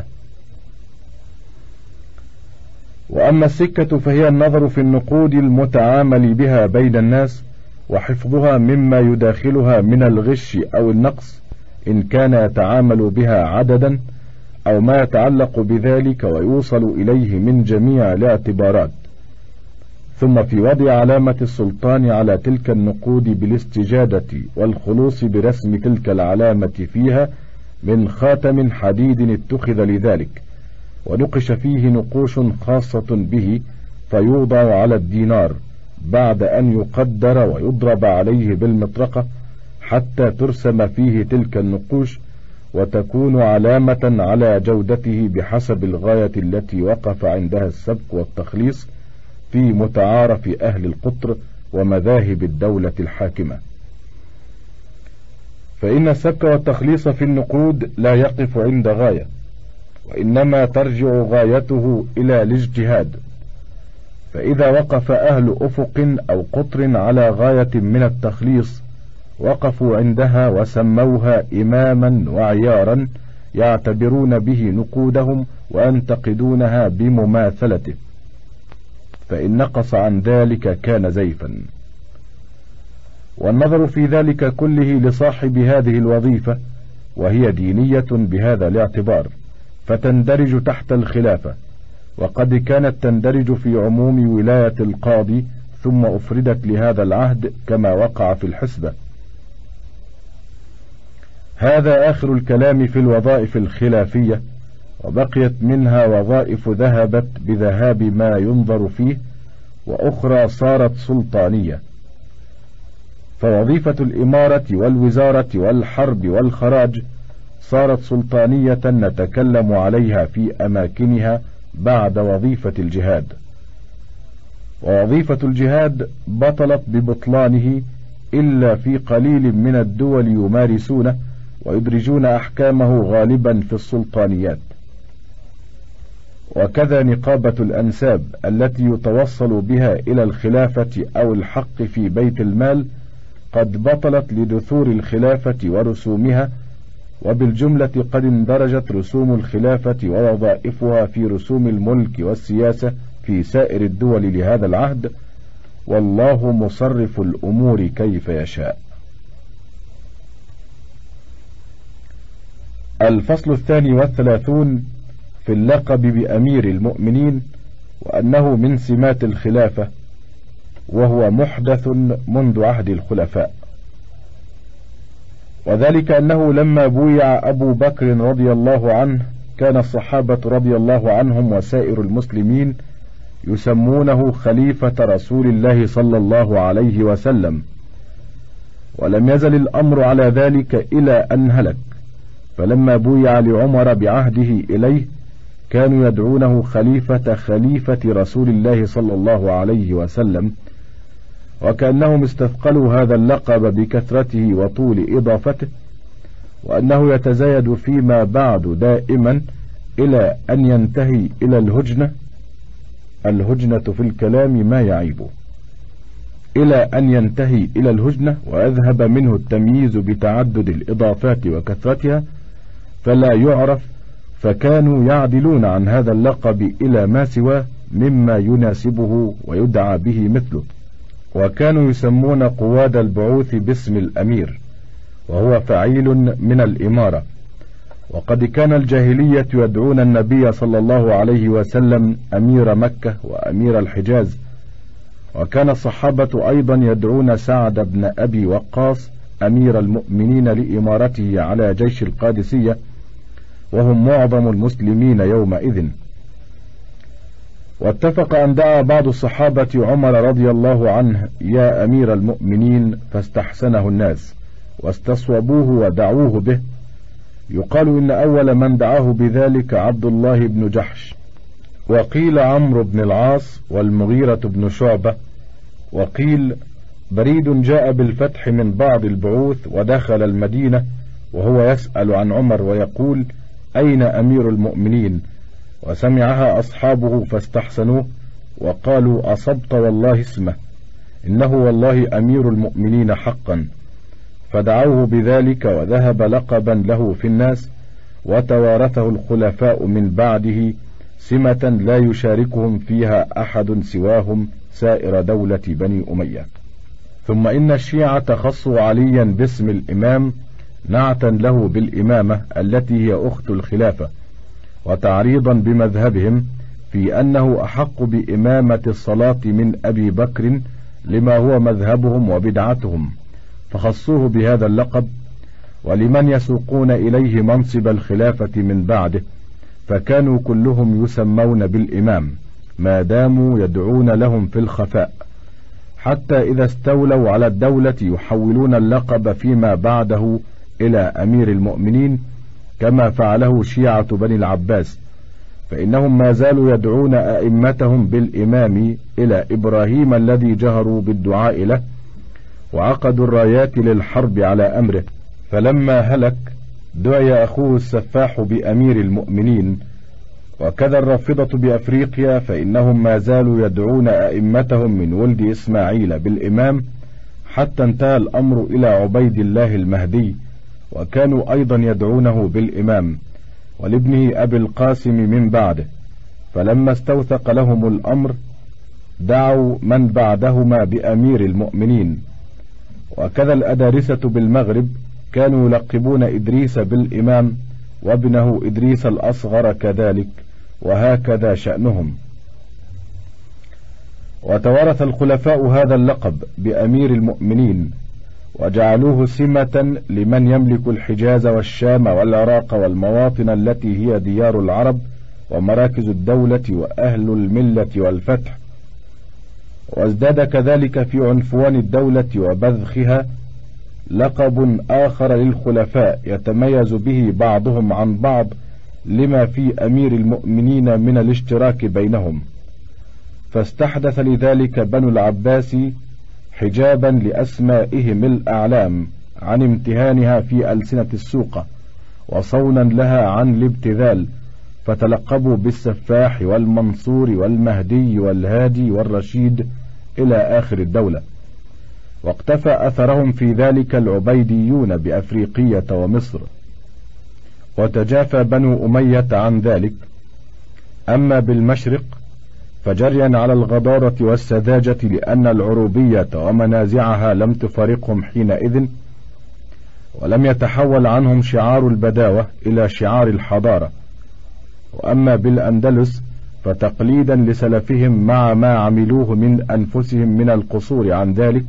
وأما السكة فهي النظر في النقود المتعامل بها بين الناس وحفظها مما يداخلها من الغش أو النقص، إن كان يتعامل بها عددا أو ما يتعلق بذلك ويوصل إليه من جميع الاعتبارات، ثم في وضع علامة السلطان على تلك النقود بالاستجادة والخلوص برسم تلك العلامة فيها من خاتم حديد اتخذ لذلك، ونقش فيه نقوش خاصة به، فيوضع على الدينار بعد أن يقدر ويضرب عليه بالمطرقة حتى ترسم فيه تلك النقوش، وتكون علامة على جودته بحسب الغاية التي وقف عندها السبك والتخليص في متعارف أهل القطر ومذاهب الدولة الحاكمة. فإن السبك والتخليص في النقود لا يقف عند غاية، وإنما ترجع غايته إلى الاجتهاد، فإذا وقف أهل أفق أو قطر على غاية من التخليص وقفوا عندها وسموها إماما وعيارا يعتبرون به نقودهم وينتقدونها بمماثلته، فإن نقص عن ذلك كان زيفا. والنظر في ذلك كله لصاحب هذه الوظيفة، وهي دينية بهذا الاعتبار، فتندرج تحت الخلافة، وقد كانت تندرج في عموم ولاية القاضي ثم أفردت لهذا العهد كما وقع في الحسبة. هذا آخر الكلام في الوظائف الخلافية، وبقيت منها وظائف ذهبت بذهاب ما ينظر فيه، وأخرى صارت سلطانية. فوظيفة الإمارة والوزارة والحرب والخراج صارت سلطانية نتكلم عليها في أماكنها بعد وظيفة الجهاد. ووظيفة الجهاد بطلت ببطلانه إلا في قليل من الدول يمارسونه ويدرجون أحكامه غالبا في السلطانيات. وكذا نقابة الأنساب التي يتوصل بها إلى الخلافة أو الحق في بيت المال قد بطلت لدثور الخلافة ورسومها، وبالجملة قد اندرجت رسوم الخلافة ووظائفها في رسوم الملك والسياسة في سائر الدول لهذا العهد، والله مصرف الأمور كيف يشاء. الفصل 32 في اللقب بأمير المؤمنين، وأنه من سمات الخلافة، وهو محدث منذ عهد الخلفاء. وذلك أنه لما بويع أبو بكر رضي الله عنه كان الصحابة رضي الله عنهم وسائر المسلمين يسمونه خليفة رسول الله صلى الله عليه وسلم، ولم يزل الأمر على ذلك إلى أن هلك. فلما بويع لعمر بعهده إليه كانوا يدعونه خليفة رسول الله صلى الله عليه وسلم، وكأنهم استثقلوا هذا اللقب بكثرته وطول إضافته، وأنه يتزايد فيما بعد دائما إلى أن ينتهي إلى الهجنة في الكلام ما يعيبه، إلى أن ينتهي إلى الهجنة ويذهب منه التمييز بتعدد الإضافات وكثرتها فلا يعرف، فكانوا يعدلون عن هذا اللقب إلى ما سواه مما يناسبه ويدعى به مثله. وكانوا يسمون قواد البعوث باسم الأمير، وهو فعيل من الإمارة. وقد كان الجاهلية يدعون النبي صلى الله عليه وسلم أمير مكة وأمير الحجاز، وكان الصحابة أيضا يدعون سعد بن أبي وقاص أمير المؤمنين لإمارته على جيش القادسية، وهم معظم المسلمين يومئذ. واتفق أن دعا بعض الصحابة عمر رضي الله عنه يا أمير المؤمنين، فاستحسنه الناس واستصوبوه ودعوه به. يقال إن أول من دعاه بذلك عبد الله بن جحش، وقيل عمرو بن العاص والمغيرة بن شعبة، وقيل بريد جاء بالفتح من بعض البعوث ودخل المدينة وهو يسأل عن عمر ويقول أين أمير المؤمنين؟ وسمعها أصحابه فاستحسنوه وقالوا أصبت والله اسمه، إنه والله أمير المؤمنين حقا. فدعوه بذلك وذهب لقبا له في الناس، وتوارثه الخلفاء من بعده سمة لا يشاركهم فيها أحد سواهم سائر دولة بني أمية. ثم إن الشيعة خصوا عليا باسم الإمام نعتا له بالإمامة التي هي أخت الخلافة، وتعريضا بمذهبهم في أنه أحق بإمامة الصلاة من أبي بكر لما هو مذهبهم وبدعتهم، فخصوه بهذا اللقب. ولمن يسوقون إليه منصب الخلافة من بعده فكانوا كلهم يسمون بالإمام ما داموا يدعون لهم في الخفاء، حتى إذا استولوا على الدولة يحولون اللقب فيما بعده إلى أمير المؤمنين، كما فعله شيعة بني العباس، فإنهم ما زالوا يدعون أئمتهم بالإمام إلى إبراهيم الذي جهروا بالدعاء له وعقدوا الرايات للحرب على أمره. فلما هلك دعي أخوه السفاح بأمير المؤمنين. وكذا الرافضة بأفريقيا، فإنهم ما زالوا يدعون أئمتهم من ولد إسماعيل بالإمام، حتى انتهى الأمر إلى عبيد الله المهدي، وكانوا أيضا يدعونه بالإمام، ولابنه أبي القاسم من بعده. فلما استوثق لهم الأمر دعوا من بعدهما بأمير المؤمنين. وكذا الأدارسة بالمغرب كانوا يلقبون إدريس بالإمام، وابنه إدريس الأصغر كذلك، وهكذا شأنهم. وتوارث الخلفاء هذا اللقب بأمير المؤمنين، وجعلوه سمة لمن يملك الحجاز والشام والعراق والمواطن التي هي ديار العرب ومراكز الدولة وأهل الملة والفتح. وازداد كذلك في عنفوان الدولة وبذخها لقب آخر للخلفاء يتميز به بعضهم عن بعض لما في أمير المؤمنين من الاشتراك بينهم، فاستحدث لذلك بنو العباس حجابا لأسمائهم الأعلام عن امتهانها في ألسنة السوقة، وصونا لها عن الابتذال، فتلقبوا بالسفاح والمنصور والمهدي والهادي والرشيد إلى آخر الدولة. واقتفى أثرهم في ذلك العبيديون بأفريقية ومصر، وتجافى بنو أمية عن ذلك. أما بالمشرق فجريا على الغضارة والسذاجة، لأن العروبية ومنازعها لم تفارقهم حينئذ، ولم يتحول عنهم شعار البداوة إلى شعار الحضارة. وأما بالأندلس فتقليدا لسلفهم مع ما عملوه من أنفسهم من القصور عن ذلك،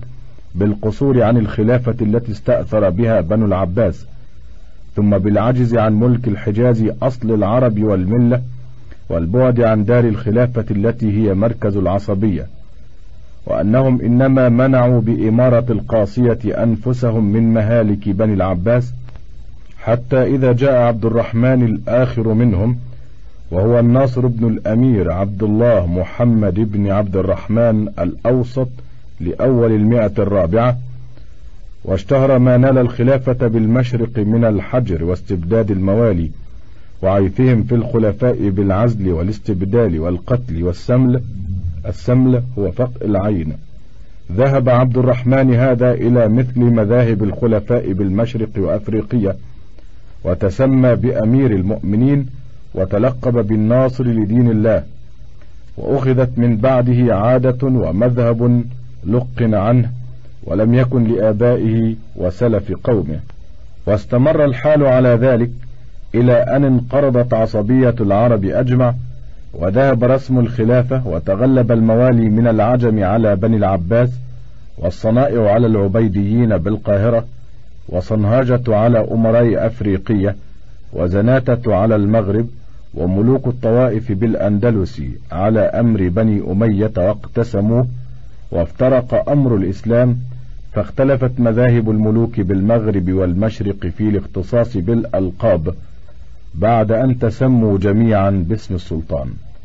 بالقصور عن الخلافة التي استأثر بها بنو العباس، ثم بالعجز عن ملك الحجاز أصل العرب والملة، والبعد عن دار الخلافة التي هي مركز العصبية، وأنهم إنما منعوا بإمارة القاصية أنفسهم من مهالك بني العباس، حتى إذا جاء عبد الرحمن الآخر منهم، وهو الناصر بن الأمير عبد الله محمد بن عبد الرحمن الأوسط لأول 104، واشتهر ما نال الخلافة بالمشرق من الحجر واستبداد الموالي، وعيثهم في الخلفاء بالعزل والاستبدال والقتل والسمل. السمل هو فقء العين. ذهب عبد الرحمن هذا إلى مثل مذاهب الخلفاء بالمشرق وأفريقيا، وتسمى بأمير المؤمنين، وتلقب بالناصر لدين الله، وأخذت من بعده عادة ومذهب لقن عنه ولم يكن لآبائه وسلف قومه، واستمر الحال على ذلك إلى أن انقرضت عصبية العرب أجمع، وذهب رسم الخلافة، وتغلب الموالي من العجم على بني العباس، والصنائع على العبيديين بالقاهرة، وصنهاجة على أمراء أفريقية، وزناتة على المغرب، وملوك الطوائف بالأندلس على أمر بني أمية واقتسموه، وافترق أمر الإسلام، فاختلفت مذاهب الملوك بالمغرب والمشرق في الاختصاص بالألقاب بعد أن تسموا جميعا باسم السلطان.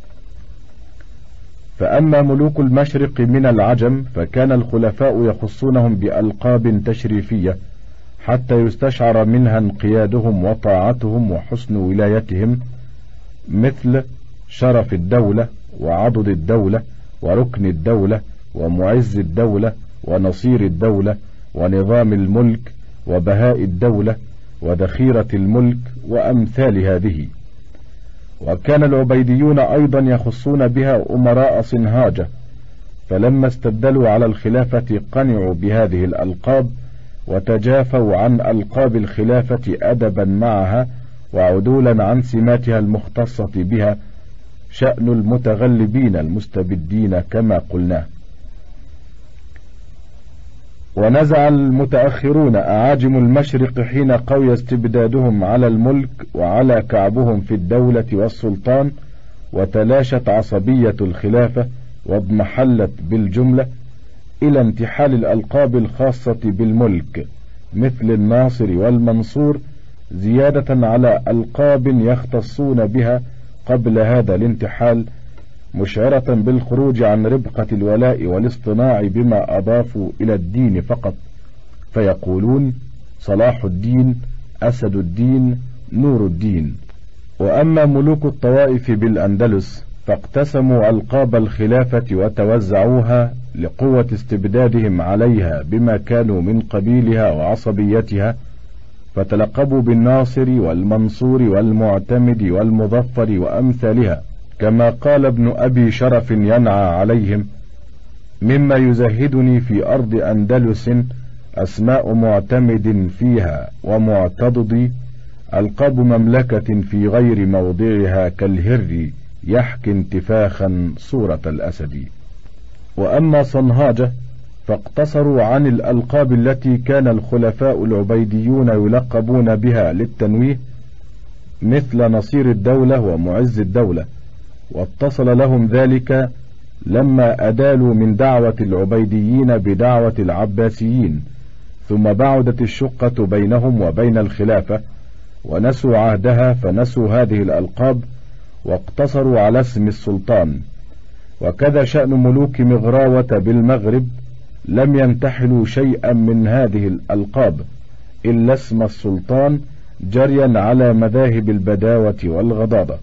فأما ملوك المشرق من العجم فكان الخلفاء يخصونهم بألقاب تشريفية حتى يستشعر منها انقيادهم وطاعتهم وحسن ولايتهم، مثل شرف الدولة وعضد الدولة وركن الدولة ومعز الدولة ونصير الدولة ونظام الملك وبهاء الدولة وذخيرة الملك وأمثال هذه. وكان العبيديون أيضا يخصون بها أمراء صنهاجة، فلما استبدلوا على الخلافة قنعوا بهذه الألقاب، وتجافوا عن ألقاب الخلافة أدبا معها وعدولا عن سماتها المختصة بها، شأن المتغلبين المستبدين كما قلنا. ونزع المتأخرون أعاجم المشرق حين قوي استبدادهم على الملك وعلى كعبهم في الدولة والسلطان، وتلاشت عصبية الخلافة واضمحلت بالجملة إلى انتحال الألقاب الخاصة بالملك مثل الناصر والمنصور، زيادة على ألقاب يختصون بها قبل هذا الانتحال، مشعرة بالخروج عن ربقة الولاء والاصطناع بما أضافوا إلى الدين فقط، فيقولون صلاح الدين، أسد الدين، نور الدين. وأما ملوك الطوائف بالأندلس فاقتسموا ألقاب الخلافة وتوزعوها لقوة استبدادهم عليها بما كانوا من قبيلها وعصبيتها، فتلقبوا بالناصر والمنصور والمعتمد والمظفر وأمثالها، كما قال ابن أبي شرف ينعى عليهم: مما يزهدني في أرض أندلس أسماء معتمد فيها ومعتضد، ألقاب مملكة في غير موضعها كالهر يحكي انتفاخا صورة الأسد. وأما صنهاجة فاقتصروا عن الألقاب التي كان الخلفاء العبيديون يلقبون بها للتنويه، مثل نصير الدولة ومعز الدولة، واتصل لهم ذلك لما أدالوا من دعوة العبيديين بدعوة العباسيين، ثم بعدت الشقة بينهم وبين الخلافة ونسوا عهدها، فنسوا هذه الألقاب واقتصروا على اسم السلطان. وكذا شأن ملوك مغراوة بالمغرب، لم ينتحلوا شيئا من هذه الألقاب إلا اسم السلطان، جريا على مذاهب البداوة والغضاضة.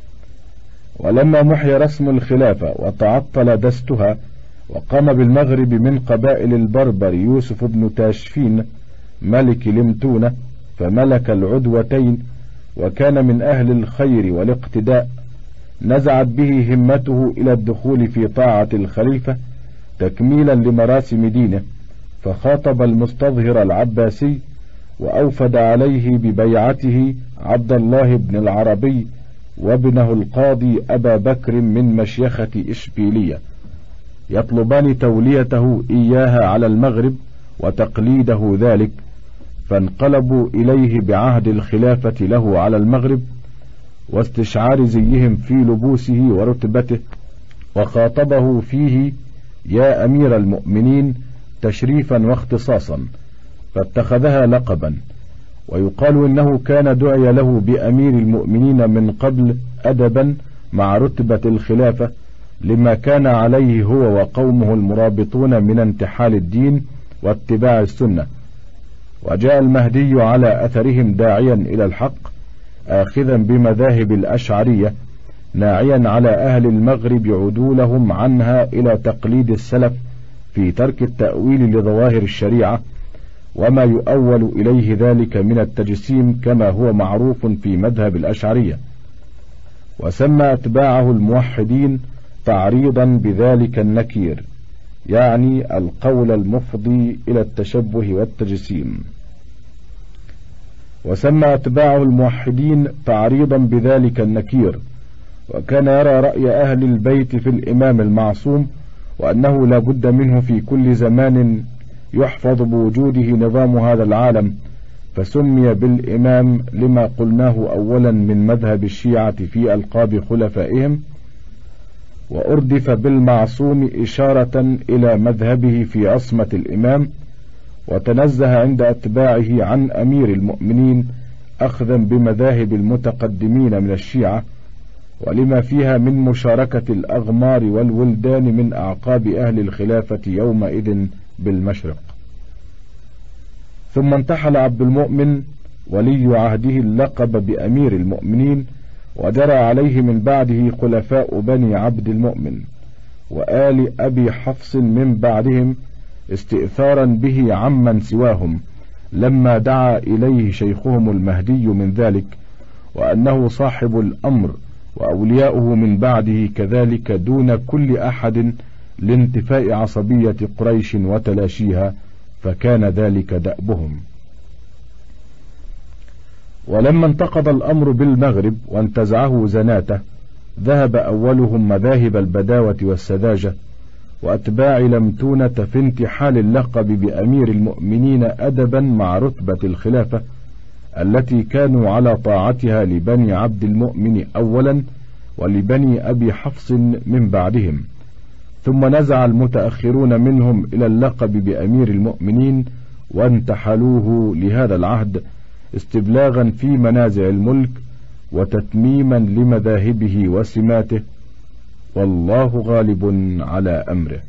ولما محي رسم الخلافة وتعطل دستها، وقام بالمغرب من قبائل البربر يوسف بن تاشفين ملك لمتونة، فملك العدوتين وكان من أهل الخير والاقتداء، نزعت به همته إلى الدخول في طاعة الخليفة تكميلا لمراسم دينه، فخاطب المستظهر العباسي وأوفد عليه ببيعته عبد الله بن العربي وابنه القاضي أبا بكر من مشيخة إشبيلية، يطلبان توليته إياها على المغرب، وتقليده ذلك، فانقلبوا إليه بعهد الخلافة له على المغرب واستشعار زيهم في لبوسه ورتبته، وخاطبه فيه يا أمير المؤمنين تشريفا واختصاصا، فاتخذها لقبا. ويقال إنه كان دعي له بأمير المؤمنين من قبل أدبا مع رتبة الخلافة لما كان عليه هو وقومه المرابطون من انتحال الدين واتباع السنة. وجاء المهدي على أثرهم داعيا إلى الحق آخذا بمذاهب الأشعرية، ناعيا على أهل المغرب عدولهم عنها إلى تقليد السلف في ترك التأويل لظواهر الشريعة وما يؤول إليه ذلك من التجسيم كما هو معروف في مذهب الأشعرية. وسمى أتباعه الموحدين تعريضا بذلك النكير، يعني القول المفضي إلى التشبه والتجسيم. وسمى أتباعه الموحدين تعريضا بذلك النكير، وكان يرى رأي أهل البيت في الإمام المعصوم، وأنه لا بد منه في كل زمان يحفظ بوجوده نظام هذا العالم، فسمي بالإمام لما قلناه أولا من مذهب الشيعة في ألقاب خلفائهم، وأردف بالمعصوم إشارة إلى مذهبه في عصمة الإمام، وتنزه عند أتباعه عن أمير المؤمنين أخذا بمذاهب المتقدمين من الشيعة، ولما فيها من مشاركة الأغمار والولدان من أعقاب أهل الخلافة يومئذ بالمشرق. ثم انتحل عبد المؤمن ولي عهده اللقب بأمير المؤمنين، وجرى عليه من بعده خلفاء بني عبد المؤمن وآل أبي حفص من بعدهم استئثارا به عمن سواهم، لما دعا إليه شيخهم المهدي من ذلك، وأنه صاحب الأمر وأولياؤه من بعده كذلك دون كل أحد لانتفاء عصبية قريش وتلاشيها، فكان ذلك دأبهم. ولما انتقض الأمر بالمغرب وانتزعه زناته، ذهب أولهم مذاهب البداوة والسذاجة وأتباع لمتونة في انتحال اللقب بأمير المؤمنين أدبا مع رتبة الخلافة التي كانوا على طاعتها لبني عبد المؤمن أولا ولبني أبي حفص من بعدهم، ثم نزع المتأخرون منهم إلى اللقب بأمير المؤمنين وانتحلوه لهذا العهد استبلاغا في منازع الملك وتتميما لمذاهبه وسماته، والله غالب على أمره.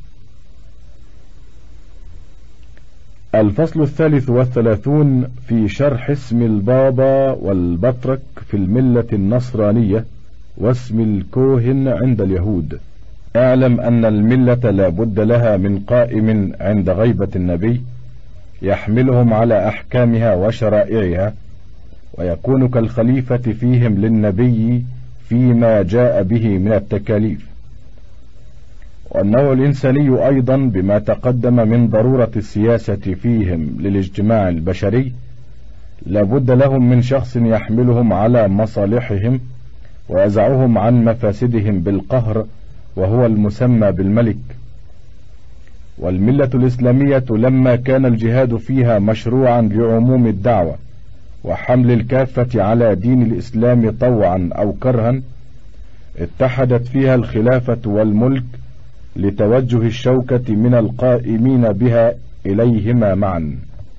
الفصل 33 في شرح اسم البابا والبطرك في الملة النصرانية واسم الكوهن عند اليهود. اعلم أن الملة لا بد لها من قائم عند غيبة النبي يحملهم على أحكامها وشرائعها، ويكون كالخليفة فيهم للنبي فيما جاء به من التكاليف. والنوع الإنساني أيضا بما تقدم من ضرورة السياسة فيهم للاجتماع البشري لا بد لهم من شخص يحملهم على مصالحهم ويزعهم عن مفاسدهم بالقهر، وهو المسمى بالملك. والملة الإسلامية لما كان الجهاد فيها مشروعا لعموم الدعوة وحمل الكافة على دين الإسلام طوعا أو كرها، اتحدت فيها الخلافة والملك لتوجه الشوكة من القائمين بها إليهما معا.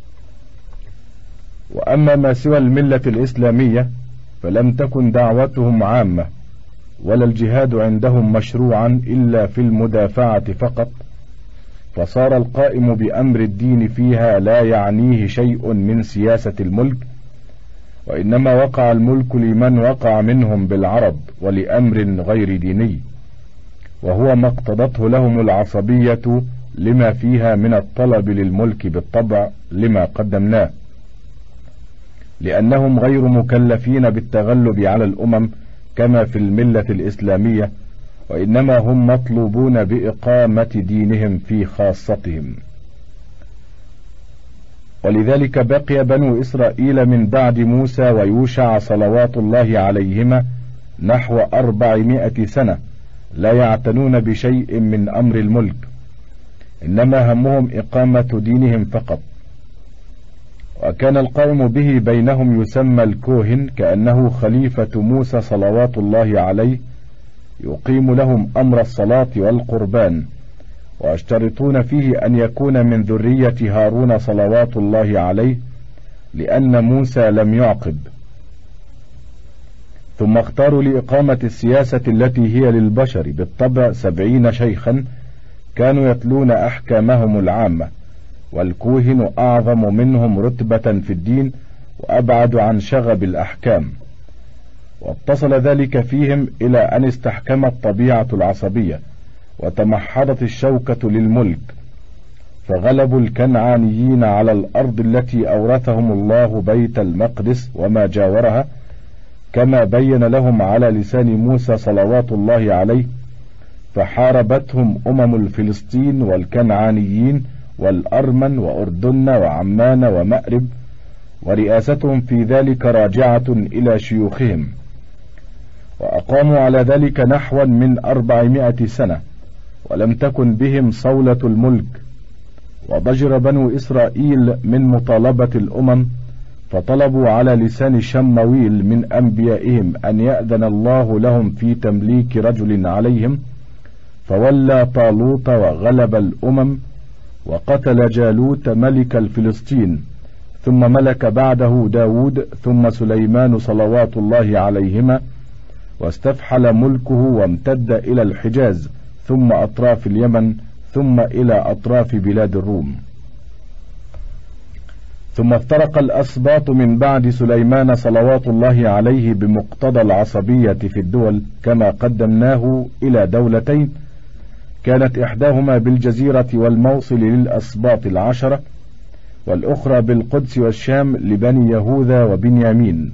وأما ما سوى الملة الإسلامية فلم تكن دعوتهم عامة ولا الجهاد عندهم مشروعا إلا في المدافعة فقط، فصار القائم بأمر الدين فيها لا يعنيه شيء من سياسة الملك، وإنما وقع الملك لمن وقع منهم بالعرب ولأمر غير ديني، وهو ما اقتضته لهم العصبية لما فيها من الطلب للملك بالطبع لما قدمناه، لأنهم غير مكلفين بالتغلب على الأمم كما في الملة الإسلامية، وإنما هم مطلوبون بإقامة دينهم في خاصتهم. ولذلك بقي بنو إسرائيل من بعد موسى ويوشع صلوات الله عليهما نحو 400 سنة لا يعتنون بشيء من أمر الملك، إنما همهم إقامة دينهم فقط. وكان القائم به بينهم يسمى الكوهن، كأنه خليفة موسى صلوات الله عليه، يقيم لهم أمر الصلاة والقربان، ويشترطون فيه أن يكون من ذرية هارون صلوات الله عليه، لأن موسى لم يعقب. ثم اختاروا لإقامة السياسة التي هي للبشر بالطبع 70 شيخا كانوا يتلون أحكامهم العامة، والكوهن أعظم منهم رتبة في الدين وأبعد عن شغب الأحكام. واتصل ذلك فيهم إلى أن استحكمت طبيعة العصبية وتمحضت الشوكة للملك، فغلبوا الكنعانيين على الأرض التي أورثهم الله بيت المقدس وما جاورها، كما بين لهم على لسان موسى صلوات الله عليه، فحاربتهم الفلسطين والكنعانيين والأرمن وأردن وعمان ومأرب، ورئاستهم في ذلك راجعة إلى شيوخهم. وأقاموا على ذلك نحوا من 400 سنة، ولم تكن بهم صولة الملك. وضجر بنو إسرائيل من مطالبة الأمم، فطلبوا على لسان شمويل من أنبيائهم أن يأذن الله لهم في تمليك رجل عليهم، فولى طالوت وغلب الأمم، وقتل جالوت ملك الفلسطين، ثم ملك بعده داود، ثم سليمان صلوات الله عليهما، واستفحل ملكه وامتد إلى الحجاز، ثم أطراف اليمن، ثم إلى أطراف بلاد الروم. ثم افترق الأسباط من بعد سليمان صلوات الله عليه بمقتضى العصبية في الدول، كما قدمناه، إلى دولتين، كانت إحداهما بالجزيرة والموصل للأسباط 10، والأخرى بالقدس والشام لبني يهوذا وبنيامين.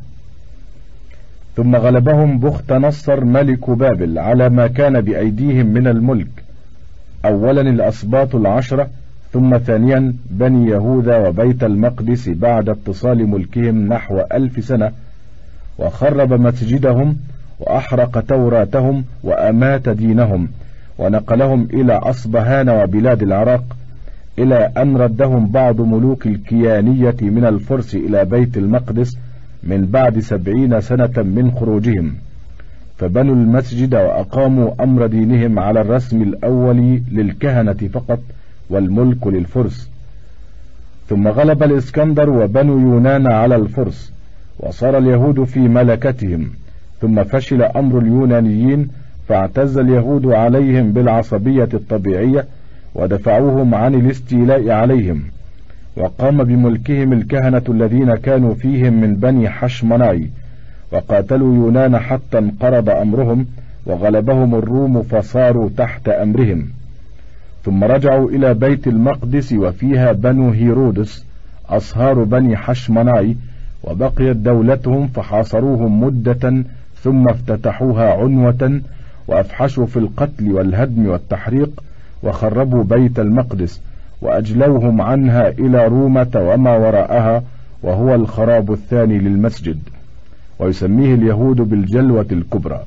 ثم غلبهم بخت نصر ملك بابل على ما كان بأيديهم من الملك، أولا الأسباط 10، ثم ثانيا بني يهوذا وبيت المقدس بعد اتصال ملكهم نحو 1000 سنة، وخرب مسجدهم وأحرق توراتهم وأمات دينهم، ونقلهم إلى أصبهان وبلاد العراق، إلى أن ردهم بعض ملوك الكيانية من الفرس إلى بيت المقدس من بعد 70 سنة من خروجهم، فبنوا المسجد وأقاموا أمر دينهم على الرسم الأول للكهنة فقط، والملك للفرس. ثم غلب الإسكندر وبنو يونان على الفرس، وصار اليهود في ملكتهم. ثم فشل أمر اليونانيين، فاعتز اليهود عليهم بالعصبية الطبيعية، ودفعوهم عن الاستيلاء عليهم. وقام بملكهم الكهنة الذين كانوا فيهم من بني حشمناي، وقاتلوا يونان حتى انقرض أمرهم، وغلبهم الروم فصاروا تحت أمرهم. ثم رجعوا إلى بيت المقدس، وفيها بنو هيرودس أصهار بني حشمناي، وبقيت دولتهم، فحاصروهم مدة، ثم افتتحوها عنوة، وأفحشوا في القتل والهدم والتحريق، وخربوا بيت المقدس، وأجلوهم عنها إلى رومة وما وراءها، وهو الخراب الثاني للمسجد، ويسميه اليهود بالجلوة الكبرى.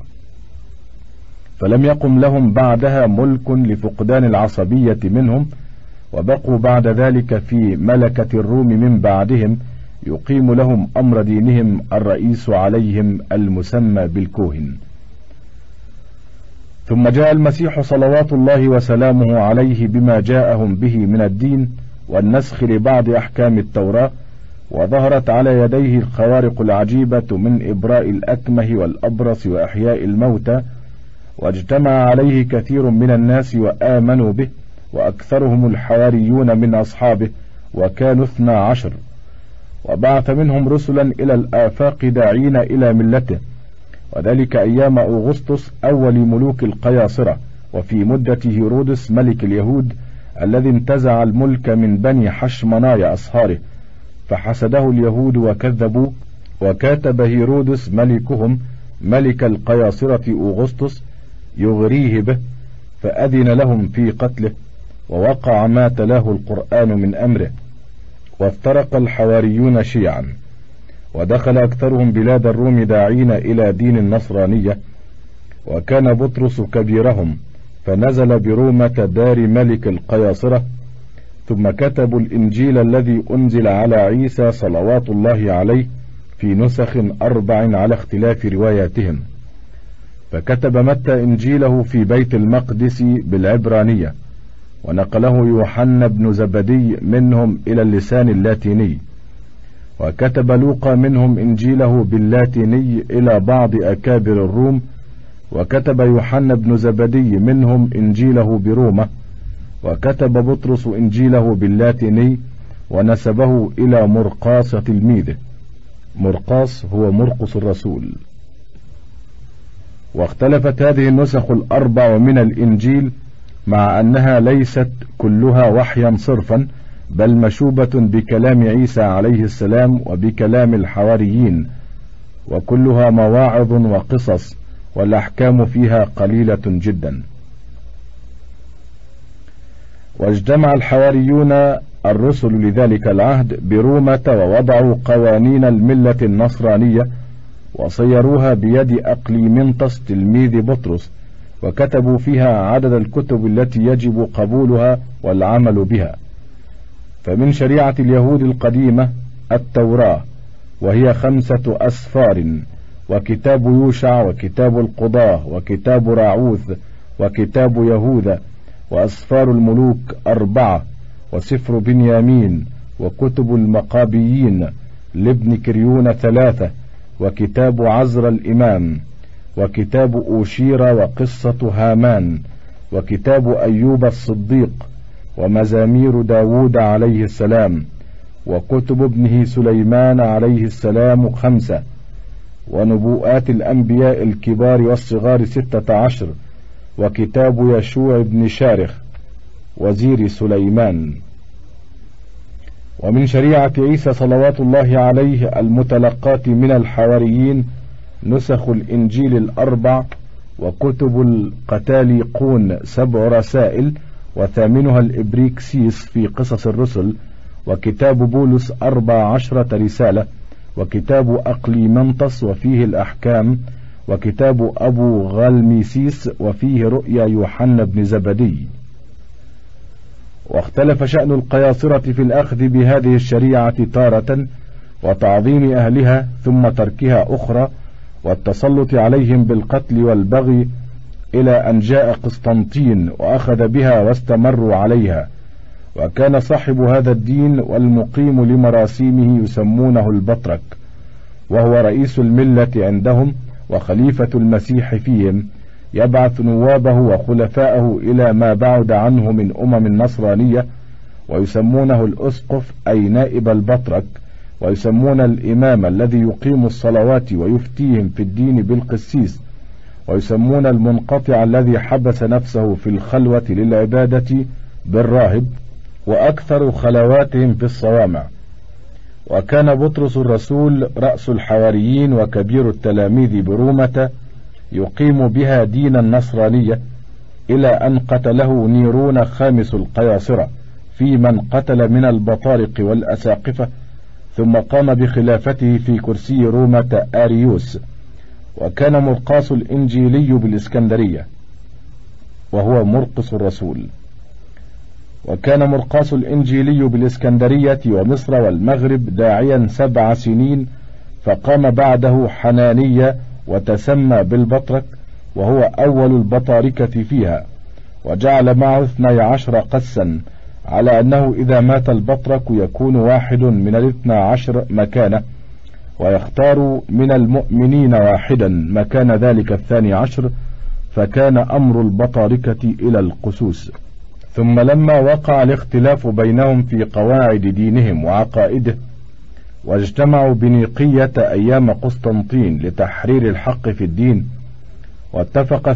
فلم يقم لهم بعدها ملك لفقدان العصبية منهم، وبقوا بعد ذلك في ملكة الروم من بعدهم، يقيم لهم أمر دينهم الرئيس عليهم المسمى بالكوهن. ثم جاء المسيح صلوات الله وسلامه عليه بما جاءهم به من الدين والنسخ لبعض أحكام التوراة، وظهرت على يديه الخوارق العجيبة من إبراء الأكمه والأبرص وإحياء الموتى، واجتمع عليه كثير من الناس وآمنوا به، وأكثرهم الحواريون من أصحابه، وكانوا 12. وبعث منهم رسلا إلى الآفاق داعين إلى ملته، وذلك أيام أغسطس أول ملوك القياصرة، وفي مدة هيرودس ملك اليهود الذي انتزع الملك من بني حشمناي أصهاره، فحسده اليهود وكذبوا. وكاتب هيرودس ملكهم ملك القياصرة أغسطس يغريه به، فأذن لهم في قتله، ووقع ما تلاه القرآن من أمره. وافترق الحواريون شيعا، ودخل أكثرهم بلاد الروم داعين إلى دين النصرانية، وكان بطرس كبيرهم، فنزل برومة دار ملك القياصرة، ثم كتبوا الإنجيل الذي أنزل على عيسى صلوات الله عليه في نسخ 4 على اختلاف رواياتهم. فكتب متى إنجيله في بيت المقدس بالعبرانية، ونقله يوحنا بن زبدي منهم إلى اللسان اللاتيني، وكتب لوقا منهم إنجيله باللاتيني إلى بعض أكابر الروم، وكتب يوحنا بن زبدي منهم إنجيله برومة، وكتب بطرس إنجيله باللاتيني ونسبه إلى مرقاس تلميذه. مرقاس هو مرقس الرسول. واختلفت هذه النسخ 4 من الإنجيل، مع أنها ليست كلها وحيا صرفا، بل مشوبة بكلام عيسى عليه السلام وبكلام الحواريين، وكلها مواعظ وقصص، والأحكام فيها قليلة جدا. واجتمع الحواريون الرسل لذلك العهد برومة، ووضعوا قوانين الملة النصرانية وصيروها بيد أقليمنطس تلميذ بطرس، وكتبوا فيها عدد الكتب التي يجب قبولها والعمل بها. فمن شريعة اليهود القديمة التوراة، وهي 5 أسفار، وكتاب يوشع، وكتاب القضاة، وكتاب راعوث، وكتاب يهوذا، وأسفار الملوك 4، وسفر بنيامين، وكتب المقابيين لابن كريون 3، وكتاب عزر الإمام، وكتاب أوشيرا، وقصة هامان، وكتاب أيوب الصديق، ومزامير داود عليه السلام، وكتب ابنه سليمان عليه السلام 5، ونبوءات الأنبياء الكبار والصغار 16، وكتاب يشوع بن شارخ وزير سليمان. ومن شريعة عيسى صلوات الله عليه المتلقاة من الحواريين نسخ الإنجيل 4، وكتب القتاليقون 7 رسائل، وثامنها الإبريكسيس في قصص الرسل، وكتاب بولس 14 رسالة، وكتاب أقليمنطس وفيه الأحكام، وكتاب أبو غالميسيس وفيه رؤيا يوحنا بن زبدي. واختلف شأن القياصرة في الأخذ بهذه الشريعة تارة، وتعظيم أهلها ثم تركها أخرى، والتسلط عليهم بالقتل والبغي، إلى أن جاء قسطنطين وأخذ بها واستمروا عليها. وكان صاحب هذا الدين والمقيم لمراسيمه يسمونه البطرك، وهو رئيس الملة عندهم وخليفة المسيح فيهم، يبعث نوابه وخلفاءه إلى ما بعد عنه من النصرانية، ويسمونه الأسقف أي نائب البطرك، ويسمون الإمام الذي يقيم الصلوات ويفتيهم في الدين بالقسيس، ويسمون المنقطع الذي حبس نفسه في الخلوة للعبادة بالراهب، وأكثر خلواتهم في الصوامع. وكان بطرس الرسول رأس الحواريين وكبير التلاميذ برومة، يقيم بها دين النصرانية، إلى أن قتله نيرون خامس القياصرة في من قتل من البطارق والأساقفة، ثم قام بخلافته في كرسي رومة آريوس. وكان مرقاس الإنجيلي بالإسكندرية، وهو مرقس الرسول. وكان مرقاس الإنجيلي بالإسكندرية ومصر والمغرب داعيا 7 سنين، فقام بعده حنانية وتسمى بالبطرك، وهو أول البطاركة فيها، وجعل معه 12 قسا، على أنه إذا مات البطرك يكون واحد من 12 مكانه، ويختار من المؤمنين واحدا مكان ذلك 12، فكان أمر البطاركة إلى القسوس. ثم لما وقع الاختلاف بينهم في قواعد دينهم وعقائده، واجتمعوا بنيقية أيام قسطنطين لتحرير الحق في الدين، واتفق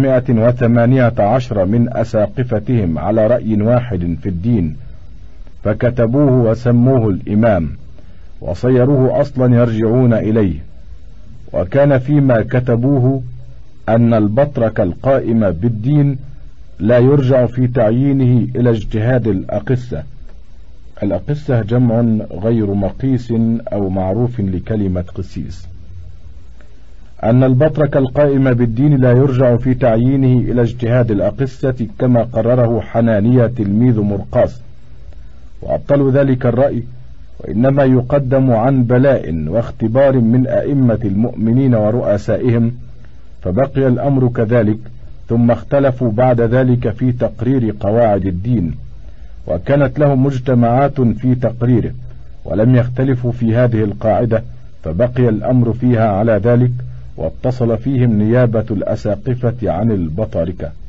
318 من أساقفتهم على رأي واحد في الدين، فكتبوه وسموه الإمام، وصيروه أصلا يرجعون إليه. وكان فيما كتبوه أن البطرك القائم بالدين لا يرجع في تعيينه إلى اجتهاد الأقسة. الأقسة جمع غير مقيس أو معروف لكلمة قسيس. أن البطرك القائم بالدين لا يرجع في تعيينه إلى اجتهاد الأقسة كما قرره حنانية تلميذ مرقاس، وأبطلوا ذلك الرأي، وإنما يقدم عن بلاء واختبار من أئمة المؤمنين ورؤسائهم، فبقي الأمر كذلك، ثم اختلفوا بعد ذلك في تقرير قواعد الدين، وكانت لهم مجتمعات في تقريره، ولم يختلفوا في هذه القاعدة، فبقي الأمر فيها على ذلك، واتصل فيهم نيابة الأساقفة عن البطاركة.